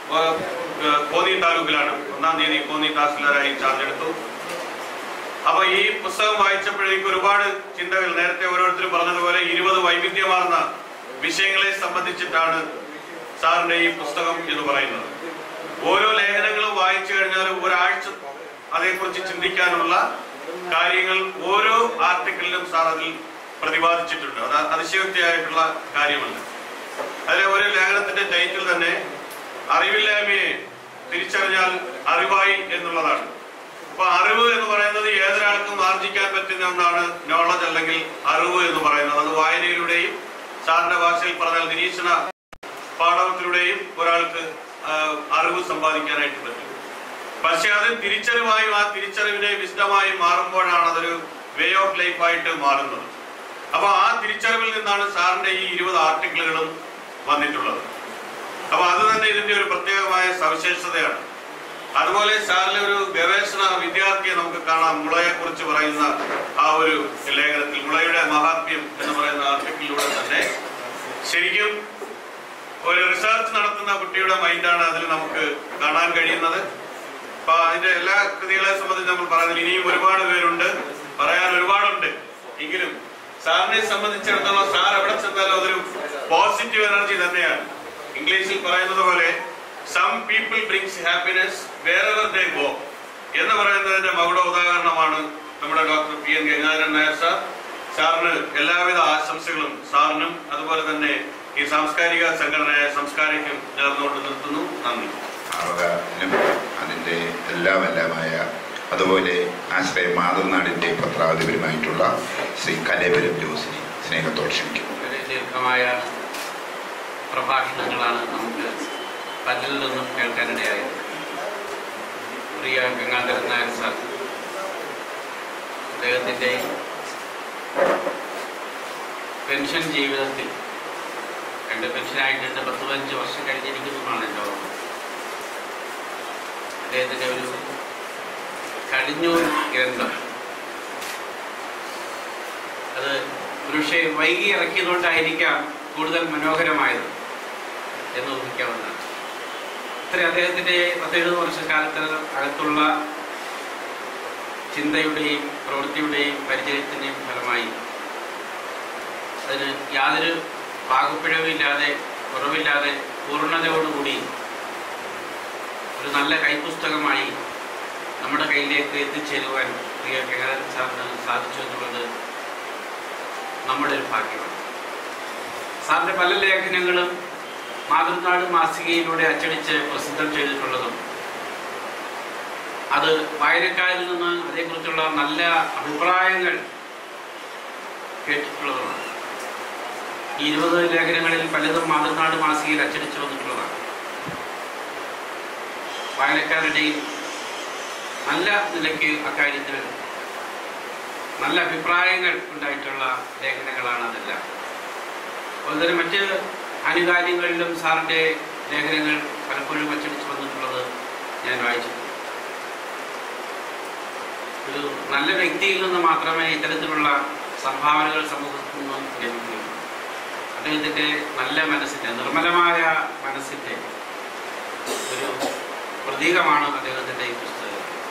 കോന്നി താലൂക്കിലാണ്. ഒന്നാം തീയതി കോന്നി തഹസിൽദാരായി ചാർജ് എടുത്തു. അപ്പൊ ഈ പുസ്തകം വായിച്ചപ്പോഴേക്ക് ഒരുപാട് ചിന്തകൾ, നേരത്തെ ഓരോരുത്തരും പറഞ്ഞതുപോലെ ഇരുപത് വൈവിധ്യമാർന്ന വിഷയങ്ങളെ സംബന്ധിച്ചിട്ടാണ് സാറിന്റെ ഈ പുസ്തകം എന്ന് പറയുന്നത്. ഓരോ ലേഖനങ്ങളും വായിച്ചു കഴിഞ്ഞാൽ ഒരാഴ്ച അതേക്കുറിച്ച് ചിന്തിക്കാനുള്ള കാര്യങ്ങൾ ഓരോ ആർട്ടിക്കിളിലും സാർ അതിൽ പ്രതിപാദിച്ചിട്ടുണ്ട്. അത് അതിശയോക്തിയായിട്ടുള്ള കാര്യമല്ല. അതിലെ ഒരു ലേഖനത്തിന്റെ ടൈറ്റിൽ തന്നെ അറിവില്ലായ്മയെ തിരിച്ചറിഞ്ഞാൽ അറിവായി എന്നുള്ളതാണ്. അപ്പൊ അറിവ് എന്ന് പറയുന്നത് ഏതൊരാൾക്കും ആർജിക്കാൻ പറ്റുന്ന ഒന്നാണ് നോളജ് അല്ലെങ്കിൽ അറിവ് എന്ന് പറയുന്നത്. അത് വായനയിലൂടെയും സാറിന്റെ ഭാഷയിൽ പറഞ്ഞാൽ നിരീക്ഷണ പാഠവത്തിലൂടെയും ഒരാൾക്ക് അറിവ് സമ്പാദിക്കാനായിട്ട് പറ്റും. പക്ഷെ അത് തിരിച്ചറിവായും ആ തിരിച്ചറിവിനെ വിശദമായും മാറുമ്പോഴാണ് അതൊരു വേ ഓഫ് ലൈഫ് ആയിട്ട് മാറുന്നത്. അപ്പൊ ആ തിരിച്ചറിവിൽ നിന്നാണ് സാറിന്റെ ഈ ഇരുപത് ആർട്ടിക്കിളുകളും വന്നിട്ടുള്ളത്. അപ്പൊ അത് തന്നെ ഇതിന്റെ ഒരു പ്രത്യേകമായ സവിശേഷതയാണ്. അതുപോലെ സാറിലെ ഒരു ഗവേഷണ വിദ്യാർത്ഥിയെ നമുക്ക് കാണാം. മുളയെ കുറിച്ച് പറയുന്ന ആ ഒരു ലേഖനത്തിൽ, മുളയുടെ മഹാത്മ്യം എന്ന് പറയുന്ന ആർട്ടിക്കിളിലൂടെ തന്നെ ശരിക്കും ഒരു റിസർച്ച് നടത്തുന്ന കുട്ടിയുടെ മൈൻഡാണ് അതിൽ നമുക്ക് കാണാൻ കഴിയുന്നത്. അപ്പൊ അതിന്റെ എല്ലാ കൃതികളെ സംബന്ധിച്ച് നമ്മൾ പറയുന്നത് ഇനിയും ഒരുപാട് പേരുണ്ട്, പറയാൻ ഒരുപാടുണ്ട്. എങ്കിലും സാറിനെ സംബന്ധിച്ചിടത്തോളം സാർ എവിടെ ചെന്നാലും അതൊരു പോസിറ്റീവ് എനർജി തന്നെയാണ്. ഇംഗ്ലീഷിൽ പറയുന്നത് പോലെ some people brings happiness wherever they go എന്ന് പറയുന്നതിന്റെ മകുട ഉദാഹരണമാണ് നമ്മുടെ doctor P N Gangadharan Nair sir. സാറിന് എല്ലാവിധ ആശംസകളും സാറിനും അതുപോലെ തന്നെ ഈ സാംസ്കാരിക സംഘടനയായ സംസ്കാരിക്കും ചേർന്നുകൊണ്ട് നിർത്തുന്നു. നന്ദി. അതിന്റെ എല്ലാം എല്ലാമായ അതുപോലെ ആശ്രയ മാതൃനാടിന്റെ പത്രാധിപരുമായിട്ടുള്ള ശ്രീ കലേവരം ജോസിനെ സ്നേഹത്തോടെ ക്ഷണിക്കുന്നു. ദീർഘമായ പ്രഭാഷണങ്ങളാണ് നമുക്ക് പലരിൽ നിന്നും കേൾക്കാനിടയായത്. പ്രിയ ഗംഗാധരൻ നായർ സാർ, അദ്ദേഹത്തിൻ്റെ പെൻഷൻ ജീവിതത്തിൽ രണ്ട് പെൻഷനായിട്ടുണ്ട്, പത്ത് പതിനഞ്ച് വർഷം കഴിഞ്ഞിരിക്കുന്നതാണ് എൻ്റെ ഓർമ്മ. അദ്ദേഹത്തിൻ്റെ ഒരു കടിഞ്ഞൂർ ഗ്രന്ഥം, അത് ഒരുപക്ഷെ വൈകി ഇറക്കിയതുകൊണ്ടായിരിക്കാം കൂടുതൽ മനോഹരമായത് എന്ന് ഊഹിക്കാവുന്നതാണ്. ഇത്ര അദ്ദേഹത്തിൻ്റെ പത്തെഴുപത് വർഷക്കാലത്ത് അകത്തുള്ള ചിന്തയുടെയും പ്രവൃത്തിയുടെയും പരിചയത്തിൻ്റെയും ഫലമായി അതിന് യാതൊരു പാകപ്പിഴവില്ലാതെ കുറവില്ലാതെ പൂർണ്ണതയോടുകൂടി ഒരു നല്ല കൈപ്പുസ്തകമായി നമ്മുടെ കയ്യിലേക്ക് എത്തിച്ചേരുവാൻ പ്രിയ ഗംഗാധരൻ സാറിന് സാധിച്ചു എന്നുള്ളത് നമ്മുടെ ഒരു ഭാഗ്യമാണ്. സാറിൻ്റെ പല ലേഖനങ്ങളും മാതൃനാട് മാസികയിലൂടെ അച്ചടിച്ച് പ്രസിദ്ധം ചെയ്തിട്ടുള്ളതും അത് വായനക്കാരിൽ നിന്ന് അതേക്കുറിച്ചുള്ള നല്ല അഭിപ്രായങ്ങൾ കേട്ടിട്ടുള്ളതുമാണ്. ഈ ഇരുപത് ലേഖനങ്ങളിൽ പലതും മാതൃനാട് മാസികയിൽ അച്ചടിച്ചു വന്നിട്ടുള്ളതാണ്. വായനക്കാരുടെയും നല്ല നിലയ്ക്ക് അക്കാര്യത്തിൽ നല്ല അഭിപ്രായങ്ങൾ ഉണ്ടായിട്ടുള്ള ലേഖനങ്ങളാണ് അതെല്ലാം. അതുപോലെ മറ്റ് ആനുകാലികളിലും സാറിൻ്റെ ലേഖനങ്ങൾ പലപ്പോഴും അച്ചടിച്ചു വന്നിട്ടുള്ളത് ഞാൻ വായിച്ചിട്ടുണ്ട്. ഒരു നല്ല വ്യക്തിയിൽ നിന്ന് മാത്രമേ ഇത്തരത്തിലുള്ള സംഭാവനകൾ സമൂഹത്തിൽ നിന്ന് ലഭിക്കുകയുള്ളൂ. അദ്ദേഹത്തിൻ്റെ നല്ല മനസ്സിൻ്റെ നിർമ്മലമായ മനസ്സിൻ്റെ ഒരു പ്രതീകമാണ് അദ്ദേഹത്തിൻ്റെ ഈ പുസ്തകം.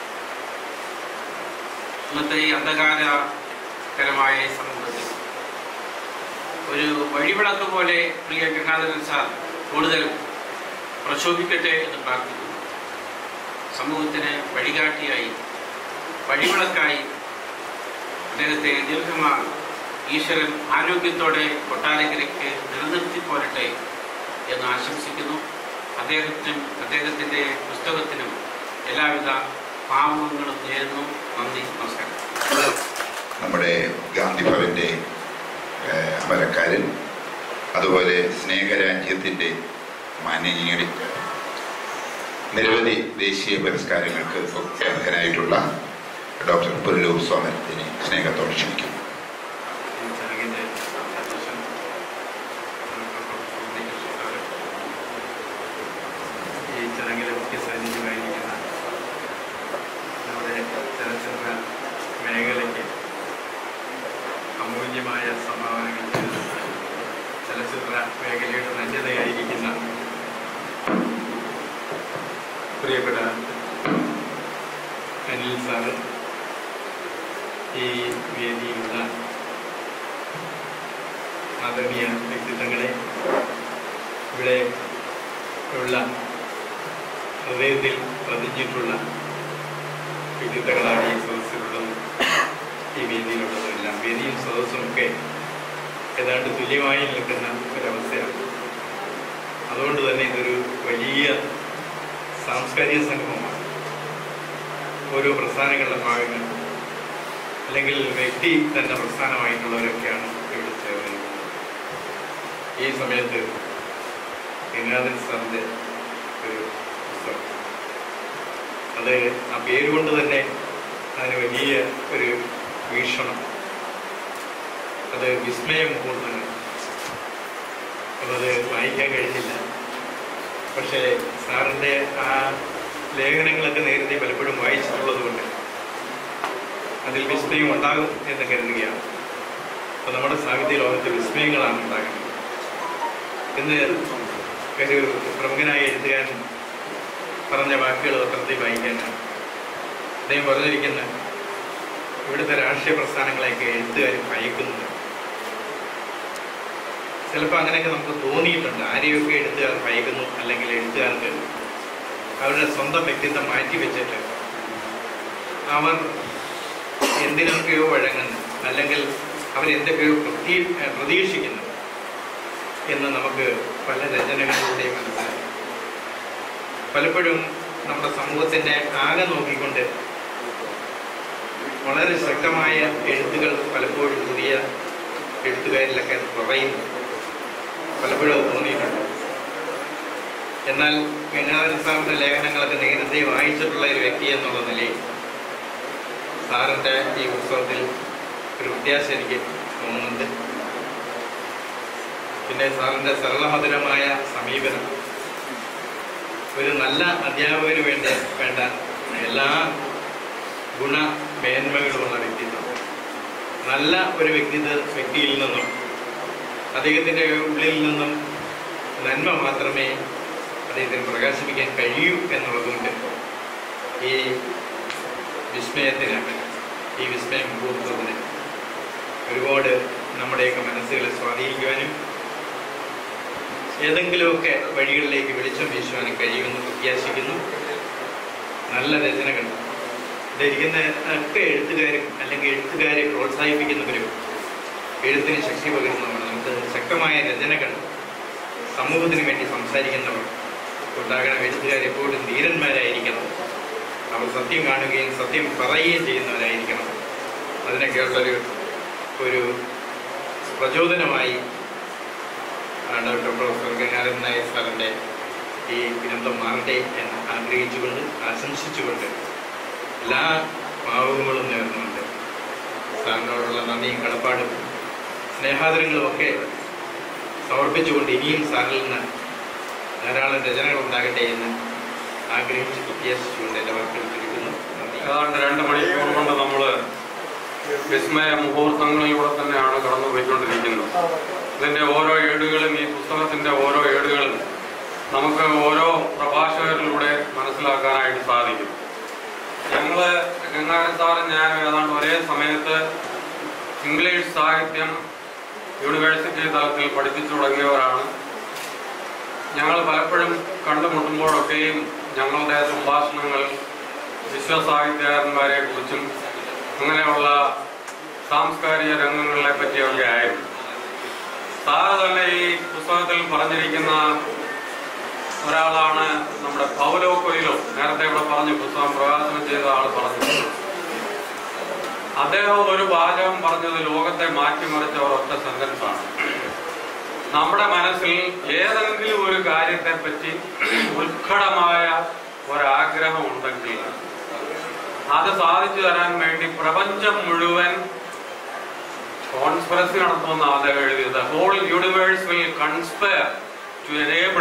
ഇന്നത്തെ ഈ അന്ധകാരകരമായ സമൂഹത്തിൽ ഒരു വഴിവിളക്ക് പോലെ പ്രിയ ഗംഗാധരൻ സാർ കൂടുതൽ പ്രശോഭിക്കട്ടെ എന്ന് പ്രാർത്ഥിക്കുന്നു. സമൂഹത്തിന് വഴികാട്ടിയായി വഴിവിളക്കായി അദ്ദേഹത്തെ ദീർഘമായി ഈശ്വരൻ ആരോഗ്യത്തോടെ കൊട്ടാരക്കരയ്ക്ക് നിലനിർത്തി പോരട്ടെ എന്ന് ആശംസിക്കുന്നു. അദ്ദേഹത്തിനും അദ്ദേഹത്തിൻ്റെ പുസ്തകത്തിനും എല്ലാവിധ ഭാവങ്ങളും നേരുന്നു. നന്ദി, നമസ്കാരം. നമ്മുടെ ഗാന്ധി ഭവൻ്റെ അമരക്കാരൻ, അതുപോലെ സ്നേഹരാജ്യത്തിൻ്റെ മാനേജിംഗ് എഡിറ്റർ, നിരവധി ദേശീയ പുരസ്കാരങ്ങൾക്ക് ഒക്കെ അർഹനായിട്ടുള്ള ഡോക്ടർ പുല്ലൂർ സോമരത്തിനെ സ്നേഹത്തോടെ ക്ഷണിക്കുന്നു. ഈ ചടങ്ങിലെ മുഖ്യ സാന്നിധ്യമായിരിക്കുന്ന നമ്മുടെ ചലച്ചിത്ര മേഖലയ്ക്ക് അമൂല്യമായ സംഭാവനകൾ ചെയ്ത് ചലച്ചിത്ര മേഖലയുടെ ധന്യതയായിരിക്കുന്ന പ്രിയപ്പെട്ട അനിൽ സാറ്, ഈ വേദിയിലുള്ള ആദരണീയ വ്യക്തിത്വങ്ങളെ, ഇവിടെ ഉള്ള ഹൃദയത്തിൽ പതിഞ്ഞിട്ടുള്ള വ്യക്തിത്വങ്ങളാണ് ഈ സദസ്സിലുള്ളതും ഈ വേദിയിലുള്ളതും എല്ലാം. വേദിയും സദസ്സുമൊക്കെ ഏതാണ്ട് തുല്യമായി നിൽക്കുന്ന ഒരവസ്ഥയാണ്. അതുകൊണ്ട് തന്നെ ഇതൊരു വലിയ സാംസ്കാരിക സംഗമമാണ്. ഓരോ പ്രസ്ഥാനങ്ങളുടെ ഭാഗങ്ങൾ അല്ലെങ്കിൽ വ്യക്തി തന്നെ പ്രസ്ഥാനമായിട്ടുള്ളവരൊക്കെയാണ് ഇവിടെ ചേർന്നിരിക്കുന്നത്. ഈ സമയത്ത് ഗംഗാധരൻ സാറിൻ്റെ ഒരു പുസ്തകം, അത് ആ പേരുകൊണ്ട് തന്നെ അതിന് വലിയ ഒരു വീക്ഷണം, അത് വിസ്മയമുഹൂർത്തങ്ങൾ. അപ്പോൾ അത് വായിക്കാൻ കഴിഞ്ഞില്ല. പക്ഷേ സാറിൻ്റെ ആ ലേഖനങ്ങളൊക്കെ നേരത്തെ പലപ്പോഴും വായിച്ചിട്ടുള്ളത് കൊണ്ട് അതിൽ വിസ്മയം ഉണ്ടാകും എന്ന് കരുതുകയാണ്. അപ്പോൾ നമ്മുടെ സാഹിത്യ ലോകത്ത് വിസ്മയങ്ങളാണ് ഉണ്ടാകുന്നത് എന്ന് ഒരു പ്രമുഖനായ എഴുത്തുകാരൻ പറഞ്ഞ വാക്കുകൾ പത്രത്തിൽ വായിക്കാനാണ്. അദ്ദേഹം പറഞ്ഞിരിക്കുന്ന ഇവിടുത്തെ രാഷ്ട്രീയ പ്രസ്ഥാനങ്ങളെയൊക്കെ എഴുത്തുകാർ ഭയക്കുന്നത്. ചിലപ്പോൾ അങ്ങനെയൊക്കെ നമുക്ക് തോന്നിയിട്ടുണ്ട്. ആരെയൊക്കെ എഴുത്തുകാർ ഭയക്കുന്നു, അല്ലെങ്കിൽ എഴുത്തുകാർക്ക് അവരുടെ സ്വന്തം വ്യക്തിത്വം മാറ്റിവെച്ചിട്ട് അവർ എന്തിനൊക്കെയോ വഴങ്ങുന്നു, അല്ലെങ്കിൽ അവരെന്തൊക്കെയോ പ്രതീ പ്രതീക്ഷിക്കുന്നു എന്ന് നമുക്ക് പല രചനകളിലൂടെയും മനസ്സിലായി. പലപ്പോഴും നമ്മുടെ സമൂഹത്തിൻ്റെ ആകെ നോക്കിക്കൊണ്ട് വളരെ ശക്തമായ എഴുത്തുകൾ പലപ്പോഴും പുതിയ എഴുത്തുകാരിലൊക്കെ കുറയുന്നു, പലപ്പോഴും അത് തോന്നിയിട്ടുണ്ട്. എന്നാൽ ഗംഗാധരൻ സാറിൻ്റെ ലേഖനങ്ങളൊക്കെ നേരത്തെ വായിച്ചിട്ടുള്ള ഒരു വ്യക്തി എന്നുള്ള നിലയിൽ സാറിൻ്റെ ഈ പുസ്തകത്തിൽ ഒരു വ്യത്യാസ എനിക്ക് തോന്നുന്നുണ്ട്. പിന്നെ സാറിൻ്റെ സരളമധുരമായ സമീപനം, ഒരു നല്ല അധ്യാപകന് വേണ്ട വേണ്ട എല്ലാ ഗുണമേന്മകളുമുള്ള വ്യക്തിത്വം, നല്ല ഒരു വ്യക്തിത്വ വ്യക്തിയിൽ നിന്നും അദ്ദേഹത്തിൻ്റെ ഉള്ളിൽ നിന്നും നന്മ മാത്രമേ അദ്ദേഹത്തിന് പ്രകാശിപ്പിക്കാൻ കഴിയൂ എന്നുള്ളതുകൊണ്ട് ഈ വിസ്മയത്തിന്, ഈ വിസ്മയ മുഹൂർത്തത്തിന് ഒരുപാട് നമ്മുടെയൊക്കെ മനസ്സുകളെ സ്വാധീനിക്കുവാനും ഏതെങ്കിലുമൊക്കെ വഴികളിലേക്ക് വെളിച്ചം വീശുവാനും കഴിയുമെന്ന് പ്രത്യാശിക്കുന്നു. നല്ല രചനകൾ ധരിക്കുന്ന ഒക്കെ എഴുത്തുകാരും അല്ലെങ്കിൽ എഴുത്തുകാരെ പ്രോത്സാഹിപ്പിക്കുന്നവരും എഴുത്തിന് ശക്തി പകരുന്നവർ, നമുക്ക് ശക്തമായ രചനകൾ സമൂഹത്തിന് വേണ്ടി സംസാരിക്കുന്നവർ ഉണ്ടാകണം. എഴുത്തുകാർ എപ്പോഴും ധീരന്മാരായിരിക്കണം. അവർ സത്യം കാണുകയും സത്യം പറയുകയും ചെയ്യുന്നവരായിരിക്കണം. അതിനൊക്കെയുള്ളൊരു ഒരു പ്രചോദനമായി ഡോക്ടർ പ്രൊഫസർ ഗംഗാധരൻ നായർ സാറിൻ്റെ ഈ ഗ്രന്ഥം മാറട്ടെ എന്ന് ആഗ്രഹിച്ചുകൊണ്ട് ആശംസിച്ചുകൊണ്ട് എല്ലാ ഭാവങ്ങളും നേർന്നുകൊണ്ട് സാറിനോടുള്ള നന്ദിയും കടപ്പാടും സ്നേഹാദരങ്ങളുമൊക്കെ സമർപ്പിച്ചുകൊണ്ട് ഇനിയും സാറിൽ നിന്ന് ധാരാളം രചനകൾ ഉണ്ടാകട്ടെ എന്ന് ആഗ്രഹിച്ച് പ്രത്യാശിച്ചുകൊണ്ട് എൻ്റെ വാക്കുകൾ ചുരുക്കുന്നു. ഏതാണ്ട് രണ്ട് മണിക്കൂർ കൊണ്ട് നമ്മൾ വിസ്മയ മുഹൂർത്തങ്ങളിലൂടെ തന്നെയാണ് കടന്നുപോയിക്കൊണ്ടിരിക്കുന്നത്. ഇതിൻ്റെ ഓരോ ഏടുകളും, ഈ പുസ്തകത്തിൻ്റെ ഓരോ ഏടുകളും നമുക്ക് ഓരോ പ്രഭാഷകരിലൂടെ മനസ്സിലാക്കാനായിട്ട് സാധിക്കും. ഞങ്ങൾ ഗംഗാധരൻ സാറും ഞാനും ഏതാണ്ട് ഒരേ സമയത്ത് ഇംഗ്ലീഷ് സാഹിത്യം യൂണിവേഴ്സിറ്റി തലത്തിൽ പഠിപ്പിച്ചു തുടങ്ങിയവരാണ്. ഞങ്ങൾ പലപ്പോഴും കണ്ടുമുട്ടുമ്പോഴൊക്കെയും ഞങ്ങളുടെ സംഭാഷണങ്ങൾ വിശ്വസാഹിത്യകാരന്മാരെ കുറിച്ചും അങ്ങനെയുള്ള സാംസ്കാരിക രംഗങ്ങളെ പറ്റിയൊക്കെ ആയിരുന്നു. സാറ് തന്നെ ഈ പുസ്തകത്തിൽ പറഞ്ഞിരിക്കുന്ന ഒരാളാണ് നമ്മുടെ പൗലോ കൊയ്ലോ. നേരത്തെ ഇവിടെ പറഞ്ഞു, പുസ്തകം പ്രകാശനം ചെയ്ത ആൾ പറഞ്ഞു. അദ്ദേഹം ഒരു വാചകം പറഞ്ഞത് ലോകത്തെ മാറ്റിമറിച്ച ഒരൊറ്റ സെന്റൻസാണ്. നമ്മുടെ മനസ്സിൽ ഏതെങ്കിലും ഒരു കാര്യത്തെ പറ്റി ഉത്കടമായ ഒരാഗ്രഹം ഉണ്ടെങ്കിൽ അത് സാധിച്ചു തരാൻ വേണ്ടി പ്രപഞ്ചം മുഴുവൻ കോൺസ്പിറസി നടത്തുമെന്ന് അദ്ദേഹം എഴുതിയത്. Whole universe will conspire to enable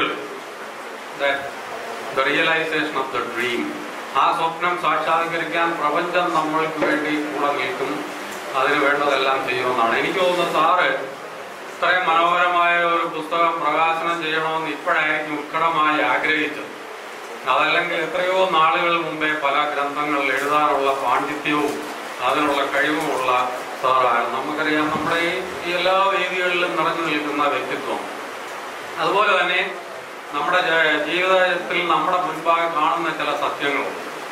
the realisation of the dream. ആ സ്വപ്നം സാക്ഷാത്കരിക്കാൻ പ്രപഞ്ചം നമ്മൾക്ക് വേണ്ടി കൂടെ നിൽക്കും, അതിന് വേണ്ടതെല്ലാം ചെയ്യുമെന്നാണ് എനിക്ക് തോന്നുന്നത്. സാറ് ഇത്രയും മനോഹരമായ ഒരു പുസ്തകം പ്രകാശനം ചെയ്യണമെന്ന് ഇപ്പോഴായിരിക്കും ഉത്കടമായി ആഗ്രഹിച്ചത്. അതല്ലെങ്കിൽ എത്രയോ നാളുകൾ മുമ്പേ പല ഗ്രന്ഥങ്ങൾ എഴുതാനുള്ള പാണ്ഡിത്യവും അതിനുള്ള കഴിവുമുള്ള സാറാണ്. നമുക്കറിയാം, നമ്മുടെ ഈ എല്ലാ വേദികളിലും നിറഞ്ഞു നിൽക്കുന്ന വ്യക്തിത്വം. അതുപോലെ തന്നെ നമ്മുടെ ജീവിതത്തിൽ നമ്മുടെ മുൻപാകെ കാണുന്ന ചില സത്യങ്ങളും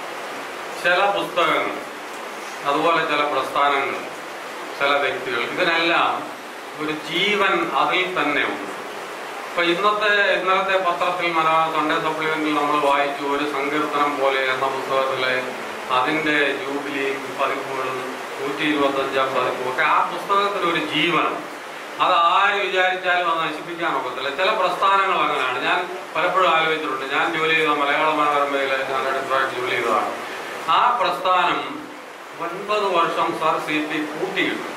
ചില പുസ്തകങ്ങൾ, അതുപോലെ ചില പ്രസ്ഥാനങ്ങൾ, ചില വ്യക്തികൾ, ഇതിനെല്ലാം ഒരു ജീവൻ അതിൽ തന്നെ ഉണ്ട്. ഇപ്പൊ ഇന്നത്തെ ഇന്നലത്തെ പത്രത്തിൽ സൺഡേ സപ്ലിമെന്റിൽ നമ്മൾ വായിച്ചു ഒരു സങ്കീർത്തനം പോലെ എന്ന പുസ്തകത്തിലെ അതിന്റെ ജൂബിലി പതിപ്പുകളും നൂറ്റി ഇരുപത്തി അഞ്ചാം പതിപ്പും ഒക്കെ ആ പുസ്തകത്തിന് ഒരു ജീവനം. അത് ആര് വിചാരിച്ചാലും അത് നശിപ്പിക്കാൻ ഒക്കത്തില്ല. ചില പ്രസ്ഥാനങ്ങൾ അങ്ങനെയാണ്. ഞാൻ പലപ്പോഴും ആലോചിച്ചിട്ടുണ്ട്. ഞാൻ ജോലി ചെയ്ത മലയാള മനോരമയിൽ ഞാൻ എഡിറ്ററായിട്ട് ജോലി ചെയ്തതാണ്. ആ പ്രസ്ഥാനം ഒൻപത് വർഷം സർ സി പി കൂട്ടിയിട്ടു.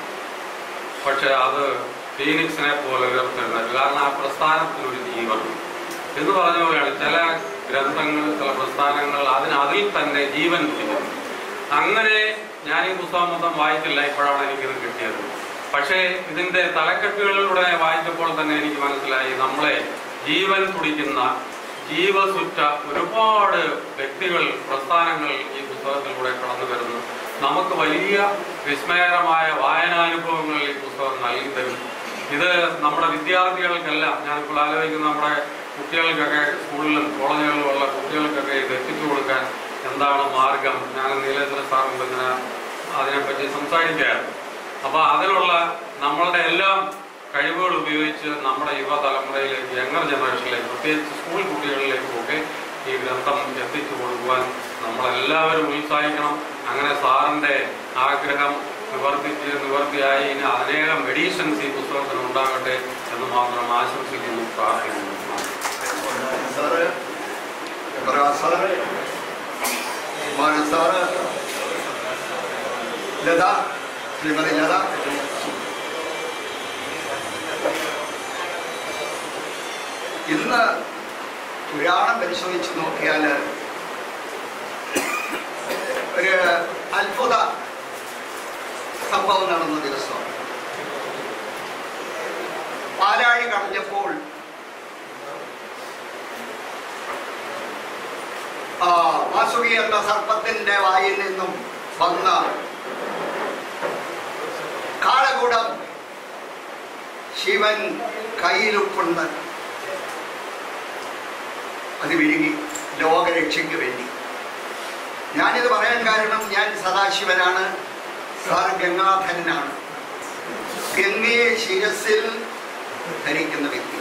പക്ഷെ അത് ഫീനിക്സിനെ പോലെ ഉയർത്തുന്നത്. കാരണം ആ പ്രസ്ഥാനത്തിനൊരു ജീവനം എന്ന് പറഞ്ഞ പോലെയാണ് ചില ഗ്രന്ഥങ്ങൾ, ചില പ്രസ്ഥാനങ്ങൾ അതിന് അതിൽ തന്നെ ജീവൻ പിടിക്കുന്നു. അങ്ങനെ ഞാൻ ഈ പുസ്തകം മൊത്തം വായിച്ചില്ല, ഇപ്പോഴാണ് എനിക്കിത് കിട്ടിയത്. പക്ഷേ ഇതിന്റെ തലക്കെട്ടുകളിലൂടെ വായിച്ചപ്പോൾ തന്നെ എനിക്ക് മനസ്സിലായി, നമ്മളെ ജീവൻ തുടിക്കുന്ന ജീവസുറ്റ ഒരുപാട് വ്യക്തികൾ, പ്രസ്ഥാനങ്ങൾ ഈ പുസ്തകത്തിലൂടെ കടന്നു വരുന്നു. നമുക്ക് വലിയ വിസ്മയകരമായ വായനാനുഭവങ്ങൾ ഈ പുസ്തകം നൽകി തരും. ഇത് നമ്മുടെ വിദ്യാർത്ഥികൾക്കെല്ലാം, ഞാനിപ്പോൾ ആലോചിക്കുന്ന നമ്മുടെ കുട്ടികൾക്കൊക്കെ സ്കൂളിലും കോളേജുകളിലുമുള്ള കുട്ടികൾക്കൊക്കെ ഇത് എത്തിച്ചു കൊടുക്കാൻ എന്താണ് മാർഗം? ഞാൻ നീലേന്ദ്ര സാറും പിന്നെ അതിനെപ്പറ്റി സംസാരിക്കുകയായിരുന്നു. അപ്പോൾ അതിനുള്ള നമ്മളുടെ എല്ലാം കഴിവുകൾ ഉപയോഗിച്ച് നമ്മുടെ യുവതലമുറയിലേക്ക്, യങ്ങർ ജനറേഷനിലേക്ക്, പ്രത്യേകിച്ച് സ്കൂൾ കുട്ടികളിലേക്കുമൊക്കെ ഈ ഗ്രന്ഥം എത്തിച്ചു കൊടുക്കുവാൻ നമ്മളെല്ലാവരും ഉത്സാഹിക്കണം. അങ്ങനെ സാറിൻ്റെ ആഗ്രഹം നിവർത്തിച്ച് നിവർത്തിയായി ഇനി അനേകം എഡീഷൻസ് ഈ പുസ്തകത്തിന് ഉണ്ടാകട്ടെ എന്ന് മാത്രം ആശംസിക്കുന്നു, പ്രാർത്ഥിക്കുന്നു. Sir sir sir Latha Shrimati Latha ഇന്ന് പുരാണം പരിശോധിച്ച് നോക്കിയാൽ ഒരു അത്ഭുത സംഭവം നടന്ന ദിവസം. പാലാഴി കടഞ്ഞപ്പോൾ വാസുകി എന്ന സർപ്പത്തിന്റെ വായിൽ നിന്നും വന്ന കാളകൂടം ശിവൻ കയ്യിലുപ്പുണ്ട്. അത് വിഴുങ്ങി ലോകരക്ഷയ്ക്ക് വേണ്ടി. ഞാനിത് പറയാൻ കാരണം ഞാൻ സദാശിവനാണ്, സാർ ഗംഗാധരനാണ്. ഗംഗയെ ശിരസിൽ ധരിക്കുന്ന വ്യക്തി.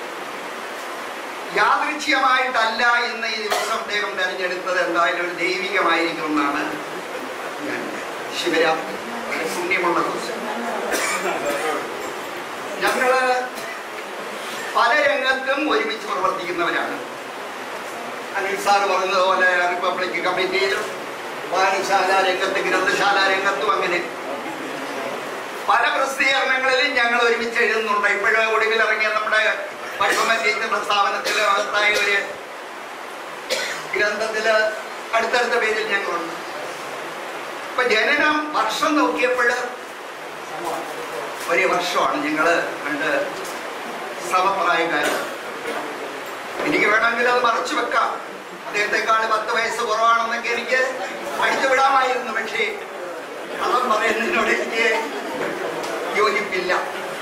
യാദൃച്ഛികമായിട്ടല്ല ഇന്ന് ഈ ദിവസം അദ്ദേഹം തെരഞ്ഞെടുത്തത്, എന്തായാലും ഒരു ദൈവികമായിരിക്കുമെന്നാണ് ഞാൻ. ശിവരാത്രി പുണ്യമുള്ള ദിവസം. ഞങ്ങള് പല രംഗത്തും ഒരുമിച്ച് പ്രവർത്തിക്കുന്നവരാണ്. അനിൽ സാർ പറഞ്ഞതുപോലെ റിപ്പബ്ലിക് കമ്മിറ്റിയിലും വായനശാല രംഗത്ത്, ഗ്രന്ഥശാല രംഗത്തും അങ്ങനെ പല പ്രസിദ്ധീകരണങ്ങളിലും ഞങ്ങൾ ഒരുമിച്ച് എഴുതുന്നുണ്ട്. ഇപ്പോഴും ഒടുവിൽ ഇറങ്ങിയ നമ്മുടെ പഴമറ്റീന്റെ പ്രസ്താവനത്തില് മഹത്തായ ഒരു ഗ്രന്ഥത്തില് അടുത്തടുത്ത പേരിൽ ഞങ്ങളുണ്ട്. ഇപ്പൊ ജനനം വർഷം നോക്കിയപ്പോൾ ഒരേ വർഷമാണ്. ഞങ്ങള് രണ്ട് സമപ്രായക്കാര്. എനിക്ക് വേണമെങ്കിൽ അത് മറച്ചു വെക്കാം, അദ്ദേഹത്തെക്കാൾ പത്ത് വയസ്സ് കുറവാണെന്നൊക്കെ എനിക്ക് പഠിച്ചു വിടാമായിരുന്നു. പക്ഷേ കള്ളം പറയുന്നതിനോട് എനിക്ക് യോജിപ്പില്ല.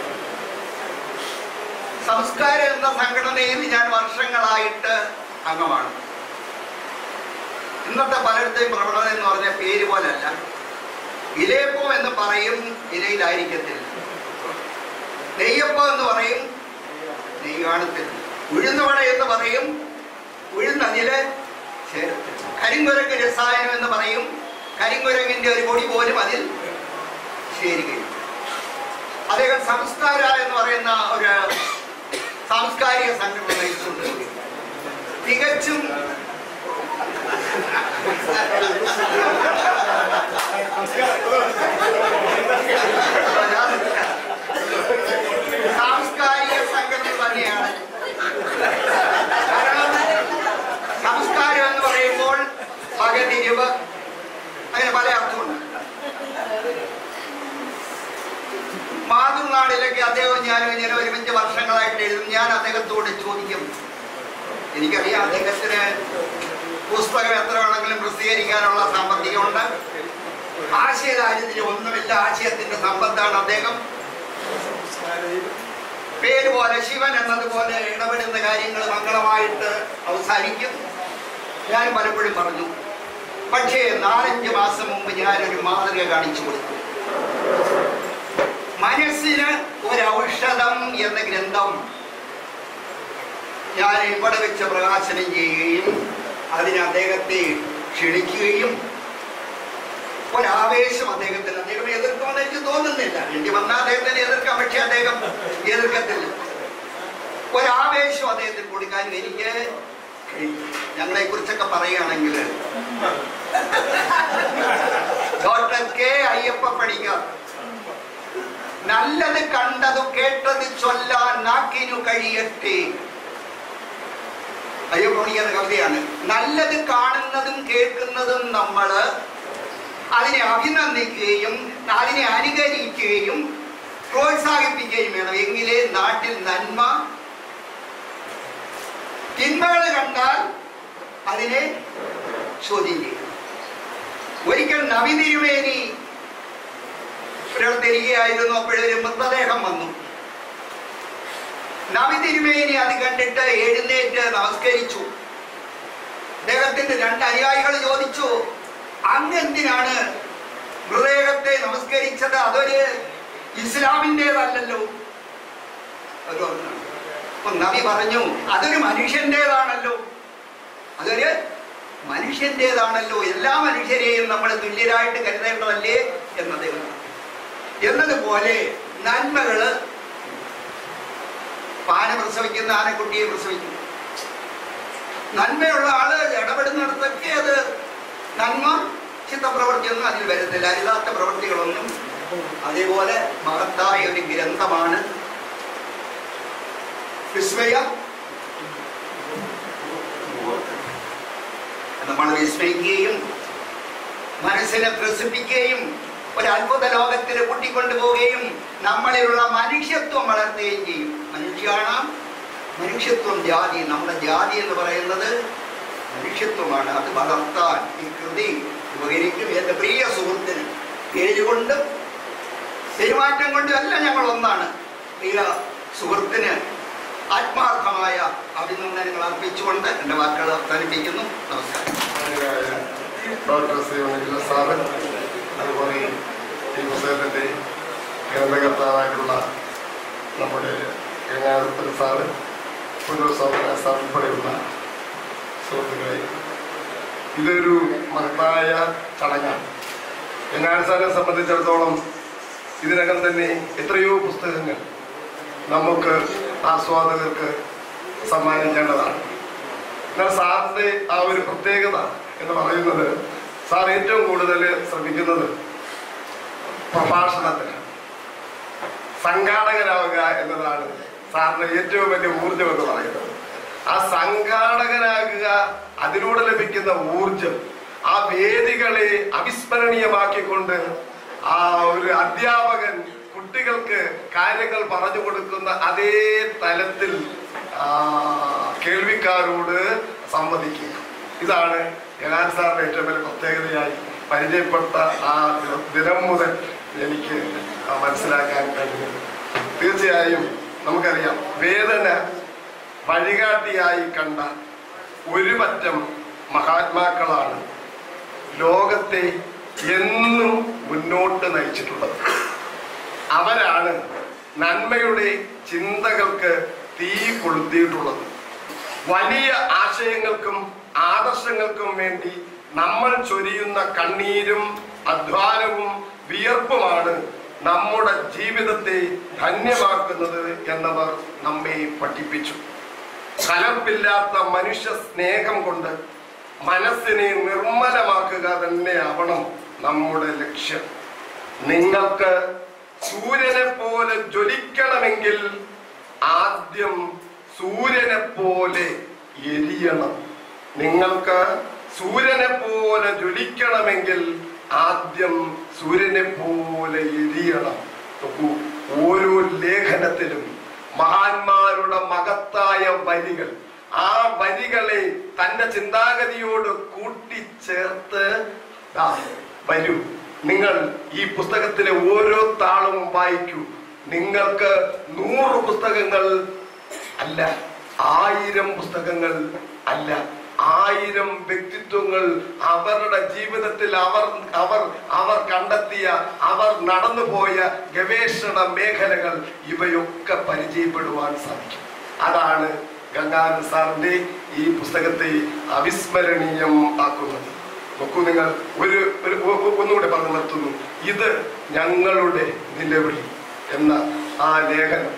സംസ്കാരം എന്ന സംഘടനയിൽ ഞാൻ വർഷങ്ങളായിട്ട് അംഗമാണ്. ഇന്നത്തെ പലയിടത്തെയും പ്രവണത എന്ന് പറഞ്ഞ പേര് പോലല്ല. ഇലയപ്പം എന്ന് പറയും, ഇലയിലായിരിക്കത്തില്ല. നെയ്യപ്പം എന്ന് പറയും, നെയ്യ് കാണത്തില്ല. ഉഴുന്നുവട എന്ന് പറയും, ഉഴുന്നതില് ചേരത്തില്ല. കരിങ്കുരങ്ങ് രസായനം എന്ന് പറയും, കരിങ്കുരങ്ങിന്റെ ഒരു പൊടി പോലും അതിൽ ചേരുകയും. അദ്ദേഹം സംസ്കാര എന്ന് പറയുന്ന ഒരു സാംസ്കാരിക സംഘടന നയിച്ചുകൊണ്ട് തികച്ചും സാംസ്കാരിക സംഘടന തന്നെയാണ്. കാരണം സംസ്കാരം എന്ന് പറയുമ്പോൾ പകതിരിവ്, അങ്ങനെ പല അർത്ഥമുണ്ട്. മാതൃനാടിലൊക്കെ അദ്ദേഹം ഞാനും ഇങ്ങനെ ഒരുമിച്ച് വർഷങ്ങളായിട്ട് എഴുതും. ഞാൻ അദ്ദേഹത്തോട് ചോദിക്കും, എനിക്കറിയാം അദ്ദേഹത്തിന് പുസ്തകം എത്ര വേണമെങ്കിലും പ്രസിദ്ധീകരിക്കാനുള്ള സാമ്പത്തികമുണ്ട്, ആശയദാരിദ്ര്യം ഒന്നുമില്ല, ആശയത്തിന്റെ സമ്പത്താണ് അദ്ദേഹം. പേര് പോലെ ശിവൻ എന്നതുപോലെ ഇടപെടുന്ന കാര്യങ്ങൾ മംഗളമായിട്ട് അവസാനിക്കും. ഞാൻ പലപ്പോഴും പറഞ്ഞു. പക്ഷേ നാലഞ്ച് മാസം മുമ്പ് ഞാനൊരു മാതൃക കാണിച്ചു കൊടുത്തു. മനസ്സിന് ഒരു ഔഷധം എന്ന ഗ്രന്ഥം ഞാൻ ഇവിടെ വെച്ച് പ്രകാശനം ചെയ്യുകയും അതിന് അദ്ദേഹത്തെ ക്ഷണിക്കുകയും ഒരാവേശം അദ്ദേഹത്തിന്, അദ്ദേഹം എതിർക്കുമെന്ന് എനിക്ക് തോന്നുന്നില്ല. വേണ്ടി വന്നാൽ അദ്ദേഹത്തിന് എതിർക്കാം, പക്ഷെ അദ്ദേഹം എതിർക്കത്തില്ല. ഒരാവേശം അദ്ദേഹത്തിന് കൊടുക്കാൻ എനിക്ക് ഞങ്ങളെ കുറിച്ചൊക്കെ പറയുകയാണെങ്കിൽ ഡോക്ടർ കെ അയ്യപ്പ പണിക്കർ നല്ലത് കണ്ടത് കേട്ടത് ചൊല്ലാൻ നാക്കിനു കഴിയട്ടെ. അയ്യപ്പ പണിക്കർ കവിതയാണ്. നല്ലത് കാണുന്നതും കേൾക്കുന്നതും നമ്മള് അതിനെ അഭിനന്ദിക്കുകയും അതിനെ അനുകരിക്കുകയും പ്രോത്സാഹിപ്പിക്കുകയും വേണം. എങ്കിലേ നാട്ടിൽ നന്മ. തിന്മകൾ കണ്ടാൽ അതിനെ ചോദ്യം ചെയ്യും. ഒരിക്കൽ നബി തിരുമേനി തിരികെയായിരുന്നു. അപ്പോഴൊരു മൃതദേഹം വന്നു. നബി തിരുമേനി അത് കണ്ടിട്ട് എഴുന്നേറ്റ് നമസ്കരിച്ചു. അദ്ദേഹത്തിന്റെ രണ്ട് അനുയായികൾ ചോദിച്ചു, അങ്ങ് എന്തിനാണ് മൃതദേഹത്തെ നമസ്കരിച്ചത്? അതൊരു ഇസ്ലാമിൻ്റെതല്ലല്ലോ. അപ്പൊ നബി പറഞ്ഞു, അതൊരു മനുഷ്യന്റേതാണല്ലോ, അതൊരു മനുഷ്യന്റേതാണല്ലോ, എല്ലാ മനുഷ്യരെയും നമ്മൾ തുല്യരായിട്ട് കരുതേണ്ടതല്ലേ എന്നത്. എന്നതുപോലെ നന്മകള് പാന പ്രസവിക്കുന്ന ആനക്കുട്ടിയെ പ്രസവിക്കും. നന്മയുള്ള ആള് ഇടപെടുന്നിടത്തൊക്കെ അത് നന്മ ചിത്തപ്രവൃത്തിയൊന്നും അതിൽ വരുന്നില്ല, അരുതാത്ത പ്രവൃത്തികളൊന്നും. അതേപോലെ മഹത്തായ ഒരു ഗ്രന്ഥമാണ് വിസ്മയ. നമ്മൾ വിസ്മയിക്കുകയും മനസ്സിനെ ത്രസിപ്പിക്കുകയും ഒരു അത്ഭുത ലോകത്തിൽ കൂട്ടിക്കൊണ്ടുപോവുകയും നമ്മളിലുള്ള മനുഷ്യത്വം വളർത്തുകയും ചെയ്യും. മനുഷ്യാണ് മനുഷ്യത്വം ജാതി. നമ്മുടെ ജാതി എന്ന് പറയുന്നത് മനുഷ്യ വ്യക്തിത്വമാണ്. അത് വളർത്താൻ ഈ കൃതി ഉപകരിക്കും. എൻ്റെ പ്രിയ സുഹൃത്തിന് പേരുകൊണ്ടും പെരുമാറ്റം കൊണ്ടും എല്ലാം ഞങ്ങൾ ഒന്നാണ്. പ്രിയ സുഹൃത്തിന് ആത്മാർത്ഥമായ അഭിനന്ദനങ്ങൾ അർപ്പിച്ചുകൊണ്ട് എൻ്റെ വാക്കുകൾ അവസാനിപ്പിക്കുന്നു. നമസ്കാരം. ഡോക്ടർ ശ്രീ ഉണ്ണികൃഷ്ണൻ സാറ്, അതുപോലെ ഈ പുസ്തകത്തിൻ്റെ ഗ്രന്ഥകർത്താവായിട്ടുള്ള നമ്മുടെ ഗംഗാധരൻ സാറ്, പുനഃസോമന സാർ ഉൾപ്പെടെയുള്ള സുഹൃത്തുക്കളെ, ഇതൊരു മഹത്തായ ചടങ്ങാണ്. ഗംഗാധരൻ സാറിനെ സംബന്ധിച്ചിടത്തോളം ഇതിനകം തന്നെ എത്രയോ പുസ്തകങ്ങൾ നമുക്ക് ആസ്വാദകർക്ക് സമ്മാനിക്കേണ്ടതാണ്. എന്നാൽ സാറിൻ്റെ ആ ഒരു പ്രത്യേകത എന്ന് പറയുന്നത്, സാർ ഏറ്റവും കൂടുതൽ ശ്രമിക്കുന്നത് പ്രഭാഷണത്തിന് സംഘാടകനാവുക എന്നതാണ് സാറിന് ഏറ്റവും വലിയ ഊർജം എന്ന് പറയുന്നത്. ആ സംഘാടകനാകുക, അതിലൂടെ ലഭിക്കുന്ന ഊർജം, ആ വേദികളെ അവിസ്മരണീയമാക്കിക്കൊണ്ട് ആ ഒരു അധ്യാപകൻ കുട്ടികൾക്ക് കാര്യങ്ങൾ പറഞ്ഞു കൊടുക്കുന്ന അതേ തലത്തിൽ കേൾവിക്കാരോട് സംവദിക്കുക. ഇതാണ് ഗംഗാധരൻ സാറിന്റെ ഏറ്റവും വലിയ പ്രത്യേകതയായി പരിചയപ്പെട്ട ആ ദിനം മുതൽ എനിക്ക് മനസ്സിലാക്കാൻ കഴിഞ്ഞത്. തീർച്ചയായും നമുക്കറിയാം, വേദന വഴികാട്ടിയായി കണ്ട ഒരു പറ്റം മഹാത്മാക്കളാണ് ലോകത്തെ എന്നും മുന്നോട്ട് നയിച്ചിട്ടുള്ളത്. അവരാണ് നന്മയുടെ ചിന്തകൾക്ക് തീ കൊളുത്തിയിട്ടുള്ളത്. വലിയ ആശയങ്ങൾക്കും ആദർശങ്ങൾക്കും വേണ്ടി നമ്മൾ ചൊരിയുന്ന കണ്ണീരും അധ്വാനവും വിയർപ്പുമാണ് നമ്മുടെ ജീവിതത്തെ ധന്യമാക്കുന്നത് എന്നവർ നമ്മെ പഠിപ്പിച്ചു. കലർപ്പില്ലാത്ത മനുഷ്യ സ്നേഹം കൊണ്ട് മനസ്സിനെ നിർമ്മലമാക്കുക തന്നെയാവണം നമ്മുടെ ലക്ഷ്യം. നിങ്ങൾക്ക് സൂര്യനെ പോലെ ജ്വലിക്കണമെങ്കിൽ ആദ്യം സൂര്യനെ പോലെ എരിയണം. നിങ്ങൾക്ക് സൂര്യനെ പോലെ ജ്വലിക്കണമെങ്കിൽ ആദ്യം സൂര്യനെ പോലെ എരിയണം. നോക്കൂ, ഓരോ ലേഖനത്തിലും മഹാന്മാരുടെ മഹത്തായ വരികൾ, ആ വരികളെ തന്റെ ചിന്താഗതിയോട് കൂട്ടിച്ചേർത്ത് വരൂ. നിങ്ങൾ ഈ പുസ്തകത്തിലെ ഓരോ താളും വായിക്കൂ. നിങ്ങൾക്ക് നൂറ് പുസ്തകങ്ങൾ അല്ല, ആയിരം പുസ്തകങ്ങൾ അല്ല, ആയിരം വ്യക്തിത്വങ്ങൾ അവരുടെ ജീവിതത്തിൽ അവർ അവർ അവർ കണ്ടെത്തിയ, അവർ നടന്നുപോയ ഗവേഷണ മേഖലകൾ, ഇവയൊക്കെ പരിചയപ്പെടുവാൻ സാധിക്കും. അതാണ് ഗംഗാധരൻ സാറിന്റെ ഈ പുസ്തകത്തെ അവിസ്മരണീയം ആക്കുന്നത്. നോക്കൂ, നിങ്ങൾ ഒരു ഒന്നുകൂടെ പറഞ്ഞു നിർത്തുന്നു. ഇത് ഞങ്ങളുടെ നിലവിളി എന്ന ആ ലേഖനം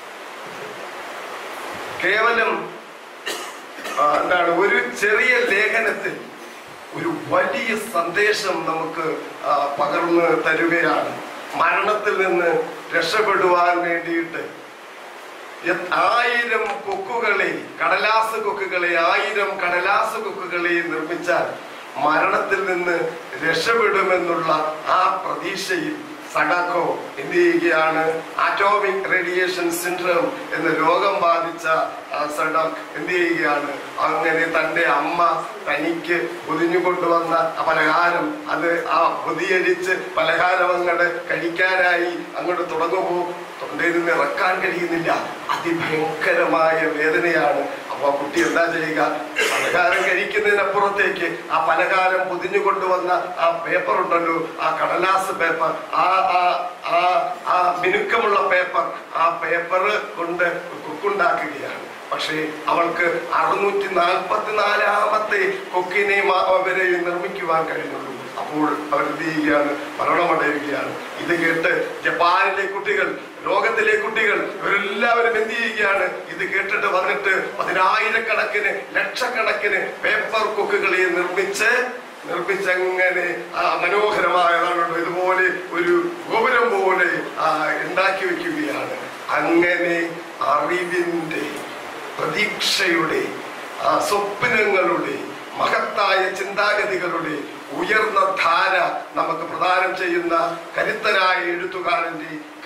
കേവലം എന്താണ്, ഒരു ചെറിയ ലേഖനത്തിൽ ഒരു വലിയ സന്ദേശം നമുക്ക് പകർന്നു തരുകയാണ്. മരണത്തിൽ നിന്ന് രക്ഷപ്പെടുവാൻ വേണ്ടിയിട്ട് ആയിരം കൊക്കുകളെ, കടലാസ് കൊക്കുകളെ, ആയിരം കടലാസ് കൊക്കുകളെ നിർമ്മിച്ചാൽ മരണത്തിൽ നിന്ന് രക്ഷപ്പെടുമെന്നുള്ള ആ പ്രതീക്ഷയിൽ സഡാക്കോ എന്ത് ചെയ്യുകയാണ്? ആറ്റോമിക് റേഡിയേഷൻ സിൻഡ്രോം എന്ന രോഗം ബാധിച്ച സഡാക്ക് എന്ത് ചെയ്യുകയാണ്? അങ്ങനെ തൻ്റെ അമ്മ തനിക്ക് പൊതിഞ്ഞു കൊണ്ടുവന്ന പലഹാരം, അത് ആ പൊതിയരിച്ച് പലഹാരം അങ്ങോട്ട് കഴിക്കാനായി അങ്ങോട്ട് തുടങ്ങുമ്പോൾ തൊണ്ടയിൽ നിന്ന് ഇറക്കാൻ കഴിയുന്നില്ല. അതിഭയങ്കരമായ വേദനയാണ്. അപ്പൊ ആ കുട്ടി എന്താ ചെയ്യുക? പലഹാരം കഴിക്കുന്നതിനപ്പുറത്തേക്ക് ആ പലഹാരം പൊതിഞ്ഞു കൊണ്ടുവന്ന ആ പേപ്പർ ഉണ്ടല്ലോ, ആ കടലാസ് പേപ്പർ, ആ ആ ആ ആ മിനുക്കമുള്ള പേപ്പർ, ആ പേപ്പർ കൊണ്ട് കുക്കുണ്ടാക്കുകയാണ്. പക്ഷേ അവൾക്ക് അറുന്നൂറ്റി നാൽപ്പത്തി നാലാമത്തെ കൊക്കിനെ അവരെ നിർമ്മിക്കുവാൻ കഴിഞ്ഞുള്ളൂ. അപ്പോൾ അവരെന്ത് ചെയ്യുകയാണ്? മരണമടയുകയാണ്. ഇത് കേട്ട് ജപ്പാനിലെ കുട്ടികൾ, ലോകത്തിലെ കുട്ടികൾ, ഇവരെല്ലാവരും എന്ത് ചെയ്യുകയാണ്? ഇത് കേട്ടിട്ട് വന്നിട്ട് പതിനായിരക്കണക്കിന് ലക്ഷക്കണക്കിന് പേപ്പർ കൊക്കുകളെ നിർമ്മിച്ച് നിർമ്മിച്ചങ്ങനെ ആ മനോഹരമായതാണല്ലോ ഇതുപോലെ ഒരു ഗോപുരം പോലെ ഉണ്ടാക്കി വെക്കുകയാണ്. അങ്ങനെ അറിവിന്റെ, പ്രതീക്ഷയുടെ, സ്വപ്നങ്ങളുടെ, മഹത്തായ ചിന്താഗതികളുടെ ഉയർന്ന ധാര നമുക്ക് പ്രദാനം ചെയ്യുന്ന കരുത്തരായ എഴുത്തുകാരന്റെ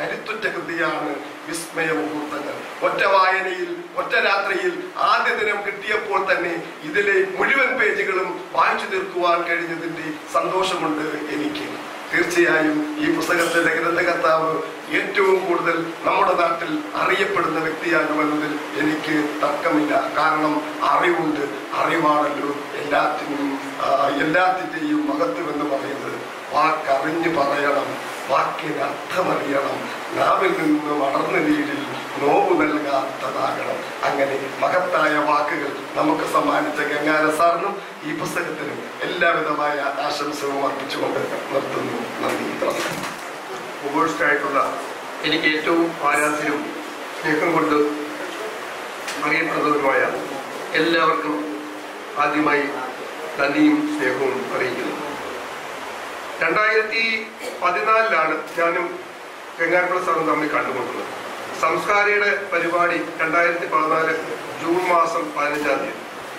കരുത്തുറ്റ കൃതിയാണ് വിസ്മയമുഹൂർത്തങ്ങൾ. ഒറ്റ വായനയിൽ ഒറ്റ രാത്രിയിൽ ആദ്യ ദിനം കിട്ടിയപ്പോൾ തന്നെ ഇതിലെ മുഴുവൻ പേജുകളും വായിച്ചു തീർക്കുവാൻ കഴിഞ്ഞതിന്റെ സന്തോഷമുണ്ട് എനിക്ക്. തീർച്ചയായും ഈ പുസ്തകത്തിന്റെ ഗ്രന്ഥകർത്താവ് ഏറ്റവും കൂടുതൽ നമ്മുടെ നാട്ടിൽ അറിയപ്പെടുന്ന വ്യക്തിയാകുമെന്നതിൽ എനിക്ക് തർക്കമില്ല. കാരണം അറിവുണ്ട്. അറിവാണല്ലോ എല്ലാത്തിനും എല്ലാത്തിൻ്റെയും മഹത്വം എന്ന് പറയുന്നത്. വാക്കറിഞ്ഞു പറയണം, വാക്കിന് അർത്ഥമറിയണം, നാവിൽ നിന്ന് വളർന്ന വീടിൽ നോവ് നൽകാത്തതാകണം. അങ്ങനെ മഹത്തായ വാക്കുകൾ നമുക്ക് സമ്മാനിച്ച ഗംഗാധരൻ സാറിനും ഈ പുസ്തകത്തിനും എല്ലാവിധമായ ആശംസകളും അർപ്പിച്ചുകൊണ്ട് നിർത്തുന്നു. നന്ദി. ഉപേക്ഷിച്ചായിട്ടുള്ള എനിക്ക് ഏറ്റവും ആരാധ്യവും സ്നേഹം കൊണ്ട് അറിയപ്പെടുന്നതുമായ എല്ലാവർക്കും ആദ്യമായി നന്ദിയും സ്നേഹവും അറിയിക്കുന്നു. രണ്ടായിരത്തി പതിനാലിലാണ് ഞാനും ഗംഗാധരൻ സാറും തമ്മിൽ കണ്ടുമുട്ടുന്നത്. സംസ്കാരയുടെ പരിപാടി രണ്ടായിരത്തി പതിനാല് ജൂൺ മാസം പതിനഞ്ചാം തീയതി.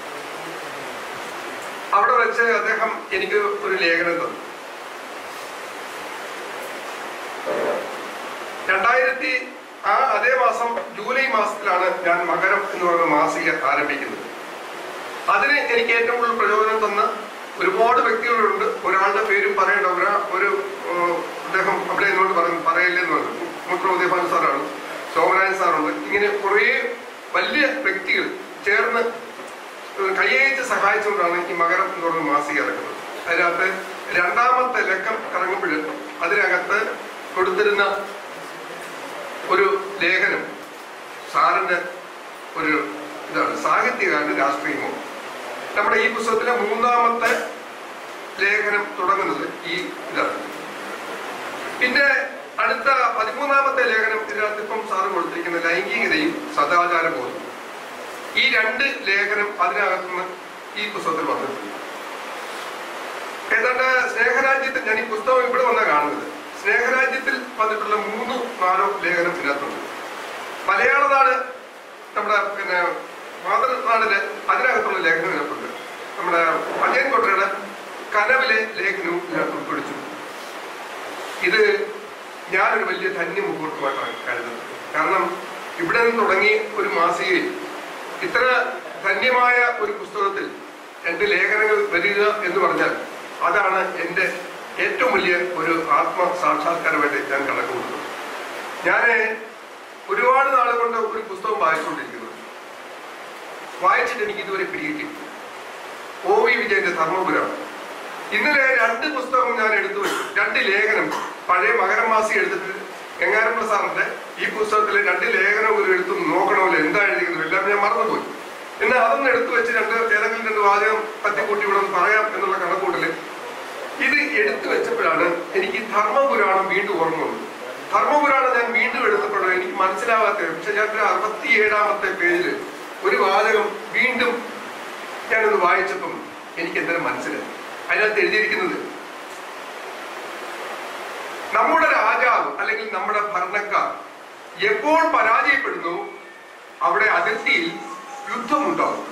അവിടെ വെച്ച് അദ്ദേഹം എനിക്ക് ഒരു ലേഖനം തന്നു. രണ്ടായിരത്തി ആ അതേ മാസം ജൂലൈ മാസത്തിലാണ് ഞാൻ മകരം എന്ന് പറയുന്ന മാസിക ആരംഭിക്കുന്നത്. അതിന് എനിക്ക് ഏറ്റവും കൂടുതൽ പ്രചോദനം തന്ന ഒരുപാട് വ്യക്തികളുണ്ട്. ഒരാളുടെ പേരും പറയേണ്ട ഒരാ ഒരു അദ്ദേഹം അവിടെ എന്നോട് പറഞ്ഞു പറയില്ലെന്ന് പറഞ്ഞു. മുഖ്യമന്ത്രി സാറാണ്, സോമരാജൻ സാറുണ്ട്. ഇങ്ങനെ കുറേ വലിയ വ്യക്തികൾ ചേർന്ന് കൈയച്ച് സഹായിച്ചുകൊണ്ടാണ് ഈ മകരം എന്ന് പറയുന്ന മാസിക ഇറക്കുന്നത്. അതിനകത്ത് രണ്ടാമത്തെ ലക്കം ഇറങ്ങുമ്പോൾ അതിനകത്ത് കൊടുത്തിരുന്ന ഒരു ലേഖനം സാറിന്റെ ഒരു ഇതാണ്, സാഹിത്യകാരന് രാഷ്ട്രീയമോ. നമ്മുടെ ഈ പുസ്തകത്തിലെ മൂന്നാമത്തെ ലേഖനം തുടങ്ങുന്നത് ഈ ഇതാണ്. പിന്നെ അടുത്ത പതിമൂന്നാമത്തെ ലേഖനം ഇതിനകത്ത് ഇപ്പം സാറ് കൊടുത്തിരിക്കുന്ന ലൈംഗികതയും സദാചാരബോധവും. ഈ രണ്ട് ലേഖനം അതിനകത്തുനിന്ന് ഈ പുസ്തകത്തിൽ വന്നിട്ടുണ്ട്. ഏതാണ്ട് സ്നേഹരാജ്യത്തിൽ, ഞാൻ ഈ പുസ്തകം ഇവിടെ വന്നാണ് കാണുന്നത്, സ്നേഹരാജ്യത്തിൽ വന്നിട്ടുള്ള മൂന്നോ നാലോ ലേഖനം ഇതിനകത്തുണ്ട്. മലയാള നാട് നമ്മുടെ പിന്നെ മാതൃനാടില് അതിനകത്തുള്ള ലേഖനം ഇതിനകത്തുണ്ട്. നമ്മുടെ പയ്യൻ കൊട്ടയുടെ കനവിലെ ലേഖനവും ഇതിനകത്ത് ഉൾപ്പെടുത്തു. ഇത് ഞാനൊരു വലിയ ധന്യ മുഹൂർത്തമായിട്ടാണ് കരുതുന്നത്. കാരണം ഇവിടെ നിന്ന് തുടങ്ങി ഒരു മാസികയിൽ ഇത്ര ധന്യമായ ഒരു പുസ്തകത്തിൽ എൻ്റെ ലേഖനങ്ങൾ വരിക എന്ന് പറഞ്ഞാൽ അതാണ് എൻ്റെ ഏറ്റവും വലിയ ഒരു ആത്മ സാക്ഷാത്കാരമായിട്ട് ഞാൻ കണക്കുകൂട്ടുന്നത്. ഞാൻ ഒരുപാട് നാളെ കൊണ്ട് ഒരു പുസ്തകം വായിച്ചുകൊണ്ടിരിക്കുന്നത്, വായിച്ചിട്ട് എനിക്ക് ഇതുവരെ പിടികിട്ടി. ഒ വി വിജയന്റെ ധർമ്മപുരാണ്. ഇന്നലെ രണ്ട് പുസ്തകം ഞാൻ എടുത്തു വെച്ചു, രണ്ട് ലേഖനം. പഴയ മകരം മാസി എടുത്തിട്ട് ഗംഗാധരൻ സാറിന്റെ ഈ പുസ്തകത്തിലെ രണ്ട് ലേഖനം ഒരു എടുത്തു നോക്കണമല്ലോ, എന്താ എഴുതിക്കുന്നത്, എല്ലാം ഞാൻ മറന്നുപോയി. എന്നാൽ അതൊന്നും എടുത്തു വെച്ച് രണ്ട് ഏതെങ്കിലും രണ്ട് വാചകം തട്ടിക്കൂട്ടി ഇവിടെ പറയാം എന്നുള്ള കണക്കൂട്ടല് ഇത് എടുത്തു വെച്ചപ്പോഴാണ് എനിക്ക് ധർമ്മപുരാണം വീണ്ടും ഓർമ്മ വന്നത്. ധർമ്മപുരാണം ഞാൻ വീണ്ടും എടുത്തപ്പോഴാണ് എനിക്ക് മനസ്സിലാവാത്തത്. പക്ഷെ ഞാൻ അറുപത്തി ഏഴാമത്തെ പേജില് ഒരു വാചകം വീണ്ടും ഞാനൊന്ന് വായിച്ചപ്പം എനിക്ക് എന്തായാലും മനസ്സിലായി. അതിനകത്ത് എഴുതിയിരിക്കുന്നത്, നമ്മുടെ രാജാവ് അല്ലെങ്കിൽ നമ്മുടെ ഭരണക്കാർ എപ്പോൾ പരാജയപ്പെടുന്നു അവിടെ അതിർത്തിയിൽ യുദ്ധമുണ്ടാകും.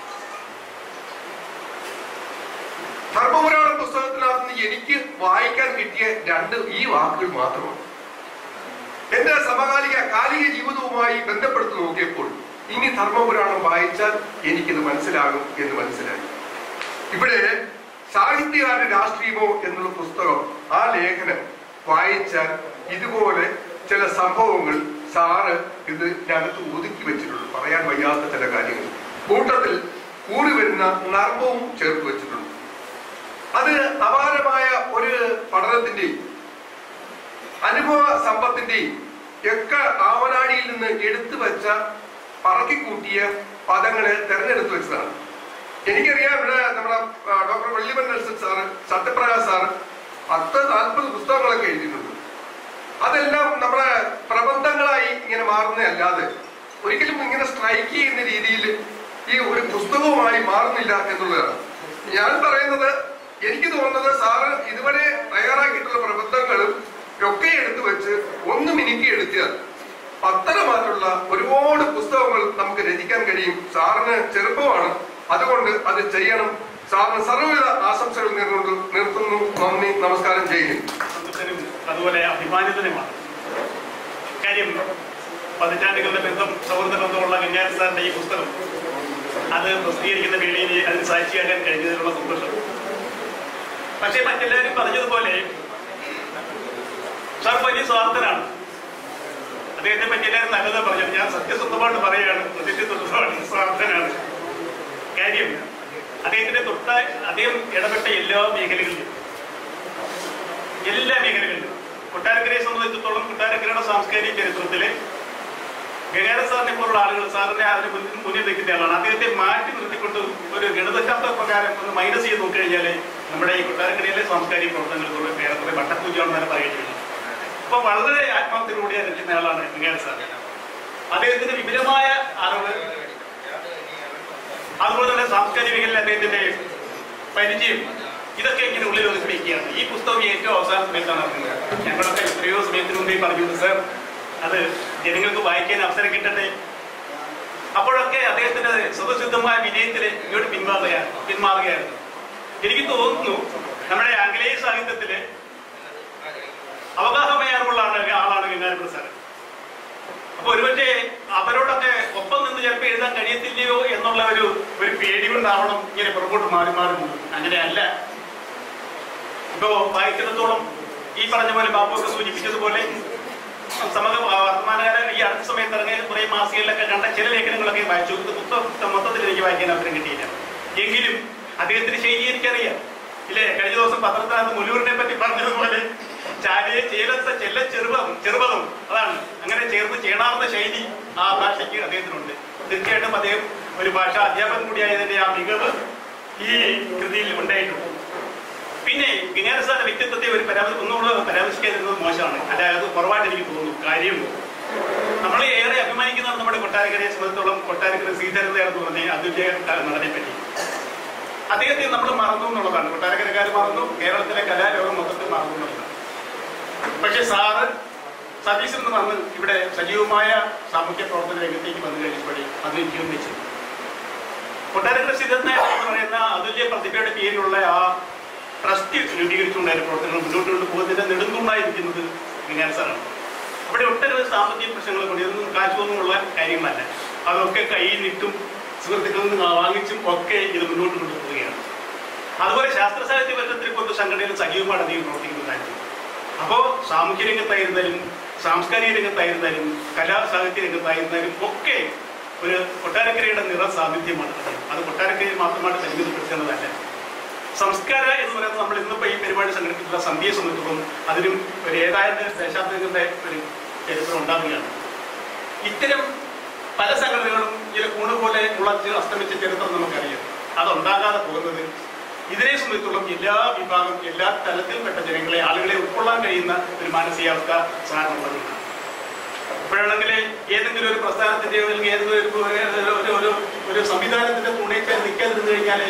ധർമ്മപുരാണ പുസ്തകത്തിനകത്ത് എനിക്ക് വായിക്കാൻ കിട്ടിയ രണ്ട് ഈ വാക്കുകൾ മാത്രമാണ്. എന്റെ സമകാലിക കാലിക ജീവിതവുമായി ബന്ധപ്പെടുത്തി നോക്കിയപ്പോൾ ഇനി ധർമ്മപുരാണം വായിച്ചാൽ എനിക്കിത് മനസ്സിലാകും എന്ന് മനസ്സിലായി. ഇവിടെ സാഹിത്യകാരന്റെ രാഷ്ട്രീയമോ എന്നുള്ള പുസ്തകം, ആ ലേഖനം വായിച്ചാൽ ഇതുപോലെ ചില സംഭവങ്ങൾ സാറ് ഇത് ഞങ്ങൾക്ക് ഒതുക്കി വെച്ചിട്ടുണ്ട്. പറയാൻ വയ്യാത്ത ചില കാര്യങ്ങൾ കൂട്ടത്തിൽ കൂടി വരുന്ന നർമ്മവും ചേർത്ത് വെച്ചിട്ടുണ്ട്. അത് അപാരമായ ഒരു പഠനത്തിന്റെയും അനുഭവ സമ്പത്തിന്റെയും ഒക്കെ ആവനാടിയിൽ നിന്ന് എടുത്തു വെച്ച പറക്കിക്കൂട്ടിയ പദങ്ങളെ തെരഞ്ഞെടുത്തു വെച്ചതാണ്. എനിക്കറിയാം ഇവിടെ നമ്മുടെ doctor Vallimon Nelson sir, Sathyaprakash sir പത്ത് നാൽപ്പത് പുസ്തകങ്ങളൊക്കെ എഴുതിയിട്ടുണ്ട്. അതെല്ലാം നമ്മുടെ പ്രബന്ധങ്ങളായി ഇങ്ങനെ മാറുന്നതല്ലാതെ ഒരിക്കലും ഇങ്ങനെ സ്ട്രൈക്ക് ചെയ്യുന്ന രീതിയിൽ ഈ ഒരു പുസ്തകവുമായി മാറുന്നില്ല എന്നുള്ളതാണ് ഞാൻ പറയുന്നത്. എനിക്ക് തോന്നുന്നത് സാറ് ഇതുവരെ തയ്യാറാക്കിയിട്ടുള്ള പ്രബന്ധങ്ങളും ഒക്കെ എടുത്തു വെച്ച് ഒന്ന് മിനുക്കി എടുത്താൽ അത്തരമായിട്ടുള്ള ഒരുപാട് പുസ്തകങ്ങൾ നമുക്ക് രചിക്കാൻ കഴിയും. സാറിന് ചെറുപ്പമാണ്, അതുകൊണ്ട് അത് ചെയ്യണം. സാറിന് സർവ്വവിധ ആശംസകൾ നേർന്നുകൊണ്ട് നിർത്തുന്നു. നന്ദി, നമസ്കാരം, ചെയ്യുന്നു. അതുപോലെ അഭിമാനിതനുമാണ്. കാര്യം പതിറ്റാണ്ടുകളുടെ ബന്ധം സൗഹൃദ ബന്ധമുള്ള ഗംഗാധരൻ സാറിന്റെ ഈ പുസ്തകം അത് പ്രസിദ്ധീകരിക്കുന്ന വേളയിൽ അതിന് സാക്ഷിയാകാൻ കഴിഞ്ഞതിലുള്ള സന്തോഷം. പക്ഷേ മറ്റെല്ലാവരും പറഞ്ഞതുപോലെ സാർ വലിയ സ്വാർത്ഥനാണ്. അദ്ദേഹത്തെ പറ്റി എല്ലാവരും നല്ലത് പറഞ്ഞത്. ഞാൻ സത്യസന്ധമായിട്ട് പറയുകയാണ്, പ്രതിഷ്ഠിതമാണ്, സ്വാർത്ഥനാണ്. കാര്യം അദ്ദേഹത്തിന്റെ തൊട്ട അദ്ദേഹം ഇടപെട്ട എല്ലാ മേഖലകളിലും എല്ലാ മേഖലകളിലും കൊട്ടാരക്കരയെ സംബന്ധിച്ചിടത്തോളം കൊട്ടാരക്കരയുടെ സാംസ്കാരിക ചരിത്രത്തിലെ ഗംഗാധരൻ സാറിനെ പോലുള്ള ആളുകൾ സാറിന്റെ അതിന് മുന്നിൽ നിൽക്കുന്ന ആളാണ്. അദ്ദേഹത്തെ മാറ്റി നിർത്തിക്കൊണ്ട് ഒരു ഗണിതശാസ്ത്ര പ്രകാരം ഒന്ന് മൈനസ് ചെയ്ത് നോക്കിക്കഴിഞ്ഞാൽ നമ്മുടെ ഈ കൊട്ടാരക്കരയിലെ സാംസ്കാരിക പ്രവർത്തനങ്ങൾ വേറെ വട്ടപൂജയാണെന്ന് തന്നെ പറയേണ്ടി വരും. അപ്പൊ വളരെ ആത്മാർത്ഥതയോടെ നിൽക്കുന്ന ആളാണ് ഗംഗാധരൻ സാർ. അദ്ദേഹത്തിന്റെ വിപുലമായ അറിവ്, അതുപോലെ തന്നെ സാംസ്കാരിക മേഖലയിൽ അദ്ദേഹത്തിന്റെ പരിചയം, ഇതൊക്കെ ഇങ്ങനെ ഉള്ളിൽ ഒതുക്കി വയ്ക്കുകയാണ്. ഈ പുസ്തകം ഏറ്റവും അവസാന സമയത്താണ് അറിയുന്നത്. ഞങ്ങളൊക്കെ എത്രയോ സമയത്തിന് മുമ്പേ പറഞ്ഞത് സാർ അത് ജനങ്ങൾക്ക് വായിക്കാൻ അവസരം കിട്ടട്ടെ. അപ്പോഴൊക്കെ അദ്ദേഹത്തിന്റെ സ്വതസിദ്ധമായ വിജയത്തിന് ഇങ്ങോട്ട് പിന്മാറുകയാണ് പിന്മാറുകയായിരുന്നു. എനിക്ക് തോന്നുന്നു നമ്മുടെ ആംഗലേയ സാഹിത്യത്തില് അവഗാഹമായ അറിവുള്ള ആളാണ് ഗംഗാധരൻ സാർ. അപ്പൊ ഒരുപക്ഷെ അവരോടൊക്കെ ഒപ്പം നിന്ന് ചിലപ്പോൾ എഴുതാൻ കഴിയത്തില്ലയോ എന്നുള്ള ഒരു ഒരു പേടി കൊണ്ടാവണം ഇങ്ങനെ പുറകോട്ട് മാറി മാറി പോകും. അങ്ങനെയല്ല. ഇപ്പോ വായിച്ചിടത്തോളം ഈ പറഞ്ഞ പോലെ ബാബുവൊക്കെ സൂചിപ്പിച്ചതുപോലെ സമഗ്ര വർത്തമാനകാലം ഈ അടുത്ത സമയത്ത് ഇറങ്ങിയ കുറെ മാസികകളിലൊക്കെ കണ്ട ചില ലേഖനങ്ങളൊക്കെ വായിച്ചു. പുസ്തകം മൊത്തത്തിൽ എനിക്ക് വായിക്കാൻ അവസരം കിട്ടിയില്ല. എങ്കിലും അദ്ദേഹത്തിന്റെ ശൈലി എനിക്കറിയാം. ഇല്ലേ, കഴിഞ്ഞ ദിവസം പത്രത്തിനകത്ത് മുലൂരിനെ പറ്റി പറഞ്ഞതുപോലെ ചാലിയെ ചേലത്തെ ചെല്ല ചെറുപതും ചെറുപതും അതാണ്. അങ്ങനെ ചേർന്ന് ചേണാർന്ന ശൈലി ആ ഭാഷയ്ക്ക് അദ്ദേഹത്തിനുണ്ട്. തീർച്ചയായിട്ടും അദ്ദേഹം ഒരു ഭാഷാ അധ്യാപകൻ കൂടിയായതിന്റെ ആ മികവ് ഈ കൃതിയിൽ ഉണ്ടായിട്ടുണ്ട്. പിന്നെ ഗംഗാധരൻ സാറിന്റെ വ്യക്തിത്വത്തെ ഒരു പരാമർശ ഒന്നുകൂടെ പരാമർശിക്കാതിരുന്നത് മോശമാണ്. അതായത് കുറവായിട്ട് എനിക്ക് തോന്നുന്നു. കാര്യം നമ്മൾ ഏറെ അഭിമാനിക്കുന്നതാണ് നമ്മുടെ കൊട്ടാരക്കരയെ സംബന്ധിച്ചോളം കൊട്ടാരക്കര ശ്രീധരൻ എന്ന് പറഞ്ഞ അതുല്യ നടനെ പറ്റി. അദ്ദേഹത്തെ നമ്മൾ മറന്നു എന്നുള്ളതാണ്. കൊട്ടാരക്കരക്കാർ മറന്നു, കേരളത്തിലെ കലാലോകം മൊത്തത്തിൽ മറന്നു എന്നുള്ളതാണ്. പക്ഷെ സാറ് സതീശിൽ നിന്ന് വന്ന് ഇവിടെ സജീവമായ സാമൂഹ്യ പ്രവർത്തന രംഗത്തേക്ക് വന്നു കഴിഞ്ഞപ്പോഴേ അത് ജീവൻ വെച്ചു. കൊട്ടാരക്കര ശ്രീധരൻ എന്ന് പറയുന്ന അതുല്യ പ്രതിഭയുടെ പേരിലുള്ള ആ ട്രസ്റ്റ് രൂപീകരിച്ചുകൊണ്ടായ പ്രവർത്തനങ്ങൾ മുന്നോട്ട് കൊണ്ടുപോകുന്നതിന്റെ നെടുങ്കുണ്ടായിരിക്കുന്നത് ഗംഗാധരൻ സാറാണ്. അവിടെ ഒട്ടനവധി സാമ്പത്തിക പ്രശ്നങ്ങൾ കൊണ്ട് ഇതൊന്നും കാശൊന്നുമുള്ള കാര്യങ്ങളല്ല. അതൊക്കെ കയ്യിൽ നിട്ടും സുഹൃത്തുക്കളിൽ നിന്ന് വാങ്ങിച്ചും ഒക്കെ ഇത് മുന്നോട്ട് കൊണ്ടുപോവുകയാണ്. അതുപോലെ ശാസ്ത്ര സാഹിത്യ പരിഷത്തിനെ കൊണ്ട് സംഘടനയിൽ സജീവമാണ് അധികം പ്രവർത്തിക്കുന്നതായിരുന്നു. അപ്പോൾ സാമൂഹ്യ രംഗത്തായിരുന്നാലും സാംസ്കാരിക രംഗത്തായിരുന്നാലും കലാ സാഹിത്യ രംഗത്തായിരുന്നാലും ഒക്കെ ഒരു കൊട്ടാരക്കരയുടെ നിറ സാന്നിധ്യമാണ്. അത് കൊട്ടാരക്കരയിൽ മാത്രമായിട്ട് പരിമിതപ്പെടുത്തേണ്ടതല്ല. സംസ്കാരം എന്ന് പറയുന്നത് നമ്മൾ ഇന്നിപ്പോ ഈ പരിപാടി സംഘടിപ്പിച്ചിട്ടുള്ള സന്ധ്യയെ സംബന്ധിച്ചിടത്തോളം അതിനും ഒരു ഏതാണ്ട് ദശാബ്ദങ്ങളുടെ ഒരു ചരിത്രം ഉണ്ടാവുകയാണ്. ഇത്തരം പല സംഘടനകളും ചില കൂണ് പോലെ ഉളച്ച് അസ്തമിച്ച ചരിത്രം നമുക്കറിയാം. അതുണ്ടാകാതെ പോകുന്നത് ഇതിനെ സംബന്ധിച്ചുള്ള എല്ലാ വിഭാഗം എല്ലാ തലത്തിൽപ്പെട്ട ജനങ്ങളെ ആളുകളെ ഉൾക്കൊള്ളാൻ കഴിയുന്ന ഒരു മാനസികാവസ്ഥ സാധാരണ. അപ്പോഴാണെങ്കിൽ ഏതെങ്കിലും ഒരു പ്രസ്ഥാനത്തിന്റെ അല്ലെങ്കിൽ ഏതെങ്കിലും ഒരു ഒരു ഒരു സംവിധാനത്തിന്റെ തുണയിച്ചാൽ നിൽക്കാതിരുന്നു കഴിഞ്ഞാൽ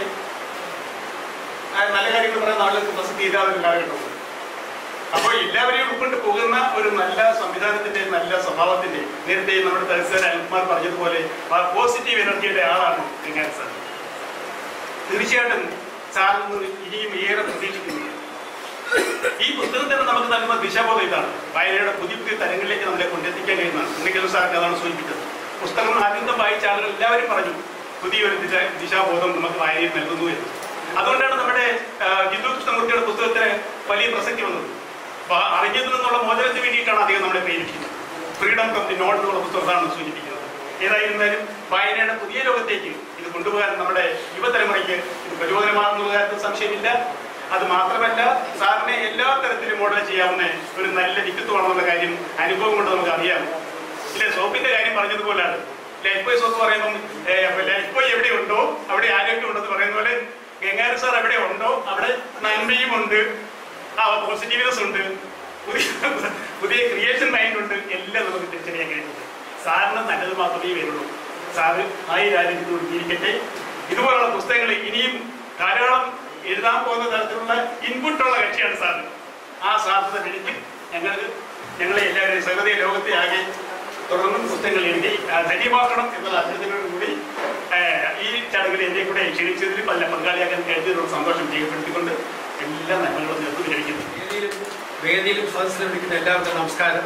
നല്ല കാര്യങ്ങൾ പറയുന്ന ആളുകൾക്ക് പ്രസക്തി ഇല്ലാതെ ഒരു കാലഘട്ടമുണ്ട്. അപ്പോൾ എല്ലാവരെയും ഉൾക്കൊണ്ട് പോകുന്ന ഒരു നല്ല സംവിധാനത്തിന്റെ നല്ല സ്വഭാവത്തിന്റെ നേരത്തെ നമ്മുടെ തഹസിൽദാർ അനിൽകുമാർ പറഞ്ഞതുപോലെ പോസിറ്റീവ് എനർജിയുടെ ആളാണ് ഗംഗാധരൻ സാർ. തീർച്ചയായിട്ടും സാറിൽ നിന്ന് ഇനിയും ഏറെ പ്രതീക്ഷിക്കുന്നുണ്ട്. ഈ പുസ്തകം തന്നെ നമുക്ക് നൽകുന്ന ദിശാബോധം ഇതാണ്. വായനയുടെ പുതിയ പുതിയ തലങ്ങളിലേക്ക് നമ്മളെ കൊണ്ടെത്തിക്കാൻ കഴിയുന്നതാണ്. ഉണ്ണിക്കൽ സാറിന് അതാണ് സൂചിപ്പിച്ചത്. പുസ്തകം ആദ്യം വായിച്ച ആളുകൾ എല്ലാവരും പറഞ്ഞു പുതിയൊരു ദിശ ദിശാബോധം നമുക്ക് വായനയിൽ നൽകുന്നു എന്ന്. അതുകൊണ്ടാണ് നമ്മുടെ ജിന്ദു കൃഷ്ണമൂർത്തിയുടെ പുസ്തകത്തിന് വലിയ പ്രസക്തി വന്നത്. അറിഞ്ഞതിൽ നിന്നുള്ള മോചനത്തിന് വേണ്ടിയിട്ടാണ് അദ്ദേഹം നമ്മളെ പ്രേരിപ്പിക്കുന്നത്. ഫ്രീഡം ഫ്രം ദി നോട്ട് എന്നുള്ള പുസ്തകത്താണ് സൂചിപ്പിക്കുന്നത്. ഏതായിരുന്നാലും വായനയുടെ പുതിയ ലോകത്തേക്ക് ഇത് കൊണ്ടുപോകാൻ നമ്മുടെ യുവതലമുറയ്ക്ക് ഇത് പ്രചോദനമാകുന്ന കാര്യത്തിൽ സംശയമില്ല. അത് മാത്രമല്ല സാറിനെ എല്ലാ തരത്തിലും മോഡൽ ചെയ്യാവുന്ന ഒരു നല്ല വ്യക്തിത്വമാണെന്നുള്ള കാര്യം അനുഭവം കൊണ്ട് നമുക്ക് അറിയാം. ഇല്ലേ, സോപ്പിന്റെ കാര്യം പറഞ്ഞതുപോലെയാണ്. ലൈഫ് ബോയ് സോപ്പ് പറയുമ്പം ലൈഫ് ബോയ് എവിടെയുണ്ടോ അവിടെ ആരോഗ്യം ഉണ്ടെന്ന് പറയുന്ന പോലെ ഗംഗാധരൻ സാർ എവിടെ ഉണ്ടോ അവിടെ നന്മയും ഉണ്ട്, ആ പോസിറ്റീവ്നെസ് ഉണ്ട്, പുതിയ പുതിയ ക്രിയേഷൻ മൈൻഡ് ഉണ്ട്. എല്ലാം നമുക്ക് തിരിച്ചറിയാൻ കഴിയുന്നുണ്ട്. സാറിന് നല്ലത് മാത്രമേ വരുള്ളൂ. സാറ് ആയി രാജ്യത്തോട് ജീവിക്കട്ടെ. ഇതുപോലുള്ള പുസ്തകങ്ങൾ ഇനിയും ധാരാളം എഴുതാൻ പോകുന്ന തരത്തിലുള്ള ഇൻപുട്ടുള്ള കക്ഷിയാണ് സാറ്. ആ സാധ്യത കഴിഞ്ഞ് ഞങ്ങൾക്ക് ഞങ്ങളെ എല്ലാവരെയും സഹൃദയ ലോകത്തെ ആകെ തുടർന്നും പുസ്തകങ്ങൾ എഴുതി ധന്യമാക്കണം എന്നുള്ള അഭ്യർത്ഥനയോടുകൂടി ഈ ചടങ്ങിൽ എന്നെ കൂടെ ക്ഷണിച്ചതിൽ പല പങ്കാളിയാക്കാൻ കഴിഞ്ഞതിനുള്ള സന്തോഷം രേഖപ്പെടുത്തിക്കൊണ്ട് എല്ലാ നന്മകളും നേർന്നു കഴിക്കുന്നു. വേദിയിലും വേദിയിലും സദസ്സിലും വിളിക്കുന്ന എല്ലാവർക്കും നമസ്കാരം.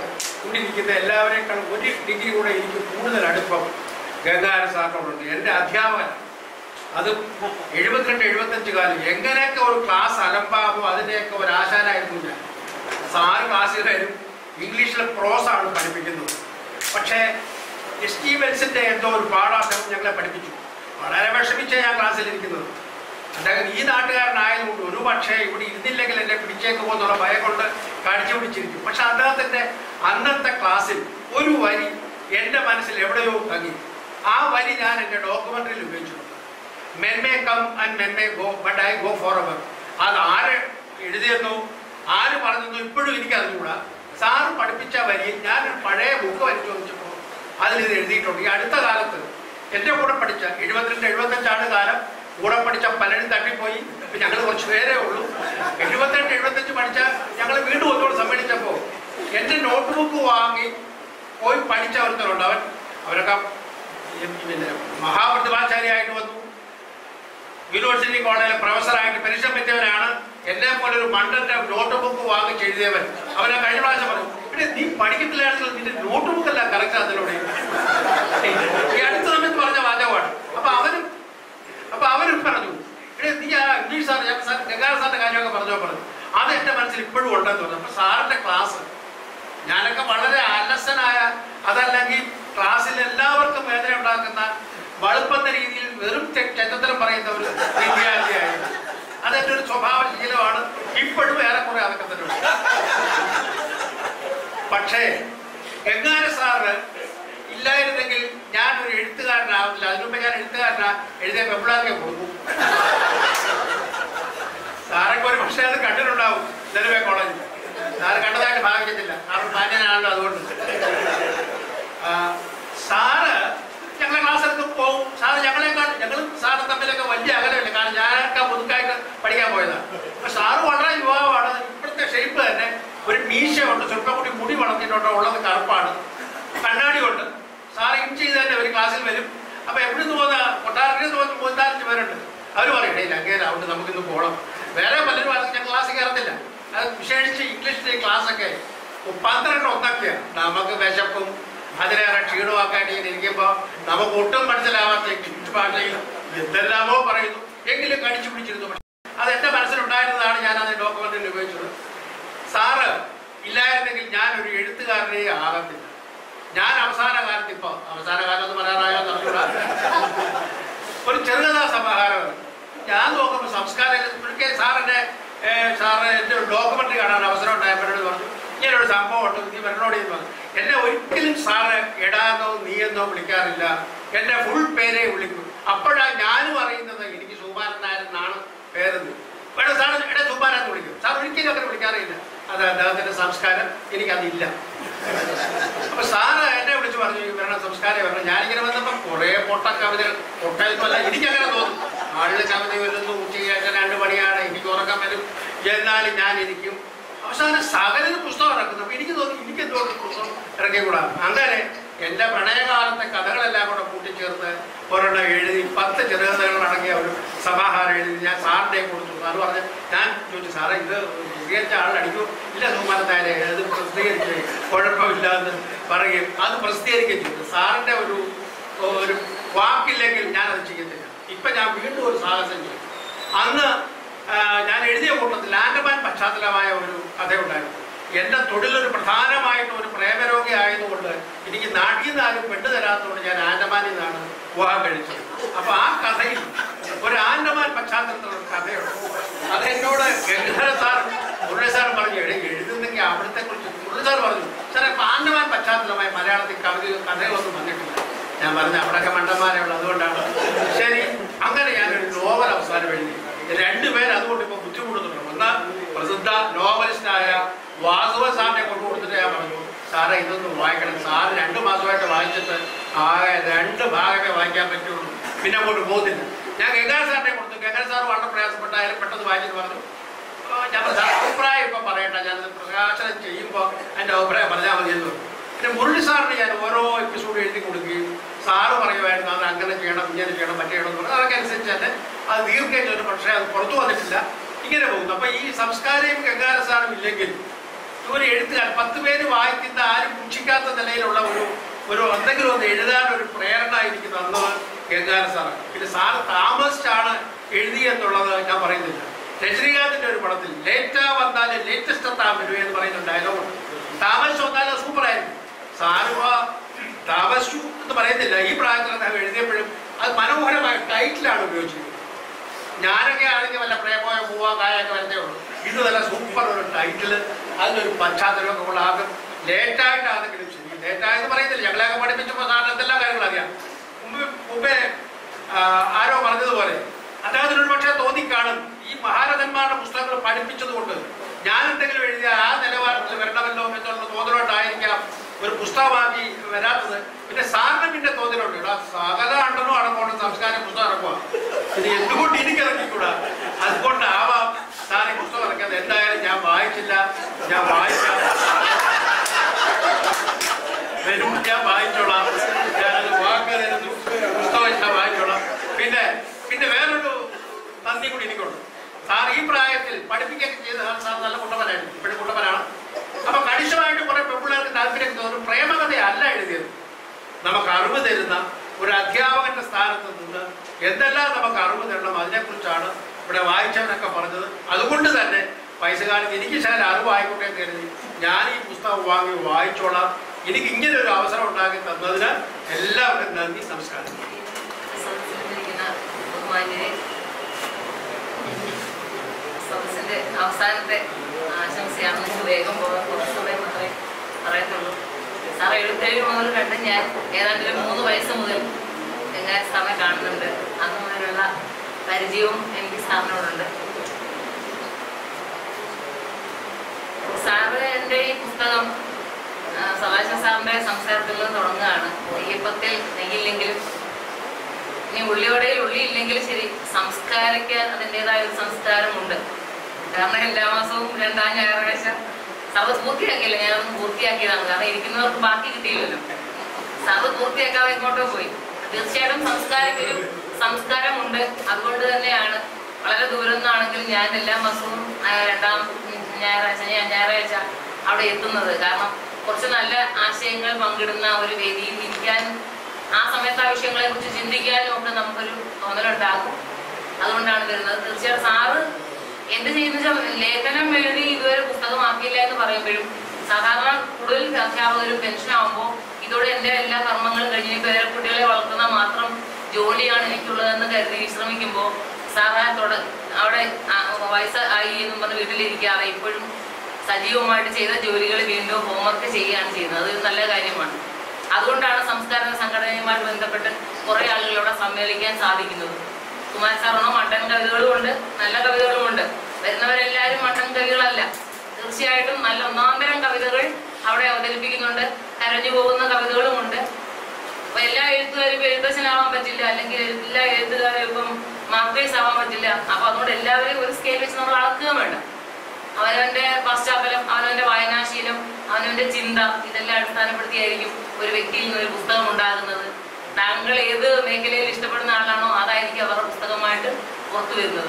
ഇവിടെ ഇരിക്കുന്ന എല്ലാവരെക്കാളും ഒരു ഡിഗ്രി കൂടെ എനിക്ക് കൂടുതൽ അടുപ്പം ഗംഗാധരൻ സാറിനോടുണ്ട്. എൻ്റെ അധ്യാപകൻ അത് എഴുപത്തിരണ്ട് എഴുപത്തഞ്ച് കാലം എങ്ങനെയൊക്കെ ഒരു ക്ലാസ് അലമ്പാകുമോ അതിൻ്റെയൊക്കെ ഒരു ആശാനായിരുന്നു ഞാൻ. സാറ് ക്ലാസ്സിൽ വരും, ഇംഗ്ലീഷിലെ പ്രോസാണ് പഠിപ്പിക്കുന്നത്. പക്ഷേ എസ് ടി വെൽസിൻ്റെ എന്തോ ഒരു പാഠം ഞങ്ങളെ പഠിപ്പിച്ചു. വളരെ വിഷമിച്ച ഞാൻ ക്ലാസ്സിലിരിക്കുന്നത്. അദ്ദേഹം ഈ നാട്ടുകാരനായതുകൊണ്ട് ഒരു പക്ഷേ ഇവിടെ ഇരുന്നില്ലെങ്കിൽ എന്നെ പിടിച്ചേക്കുമോ എന്നുള്ള ഭയം കൊണ്ട് കടിച്ചു പിടിച്ചിരിക്കും. പക്ഷെ അദ്ദേഹത്തിൻ്റെ അന്നത്തെ ക്ലാസ്സിൽ ഒരു വരി എൻ്റെ മനസ്സിൽ എവിടെയോ തങ്ങി. ആ വരി ഞാൻ എൻ്റെ ഡോക്യുമെൻ്ററിയിൽ ഉപയോഗിച്ചിട്ടുണ്ട്. Men may come and men may go but I go for ever. അത് ആര് എഴുതിയെന്നോ ആര് പറഞ്ഞെന്നോ ഇപ്പോഴും എനിക്ക് അറിഞ്ഞുകൂടാ. സാറ് പഠിപ്പിച്ച വരിയിൽ ഞാനൊരു പഴയ ബുക്ക് വരച്ചു ചോദിച്ചപ്പോൾ അതിലിത് എഴുതിയിട്ടുണ്ട്. ഈ അടുത്ത കാലത്ത് എൻ്റെ കൂടെ പഠിച്ച എഴുപത്തിരണ്ട് എഴുപത്തഞ്ചാണ് കാലം കൂടെ പഠിച്ച പലരും തട്ടിപ്പോയി. ഞങ്ങൾ കുറച്ച് പേരേ ഉള്ളൂ. എഴുപത്തിരണ്ട് എഴുപത്തഞ്ച് പഠിച്ച ഞങ്ങൾ വീണ്ടും ഒന്നുകൂടെ സമ്മേളിച്ചപ്പോൾ എൻ്റെ നോട്ട്ബുക്ക് വാങ്ങി പോയി പഠിച്ച ഒരുത്തരുണ്ട്. അവൻ അവരൊക്കെ പിന്നെ മഹാപ്രതിഭാശാലിയായിട്ട് വന്നു. യൂണിവേഴ്സിറ്റി കോളേജിലെ പ്രൊഫസറായിട്ട് പെൻഷൻ പറ്റിയവരാണ്. എന്നെ പോലെ ഒരു മണ്ടന്റെ നോട്ട് ബുക്ക് വാങ്ങിച്ച് എഴുതിയവൻ. അവനെ കഴിഞ്ഞ പ്രാവശ്യം പറഞ്ഞു, പിന്നെ നീ പഠിക്കത്തില്ലാണെങ്കിൽ നിന്റെ നോട്ട് ബുക്ക് അല്ല കറക്റ്റ് അതിലൂടെ ഈ അടുത്ത സമയത്ത് പറഞ്ഞ വാചകമാണ്. അപ്പൊ അവനും അപ്പൊ അവരും പറഞ്ഞു, ഇവിടെ നീ ആ ഇംഗ്ലീഷ് സാർ ഞാൻ സാർ ഗംഗാധരൻ സാറിന്റെ കാര്യമൊക്കെ പറഞ്ഞോ പറഞ്ഞു. അത് എന്റെ മനസ്സിൽ ഇപ്പോഴും ഉണ്ടെന്ന് പറഞ്ഞു. അപ്പൊ സാറിന്റെ ക്ലാസ് ഞാനൊക്കെ വളരെ അലസനായ, അതല്ലെങ്കിൽ ക്ലാസ്സിൽ എല്ലാവർക്കും വേദന ഉണ്ടാക്കുന്ന വളുപ്പെന്ന രീതിയിൽ വെറും ചെറ്റത്തരം പറയുന്ന ഒരു വിദ്യാർത്ഥിയായിരുന്നു. അതെന്റെ ഒരു സ്വഭാവ ശീലമാണ്. ഇപ്പോഴും ഏറെക്കുറെ അതൊക്കെ തന്നെ ഉണ്ട്. പക്ഷേ ഗംഗാധരൻ സാറ് ഇല്ലായിരുന്നെങ്കിൽ ഞാനൊരു എഴുത്തുകാരനാവില്ല. അതിനുമ്പ് ഞാൻ എഴുത്തുകാരനാ എഴുതിയ പെമ്പിളാർക്കെ കൊടുക്കും. സാറൊക്കെ ഒരു പക്ഷേ അത് കണ്ടിട്ടുണ്ടാവും നെലവേ കോളേജിൽ. സാറ് കണ്ടതായിട്ട് ഭാവിക്കത്തില്ല, കാരണം മാന്യനാണല്ലോ. അതുകൊണ്ട് സാറ് ഞങ്ങളെ ക്ലാസ്സിലൊക്കെ പോകും. സാറ് ഞങ്ങളെക്കാൾ ഞങ്ങളും സാറും തമ്മിലൊക്കെ വലിയ അകലമില്ല, കാരണം ഞാനൊക്കെ മുതുക്കായിട്ട് പഠിക്കാൻ പോയതാണ്. അപ്പൊ സാറ് വളരെ യുവാവാണ്. ഇപ്പോഴത്തെ ഷേപ്പ് തന്നെ ഒരു മീശയുണ്ട്, സ്വല്പം കൂടി മുടി വളർത്തിയിട്ടുണ്ടോ, ഉള്ളത് കറുപ്പാണ്, കണ്ണാടി കൊണ്ട്. സാറ് ഇൻ ചെയ്ത് തന്നെ ഒരു ക്ലാസ്സിൽ വരും. അപ്പൊ എവിടെ നിന്ന് പോകുന്ന കൊട്ടാരത്തിൽ നിന്ന് മൂന്നാലഞ്ച് പേരുണ്ട്. അവർ പറയും, ഇല്ല അങ്ങനെ അവിടെ നമുക്കിന്ന് പോകണം. വേറെ പലരും ഞാൻ ക്ലാസ്സിൽ കയറത്തില്ല. അത് വിശേഷിച്ച് ഇംഗ്ലീഷിന്റെ ക്ലാസ്സൊക്കെ പന്ത്രണ്ട് ഒന്നൊക്കെയാണ്. നമുക്ക് വിശപ്പും അതിലേറെ ക്ഷീണമൊക്കെ ആയിട്ട് ഇങ്ങനെ ഇരിക്കുമ്പോൾ നമുക്ക് ഒട്ടും മനസ്സിലാവാത്ത ഇംഗ്ലീഷ് ഭാഷയിൽ എന്തെല്ലാമോ പറയുന്നു. എങ്കിലും കടിച്ചു പിടിച്ചിരുന്നു. പക്ഷെ അത് എന്റെ മനസ്സിലുണ്ടായിരുന്നതാണ്. ഞാൻ അത് ഡോക്യുമെന്റിൽ ഉപയോഗിച്ചത്. സാറ് ഇല്ലായിരുന്നെങ്കിൽ ഞാനൊരു എഴുത്തുകാരനെ ആകത്തില്ല. ഞാൻ അവസാന കാലത്ത്, ഇപ്പൊ അവസാന കാലം എന്ന് പറയാനായോ അറിഞ്ഞൂടാ, ഒരു ചെറുകഥാ സമാഹാരമാണ്. ഞാൻ നോക്കുമ്പോൾ സംസ്കാരം സാറിന്റെ സാറ് എൻ്റെ ഒരു ഡോക്യുമെന്ററി കാണാൻ അവസരം ഉണ്ടായപ്പോഴോട് പറഞ്ഞു, ഇങ്ങനൊരു സംഭവം ഉണ്ട്, നീ വരണോട് എന്ന് പറഞ്ഞു. എന്നെ ഒരിക്കലും സാറ് എടാന്നോ നീയെന്നോ വിളിക്കാറില്ല. എന്റെ ഫുൾ പേരെ വിളിക്കും. അപ്പോഴാണ് ഞാനും അറിയുന്നത് എനിക്ക് സുകുമാരൻ നായർ എന്നാണ് പേരെന്ന്. വേണം സാറ് എടെ സുകുമാരൻ വിളിക്കും. സാർ ഒരിക്കലും അങ്ങനെ വിളിക്കാറില്ല. അത് അദ്ദേഹത്തിന്റെ സംസ്കാരം, എനിക്കതില്ല. അപ്പൊ സാറ് എന്നെ വിളിച്ച് പറഞ്ഞു, വരണം സംസ്കാരം വരണം. ഞാനിങ്ങനെ വന്നപ്പോൾ കുറെ പൊട്ട കവിതകൾ, പൊട്ടയൊന്നുമല്ല, എനിക്കങ്ങനെ തോന്നും. ആളുടെ കവിത വരുന്നു, ഉച്ചയ്ക്ക് രണ്ട് മണിയാണ്, എനിക്ക് ഉറക്കം വരും, എന്നാലും ഞാൻ ഇരിക്കും. അവസാനം സകലന് പുസ്തകം ഇറക്കുന്നു. അപ്പൊ എനിക്ക് തോന്നി എനിക്ക് എന്തുകൊണ്ട് പുസ്തകം ഇറക്കിക്കൂടാ. അങ്ങനെ എന്റെ പ്രണയകാലത്തെ കഥകളെല്ലാം കൂടെ കൂട്ടിച്ചേർത്ത് ഒരെണ്ണം എഴുതി പത്ത് ചെറുകഥകൾ അടങ്ങിയ ഒരു സമാഹാരം എഴുതി ഞാൻ സാറിന്റെ കൊടുത്തു. സാറ് പറഞ്ഞു, ഞാൻ ചോദിച്ചു, സാറേ ഇത് പ്രസിദ്ധീകരിച്ച ആളടിക്കും. ഇല്ല സുകുമാരനായരെ, അത് പ്രസിദ്ധീകരിച്ച് കുഴപ്പമില്ല എന്ന് പറയുകയും അത് പ്രസിദ്ധീകരിക്കുകയും ചെയ്തു. സാറിന്റെ ഒരു ഒരു വാക്കില്ലെങ്കിൽ ഞാനത് ചെയ്യത്തില്ല. ഇപ്പൊ ഞാൻ വീണ്ടും ഒരു സാഹസം ചെയ്തു. അന്ന് ഞാൻ എഴുതിയ കൂട്ടത്തിൽ ആൻഡമാൻ പശ്ചാത്തലമായ ഒരു കഥയുണ്ടായിരുന്നു. എന്റെ തൊഴിലൊരു പ്രധാനമായിട്ടും ഒരു പ്രേമരോഗി ആയതുകൊണ്ട് എനിക്ക് നാട്ടിൽ നിന്ന് ആരും പെണ്ണു തരാത്തതുകൊണ്ട് ഞാൻ ആൻഡമാനിൽ നിന്നാണ് വിവാഹം കഴിച്ചത്. അപ്പൊ ആ കഥയിൽ ഒരു ആൻഡമാൻ പശ്ചാത്തലത്തിലുള്ള ഒരു കഥയുണ്ട്. അതെന്നോട് ഗംഗാധരൻ സാർ മുരളി സാർ പറഞ്ഞു, എഴുതുന്നെങ്കിൽ അവിടുത്തെ കുറിച്ച് മുരളി സാർ പറഞ്ഞു, സാറേ ഇപ്പൊ ആൻഡമാൻ പശ്ചാത്തലമായ മലയാളത്തിൽ കവിത കഥകളൊന്നും വന്നിട്ടില്ല. ഞാൻ പറഞ്ഞു, അവിടെയൊക്കെ മണ്ടന്മാരെ ഉള്ളു, അതുകൊണ്ടാണ്. ശരി, അങ്ങനെ ഞാനൊരു നോവൽ അവസാനം എഴുതി. രണ്ടുപേർ അതുകൊണ്ട് ഇപ്പൊ ബുദ്ധിമുട്ടുന്നുണ്ട്. ഒന്ന് പ്രസിദ്ധ നോവലിസ്റ്റായ വാസുവ സാറിനെ കൊണ്ടു കൊടുത്തിട്ട് ഞാൻ പറഞ്ഞു, സാറേ ഇതൊന്നും വായിക്കണം. സാറ് രണ്ടു മാസമായിട്ട് വായിച്ചിട്ട് ആകെ രണ്ട് ഭാഗമേ വായിക്കാൻ പറ്റുള്ളൂ, പിന്നെ അങ്ങോട്ട് പോകുന്നില്ല. ഞാൻ ഗംഗാധരൻ സാറിനെ കൊടുത്തു. ഗംഗാധരൻ സാർ വളരെ പ്രയാസപ്പെട്ടായാലും പെട്ടെന്ന് വായിച്ചിട്ട് പറഞ്ഞു, ഞാൻ അഭിപ്രായം ഇപ്പൊ പറയട്ടെ, ഞാനത് പ്രകാശനം ചെയ്യുമ്പോൾ എൻ്റെ അഭിപ്രായം പറഞ്ഞാൽ മതിയെന്ന് പറഞ്ഞു. പിന്നെ മുരളി സാറിന് ഞാൻ ഓരോ എപ്പിസോഡ് എഴുതി കൊടുക്കുകയും സാറ് പറയുമായിരുന്നു, അത് അങ്ങനെ ചെയ്യണം, ഇങ്ങനെ ചെയ്യണം, മറ്റേ ചെയ്യണം എന്ന് പറഞ്ഞു. അതൊക്കെ അനുസരിച്ച് തന്നെ അത് ദീർഘിച്ചു. പക്ഷേ അത് പുറത്തു വന്നിട്ടില്ല. ഇങ്ങനെ പോകുന്നു. അപ്പൊ ഈ സംസ്കാരവും ഗംഗാധരൻ സാറും ഇല്ലെങ്കിൽ ഒരു എഴുത്തുകാരൻ പത്ത് പേര് വായിക്കുന്ന ആരും പുച്ഛിക്കാത്ത നിലയിലുള്ള ഒരു ഒരു എന്തെങ്കിലും ഒന്ന് എഴുതാൻ ഒരു പ്രേരണ എനിക്ക് തന്നത് ഗംഗാധരൻ സാറാണ്. പിന്നെ സാറ് താമസിച്ചാണ് എഴുതി എന്നുള്ളത് ഞാൻ പറയുന്നില്ല. രജനീകാന്തിന്റെ ഒരു പടത്തിൽ ലേറ്റാ വന്നാലും ലേറ്റസ്റ്റ് എത്താൻ വരും എന്ന് പറയുന്ന ഡയലോഗ് താമസിച്ചു വന്നാലും സൂപ്പറായിരുന്നു. സാറിപ്പോ താമസിച്ചു എന്ന് പറയുന്നില്ല, ഈ പ്രായത്തിൽ അദ്ദേഹം എഴുതിയപ്പോഴും അത് മനോഹരമായ ടൈറ്റിലാണ് ഉപയോഗിച്ചിരിക്കുന്നത്. ഞാനൊക്കെ ആണെങ്കിൽ വല്ല പ്രേമോയ പൂവാ കായൊക്കെ വരുന്നേ ഉള്ളൂ. ഇത് നല്ല സൂപ്പർ ഒരു ടൈറ്റിൽ, അതിനൊരു പശ്ചാത്തലമൊക്കെ ഉള്ള ആകെ ലേറ്റായിട്ടാണെങ്കിലും ശരി, ലേറ്റായെന്ന് പറയുന്നില്ല. ഞങ്ങളെയൊക്കെ പഠിപ്പിച്ചപ്പോൾ സാറിന് എന്തെല്ലാം കാര്യങ്ങൾ അറിയാം. മുമ്പ് മുമ്പേ ആരോ പറഞ്ഞതുപോലെ അദ്ദേഹത്തിന് ഒരു പക്ഷേ തോന്നിക്കാണും ഈ മഹാരഥന്മാരുടെ പുസ്തകങ്ങൾ പഠിപ്പിച്ചത് കൊണ്ട് ഞാൻ എന്തെങ്കിലും എഴുതിയ ആ നിലവാരത്തിൽ വരണമല്ലോ എന്നുള്ള തോന്നലോട്ടായിരിക്കാം ഒരു പുസ്തകമാക്കി വരാത്തത്. പിന്നെ സാറിന് പിന്നെ തോന്നലുണ്ട്, ഇവിടെ സകല അണ്ടനോ അടങ്ങോട്ട് സംസ്കാര പുസ്തകം ഇറക്കുക, ഇത് എന്തുകൊണ്ട് എനിക്ക് ഇറക്കിക്കൂടാ, അതുകൊണ്ടാവാം സാർ ഈ പുസ്തകം ഇറക്കിയത്. എന്തായാലും ഞാൻ വായിച്ചില്ല, ഞാൻ വായിക്കാം, വരും, ഞാൻ വായിച്ചോളാം, ഞാനത് വാക്കരുന്നു, പുസ്തകം ഞാൻ വായിച്ചോളാം. പിന്നെ പിന്നെ വേറൊരു നന്ദി കൂടി എനിക്കുണ്ട്. സാർ ഈ പ്രായത്തിൽ പഠിപ്പിക്കുകയൊക്കെ ചെയ്ത സാർ നല്ല കുട്ടപ്പനായിരുന്നു, ഇപ്പോഴും കുട്ടപ്പനാണ്. അപ്പൊ കണിശമായിട്ട് കുറെ പെൺപിള്ളേർക്ക് താല്പര്യം തോന്നും. പ്രേമകഥയല്ല എഴുതിയത്, നമുക്ക് അറിവ് തരുന്ന ഒരു അധ്യാപകന്റെ സ്ഥാനത്ത് നിന്ന് എന്തെല്ലാം നമുക്ക് അറിവ് തരണം അതിനെക്കുറിച്ചാണ് ഇവിടെ വായിച്ചവനൊക്കെ പറഞ്ഞത്. അതുകൊണ്ട് തന്നെ പൈസകാലത്ത് എനിക്ക് ശകലം അറിവായിക്കോട്ടെ എന്ന് കരുതി ഞാൻ ഈ പുസ്തകം വാങ്ങി വായിച്ചോളാം. എനിക്ക് ഇങ്ങനെ ഒരു അവസരം ഉണ്ടാക്കി തന്നതിന് എല്ലാവർക്കും നന്ദി, നമസ്കാരം. സദസ്സിന്റെ അവസാനത്തെ ആശംസയാണ്. നമുക്ക് വേഗം പോകാൻ കുറച്ച് സമയം മാത്രമേ പറയത്തുള്ളൂ. സാർ എഴുപത്തേഴ് മുതൽ കണ്ട് ഞാൻ ഏതാണ്ട് ഒരു മൂന്ന് വയസ്സ് മുതൽ ഗംഗാധരൻ സാറിനെ കാണുന്നുണ്ട്. അന്ന് മുതലുള്ള പരിചയവും എനിക്ക് സാറിനോടുണ്ട്. സാറ് എൻ്റെ ഈ പുസ്തകം സദാശിവ സാറിൻ്റെ സംസാരത്തിൽ നിന്ന് തുടങ്ങുകയാണ്. നെയ്യപ്പത്തിൽ നെയ്യില്ലെങ്കിലും ഇനി ഉള്ളിയോടയിൽ ഉള്ളിയില്ലെങ്കിലും ശരി, സംസ്കാരയ്ക്ക് അതിൻ്റെതായ ഒരു സംസ്കാരമുണ്ട്. കാരണം എല്ലാ മാസവും രണ്ടാം ഞായറാഴ്ച സാറ് പൂർത്തിയാക്കിയില്ല, ഞാനൊന്ന് പൂർത്തിയാക്കിയതാണ്. കാരണം ഇരിക്കുന്നവർക്ക് ബാക്കി കിട്ടിയില്ലല്ലോ. സാറ് പൂർത്തിയാക്കാതെ ഇങ്ങോട്ടോ പോയി. തീർച്ചയായിട്ടും സംസ്കാരക്കൊരു സംസ്കാരമുണ്ട്. അതുകൊണ്ട് തന്നെയാണ് വളരെ ദൂരം നിന്നാണെങ്കിലും ഞാൻ എല്ലാ മാസവും രണ്ടാം ഞായറാഴ്ച ഞായറാഴ്ച അവിടെ എത്തുന്നത്. കാരണം കുറച്ച് നല്ല ആശയങ്ങൾ പങ്കിടുന്ന ഒരു വേദിയിൽ ഇരിക്കാനും ആ സമയത്ത് ആ വിഷയങ്ങളെ കുറിച്ച് ചിന്തിക്കാനും ഒക്കെ നമുക്കൊരു തോന്നലുണ്ടാകും. അതുകൊണ്ടാണ് വരുന്നത്. തീർച്ചയായിട്ടും സാറ് എന്ത് ചെയ്യുന്ന വെച്ചാൽ ലേഖനം എഴുതി ഇതുവരെ പുസ്തകമാക്കിയില്ല എന്ന് പറയുമ്പോഴും സാധാരണ കൂടുതൽ അധ്യാപകരും പെൻഷനാകുമ്പോൾ ഇതോടെ എൻ്റെ എല്ലാ കർമ്മങ്ങളും കഴിഞ്ഞ് പേരെ കുട്ടികളെ വളർത്തുന്ന മാത്രം ജോലിയാണ് എനിക്കുള്ളതെന്ന് കരുതി വിശ്രമിക്കുമ്പോൾ സാധാരണ തുട അവിടെ വയസ്സ് ആയി എന്നും പറഞ്ഞ് വീട്ടിലിരിക്കാതെ ഇപ്പോഴും സജീവമായിട്ട് ചെയ്ത ജോലികൾ വീണ്ടും ഹോംവർക്ക് ചെയ്യുകയാണ് ചെയ്യുന്നത്. അതൊരു നല്ല കാര്യമാണ്. അതുകൊണ്ടാണ് സംസ്കാര സംഘടനയുമായിട്ട് ബന്ധപ്പെട്ട് കുറേ ആളുകളോടെ സമ്മേളിക്കാൻ സാധിക്കുന്നത്. കുമാര സാറിനോ മണ്ടൻ കവിതകളുമുണ്ട്, നല്ല കവിതകളുമുണ്ട്. വരുന്നവരെല്ലാവരും മണ്ടൻ കവികളല്ല. തീർച്ചയായിട്ടും നല്ല ഒന്നാന്തരം കവിതകൾ അവിടെ അവതരിപ്പിക്കുന്നുണ്ട്. കരഞ്ഞു പോകുന്ന കവിതകളുമുണ്ട്. അപ്പൊ എല്ലാ എഴുത്തുകാരും ഇപ്പം എഴുത്തച്ഛനാവാൻ പറ്റില്ല, അല്ലെങ്കിൽ എല്ലാ എഴുത്തുകാരും ഇപ്പം മാർക്കേഴ്സ് ആവാൻ പറ്റില്ല. അപ്പൊ അതുകൊണ്ട് എല്ലാവരെയും ഒരു സ്കെയിൽ വെച്ച് നമ്മൾ അളക്കുക വേണ്ട. അവനവന്റെ പശ്ചാത്തലം, അവനവന്റെ വായനാശീലം, അവനവന്റെ ചിന്ത, ഇതെല്ലാം അടിസ്ഥാനപ്പെടുത്തിയായിരിക്കും ഒരു വ്യക്തിയിൽ നിന്ന് ഒരു പുസ്തകം ഉണ്ടാകുന്നത്. താങ്കൾ ഏത് മേഖലയിൽ ഇഷ്ടപ്പെടുന്ന ആളാണോ അതായിരിക്കും അവരുടെ പുസ്തകമായിട്ട് പുറത്തു വരുന്നത്.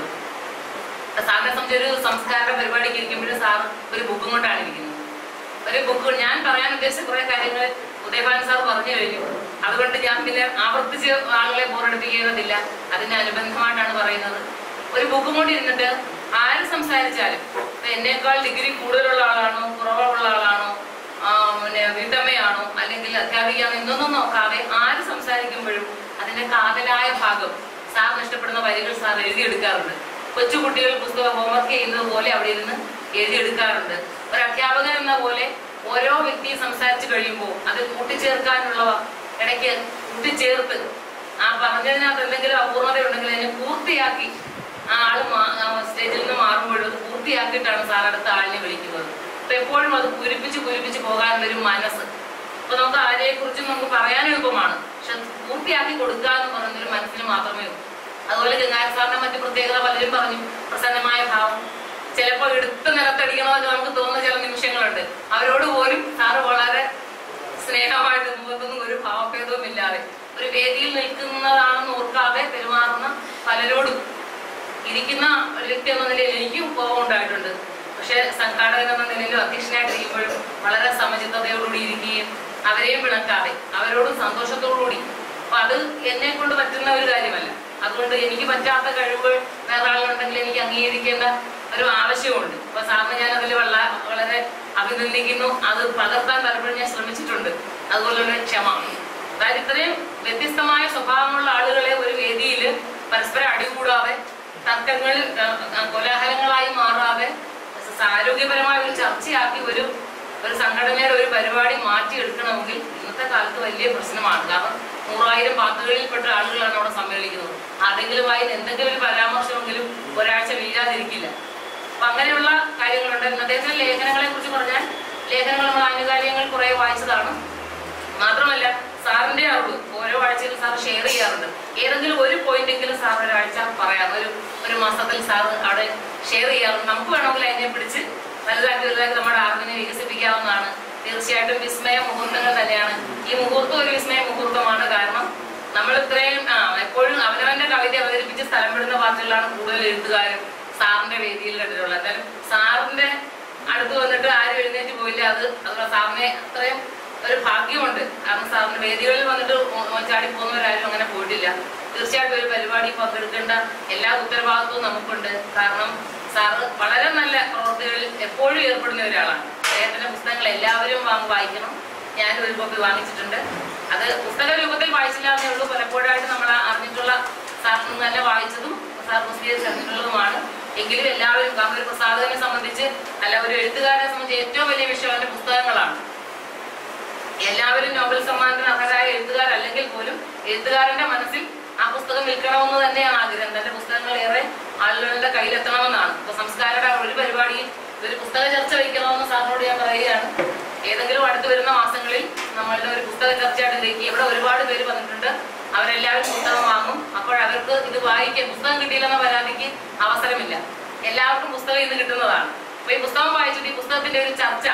സാറിനെ സംബന്ധിച്ച് ഒരു സംസ്കാര പരിപാടിക്ക് ഇരിക്കുമ്പോഴും സാർ ഒരു ബുക്കും കൊണ്ടാണ് ഇരിക്കുന്നത്. ഒരു ബുക്ക് ഞാൻ പറയാൻ ഉദ്ദേശിച്ച കുറെ കാര്യങ്ങൾ ഉദയഭാൻ സാർ പറഞ്ഞു കഴിഞ്ഞു. അതുകൊണ്ട് ഞാൻ പിന്നെ ആവർത്തിച്ച് ആളുകളെ ബോറടിപ്പിക്കേണ്ടതില്ല. അതിന്റെ അനുബന്ധമായിട്ടാണ് പറയുന്നത്. ഒരു ബുക്കും കൊണ്ട് ഇരുന്നിട്ട് ആര് സംസാരിച്ചാലും എന്നേക്കാൾ ഡിഗ്രി കൂടുതലുള്ള ആളാണോ കുറവുള്ള ആളാണോ പിന്നെ വീട്ടമ്മയാണോ അല്ലെങ്കിൽ അധ്യാപികയാണോ എന്നൊന്നും നോക്കാതെ ആര് സംസാരിക്കുമ്പോഴും അതിന്റെ കാതലായ ഭാഗം സാറിന് ഇഷ്ടപ്പെടുന്ന വരികൾ സാർ എഴുതിയെടുക്കാറുണ്ട്. കൊച്ചുകുട്ടികൾ പുസ്തകം ഹോംവർക്ക് ചെയ്യുന്നത് പോലെ അവിടെ ഇരുന്ന് എഴുതിയെടുക്കാറുണ്ട്. ഒരു അധ്യാപകൻ എന്ന പോലെ ഓരോ വ്യക്തിയും സംസാരിച്ചു കഴിയുമ്പോൾ അത് കൂട്ടിച്ചേർക്കാനുള്ളവ ഇടയ്ക്ക് കൂട്ടിച്ചേർത്ത് ആ പറഞ്ഞതിനകത്ത് എന്തെങ്കിലും അപൂർണത ഉണ്ടെങ്കിൽ അതിനെ പൂർത്തിയാക്കി ആ ആള് സ്റ്റേജിൽ നിന്ന് മാറുമ്പോഴും അത് പൂർത്തിയാക്കിയിട്ടാണ് സാർ അടുത്ത ആളിനെ വിളിക്കുന്നത്. അപ്പൊ എപ്പോഴും അത് കുരിപ്പിച്ച് കുരിപ്പിച്ച് പോകാനുള്ളൊരു മനസ്സ്. അപ്പൊ നമുക്ക് ആരെയെ കുറിച്ചും നമുക്ക് പറയാൻ എളുപ്പമാണ്, പക്ഷെ പൂർത്തിയാക്കി കൊടുക്കുക എന്ന് പറയുന്നൊരു മനസ്സിന് മാത്രമേ ഉള്ളൂ. അതുപോലെ ഗംഗാധരൻ സാറിന്റെ മറ്റു പ്രത്യേകത പലരും പറഞ്ഞു. പ്രസന്നമായ ഭാവം, ചിലപ്പോൾ എടുത്ത് നിലത്തടിക്കണമെന്നൊക്കെ നമുക്ക് തോന്നുന്ന ചില നിമിഷങ്ങളുണ്ട്. അവരോട് പോലും സാറ് വളരെ സ്നേഹമായിട്ട് മുഖത്തൊന്നും ഒരു ഭാവഭേദവും ഇല്ലാതെ ഒരു വേദിയിൽ നിൽക്കുന്നതാണെന്ന് ഓർക്കാതെ പെരുമാറുന്ന പലരോടും ഇരിക്കുന്ന ഒരു വ്യക്തി എന്ന നിലയിൽ എനിക്കും കോപം ഉണ്ടായിട്ടുണ്ട്. പക്ഷെ സംഘാടകൻ എന്ന നിലയിലും അധ്യക്ഷനായിട്ടിരിക്കുമ്പോൾ വളരെ സമചിത്തതയോടുകൂടി ഇരിക്കുകയും അവരെയും പിണക്കാതെ അവരോടും സന്തോഷത്തോടുകൂടി, അപ്പൊ അത് എന്നെ കൊണ്ട് പറ്റുന്ന ഒരു കാര്യമല്ല. അതുകൊണ്ട് എനിക്ക് പറ്റാത്ത കഴിവുകൾ വേറെ ആളുണ്ടെങ്കിൽ എനിക്ക് അംഗീകരിക്കേണ്ട ഒരു ആവശ്യമുണ്ട്. അപ്പൊ സാറിന് ഞാൻ അതിൽ വള വളരെ അഭിനന്ദിക്കുന്നു. അത് പകർത്താൻ പലപ്പോഴും ഞാൻ ശ്രമിച്ചിട്ടുണ്ട്. അതുപോലുള്ള ക്ഷമ, അതായത് ഇത്രയും വ്യത്യസ്തമായ സ്വഭാവമുള്ള ആളുകളെ ഒരു വേദിയിൽ പരസ്പരം അടികൂടാതെ തർക്കങ്ങൾ കോലാഹലങ്ങളായി മാറാതെ ആരോഗ്യപരമായ ഒരു ചർച്ചയാക്കി ഒരു ഒരു സംഘടനയുടെ ഒരു പരിപാടി മാറ്റിയെടുക്കണമെങ്കിൽ ഇന്നത്തെ കാലത്ത് വലിയ പ്രശ്നമാണ്. കാരണം നൂറായിരം വാക്കുകളിൽപ്പെട്ട ആളുകളാണ് അവിടെ സമ്മേളിക്കുന്നത്. ആരെങ്കിലുമായി എന്തെങ്കിലും ഒരു പരാമർശമെങ്കിലും ഒരാഴ്ച വീഴാതിരിക്കില്ല. അപ്പൊ അങ്ങനെയുള്ള കാര്യങ്ങളുണ്ട്. അദ്ദേഹത്തിന്റെ ലേഖനങ്ങളെ കുറിച്ച് പറഞ്ഞാൽ ലേഖനങ്ങൾ നമ്മൾ ആനുകാലികങ്ങൾ കുറെ വായിച്ചതാണ്. മാത്രമല്ല സാറിന്റെ അറിവ് ഓരോ ആഴ്ചയിലും സാർ ഷെയർ ചെയ്യാറുണ്ട്. ഏതെങ്കിലും ഒരു പോയിന്റെങ്കിലും സാർ ഒരാഴ്ച പറയാം, ഒരു ഒരു മാസത്തിൽ സാർ അവിടെ ഷെയർ ചെയ്യാറുണ്ട്. നമുക്ക് വേണമെങ്കിൽ അതിനെ പിടിച്ച് വലുതാക്കി വലുതാക്കി നമ്മുടെ അറിവിനെ വികസിപ്പിക്കാവുന്നതാണ്. തീർച്ചയായിട്ടും വിസ്മയ മുഹൂർത്തങ്ങൾ തന്നെയാണ്. ഈ മുഹൂർത്തം ഒരു വിസ്മയ മുഹൂർത്തമാണ്. കാരണം നമ്മൾ ഇത്രയും ആ എപ്പോഴും അവനവന്റെ കവിത അവതരിപ്പിച്ച് സ്ഥലം വിടുന്ന പാർട്ടികളാണ് കൂടുതൽ എഴുത്തുകാരും സാറിന്റെ വേദിയിൽ കണ്ടിട്ടുള്ളത്. എന്തായാലും സാറിന്റെ അടുത്ത് വന്നിട്ട് ആരും എഴുന്നേറ്റ് പോയില്ല. അത് അതുപോലെ സാറിനെ അത്രയും ഒരു ഭാഗ്യമുണ്ട്. കാരണം സാറിന്റെ വേദികളിൽ വന്നിട്ട് ചാടി പോകുന്നവരാരും അങ്ങനെ പോയിട്ടില്ല. തീർച്ചയായിട്ടും ഒരു പരിപാടി പങ്കെടുക്കേണ്ട എല്ലാ ഉത്തരവാദിത്വവും നമുക്കുണ്ട്. കാരണം സാറ് വളരെ നല്ല പ്രവൃത്തികളിൽ എപ്പോഴും ഏർപ്പെടുന്ന ഒരാളാണ്. അദ്ദേഹത്തിന്റെ പുസ്തകങ്ങൾ എല്ലാവരും വാങ്ങി വായിക്കണം. ഞാനും ഒരു കോപ്പി വാങ്ങിച്ചിട്ടുണ്ട്. അത് പുസ്തക രൂപത്തിൽ വായിച്ചില്ല എന്നേ ഉള്ളൂ. പലപ്പോഴായിട്ട് നമ്മൾ അറിഞ്ഞിട്ടുള്ള സാറിൽ നിന്ന് തന്നെ വായിച്ചതും സാർ പ്രസിദ്ധീകരിച്ച് അറിഞ്ഞിട്ടുള്ളതുമാണ്. എങ്കിലും എല്ലാവരും, കാരണം ഒരു പ്രസാധകനെ സംബന്ധിച്ച് അല്ല ഒരു എഴുത്തുകാരനെ സംബന്ധിച്ച് ഏറ്റവും വലിയ വിഷയം അവന്റെ പുസ്തകങ്ങളാണ്. എല്ലാവരും നോബൽ സമ്മാനത്തിന് അർഹരായ എഴുത്തുകാരല്ലെങ്കിൽ പോലും എഴുത്തുകാരന്റെ മനസ്സിൽ ആ പുസ്തകം വിൽക്കണമെന്ന് തന്നെയാണ് ആഗ്രഹം. തന്റെ പുസ്തകങ്ങൾ ഏറെ ആളുകളുടെ കയ്യിലെത്തണമെന്നാണ്. ഇപ്പൊ സംസ്കാരയുടെ ഒരു പരിപാടിയിൽ ഒരു പുസ്തക ചർച്ച വയ്ക്കണമെന്ന് സാറിനോട് ഞാൻ പറയുകയാണ്. ഏതെങ്കിലും അടുത്ത് വരുന്ന മാസങ്ങളിൽ നമ്മളുടെ ഒരു പുസ്തക ചർച്ചയായിട്ടിലേക്ക് ഇവിടെ ഒരുപാട് പേര് വന്നിട്ടുണ്ട്. അവരെല്ലാവരും പുസ്തകം വാങ്ങും. അപ്പോൾ അവർക്ക് ഇത് വായിക്കാൻ പുസ്തകം കിട്ടിയില്ലെന്ന പരാതിക്ക് അവസരമില്ല. എല്ലാവർക്കും പുസ്തകം ഇന്ന് കിട്ടുന്നതാണ്. അപ്പൊ ഈ പുസ്തകം വായിച്ചിട്ട് ഈ പുസ്തകത്തിന്റെ ഒരു ചർച്ച,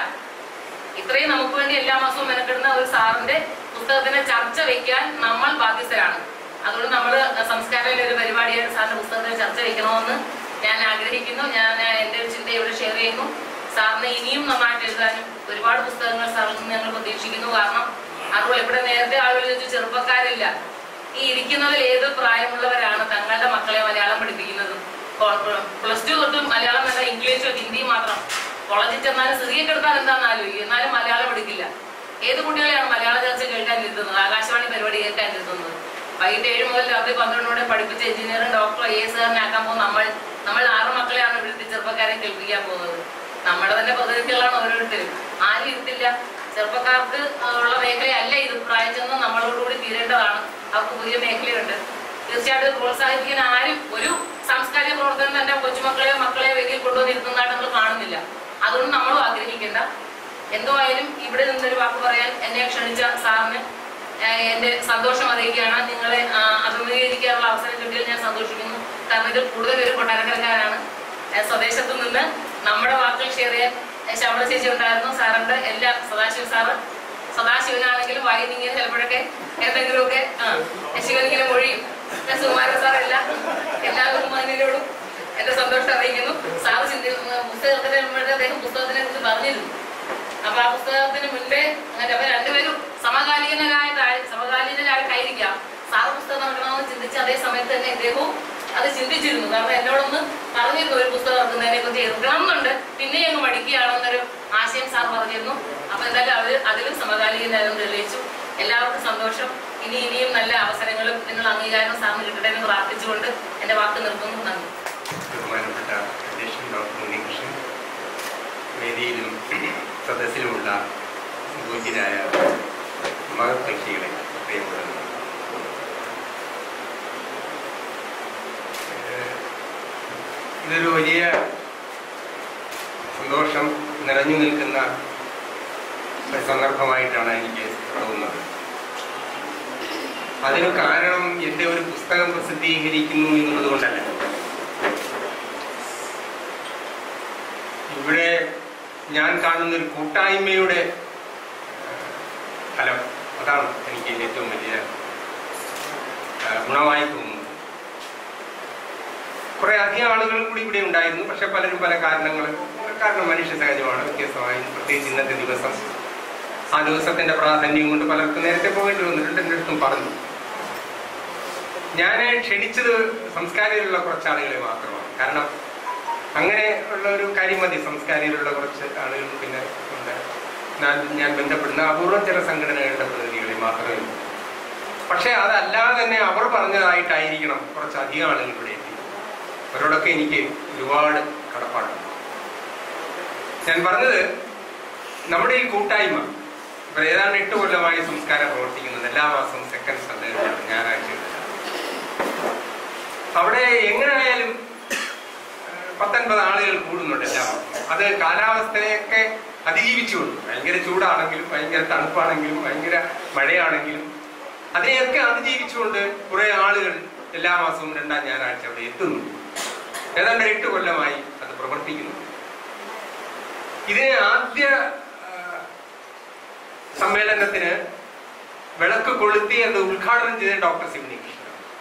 ഇത്രയും നമുക്ക് വേണ്ടി എല്ലാ മാസവും മെനക്കെടുന്ന ഒരു സാറിന്റെ പുസ്തകത്തിന്റെ ചർച്ച വയ്ക്കാൻ നമ്മൾ ബാധ്യസ്ഥരാണ്. അതുകൊണ്ട് നമ്മൾ സംസ്കാരത്തിലെ ഒരു പരിപാടിയായിട്ട് സാറിന്റെ പുസ്തകത്തിന് ചർച്ച വയ്ക്കണമെന്ന് ഞാൻ ആഗ്രഹിക്കുന്നു. ഞാൻ എൻ്റെ ഒരു ചിന്ത ഇവിടെ ഷെയർ ചെയ്യുന്നു. സാറിന് ഇനിയും നന്നായിട്ട് എഴുതാനും ഒരുപാട് പുസ്തകങ്ങൾ സാറിൽ നിന്ന് ഞങ്ങൾ പ്രതീക്ഷിക്കുന്നു. കാരണം അതുപോലെ ഇവിടെ നേരത്തെ ആളുകൾ ചോദിച്ചു ചെറുപ്പക്കാരില്ല. ഈ ഇരിക്കുന്നതിൽ ഏത് പ്രായമുള്ളവരാണ് തങ്ങളുടെ മക്കളെ മലയാളം പഠിപ്പിക്കുന്നതും? പ്ലസ് ടു തൊട്ടും മലയാളം വേണ്ട, ഇംഗ്ലീഷോ ഹിന്ദി മാത്രം. കോളേജിൽ ചെന്നാലും സിറിയൊക്കെ എടുത്താൽ എന്താണെന്ന് ആലോചിക്കും. എന്നാലും മലയാളം പഠിക്കില്ല. ഏത് കുട്ടികളെയാണ് മലയാള ചർച്ച കേൾക്കാനിരുത്തുന്നത്, ആകാശവാണി പരിപാടി കേൾക്കാനിരുത്തുന്നത്? വൈകിട്ട് ഏഴ് മുതൽ രാത്രി പന്ത്രണ്ടോടെ പഠിപ്പിച്ച എഞ്ചിനീയറും ഡോക്ടറും ഐ എസ് കാരനാക്കാൻ പോകുന്ന നമ്മൾ നമ്മൾ ആറ് മക്കളെയാണ് ഇവിടുത്തെ ചെറുപ്പക്കാരെ കേൾപ്പിക്കാൻ പോകുന്നത്. നമ്മുടെ തന്നെ പ്രതിനിധികളാണ് ഓരോരുത്തരും. ആരും ഇരുത്തില്ല. ചെറുപ്പക്കാർക്ക് ഉള്ള മേഖലയല്ല ഇത്. പ്രായം ചെന്ന് നമ്മളോടുകൂടി തീരേണ്ടതാണ്. അവർക്ക് പുതിയ മേഖലയുണ്ട്. തീർച്ചയായിട്ടും പ്രോത്സാഹിപ്പിക്കാൻ ആരും ഒരു സാംസ്കാരിക പ്രവർത്തനം തന്റെ കൊച്ചുമക്കളെയോ മക്കളെയോ വേദിയിൽ കൊണ്ടുവന്നിരുത്തുന്നതായിട്ട് നമ്മൾ കാണുന്നില്ല. അതുകൊണ്ട് നമ്മളും ആഗ്രഹിക്കേണ്ട. എന്തോ ആയാലും ഇവിടെ നിന്നൊരു വാക്ക് പറയാൻ എന്നെ ക്ഷണിച്ച സാറിന് എന്റെ സന്തോഷം അറിയിക്കുകയാണ്. നിങ്ങളെ അഭിമുഖീകരിക്കാനുള്ള അവസരം കിട്ടിയാൽ ഞാൻ സന്തോഷിക്കുന്നു. കാരണം ഇതിൽ കൂടുതൽ ഒരു കൊട്ടാരക്കരക്കാരാണ്. സ്വദേശത്തു നിന്ന് നമ്മുടെ വാക്കുകൾ ഷെയർ ചെയ്യാൻ ശവള ചേച്ചി ഉണ്ടായിരുന്നു. സാറിന്റെ എല്ലാ സദാശിവ സാറ് സദാശിവനാണെങ്കിലും വായി നീങ്ങിയ ചിലപ്പോഴൊക്കെ എന്തെങ്കിലുമൊക്കെ ആ ശിവനിങ്ങനെ മൊഴിയും. സുകുമാരൻ സാർ എല്ലാ എല്ലാ ബഹുമാനികളോടും എന്റെ സന്തോഷം അറിയിക്കുന്നു. സാറ് ചിന്തി പുസ്തകത്തിന് മുമ്പേ അദ്ദേഹം പുസ്തകത്തിനെ കുറിച്ച് പറഞ്ഞിരുന്നു. അപ്പൊ ആ പുസ്തകത്തിന് മുൻപേ അങ്ങനെ അപ്പൊ രണ്ടുപേരും സമകാലീനരായിട്ട് സമകാലീനരായിട്ടായിരിക്കാം സാറ് പുസ്തകം നടക്കണമെന്ന് ചിന്തിച്ച് അതേ സമയത്ത് തന്നെ ഇദ്ദേഹവും അത് ചിന്തിച്ചിരുന്നു. കാരണം എന്നോടൊന്ന് പറഞ്ഞിരുന്നു ഒരു പുസ്തകം ഇറക്കുന്നതിനെ കുറിച്ച് എഴുതണം എന്നുണ്ട്, പിന്നെ അങ്ങ് മടിക്കുകയാണെന്നൊരു ആശയം സാർ പറഞ്ഞിരുന്നു. അപ്പൊ എന്തായാലും അവര് അതിലും സമകാലീനായിരുന്നു തെളിയിച്ചു. എല്ലാവർക്കും സന്തോഷം. ഇനി ഇനിയും നല്ല അവസരങ്ങളും നിങ്ങളുടെ അംഗീകാരവും സാറിന് കിട്ടട്ടെ എന്ന് പ്രാർത്ഥിച്ചുകൊണ്ട് എന്റെ വാക്ക് നിർത്തുന്നു. നന്ദി. ബഹുമാനപ്പെട്ട അധ്യക്ഷൻ ഡോക്ടർ ഉണ്ണികൃഷ്ണൻ, വേദിയിലും സദസ്സിലുമുള്ള പൂജ്യരായ മഹത്കക്ഷികളെ, പ്രിയമുള്ളവർ, ഇതൊരു വലിയ സന്തോഷം നിറഞ്ഞു നിൽക്കുന്ന ഒരു സന്ദർഭമായിട്ടാണ് എനിക്ക് തോന്നുന്നത്. അതിന് കാരണം എൻ്റെ ഒരു പുസ്തകം പ്രസിദ്ധീകരിക്കുന്നു എന്നുള്ളത് കൊണ്ടല്ല. ഇവിടെ ഞാൻ കാണുന്ന ഒരു കൂട്ടായ്മയുടെ ഫലം, അതാണ് എനിക്ക് ഏറ്റവും വലിയ ഗുണമായി തോന്നുന്നത്. കുറെ അധികം ആളുകൾ കൂടി ഇവിടെ ഉണ്ടായിരുന്നു. പക്ഷെ പലരും പല കാരണങ്ങൾ കാരണം മനുഷ്യ സഹജമാണ്, വ്യത്യസ്തമായി. പ്രത്യേകിച്ച് ഇന്നത്തെ ദിവസം, ആ ദിവസത്തിന്റെ പ്രാധാന്യം കൊണ്ട് പലർക്കും നേരത്തെ പോകേണ്ടി വന്നിട്ടുണ്ട്. എൻ്റെ അടുത്തും പറഞ്ഞു. ഞാൻ ക്ഷണിച്ചത് സംസ്കാരയിലുള്ള കുറച്ച് ആളുകളെ മാത്രമാണ്. കാരണം അങ്ങനെ ഉള്ള ഒരു കാര്യം മതി. സംസ്കാരയിലുള്ള കുറച്ച് ആളുകൾ പിന്നെ ഉണ്ട്. ഞാൻ ഞാൻ ബന്ധപ്പെടുന്ന അപൂർവം ചില സംഘടനകളുടെ പ്രതിനിധികളെ മാത്രമേ ഉള്ളൂ. പക്ഷെ അതല്ലാതെ തന്നെ അവർ പറഞ്ഞതായിട്ടായിരിക്കണം കുറച്ചധികം ആളുകൾ ഇവിടെ എത്തി. അവരോടൊക്കെ എനിക്ക് ഒരുപാട് കടപ്പാടുണ്ട്. ഞാൻ പറഞ്ഞത്, നമ്മുടെ ഈ കൂട്ടായ്മ ഇപ്പൊ ഏതാണ്ട് എട്ട് കൊല്ലമായി സംസ്കാരം പ്രവർത്തിക്കുന്നത്. എല്ലാ മാസവും സെക്കൻഡ് സൺഡേയിലാണ്, ഞായറാഴ്ച. അവിടെ എങ്ങനെയായാലും പത്തൊൻപത് ആളുകൾ കൂടുന്നുണ്ട് എല്ലാ മാസവും. അത് കാലാവസ്ഥയൊക്കെ അതിജീവിച്ചുകൊണ്ട്, ഭയങ്കര ചൂടാണെങ്കിലും ഭയങ്കര തണുപ്പാണെങ്കിലും ഭയങ്കര മഴയാണെങ്കിലും അതിനെയൊക്കെ അതിജീവിച്ചുകൊണ്ട് കുറെ ആളുകൾ എല്ലാ മാസവും രണ്ടാം ഞായറാഴ്ച അവിടെ എത്തുന്നു. ഏതാണ്ട് എട്ട് കൊല്ലമായി അത് പ്രവർത്തിക്കുന്നു. ഇതിന് ആദ്യ സമ്മേളനത്തിന് വിളക്ക് കൊളുത്തി അത് ഉദ്ഘാടനം ചെയ്ത ഡോക്ടർ സി ഉണ്ണികൃഷ്ണൻ.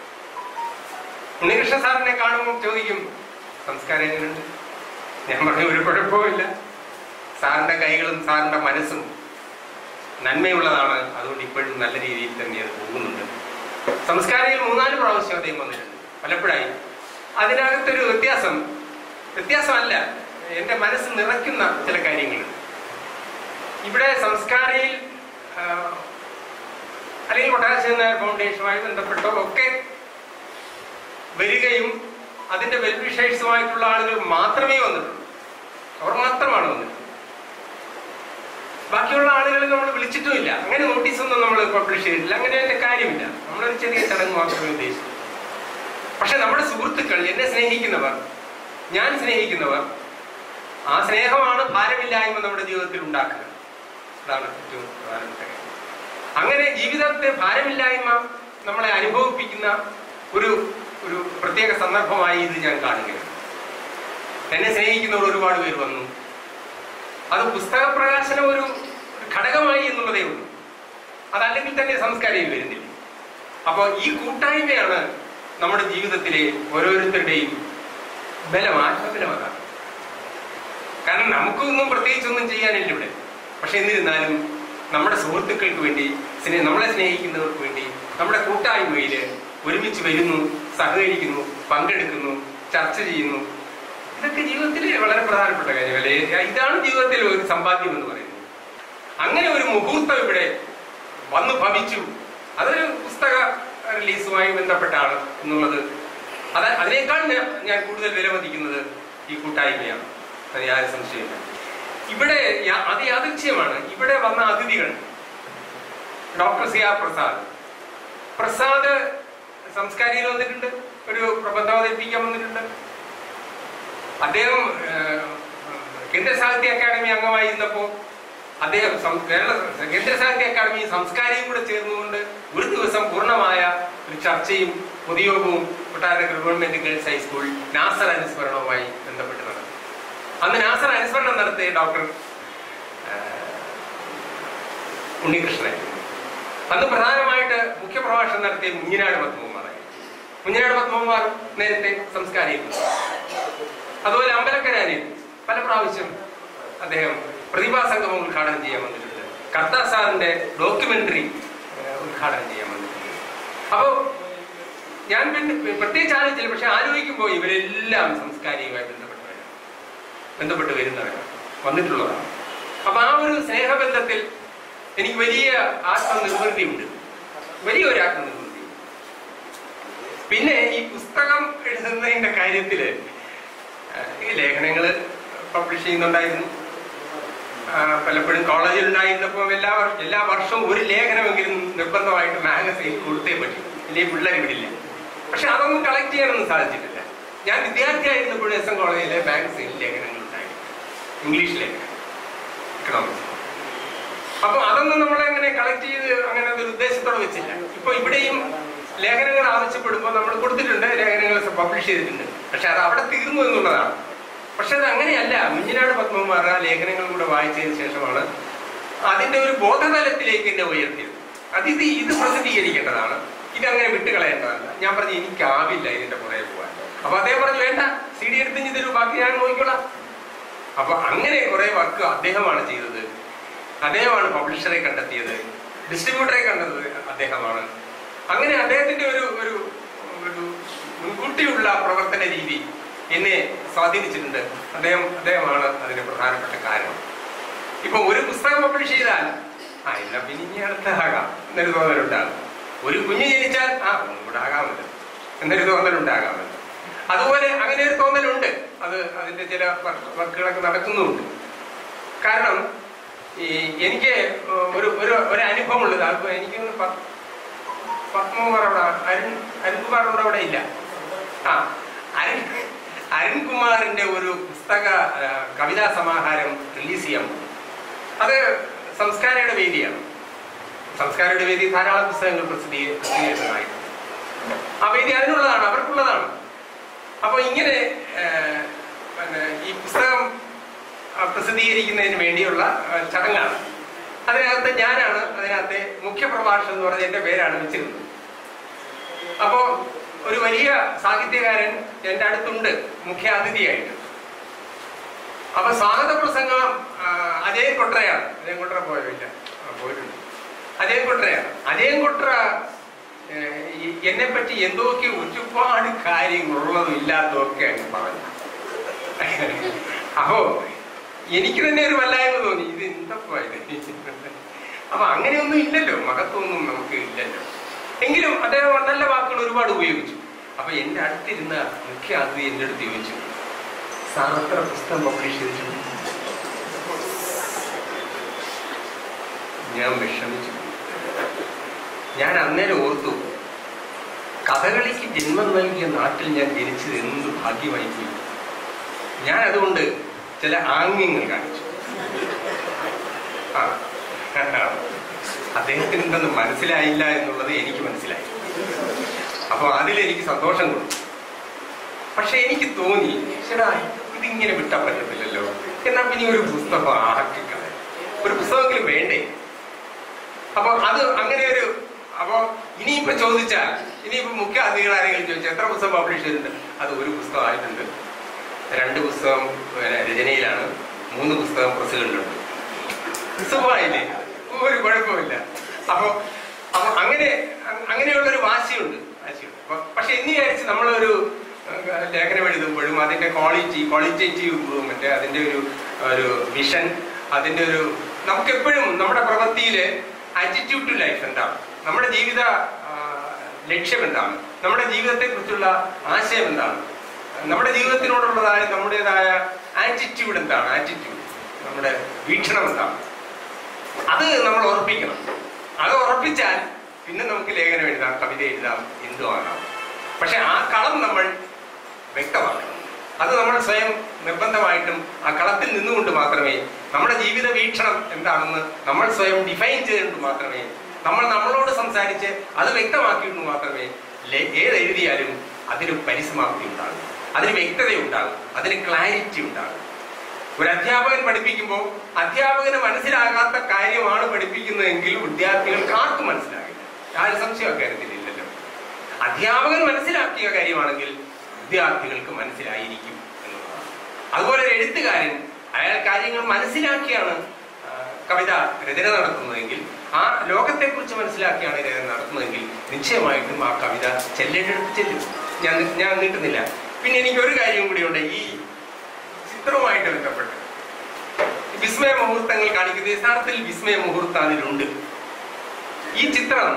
ഉണ്ണികൃഷ്ണ സാറിനെ കാണുമ്പോൾ ചോദിക്കും, സംസ്കാരം എങ്ങനെയുണ്ട്? ഞാൻ പറഞ്ഞു, ഒരു കുഴപ്പമില്ല. സാറിന്റെ കൈകളും സാറിന്റെ മനസ്സും നന്മയുള്ളതാണ്, അതുകൊണ്ട് ഇപ്പോഴും നല്ല രീതിയിൽ തന്നെ അത് പോകുന്നുണ്ട്. സംസ്കാരയിൽ മൂന്നാല് പ്രാവശ്യം അദ്ദേഹം വന്നിട്ടുണ്ട്, പലപ്പോഴായി. അതിനകത്തൊരു വ്യത്യാസം വ്യത്യാസമല്ല എൻ്റെ മനസ്സ് നിറയ്ക്കുന്ന ചില കാര്യങ്ങളുണ്ട്. ഇവിടെ സംസ്കാരയിൽ അല്ലെങ്കിൽ കൊട്ടാരക്കര നായർ ഫൗണ്ടേഷനുമായി ബന്ധപ്പെട്ടോ ഒക്കെ വരികയും അതിന്റെ വെൽവിഷേഴ്സുമായിട്ടുള്ള ആളുകൾ മാത്രമേ വന്നിട്ടുള്ളൂ. അവർ മാത്രമാണ് വന്നിട്ടുള്ളത്. ബാക്കിയുള്ള ആളുകൾ നമ്മൾ വിളിച്ചിട്ടുമില്ല. അങ്ങനെ നോട്ടീസൊന്നും നമ്മൾ പബ്ലിഷ് ചെയ്തിട്ടില്ല. അങ്ങനെ അതിന്റെ കാര്യമില്ല. നമ്മളൊരു ചെറിയ ചടങ്ങ് മാത്രമേ ഉദ്ദേശിച്ചു. പക്ഷെ നമ്മുടെ സുഹൃത്തുക്കൾ, എന്നെ സ്നേഹിക്കുന്നവർ, ഞാൻ സ്നേഹിക്കുന്നവർ, ആ സ്നേഹമാണ് ഭാരമില്ലായ്മ നമ്മുടെ ജീവിതത്തിൽ ഉണ്ടാക്കുക. അതാണ് ഏറ്റവും പ്രധാനപ്പെട്ട കാര്യം. അങ്ങനെ ജീവിതത്തെ ഭാരമില്ലായ്മ നമ്മളെ അനുഭവിപ്പിക്കുന്ന ഒരു ഒരു പ്രത്യേക സന്ദർഭമായി ഇത് ഞാൻ കാണുകയാണ്. എന്നെ സ്നേഹിക്കുന്നവർ ഒരുപാട് പേര് വന്നു. അത് പുസ്തക പ്രകാശനം ഒരു ഘടകമായി എന്നുള്ളതേ ഉള്ളൂ. അതല്ലെങ്കിൽ തന്നെ സംസ്കാരം വരുന്നില്ല. അപ്പോൾ ഈ കൂട്ടായ്മയാണ് നമ്മുടെ ജീവിതത്തിലെ ഓരോരുത്തരുടെയും ബലം, ആത്മബലമാണ്. കാരണം നമുക്കൊന്നും പ്രത്യേകിച്ചൊന്നും ചെയ്യാനില്ല ഇവിടെ. പക്ഷെ എന്നിരുന്നാലും നമ്മുടെ സുഹൃത്തുക്കൾക്ക് വേണ്ടി, നമ്മളെ സ്നേഹിക്കുന്നവർക്ക് വേണ്ടി നമ്മുടെ കൂട്ടായ്മയിൽ ഒരുമിച്ച് വരുന്നു, സഹകരിക്കുന്നു, പങ്കെടുക്കുന്നു, ചർച്ച ചെയ്യുന്നു. ഇതൊക്കെ ജീവിതത്തിൽ വളരെ പ്രധാനപ്പെട്ട കാര്യമല്ലേ? ഇതാണ് ജീവിതത്തിൽ ഒരു സമ്പാദ്യം എന്ന് പറയുന്നത്. അങ്ങനെ ഒരു മുഹൂർത്തം ഇവിടെ വന്നു ഭവിച്ചു. അതൊരു പുസ്തക റിലീസുമായി ബന്ധപ്പെട്ടാണ് എന്നുള്ളത്. അത് അതിനേക്കാൾ ഞാൻ കൂടുതൽ വിലമതിക്കുന്നത് ഈ കൂട്ടായ്മയാണ്. അത് യാതൊരു സംശയമില്ല. ഇവിടെ അത് യാദൃച്ഛ്യമാണ്. ഇവിടെ വന്ന അതിഥികൾ doctor C R Prasad Prasad സംസ്കാരിയിൽ വന്നിട്ടുണ്ട്, ഒരു പ്രബന്ധം അവതരിപ്പിക്കാൻ വന്നിട്ടുണ്ട്. അദ്ദേഹം കേന്ദ്ര സാഹിത്യ അക്കാദമി അംഗമായിരുന്നപ്പോൾ അദ്ദേഹം കേരള കേന്ദ്ര സാഹിത്യ അക്കാദമി സംസ്കാരവും കൂടെ ചേർന്നുകൊണ്ട് ഒരു ദിവസം പൂർണ്ണമായ ഒരു ചർച്ചയും പൊതുയോഗവും Kottarakkara government girls high school Nasar അനുസ്മരണവുമായി ബന്ധപ്പെട്ട് നടത്തി. അന്ന് നാസർ അനുസ്മരണം നടത്തിയ ഡോക്ടർ ഉണ്ണികൃഷ്ണൻ. അന്ന് പ്രധാനമായിട്ട് മുഖ്യപ്രഭാഷണം നടത്തിയ മുഞ്ഞിനാട് പത്മകുമാറായി. മുഞ്ഞിനാട് പത്മകുമാർ നേരത്തെ സംസ്കാരിയിൽ, അതുപോലെ അമ്പലക്കരാനിൽ പല പ്രാവശ്യം അദ്ദേഹം പ്രതിഭാസംഗമം ഉദ്ഘാടനം ചെയ്യാൻ വന്നിട്ടുണ്ട്. കർത്താ സാറിന്റെ ഡോക്യുമെന്ററി ഉദ്ഘാടനം ചെയ്യാൻ വന്നിട്ടുണ്ട്. അപ്പോൾ ഞാൻ പ്രത്യേകിച്ച് ആലോചിച്ചില്ല, പക്ഷെ ആലോചിക്കുമ്പോൾ ഇവരെല്ലാം സംസ്കാരിയുമായി ബന്ധപ്പെട്ടവരാണ്, ബന്ധപ്പെട്ട് വരുന്നവരാണ്, വന്നിട്ടുള്ളതാണ്. അപ്പൊ ആ ഒരു സ്നേഹബന്ധത്തിൽ എനിക്ക് വലിയ ആത്മനിർവൃത്തിയുണ്ട്, വലിയൊരു ആത്മനിർവൃത്തി. പിന്നെ ഈ പുസ്തകം എഴുതുന്നതിന്റെ കാര്യത്തില് ഈ ലേഖനങ്ങള് പബ്ലിഷ് ചെയ്യുന്നുണ്ടായിരുന്നു. പലപ്പോഴും കോളേജിൽ ഉണ്ടായിരുന്നപ്പോൾ എല്ലാ എല്ലാ വർഷവും ഒരു ലേഖനമെങ്കിലും നിർബന്ധമായിട്ട് മാഗസൈൻ കൊടുത്തേ പറ്റും, അല്ലെങ്കിൽ പിള്ളേർ വിടില്ല. പക്ഷെ അതൊന്നും കളക്ട് ചെയ്യാനൊന്നും സാധിച്ചിട്ടില്ല. ഞാൻ വിദ്യാർത്ഥിയായിരുന്നപ്പോഴും എസ് എൻ കോളേജിലെ മാഗസൈനിൽ ലേഖനങ്ങൾ ഉണ്ടായിരുന്നു, ഇംഗ്ലീഷ് ലേഖനം, എക്കണോമിക്സ്. അപ്പൊ അതൊന്നും നമ്മളെങ്ങനെ കളക്ട് ചെയ്ത് അങ്ങനെ ഒരു ഉദ്ദേശത്തോടെ വെച്ചില്ല. ഇപ്പൊ ഇവിടെയും ലേഖനങ്ങൾ ആവശ്യപ്പെടുമ്പോൾ നമ്മൾ കൊടുത്തിട്ടുണ്ട്, ലേഖനങ്ങൾ പബ്ലിഷ് ചെയ്തിട്ടുണ്ട്. പക്ഷെ അത് അവിടെ തീർന്നു എന്നുള്ളതാണ്. പക്ഷെ അത് അങ്ങനെയല്ല. മുഞ്ഞിനാട് പത്മകുമാർ ആ ലേഖനങ്ങളും കൂടെ വായിച്ചതിന് ശേഷമാണ് അതിന്റെ ഒരു ബോധതലത്തിലേക്ക് എന്നെ ഉയർത്തിയത്. അത് ഇത് ഇത് പ്രസിദ്ധീകരിക്കേണ്ടതാണ്, ഇതങ്ങനെ വിട്ടുകളയേണ്ടതല്ല. ഞാൻ പറഞ്ഞു എനിക്കാവില്ല ഇതിന്റെ പുറകെ പോകാൻ. അപ്പൊ അദ്ദേഹം പറഞ്ഞു, വേണ്ട, സി ഡി എടുത്ത് ഇതൊരു ബാക്കി ഞാൻ നോക്കിക്കോളാം. അപ്പൊ അങ്ങനെ കുറെ വർക്ക് അദ്ദേഹമാണ് ചെയ്തത്. അദ്ദേഹമാണ് പബ്ലിഷറെ കണ്ടെത്തിയത്, ഡിസ്ട്രിബ്യൂട്ടറെ കണ്ടത് അദ്ദേഹമാണ്. അങ്ങനെ അദ്ദേഹത്തിന്റെ ഒരു ഒരു ഒരു മുൻകൂട്ടിയുള്ള പ്രവർത്തന രീതി എന്നെ സ്വാധീനിച്ചിട്ടുണ്ട്. അദ്ദേഹം അദ്ദേഹമാണ് അതിന് പ്രധാനപ്പെട്ട കാരണം. ഇപ്പൊ ഒരു പുസ്തകം പബ്ലിഷ് ചെയ്താൽ ആ എന്നാ പിന്നെ ഇനി അടുത്തതാകാം എന്നൊരു തോന്നലുണ്ടാകും. ഒരു കുഞ്ഞ് ജനിച്ചാൽ ആ ഒന്നും കൂടെ ആകാമല്ലോ എന്നൊരു തോന്നലുണ്ടാകാമല്ലോ. അതുപോലെ അങ്ങനെ ഒരു തോന്നലുണ്ട്. അത് അതിന്റെ ചില വർക്കുകളൊക്കെ നടക്കുന്നുമുണ്ട്. കാരണം ഈ എനിക്ക് ഒരു ഒരു ഒരു അനുഭവം ഉള്ളത്, അത് എനിക്ക് പത്മകുമാർ അവിടെ അരുൺ അരുൺകുമാറുണ്ട് അവിടെ ഇല്ല. ആ അരുൺ അരുൺകുമാറിന്റെ ഒരു പുസ്തക കവിതാ സമാഹാരം റിലീസ് ചെയ്യാൻ പോകും. അത് സംസ്കാരയുടെ വേദിയാണ്. സംസ്കാരയുടെ വേദി ധാരാളം പുസ്തകങ്ങൾ പ്രസിദ്ധീകരിച്ചതായിട്ട് ആ വേദി അതിനുള്ളതാണ്, അവർക്കുള്ളതാണ്. അപ്പൊ ഇങ്ങനെ പിന്നെ ഈ പുസ്തകം പ്രസിദ്ധീകരിക്കുന്നതിന് വേണ്ടിയുള്ള ചടങ്ങാണ്. അതിനകത്ത് ഞാനാണ് അതിനകത്തെ മുഖ്യപ്രഭാഷകൻ എന്ന് പറഞ്ഞ എന്റെ പേരാണ് വെച്ചിരുന്നത്. അപ്പോ ഒരു വലിയ സാഹിത്യകാരൻ എന്റെ അടുത്തുണ്ട് മുഖ്യ അതിഥിയായിട്ട്. അപ്പൊ സ്വാഗത പ്രസംഗം അജയൻ കൊട്രയാണ്. അജയൻ കൊട്ര പോയില്ല, പോയിട്ടുണ്ട്. അജയൻ കൊട്രയാണ്. അജയൻ കൊട്ര എന്നെ പറ്റി എന്തൊക്കെ ഒരുപാട് കാര്യങ്ങളുള്ളതും ഇല്ലാത്തതും ഒക്കെ അങ്ങ് പറഞ്ഞു. അപ്പോ എനിക്ക് തന്നെ ഒരു വല്ലായ്മ തോന്നി, ഇത് എന്താ പോയത്. അപ്പൊ അങ്ങനെയൊന്നും ഇല്ലല്ലോ, മഹത്വമൊന്നും നമുക്ക് ഇല്ലല്ലോ. എങ്കിലും അദ്ദേഹം നല്ല വാക്കുകൾ ഒരുപാട് ഉപയോഗിച്ചു. അപ്പൊ എന്റെ അടുത്തിരുന്ന മുഖ്യ അതിഥി എന്റെ അടുത്ത് ചോദിച്ചു, സാർ അത്ര പുസ്തകം പബ്ലിഷ് ചെയ്തിട്ടുണ്ട്? ഞാൻ വിഷമിച്ചു. ഞാൻ അന്നേരം ഓർത്തു, കഥകളിക്ക് ജന്മം നൽകിയ നാട്ടിൽ ഞാൻ ജനിച്ചത് എന്ത് ഭാഗ്യമായി പോയി. ഞാൻ അതുകൊണ്ട് ചില ആംഗ്യങ്ങൾ കാണിച്ചു. ആ അദ്ദേഹത്തിന് എന്തെന്ന് മനസ്സിലായില്ല എന്നുള്ളത് എനിക്ക് മനസ്സിലായി. അപ്പൊ അതിലെനിക്ക് സന്തോഷം കൊടുത്തു. പക്ഷെ എനിക്ക് തോന്നി, ചേട്ടാ ഇതിങ്ങനെ വിട്ടാൻ പറ്റത്തില്ലല്ലോ, എന്നാ പിന്നെ ഒരു പുസ്തകം ആക്കിക്കളെ, ഒരു പുസ്തകമെങ്കിലും വേണ്ടേ. അപ്പൊ അത് അങ്ങനെ ഒരു അപ്പൊ ഇനിയിപ്പോ ചോദിച്ചാൽ, ഇനിയിപ്പോ മുഖ്യ അതിഥികൾ ആരെങ്കിലും ചോദിച്ചാൽ എത്ര പുസ്തകം പബ്ലിഷ് ചെയ്തിട്ടുണ്ട്? അത് ഒരു പുസ്തകം ആയിട്ടുണ്ട്, രണ്ട് പുസ്തകം രചനയിലാണ്, മൂന്ന് പുസ്തകം പ്രസിഡന്റുണ്ട്. സുഖമായില്ലേ, ഒരു കുഴപ്പമില്ല. അപ്പൊ അപ്പൊ അങ്ങനെ അങ്ങനെയുള്ളൊരു വാശിയുണ്ട് വാശിയുണ്ട് പക്ഷെ എന്ന് വിചാരിച്ച് നമ്മളൊരു ലേഖനം എഴുതുമ്പോഴും അതിന്റെ ക്വാളിറ്റി ക്വാളിറ്റേറ്റീവ് ഇമ്പ്രൂവ്മെന്റ്, അതിന്റെ ഒരു ഒരു വിഷൻ, അതിന്റെ ഒരു നമുക്കെപ്പോഴും നമ്മുടെ പ്രവൃത്തിയില് ആറ്റിറ്റ്യൂഡ് ടു ലൈഫ് എന്താണ്, നമ്മുടെ ജീവിത ലക്ഷ്യം എന്താണ്, നമ്മുടെ ജീവിതത്തെ കുറിച്ചുള്ള ആശയം എന്താണ്, നമ്മുടെ ജീവിതത്തിനോടുള്ളതായ നമ്മുടേതായ ആറ്റിറ്റ്യൂഡ് എന്താണ്, ആറ്റിറ്റ്യൂഡ് നമ്മുടെ വീക്ഷണം എന്താണ്, അത് നമ്മൾ ഉറപ്പിക്കണം. അത് ഉറപ്പിച്ചാൽ പിന്നെ നമുക്ക് ലേഖനം എഴുതാം, കവിത എഴുതാം, എന്തും ആകാം. പക്ഷെ ആ കളം നമ്മൾ വ്യക്തമാക്കണം. അത് നമ്മൾ സ്വയം നിർബന്ധമായിട്ടും ആ കളത്തിൽ നിന്നുകൊണ്ട് മാത്രമേ നമ്മുടെ ജീവിത വീക്ഷണം എന്താണെന്ന് നമ്മൾ സ്വയം ഡിഫൈൻ ചെയ്തുകൊണ്ട് മാത്രമേ, നമ്മൾ നമ്മളോട് സംസാരിച്ച് അത് വ്യക്തമാക്കിയിട്ട് മാത്രമേ ഏത് എഴുതിയാലും അതിന് പരിസമാപ്തി ഉണ്ടാകും, അതിന് വ്യക്തത ഉണ്ടാകും, അതിന് ക്ലാരിറ്റി ഉണ്ടാകും. ഒരു അധ്യാപകൻ പഠിപ്പിക്കുമ്പോൾ അധ്യാപകന് മനസ്സിലാകാത്ത കാര്യമാണ് പഠിപ്പിക്കുന്നതെങ്കിൽ വിദ്യാർത്ഥികൾക്ക് ആർക്കും മനസ്സിലാകില്ല. ആരും സംശയം അക്കാര്യത്തിലില്ലല്ലോ. അധ്യാപകൻ മനസ്സിലാക്കിയ കാര്യമാണെങ്കിൽ വിദ്യാർത്ഥികൾക്ക് മനസ്സിലായിരിക്കും എന്നുള്ളതാണ്. അതുപോലെ ഒരു എഴുത്തുകാരൻ അയാൾ കാര്യങ്ങൾ മനസ്സിലാക്കിയാണ് കവിത രചന നടത്തുന്നതെങ്കിൽ, ആ ലോകത്തെക്കുറിച്ച് മനസ്സിലാക്കിയാണ് രചന നടത്തുന്നതെങ്കിൽ നിശ്ചയമായിട്ടും ആ കവിത ചെല്ലേണ്ടടുത്ത് ചെല്ലും. ഞാൻ ഞാൻ നീട്ടുന്നില്ല. പിന്നെ എനിക്ക് ഒരു കാര്യം കൂടിയുണ്ട്. ഈ ചിത്രവുമായിട്ട് ബന്ധപ്പെട്ട് വിസ്മയ മുഹൂർത്തങ്ങൾ കാണിക്കുന്നത് യഥാർത്ഥത്തിൽ വിസ്മയ മുഹൂർത്തം അതിലുണ്ട്. ഈ ചിത്രം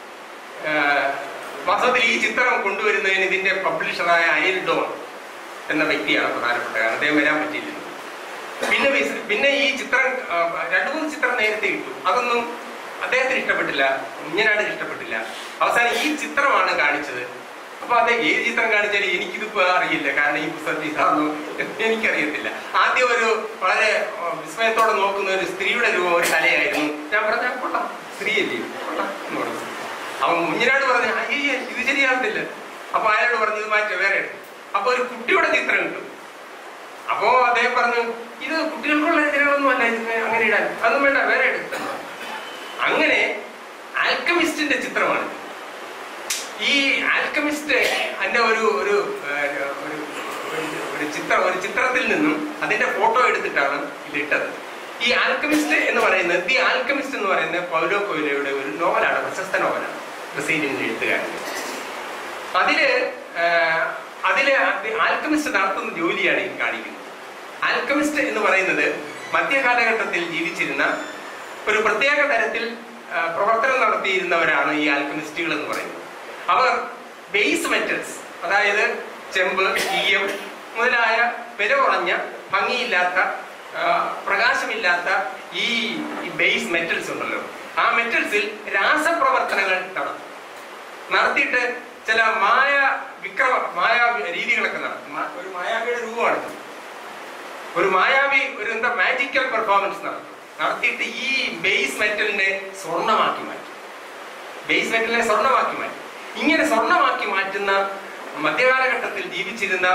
വാസ്തവത്തിൽ ഈ ചിത്രം കൊണ്ടുവരുന്നതിന് ഇതിന്റെ പബ്ലിഷറായ അനിൽ ഡോൺ എന്ന വ്യക്തിയാണ് പ്രധാനപ്പെട്ട കാരണം. അദ്ദേഹം വരാൻ പറ്റിയില്ല. പിന്നെ പിന്നെ ഈ ചിത്രം രണ്ടു മൂന്ന് ചിത്രം നേരത്തെ ഇട്ടു. അതൊന്നും അദ്ദേഹത്തിന് ഇഷ്ടപ്പെട്ടില്ല, കുഞ്ഞനാടിന് ഇഷ്ടപ്പെട്ടില്ല. അവസാനം ഈ ചിത്രമാണ് കാണിച്ചത്. അപ്പൊ അദ്ദേഹം ഏത് ചിത്രം കാണിച്ചാലും എനിക്കിതിപ്പോ അറിയില്ല, കാരണം ഈ പുസ്തകത്തിൽ ഇതാണെന്ന് എനിക്കറിയത്തില്ല. ആദ്യം ഒരു വളരെ വിസ്മയത്തോടെ നോക്കുന്ന ഒരു സ്ത്രീയുടെ രൂപം, ഒരു കലയായിരുന്നു. ഞാൻ പറഞ്ഞ കൊള്ളാം, സ്ത്രീയല്ലേ കൊള്ളാം എന്ന് പറഞ്ഞു. അവൻ കുഞ്ഞിനാട് പറഞ്ഞു അയ്യേ ഇത് ശരിയാകത്തില്ല. അപ്പൊ അയാളോട് പറഞ്ഞു ഇത് മാറ്റ വേറെ എടുത്തു. അപ്പൊ ഒരു കുട്ടിയുടെ ചിത്രം കിട്ടും. അപ്പോ അദ്ദേഹം പറഞ്ഞു ഇത് കുട്ടികൾക്കുള്ള രചനകളൊന്നും അല്ല, ഇതിന് അങ്ങനെ ഇടാൻ അതൊന്നും വേണ്ട, വേറെ എടുത്തു. അങ്ങനെ ആൽക്കമിസ്റ്റിന്റെ ചിത്രമാണ്. ഈ ആൽക്കമിസ്റ്റ് എന്റെ ഒരു ഒരു ഒരു ചിത്രം ഒരു ചിത്രത്തിൽ നിന്നും അതിന്റെ ഫോട്ടോ എടുത്തിട്ടാണ് ഇതിട്ടത്. ഈ ആൽക്കമിസ്റ്റ് എന്ന് പറയുന്നത് ദി ആൽക്കമിസ്റ്റ് എന്ന് പറയുന്നത് പൗലോ കൊയ്ലോയുടെ ഒരു നോവലാണ്, പ്രശസ്ത നോവലാണ്, ബ്രസീലിയൻ എഴുത്തുകാരൻ. അതില് അതില് ആൽക്കമിസ്റ്റ് നടത്തുന്ന ജോലിയാണ് ഈ കാണിക്കുന്നത്. ആൽക്കമിസ്റ്റ് എന്ന് പറയുന്നത് മധ്യകാലഘട്ടത്തിൽ ജീവിച്ചിരുന്ന ഒരു പ്രത്യേക തരത്തിൽ പ്രവർത്തനം നടത്തിയിരുന്നവരാണ് ഈ ആൽക്കമിസ്റ്റുകൾ എന്ന് പറയുന്നത്. അവർ ബേസ് മെറ്റൽസ്, അതായത് ചെമ്പ്, ഈയം മുതലായ വില കുറഞ്ഞ ഭംഗിയില്ലാത്ത പ്രകാശമില്ലാത്ത ഈ ബേസ് മെറ്റൽസ് ഉണ്ടല്ലോ, ആ മെറ്റൽസിൽ രാസപ്രവർത്തനങ്ങൾ നടത്തും. നടത്തിയിട്ട് ചില മായ വിക്രമ മായ രീതികളൊക്കെ നടത്തും. ഒരു മായാവിയുടെ രൂപമാണ്, ഒരു മായാവി ഒരു എന്താ മാജിക്കൽ പെർഫോമൻസ് നടത്തും. നടത്തിയിട്ട് ഈ ബേസ് മെറ്റലിനെ സ്വർണമാക്കി മാറ്റും. ബേസ് മെറ്റലിനെ സ്വർണമാക്കി മാറ്റും. ഇങ്ങനെ സ്വർണമാക്കി മാറ്റുന്ന മധ്യകാലഘട്ടത്തിൽ ജീവിച്ചിരുന്ന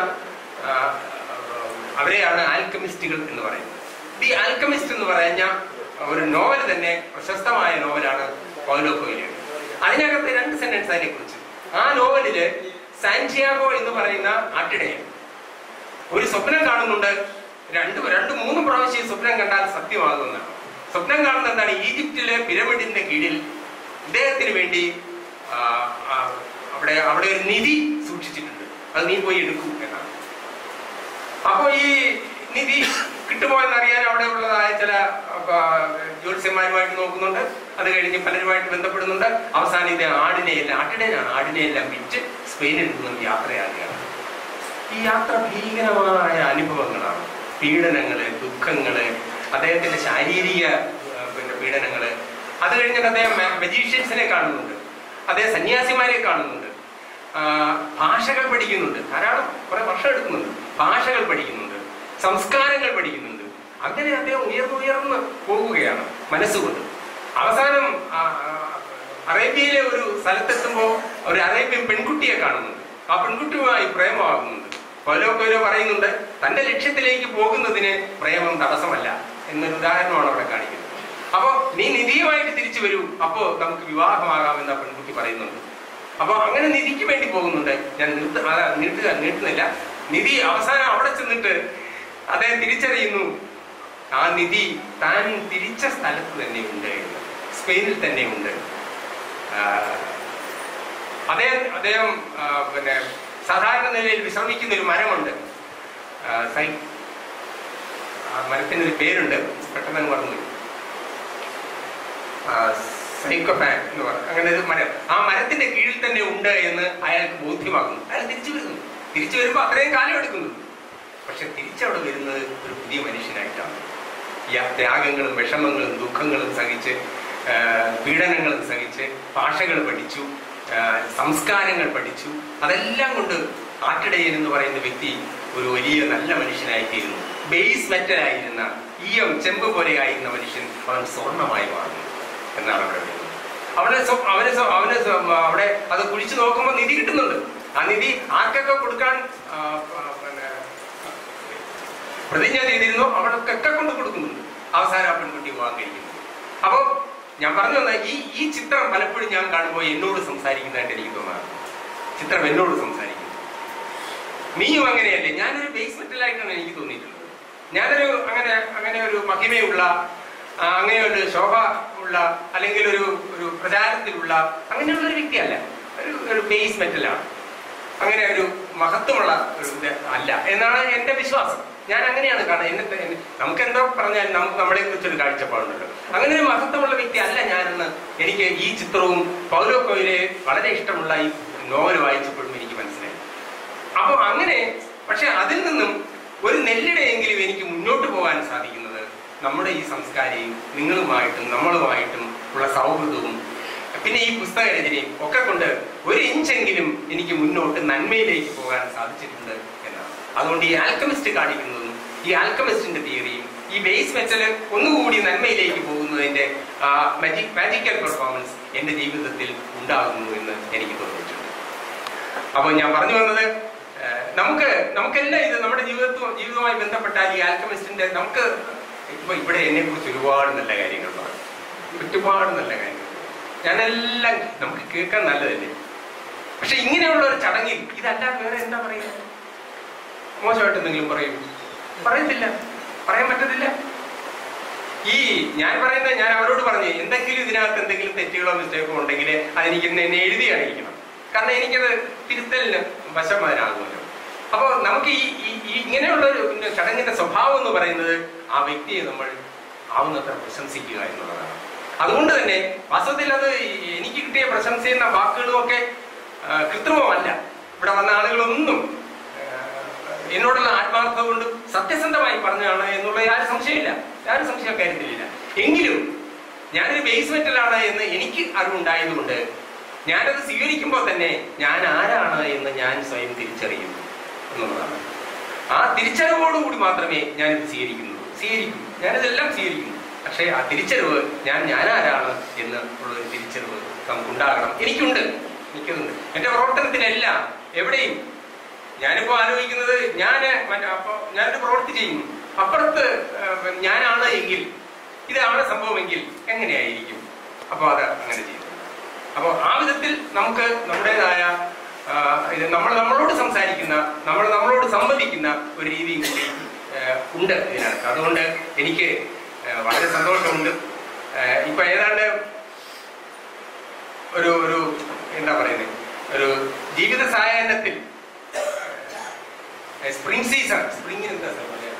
അവരെയാണ് ആൽക്കമിസ്റ്റുകൾ എന്ന് പറയുന്നത്. ദി ആൽക്കമിസ്റ്റ് എന്ന് പറഞ്ഞ ഒരു നോവൽ തന്നെ പ്രശസ്തമായ നോവലാണ് പൗലോ കൊയ്ലോ. അതിനകത്ത് രണ്ട് സെന്റൻസ് അതിനെ കുറിച്ച്. ആ നോവലില് സാന്റിയാഗോ എന്ന് പറയുന്ന ആട്ടിടയൻ ഒരു സ്വപ്നം കാണുന്നുണ്ട്. രണ്ട് രണ്ട് മൂന്ന് പ്രാവശ്യം സ്വപ്നം കണ്ടാൽ സത്യമാകുന്നതാണ്. സ്വപ്നം കാണുന്നത് എന്താണ്? ഈജിപ്തിലെ പിരമിഡിന്റെ കീഴിൽ ഇദ്ദേഹത്തിന് വേണ്ടി അവിടെ അവിടെ ഒരു നിധി സൂക്ഷിച്ചിട്ടുണ്ട്, അത് നീ പോയി എടുക്കൂ എന്നാണ്. അപ്പൊ ഈ നിധി കിട്ടുമോ എന്നറിയാൻ അവിടെ ഉള്ളതായ ചില ജ്യോത്സ്യന്മാരുമായിട്ട് നോക്കുന്നുണ്ട്. അത് കഴിഞ്ഞ് പലരുമായിട്ട് ബന്ധപ്പെടുന്നുണ്ട്. അവസാനം ഇത് ആടിനെയെല്ലാം ആട്ടിടേനാണ് ആടിനെയെല്ലാം വിറ്റ് സ്പെയിനിൽ നിന്നും യാത്രയാകുകയാണ്. ഈ യാത്ര ഭീകരമായ അനുഭവങ്ങളാണ്. പീഡനങ്ങള്, ദുഃഖങ്ങള്, അദ്ദേഹത്തിന്റെ ശാരീരിക പിന്നെ പീഡനങ്ങള്. അത് കഴിഞ്ഞിട്ട് അദ്ദേഹം മജീഷ്യൻസിനെ കാണുന്നുണ്ട്, അദ്ദേഹം സന്യാസിമാരെ കാണുന്നുണ്ട്, ഭാഷകൾ പഠിക്കുന്നുണ്ട്, ധാരാളം കുറെ വർഷം എടുക്കുന്നുണ്ട്, ഭാഷകൾ പഠിക്കുന്നുണ്ട്, സംസ്കാരങ്ങൾ പഠിക്കുന്നുണ്ട്. അങ്ങനെ അദ്ദേഹം ഉയർന്നുയർന്ന് പോകുകയാണ് മനസ്സുകൊണ്ട്. അവസാനം അറേബ്യയിലെ ഒരു സ്ഥലത്തെത്തുമ്പോ ഒരു അറേബ്യൻ പെൺകുട്ടിയെ കാണുന്നുണ്ട്. ആ പെൺകുട്ടിയുമായി പ്രേമമാകുന്നുണ്ട്. പൗലോ കൊയ്ലോ പറയുന്നുണ്ട്, തന്റെ ലക്ഷ്യത്തിലേക്ക് പോകുന്നതിന് പ്രേമം തടസ്സമല്ല എന്നൊരു ഉദാഹരണമാണ് അവിടെ കാണിക്കുന്നത്. അപ്പോ നീ നിധിയുമായിട്ട് തിരിച്ചു വരൂ, അപ്പോ നമുക്ക് വിവാഹമാകാമെന്ന് ആ പെൺകുട്ടി പറയുന്നുണ്ട്. അപ്പൊ അങ്ങനെ നിധിക്ക് വേണ്ടി പോകുന്നുണ്ട്. ഞാൻ നിർത്ത നീട്ടുക നീട്ടുന്നില്ല. നിധി അവസാനം അവിടെ ചെന്നിട്ട് അദ്ദേഹം തിരിച്ചറിയുന്നു, ആ നിധി താൻ തിരിച്ച സ്ഥലത്ത് തന്നെ ഉണ്ട്, സ്പെയിനിൽ തന്നെ ഉണ്ട്. അദ്ദേഹം അദ്ദേഹം പിന്നെ സാധാരണ നിലയിൽ വിശ്രമിക്കുന്ന ഒരു മരമുണ്ട്. മരത്തിനൊരു പേരുണ്ട്, പെട്ടെന്ന് പറഞ്ഞു. സൈക്കോഫാൻ എന്ന് പറഞ്ഞു. അങ്ങനെ ഒരു മരം ആ മരത്തിന്റെ കീഴിൽ തന്നെ ഉണ്ട് എന്ന് അയാൾക്ക് ബോധ്യമാകുന്നു. അയാൾ തിരിച്ചു വരുന്നു. തിരിച്ചു വരുമ്പോൾ അത്രയും കാലം എടുക്കുന്നു. പക്ഷെ തിരിച്ചവിടെ വരുന്നത് ഒരു പുതിയ മനുഷ്യനായിട്ടാണ്. ഈ ത്യാഗങ്ങളും വിഷമങ്ങളും ദുഃഖങ്ങളും സഹിച്ച്, പീഡനങ്ങളും സഹിച്ച്, ഭാഷകൾ പഠിച്ചു, സംസ്കാരങ്ങൾ പഠിച്ചു. അതെല്ലാം കൊണ്ട് ആട്ടിടയൻ എന്ന് പറയുന്ന വ്യക്തി ഒരു വലിയ നല്ല മനുഷ്യനായിത്തീരുന്നു. ബേസ് മെറ്റലായിരുന്ന ഈയം ചെമ്പ് പോലെ ആയിരുന്ന മനുഷ്യൻ അവൻ സ്വർണമായി മാറുന്നു എന്നാണ് അവിടെ പറയുന്നത്. അവിടെ അവന് അവന് അവിടെ അത് കുഴിച്ചു നോക്കുമ്പോൾ നിധി കിട്ടുന്നുണ്ട്. ആ നിധി ആർക്കൊക്കെ കൊടുക്കാൻ പിന്നെ പ്രതിജ്ഞ ചെയ്തിരുന്നു അവർക്കൊക്കെ കൊണ്ട് കൊടുക്കുന്നുണ്ട്. അവസാനം ആ പെൺകുട്ടി വിവാഹം കഴിക്കുന്നു. അപ്പോ ഞാൻ പറഞ്ഞു വന്ന ഈ ഈ ചിത്രം പലപ്പോഴും ഞാൻ കാണുമ്പോൾ എന്നോട് സംസാരിക്കുന്നതായിട്ട് എനിക്ക് തോന്നാറ്. ചിത്രം എന്നോട് സംസാരിക്കുന്നു. നീയും അങ്ങനെയല്ലേ? ഞാനൊരു ബേസ് മെറ്റലായിട്ടാണ് എനിക്ക് തോന്നിയിട്ടുള്ളത്. ഞാനൊരു അങ്ങനെ അങ്ങനെ ഒരു മഹിമയുള്ള, അങ്ങനെ ഒരു ശോഭ ഉള്ള, അല്ലെങ്കിൽ ഒരു ഒരു പ്രചാരത്തിലുള്ള അങ്ങനെയുള്ള ഒരു വ്യക്തിയല്ല. ഒരു ഒരു ബേസ് മെറ്റലാണ്. അങ്ങനെ ഒരു മഹത്വമുള്ള ഒരു ഇത് അല്ല എന്നാണ് എന്റെ വിശ്വാസം. ഞാൻ അങ്ങനെയാണ് കാണുന്നത്. എന്നെ നമുക്ക് എന്തോ പറഞ്ഞാൽ നമുക്ക് നമ്മളെ കുറിച്ചൊരു കാഴ്ചപ്പാടുണ്ടല്ലോ. അങ്ങനെ ഒരു മഹത്വമുള്ള വ്യക്തി അല്ല ഞാനെന്ന് എനിക്ക് ഈ ചിത്രവും പൗലോ കൊയ്ലോയെ വളരെ ഇഷ്ടമുള്ള ഈ നോവൽ വായിച്ചപ്പോഴും എനിക്ക് മനസ്സിലായി. അപ്പൊ അങ്ങനെ പക്ഷെ അതിൽ നിന്നും ഒരു നെല്ലിടയെങ്കിലും എനിക്ക് മുന്നോട്ട് പോകാൻ സാധിക്കുന്നത് നമ്മുടെ ഈ സംസ്കാരവും നിങ്ങളുമായിട്ടും നമ്മളുമായിട്ടും ഉള്ള സൗഹൃദവും പിന്നെ ഈ പുസ്തക രചനയും ഒക്കെ കൊണ്ട് ഒരു ഇഞ്ചെങ്കിലും എനിക്ക് മുന്നോട്ട് നന്മയിലേക്ക് പോകാൻ സാധിച്ചിട്ടുണ്ട് എന്നാണ്. അതുകൊണ്ട് ഈ ആൽക്കമിസ്റ്റ് കാണിക്കുന്നതും ഈ ആൽക്കമിസ്റ്റിന്റെ തിയറിയും ഈ ബേസ് മെറ്റൽ ഒന്നുകൂടി നന്മയിലേക്ക് പോകുന്നതിന്റെ മാജിക് മാജിക്കൽ പെർഫോമൻസ് എന്റെ ജീവിതത്തിൽ ഉണ്ടാകുന്നു എന്ന് എനിക്ക് തോന്നിയിട്ടുണ്ട്. അപ്പൊ ഞാൻ പറഞ്ഞു വന്നത്, നമുക്ക് നമുക്കെല്ലാം ഇത് നമ്മുടെ ജീവിതത്തും ജീവിതവുമായി ബന്ധപ്പെട്ടാൽ ഈ ആൽക്കമിസ്റ്റിന്റെ നമുക്ക് ഇപ്പൊ ഇവിടെ എന്നെ കുറിച്ച് ഒരുപാട് നല്ല കാര്യങ്ങൾ പറഞ്ഞു, ഒരുപാട് നല്ല കാര്യങ്ങൾ ഞാനെല്ലാം നമുക്ക് കേൾക്കാൻ നല്ലതല്ലേ. പക്ഷെ ഇങ്ങനെയുള്ള ഒരു ചടങ്ങിൽ ഇതല്ലാതെ വേറെ എന്താ പറയുക? മോശമായിട്ട് എന്തെങ്കിലും പറയും? പറയത്തില്ല, പറയാൻ പറ്റത്തില്ല. ഈ ഞാൻ പറയുന്നത് ഞാൻ അവരോട് പറഞ്ഞു, എന്തെങ്കിലും ഇതിനകത്ത് എന്തെങ്കിലും തെറ്റുകളോ മിസ്റ്റേക്കോ ഉണ്ടെങ്കിൽ അതെനിക്ക് ഇന്ന് എന്നെ എഴുതി അറിയിക്കണം. കാരണം എനിക്കത് തിരുത്തലിന് വശമാനാകുമല്ലോ. അപ്പോൾ നമുക്ക് ഈ ഈ ഇങ്ങനെയുള്ള ഒരു ചടങ്ങിന്റെ സ്വഭാവം എന്ന് പറയുന്നത് ആ വ്യക്തിയെ നമ്മൾ ആവുന്നത്ര പ്രശംസിക്കുക എന്നുള്ളതാണ്. അതുകൊണ്ട് തന്നെ വാസ്തവത്തിൽ അത് എനിക്ക് കിട്ടിയ പ്രശംസ എന്ന വാക്കുകളുമൊക്കെ കൃത്രിമമല്ല. ഇവിടെ വന്ന ആളുകളൊന്നും എന്നോടുള്ള ആത്മാർത്ഥത കൊണ്ട് സത്യസന്ധമായി പറഞ്ഞാണ് എന്നുള്ള യാതൊരു സംശയമില്ല, യാതൊരു സംശയം കാര്യത്തിലില്ല. എങ്കിലും ഞാനൊരു ബേസ്മെന്റിലാണ് എന്ന് എനിക്ക് അറിവുണ്ടായതുകൊണ്ട് ഞാനത് സ്വീകരിക്കുമ്പോൾ തന്നെ ഞാൻ ആരാണ് എന്ന് ഞാൻ സ്വയം തിരിച്ചറിയും എന്നുള്ളതാണ്. ആ തിരിച്ചറിവോടുകൂടി മാത്രമേ ഞാനിത് സ്വീകരിക്കുന്നുള്ളൂ. സ്വീകരിക്കും, ഞാനിതെല്ലാം സ്വീകരിക്കുന്നു. പക്ഷേ ആ തിരിച്ചറിവ് ഞാൻ ഞാനാരാണ് എന്ന് ഉള്ളൊരു തിരിച്ചറിവ് നമുക്കുണ്ടാകണം. എനിക്കുണ്ട്, എനിക്കതുണ്ട്. എന്റെ പ്രവർത്തനത്തിലെല്ലാം എവിടെയും ഞാനിപ്പോ ആലോചിക്കുന്നത് ഞാൻ അപ്പൊ ഞാനൊരു പ്രവൃത്തി ചെയ്യുന്നു, അപ്പുറത്ത് ഞാനാണ് എങ്കിൽ, ഇതാണ് സംഭവമെങ്കിൽ എങ്ങനെയായിരിക്കും? അപ്പൊ അത് അങ്ങനെ ചെയ്യും. അപ്പോൾ ആ വിധത്തിൽ നമുക്ക് നമ്മുടേതായ ഇത് നമ്മൾ നമ്മളോട് സംസാരിക്കുന്ന, നമ്മൾ നമ്മളോട് സംവദിക്കുന്ന ഒരു രീതി കൂടി ഉണ്ട് ഇതിനകത്ത്. അതുകൊണ്ട് എനിക്ക് വളരെ സന്തോഷമുണ്ട്. ഇപ്പൊ ഏതാണ്ട് ഒരു ഒരു എന്താ പറയുന്നത്, ഒരു ജീവിത സായാഹ്നത്തിൽ സ്പ്രിംഗ് സീസൺ, സ്പ്രിംഗിന് എന്താ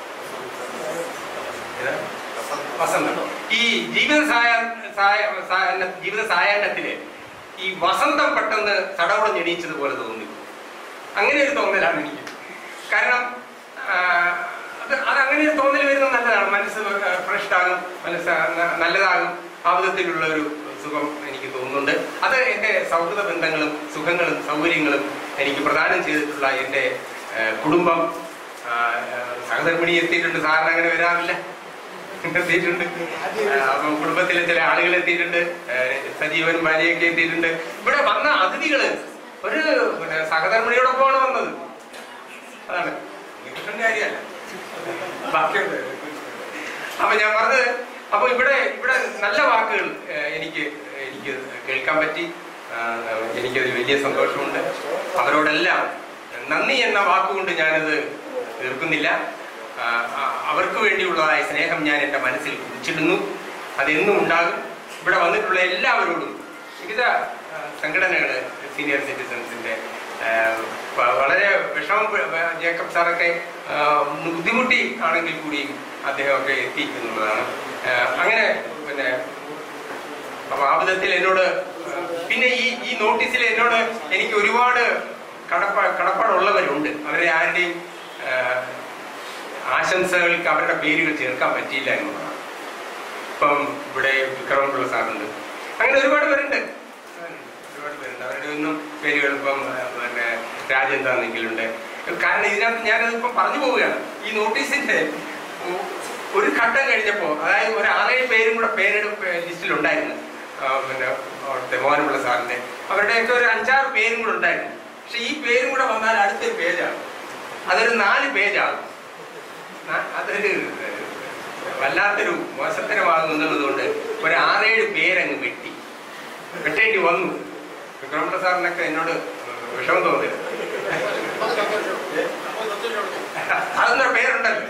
വസന്തം, ഈ ജീവിത സായാഹ്ന ജീവിത സായാഹ്നത്തില് ഈ വസന്തം പെട്ടെന്ന് തടവടഞ്ഞെണീച്ചതുപോലെ തോന്നി. അങ്ങനെ ഒരു തോന്നലാണ് എനിക്ക്. കാരണം അത് അതങ്ങനെ ഒരു തോന്നൽ വരുന്നത് നല്ലതാണ്. മനസ്സ് ഫ്രഷ് ആകും, മനസ്സ് നല്ലതാകും. ആ വിധത്തിലുള്ള ഒരു സുഖം എനിക്ക് തോന്നുന്നുണ്ട്. അത് എൻ്റെ സൗഹൃദ ബന്ധങ്ങളും സുഖങ്ങളും സൗകര്യങ്ങളും എനിക്ക് പ്രദാനം ചെയ്തിട്ടുള്ള എൻ്റെ കുടുംബം. സഹധർമ്മിണി എത്തിയിട്ടുണ്ട്, സാറിന് അങ്ങനെ വരാറില്ല, എത്തിയിട്ടുണ്ട്. അപ്പം കുടുംബത്തിലെ ചില ആളുകൾ എത്തിയിട്ടുണ്ട്, സജീവൻ ഭാര്യയൊക്കെ എത്തിയിട്ടുണ്ട്. ഇവിടെ വന്ന അതിഥികള് ഒരു സഹധർമ്മിണിയോടൊപ്പമാണ് വന്നത്. അതാണ് കൃഷ്ണന്റെ കാര്യമല്ല, ബാക്കിയുണ്ട്. അപ്പൊ ഞാൻ പറഞ്ഞത്, അപ്പൊ ഇവിടെ ഇവിടെ നല്ല വാക്കുകൾ എനിക്ക് എനിക്ക് കേൾക്കാൻ പറ്റി. എനിക്കതിൽ വലിയ സന്തോഷമുണ്ട്. അവരോടെല്ലാം നന്ദി എന്ന വാക്കുകൊണ്ട് ഞാനത് തീർക്കുന്നില്ല. അവർക്ക് വേണ്ടിയുള്ളതായ സ്നേഹം ഞാൻ എൻ്റെ മനസ്സിൽ കുറിച്ചിടുന്നു. അതെന്നും ഉണ്ടാകും. ഇവിടെ വന്നിട്ടുള്ള എല്ലാവരോടും, വിവിധ സംഘടനകൾ, സീനിയർ സിറ്റിസൺസിൻ്റെ വളരെ വിഷമം, ജേക്കബ് സാറൊക്കെ ബുദ്ധിമുട്ടി ആണെങ്കിൽ കൂടിയും അദ്ദേഹമൊക്കെ എത്തി എന്നുള്ളതാണ്. അങ്ങനെ പിന്നെ അപ്പൊ ആ വിധത്തിൽ എന്നോട്, പിന്നെ ഈ ഈ നോട്ടീസിൽ എന്നോട് എനിക്ക് ഒരുപാട് കടപ്പാ കടപ്പാടുള്ളവരുണ്ട്. അവരെ ആരുടെയും ആശംസകൾക്ക് അവരുടെ പേരുകൾ ചേർക്കാൻ പറ്റിയില്ല എന്നുള്ളതാണ്. ഇപ്പം ഇവിടെ വിക്രമപിള്ള സാറുണ്ട്, അങ്ങനെ ഒരുപാട് പേരുണ്ട്, ഒരുപാട് പേരുണ്ട്. അവരുടെ ഒന്നും പേരുകൾ ഇപ്പം പിന്നെ രാജേന്ദ്രനെങ്കിലുണ്ട്. കാരണം ഇതിനകത്ത് ഞാനതിപ്പം പറഞ്ഞു പോവുകയാണ്. ഈ നോട്ടീസിന്റെ ഒരു ഘട്ടം കഴിഞ്ഞപ്പോ, അതായത് ഒരു ആറേഴ് പേരും കൂടെ പേരെടുപ്പ് ലിസ്റ്റിലുണ്ടായിരുന്നു. പിന്നെ അവിടുത്തെ മോഹനപിള്ള സാറിന്റെ, അവരുടെയൊക്കെ ഒരു അഞ്ചാറ് പേരും കൂടെ ഉണ്ടായിരുന്നു. പക്ഷെ ഈ പേരും കൂടെ വന്നാൽ അടുത്തൊരു പേജാണ്, അതൊരു നാല് പേജാകും. അതൊരു വല്ലാത്തൊരു മോശത്തരമാകും എന്നുള്ളത് കൊണ്ട് ഒരു ആറേഴ് പേരങ്ങ് വെട്ടി വെട്ടേണ്ടി വന്നു. വിക്രമപിള്ള സാറിനൊക്കെ എന്നോട് വിഷമം തോന്നില്ല. അതൊന്നൊരു പേരുണ്ടല്ലോ.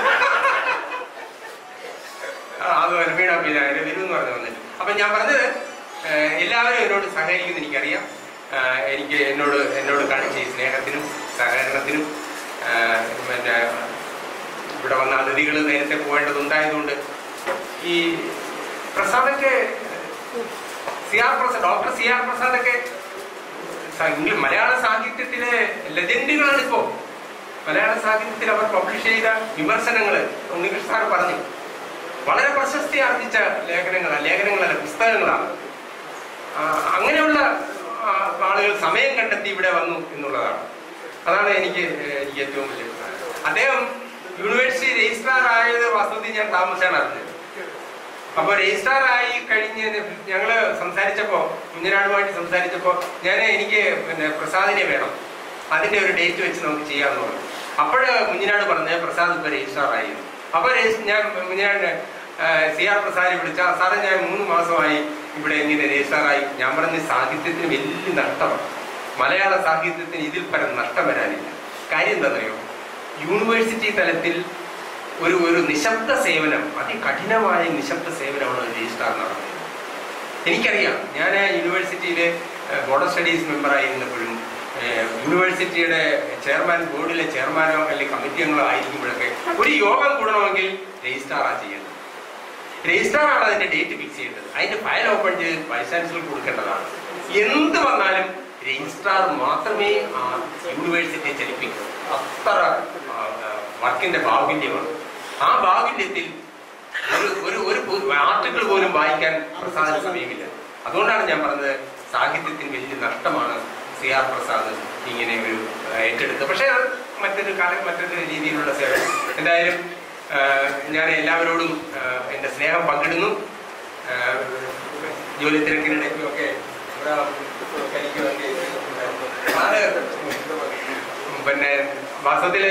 അത് വീണ പിന്നെ വരുമെന്ന് പറഞ്ഞു വന്നിട്ട്. അപ്പൊ ഞാൻ പറഞ്ഞത്, എല്ലാവരും എന്നോട് സഹകരിക്കുമെന്ന് എനിക്കറിയാം. എനിക്ക് എന്നോട് എന്നോട് കാണിച്ച ഈ സ്നേഹത്തിനും സഹകരണത്തിനും, പിന്നെ ഇവിടെ വന്ന അതിഥികൾ നേരത്തെ പോകേണ്ടതുണ്ടായതുകൊണ്ട്, ഈ പ്രസാദൊക്കെ C R Prasad, doctor C R പ്രസാദൊക്കെ മലയാള സാഹിത്യത്തിലെ ലെജൻഡുകളാണ്. ഇപ്പോ മലയാള സാഹിത്യത്തിൽ അവർ പബ്ലിഷ് ചെയ്ത വിമർശനങ്ങള് ഉണ്ണികൃഷ്ണൻ സാർ പറഞ്ഞു, വളരെ പ്രശസ്തി ആർജിച്ച ലേഖനങ്ങളാണ്, ലേഖനങ്ങളല്ല പുസ്തകങ്ങളാണ്. അങ്ങനെയുള്ള ആളുകൾ സമയം കണ്ടെത്തി ഇവിടെ വന്നു എന്നുള്ളതാണ്. അതാണ് എനിക്ക് എനിക്ക് ഏറ്റവും വലിയ. അദ്ദേഹം യൂണിവേഴ്സിറ്റി രജിസ്ട്രാർ ആയത് വാസ്തവത്തിൽ ഞാൻ താമസിച്ചാണ് അറിഞ്ഞത്. അപ്പൊ രജിസ്ട്രാർ ആയി കഴിഞ്ഞ് ഞങ്ങള് സംസാരിച്ചപ്പോ, കുഞ്ഞനാടുമായിട്ട് സംസാരിച്ചപ്പോ, ഞാൻ എനിക്ക് പിന്നെ പ്രസാദിനെ വേണം, അതിന്റെ ഒരു ഡേറ്റ് വെച്ച് നമുക്ക് ചെയ്യാമെന്ന് പറഞ്ഞു. അപ്പോഴ് കുഞ്ഞനാട് പറഞ്ഞ പ്രസാദ് ഇപ്പൊ രജിസ്ട്രാർ ആയി. അപ്പൊ ഞാൻ കുഞ്ഞനാടിനെ സി ആർ പ്രസാദിനെ വിളിച്ച, സാറേ ഞാൻ മൂന്ന് മാസമായി ഇവിടെ ഇങ്ങനെ രജിസ്ട്രാറായി. ഞാൻ പറഞ്ഞ സാഹിത്യത്തിന് വലിയ നഷ്ടമാണ്, മലയാള സാഹിത്യത്തിന് ഇതിൽ പരം നഷ്ടം വരാനില്ല. കാര്യം എന്താണെന്നറിയോ, യൂണിവേഴ്സിറ്റി തലത്തിൽ ഒരു ഒരു നിശബ്ദ സേവനം, അതികഠിനമായ നിശബ്ദ സേവനമാണ് രജിസ്ട്രാർ നടത്തുന്നത്. എനിക്കറിയാം, ഞാൻ യൂണിവേഴ്സിറ്റിയിലെ ബോർഡ് സ്റ്റഡീസ് മെമ്പറായിരുന്നപ്പോഴും യൂണിവേഴ്സിറ്റിയുടെ ചെയർമാൻ, ബോർഡിലെ ചെയർമാനോ അല്ലെങ്കിൽ കമ്മിറ്റി അംഗങ്ങളോ ആയിരിക്കുമ്പോഴൊക്കെ ഒരു യോഗം കൂടണമെങ്കിൽ രജിസ്ട്രാറാണ് ചെയ്യേണ്ടത്. രജിസ്ട്രാറാണ് അതിന്റെ ഡേറ്റ് ഫിക്സ് ചെയ്യേണ്ടത്. അതിന്റെ ഫയൽ ഓപ്പൺ ചെയ്ത് വൈസ് ചാൻസലർ കൊടുക്കേണ്ടതാണ്. എന്ത് വന്നാലും രജിസ്ട്രാർ മാത്രമേ ആ യൂണിവേഴ്സിറ്റിയെ ചലിപ്പിക്കൂ. അത്ര വർക്കിന്റെ ബാഹുല്യമാണ്. ആ ബാഹുല്യത്തിൽ ഒരു ഒരു ഒരു ആർട്ടിക്കിൾ പോലും വായിക്കാൻ പ്രസാദിന് സമയമില്ല. അതുകൊണ്ടാണ് ഞാൻ പറഞ്ഞത്, സാഹിത്യത്തിന് വലിയ നഷ്ടമാണ് സി ആർ പ്രസാദ് ഇങ്ങനെ ഒരു ഏറ്റെടുത്തത്. പക്ഷേ അത് മറ്റൊരു കാലം മറ്റൊരു രീതിയിലുള്ള സേവനം. എന്തായാലും ഞാൻ എല്ലാവരോടും എൻ്റെ സ്നേഹം പങ്കിടുന്നു. ജോലി തിരക്കിനിടയ്ക്കുമൊക്കെ പിന്നെ വാസ്തവത്തില്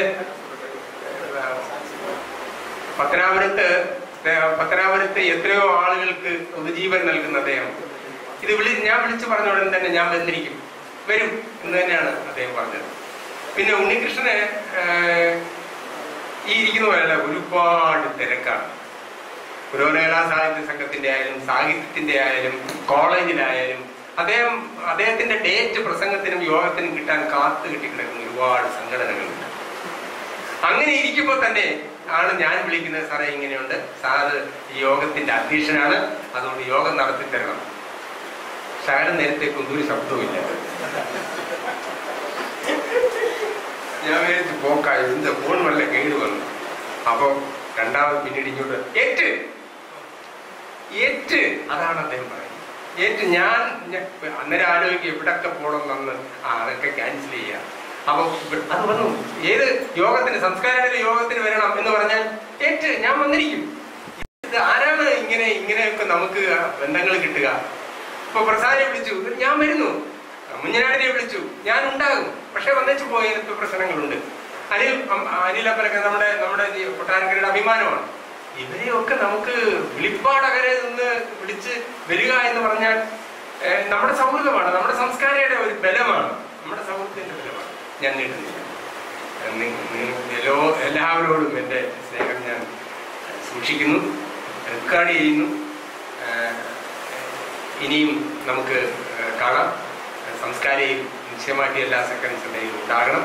പത്തനാപുരത്ത് പത്തനാപുരത്ത് എത്രയോ ആളുകൾക്ക് ഉപജീവൻ നൽകുന്ന അദ്ദേഹം ഇത് വിളി ഞാൻ വിളിച്ചു പറഞ്ഞ ഉടൻ തന്നെ ഞാൻ വന്നിരിക്കും, വരും എന്ന് തന്നെയാണ് അദ്ദേഹം പറഞ്ഞത്. പിന്നെ ഉണ്ണികൃഷ്ണന് ഈ ഇരിക്കുന്ന പോലെയല്ല, ഒരുപാട് തിരക്കാണ്. പുരോഗമന സാഹിത്യ സംഘത്തിന്റെ ആയാലും സാഹിത്യത്തിന്റെ ആയാലും കോളേജിലായാലും അദ്ദേഹം അദ്ദേഹത്തിന്റെ ഡേറ്റ് പ്രസംഗത്തിനും യോഗത്തിനും കിട്ടാൻ കാത്തു കിട്ടിക്കിടക്കുന്ന ഒരുപാട് സംഘടനകളുണ്ട്. അങ്ങനെ ഇരിക്കുമ്പോൾ തന്നെ ആണ് ഞാൻ വിളിക്കുന്നത്, സാറേ ഇങ്ങനെയുണ്ട്, സാറ് ഈ യോഗത്തിന്റെ അധ്യക്ഷനാണ്, അതുകൊണ്ട് യോഗം നടത്തി തരണം. സാറ് നേരത്തേക്കൊന്നും ഒരു ശബ്ദവുമില്ല. ഞാൻ വിചാരിച്ചു പോക്കായി, ഇതിന്റെ ഫോൺ വല്ല കേട് വന്നു. അപ്പൊ രണ്ടാമത് പിന്നീട് ഇങ്ങോട്ട് ഏറ്റ് ഏറ്റ് അതാണ് അദ്ദേഹം പറയുന്നത്. ഏറ്റ് ഞാൻ അന്നേരം ആലോചിക്കും എവിടൊക്കെ പോകണം എന്ന്, ആ അതൊക്കെ ക്യാൻസൽ ചെയ്യാം. അപ്പൊ അത് വന്നു. ഏത് യോഗത്തിന്, സംസ്കാരത്തിന്റെ യോഗത്തിന് വരണം എന്ന് പറഞ്ഞാൽ ഏറ്റ് ഞാൻ വന്നിരിക്കും. ഇത് ആരാണ് ഇങ്ങനെ ഇങ്ങനെയൊക്കെ നമുക്ക് ബന്ധങ്ങൾ കിട്ടുക? ഇപ്പൊ പ്രസാദിനെ വിളിച്ചു, ഞാൻ വരുന്നു. മുഞ്ഞനാടിനെ വിളിച്ചു, ഞാൻ ഉണ്ടാകും. പക്ഷെ വന്നേച്ച് പോയതിനൊക്കെ പ്രശ്നങ്ങളുണ്ട്. അനിൽ അനിലപ്പനൊക്കെ നമ്മുടെ നമ്മുടെ കൊട്ടാരക്കരയുടെ അഭിമാനമാണ്. ഇവരെയൊക്കെ നമുക്ക് വിളിപ്പാടകരെ നിന്ന് വിളിച്ച് വരിക എന്ന് പറഞ്ഞാൽ നമ്മുടെ സൗഹൃദമാണ്, നമ്മുടെ സംസ്കാരയുടെ ഒരു ബലമാണ്, നമ്മുടെ സൗഹൃദത്തിന്റെ ബലമാണ്. ഞാൻ നീട്ടുന്നില്ല. എല്ലാ എല്ലാവരോടും എൻ്റെ സ്നേഹം ഞാൻ സൂക്ഷിക്കുന്നു, റെക്കോർഡ് ചെയ്യുന്നു. ഇനിയും നമുക്ക് കാണാം. സംസ്കാരയും നിശ്ചയമായിട്ട് എല്ലാ സെക്കൻഡ്സിൻ്റെയും ഉണ്ടാകണം.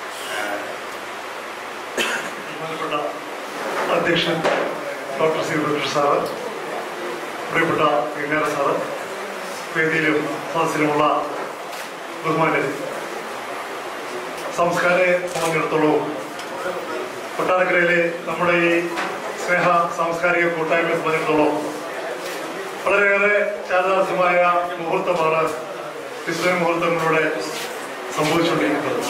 അധ്യക്ഷൻ ഡോക്ടർ സി ഉണ്ണികൃഷ്ണൻ സാറ്, പ്രിയപ്പെട്ട ഗംഗാധര സാറ്, വേദിയിലും സദസ്സിലുമുള്ള ബഹുമാനരെ, സംസ്കാരത്തെ സംബന്ധിച്ചിടത്തോളം കൊട്ടാരക്കരയിലെ നമ്മുടെ ഈ സ്നേഹ സാംസ്കാരിക കൂട്ടായ്മയെ സംബന്ധിച്ചിടത്തോളം വളരെയേറെ ചാരിതാർത്ഥ്യമായ മുഹൂർത്തമാണ് വിസ്മയമുഹൂർത്തങ്ങളിലൂടെ സംഭവിച്ചുകൊണ്ടിരിക്കുന്നത്.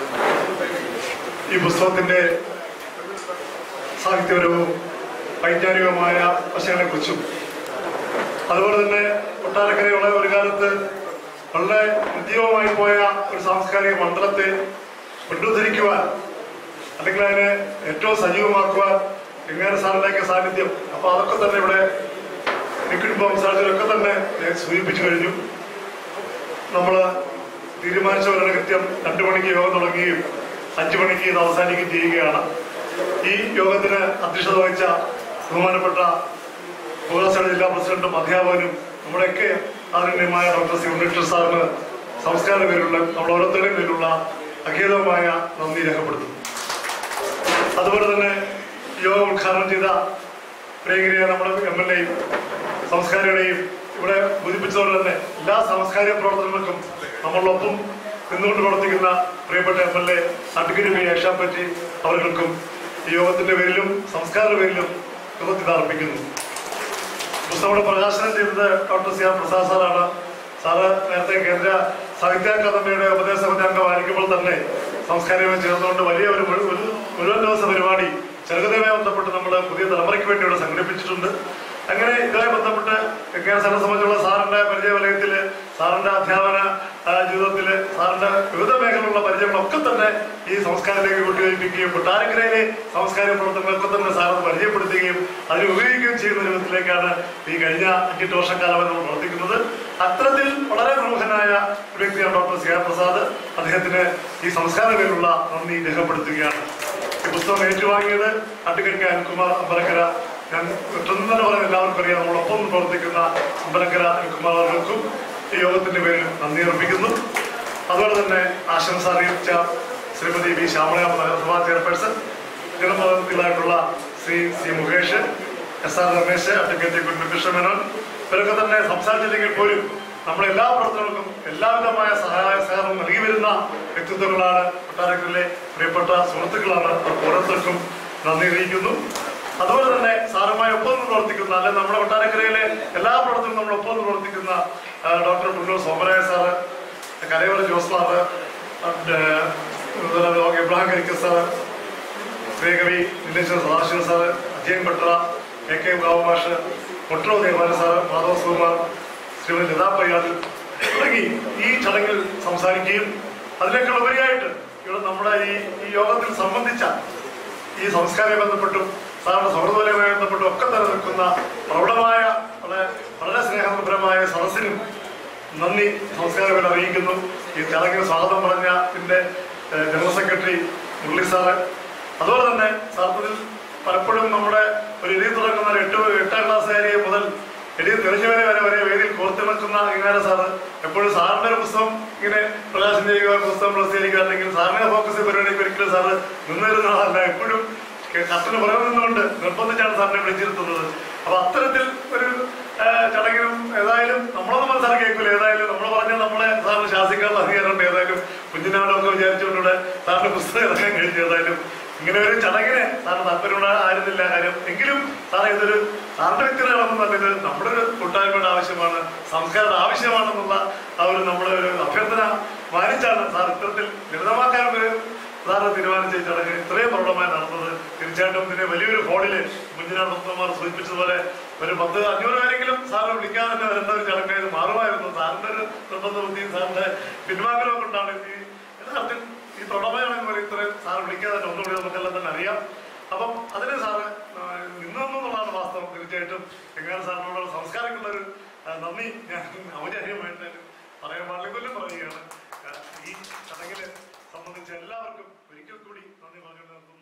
ഈ പുസ്തകത്തിന്റെ സാഹിത്യപരവും വൈജ്ഞാനികവുമായ വശങ്ങളെക്കുറിച്ചും അതുപോലെ തന്നെ കൊട്ടാരക്കരയുള്ള ഒരു കാലത്ത് വളരെ ഉദ്യോഗമായി പോയ ഒരു സാംസ്കാരിക മണ്ഡലത്തെ പുനരുദ്ധരിക്കുവാൻ അല്ലെങ്കിൽ അതിനെ ഏറ്റവും സജീവമാക്കുവാൻ ഗംഗാധര സാറിൻ്റെയൊക്കെ സാന്നിധ്യം, അപ്പൊ അതൊക്കെ തന്നെ ഇവിടെ നിൽക്കുമ്പോൾ സാഹചര്യമൊക്കെ തന്നെ സൂചിപ്പിച്ചു കഴിഞ്ഞു. നമ്മൾ തീരുമാനിച്ച പോലെ കൃത്യം രണ്ടു മണിക്ക് യോഗം തുടങ്ങുകയും അഞ്ചു മണിക്ക് ഇത് അവസാനിക്കുകയും ചെയ്യുകയാണ്. ഈ യോഗത്തിന് അധ്യക്ഷത വഹിച്ച ബഹുമാനപ്പെട്ട ഉപകാസ ജില്ലാ പ്രസിഡന്റും അധ്യാപകനും നമ്മുടെയൊക്കെ ആദരണീയമായ ഡോക്ടർ സി ഉണ്ണികൃഷ്ണൻ സാറിന് സംസ്കാര പേരുള്ള നമ്മൾ ഓരോരുത്തരുടെയും പേരുള്ള അഖേദമായ നന്ദി രേഖപ്പെടുത്തുന്നു. അതുപോലെ തന്നെ യോഗം ഉദ്ഘാടനം ചെയ്ത പ്രിയങ്കരിയ നമ്മുടെ എം എൽ എയും സംസ്കാരിയുടെയും ഇവിടെ ബോധിപ്പിച്ചതുപോലെ തന്നെ എല്ലാ സാംസ്കാരിക പ്രവർത്തനങ്ങൾക്കും നമ്മളൊപ്പം നിന്നുകൊണ്ട് പ്രവർത്തിക്കുന്ന പ്രിയപ്പെട്ട M L A advocate P യേശാപ്പറ്റി അവർക്കും ഈ യോഗത്തിന്റെ പേരിലും സംസ്കാരത്തിന്റെ പേരിലും കൃതജ്ഞത അർപ്പിക്കുന്നു. പുസ്തകം പ്രകാശനം ചെയ്തത് ഡോക്ടർ സി ആർ പ്രസാദ് സാറാണ്. സാറ് നേരത്തെ കേന്ദ്ര സാഹിത്യ അക്കാദമിയുടെ ഉപദേശ സമിതി അംഗമായിരിക്കുമ്പോൾ തന്നെ സംസ്കാരവുമായി ചേർന്നുകൊണ്ട് വലിയ ഒരു മുഴുവൻ ദിവസ പരിപാടി ചെറുകഥയുമായി ബന്ധപ്പെട്ട് നമ്മൾ പുതിയ തലമുറയ്ക്ക് വേണ്ടി ഇവിടെ സംഘടിപ്പിച്ചിട്ടുണ്ട്. അങ്ങനെ ഇതുമായി ബന്ധപ്പെട്ട് കേരള സാറിനെ സംബന്ധിച്ചുള്ള സാറിന്റെ പരിചയ വലയത്തില്, സാറിന്റെ അധ്യാപന ജീവിതത്തില്, സാറിന്റെ വിവിധ മേഖലയിലുള്ള പരിചയങ്ങളൊക്കെ തന്നെ ഈ സംസ്കാരത്തിലേക്ക് കൂട്ടിവയ്പ്പിക്കുകയും കൊട്ടാരക്കരയിലെ സാംസ്കാരിക പ്രവർത്തനങ്ങളൊക്കെ തന്നെ സാറിന് പരിചയപ്പെടുത്തുകയും അതിന് ഉപയോഗിക്കുകയും ചെയ്യുന്ന രൂപത്തിലേക്കാണ് ഈ കഴിഞ്ഞ അഞ്ചെട്ട് വർഷക്കാലമായി നമ്മൾ പ്രവർത്തിക്കുന്നത്. അത്തരത്തിൽ വളരെ പ്രമുഖനായ ഒരു വ്യക്തിയാണ് ഡോക്ടർ സി ആർ പ്രസാദ്. അദ്ദേഹത്തിന് ഈ സംസ്കാര പേരിലുള്ള നന്ദി രേഖപ്പെടുത്തുകയാണ്. ഈ പുസ്തകം ഏറ്റുവാങ്ങിയത് അഡ്വക്കേറ്റ് അനിൽകുമാർ അമ്പലക്കര. ഞാൻ പെട്ടെന്ന് തന്നെ പറയാൻ എല്ലാവർക്കും അറിയാം, നമ്മളൊപ്പം പ്രവർത്തിക്കുന്ന അമ്പലക്കര അനിൽകുമാർ അവർക്കും ഈ യോഗത്തിന്റെ പേരിൽ നന്ദി അർപ്പിക്കുന്നു. അതുപോലെ തന്നെ ആശംസ അറിയിച്ച ശ്രീമതി വി ശ്യാമള നഗരസഭാ ചെയർപേഴ്സൺ, ജനപ്രതിനിധികളായിട്ടുള്ള Shri C Mukesh, S R Ramesh, advocate Kunjukrishna Menon, ഇവരൊക്കെ തന്നെ സംസാരിച്ചില്ലെങ്കിൽ പോലും നമ്മുടെ എല്ലാ പ്രവർത്തനങ്ങൾക്കും എല്ലാവിധമായ സഹായ സഹകരണം നൽകി വരുന്ന വ്യക്തിത്വങ്ങളാണ്. കൊട്ടാരക്കരയിലെ പ്രിയപ്പെട്ട സുഹൃത്തുക്കളാണ്. അവർക്ക് ഓരോരുത്തർക്കും നന്ദി അറിയിക്കുന്നു. അതുപോലെ തന്നെ സാറുമായി ഒപ്പം പ്രവർത്തിക്കുന്ന, അല്ലെ നമ്മുടെ കൊട്ടാരക്കരയിലെ എല്ലാ പ്രവർത്തനവും നമ്മളൊപ്പം പ്രവർത്തിക്കുന്ന doctor Punnoor Somaraya sir, Kalayora Jose sir, Ibrahim Karikka sir, ശ്രീകവി Nileshwara Sadashiva sir, Ajayan Bhatra, A K ബാബുമാഷ്, ഒട്ടറോ ദേവാല സാറ്, മാധവ സുകുമാർ, ശ്രീമതി ലതാ പയ്യാതിൽ തുടങ്ങി ഈ ചടങ്ങിൽ സംസാരിക്കുകയും അതിനേക്കാൾ ഉപരിയായിട്ട് ഇവിടെ നമ്മുടെ ഈ ഈ യോഗത്തിൽ സംബന്ധിച്ച ഈ സംസ്കാരവുമായി ബന്ധപ്പെട്ടും സാറിന്റെ സൗഹൃദവുമായി ബന്ധപ്പെട്ടും ഒക്കെ തന്നെ നിൽക്കുന്ന പ്രൗഢമായ വളരെ വളരെ സ്നേഹനിർഭരമായ സദസ്സിനും നന്ദി സംസ്കാരം അറിയിക്കുന്നു. ഈ ചടങ്ങിന് സ്വാഗതം പറഞ്ഞ ഇതിന്റെ ജനറൽ സെക്രട്ടറി മുരളി സാറ്, അതുപോലെ തന്നെ സാർത്ഥത്തിൽ പലപ്പോഴും നമ്മുടെ ഒരു എഴുതി തുടങ്ങുന്ന ഒരു എട്ട് എട്ടാം ക്ലാസ്സുകാരിയെ മുതൽ എഴുതി തെളിഞ്ഞവരെ വരെ വരെ വേദിയിൽ കോർത്തിണക്കുന്ന ഇങ്ങനെ സാറ് എപ്പോഴും സാറിന്റെ ഒരു പുസ്തകം ഇങ്ങനെ പ്രകാശനം ചെയ്യുക, പുസ്തകം പ്രസിദ്ധീകരിക്കുക, അല്ലെങ്കിൽ സാറിനെ ഫോക്കസ് പരിപാടിക്ക് ഒരിക്കലും സാറ് നിന്നിരുന്നതല്ല. എപ്പോഴും കത്തിന് പുറമെ നിന്നുകൊണ്ട് നിർബന്ധിച്ചാണ് സാറിനെ വിളിച്ചിരുത്തുന്നത്. അപ്പൊ അത്തരത്തിൽ ഒരു ചടങ്ങിനും ഏതായാലും നമ്മളൊന്നും മനസ്സിലാക്കി കേൾക്കില്ല. ഏതായാലും നമ്മൾ പറഞ്ഞാൽ നമ്മളെ സാറിന് ശാസിക്കാനുള്ള അധികാരമുണ്ട്. ഏതായാലും കുഞ്ഞിനാടൊക്കെ വിചാരിച്ചുകൊണ്ടിവിടെ സാറിന്റെ പുസ്തകം ഇറങ്ങാൻ കഴിച്ചു. ഏതായാലും ഇങ്ങനെ ഒരു ചടങ്ങിന് സാറിന് താല്പര്യമുള്ള ആയിരുന്നില്ല കാര്യം. എങ്കിലും സാറേ ഇതൊരു സാറിന്റെ വ്യക്തികളാണെന്ന് പറഞ്ഞത് നമ്മുടെ ഒരു കൂട്ടായ്മയുടെ ആവശ്യമാണ്, സംസ്കാരയുടെ ആവശ്യമാണെന്നുള്ള ആ ഒരു നമ്മുടെ ഒരു അഭ്യർത്ഥന മാനിച്ചാണ് സാർ ഇത്തരത്തിൽ ലളിതമാക്കാൻ ഒരു സാറ് തീരുമാനിച്ച ചടങ്ങ് ഇത്രയും പ്രൗഢമായി നടന്നത്. തീർച്ചയായിട്ടും ഇതിനെ വലിയൊരു ഹോളില് കുഞ്ഞിനാട് ഡോക്ടർമാർ സൂചിപ്പിച്ചതുപോലെ ഒരു പത്ത് അഞ്ഞൂറ് പേരെങ്കിലും സാറ് വിളിക്കാതെ തന്നെ വരേണ്ട ഒരു ചടങ്ങായത് മാറുമായിരുന്നു. സാറിന്റെ ഒരു നിർബന്ധ ബുദ്ധിയും സാറിന്റെ പിൻവാങ്ങലൊക്കെ കൊണ്ടാണ് ഈ യഥാർത്ഥത്തിൽ ഈ പ്രൗഢമായാണെങ്കിൽ ഇത്രയും സാറ് വിളിക്കാതെ തന്നെ ഒന്നുകൂടി നമുക്കെല്ലാം തന്നെ അറിയാം. അപ്പം അതിന് സാറ് നിന്നു എന്നുള്ളതാണ് വാസ്തവം. തീർച്ചയായിട്ടും എങ്ങനെ സാറിനോടുള്ള സംസ്കാരക്കുള്ളൊരു നന്ദി ഞാൻ ഔചാര്യമായിട്ട് പറയാൻ പാടില്ലെങ്കിലും പറയുകയാണ്. ഈ ചടങ്ങില് സംബന്ധിച്ച എല്ലാവർക്കും ഒരിക്കൽ കൂടി നന്ദി പറഞ്ഞു.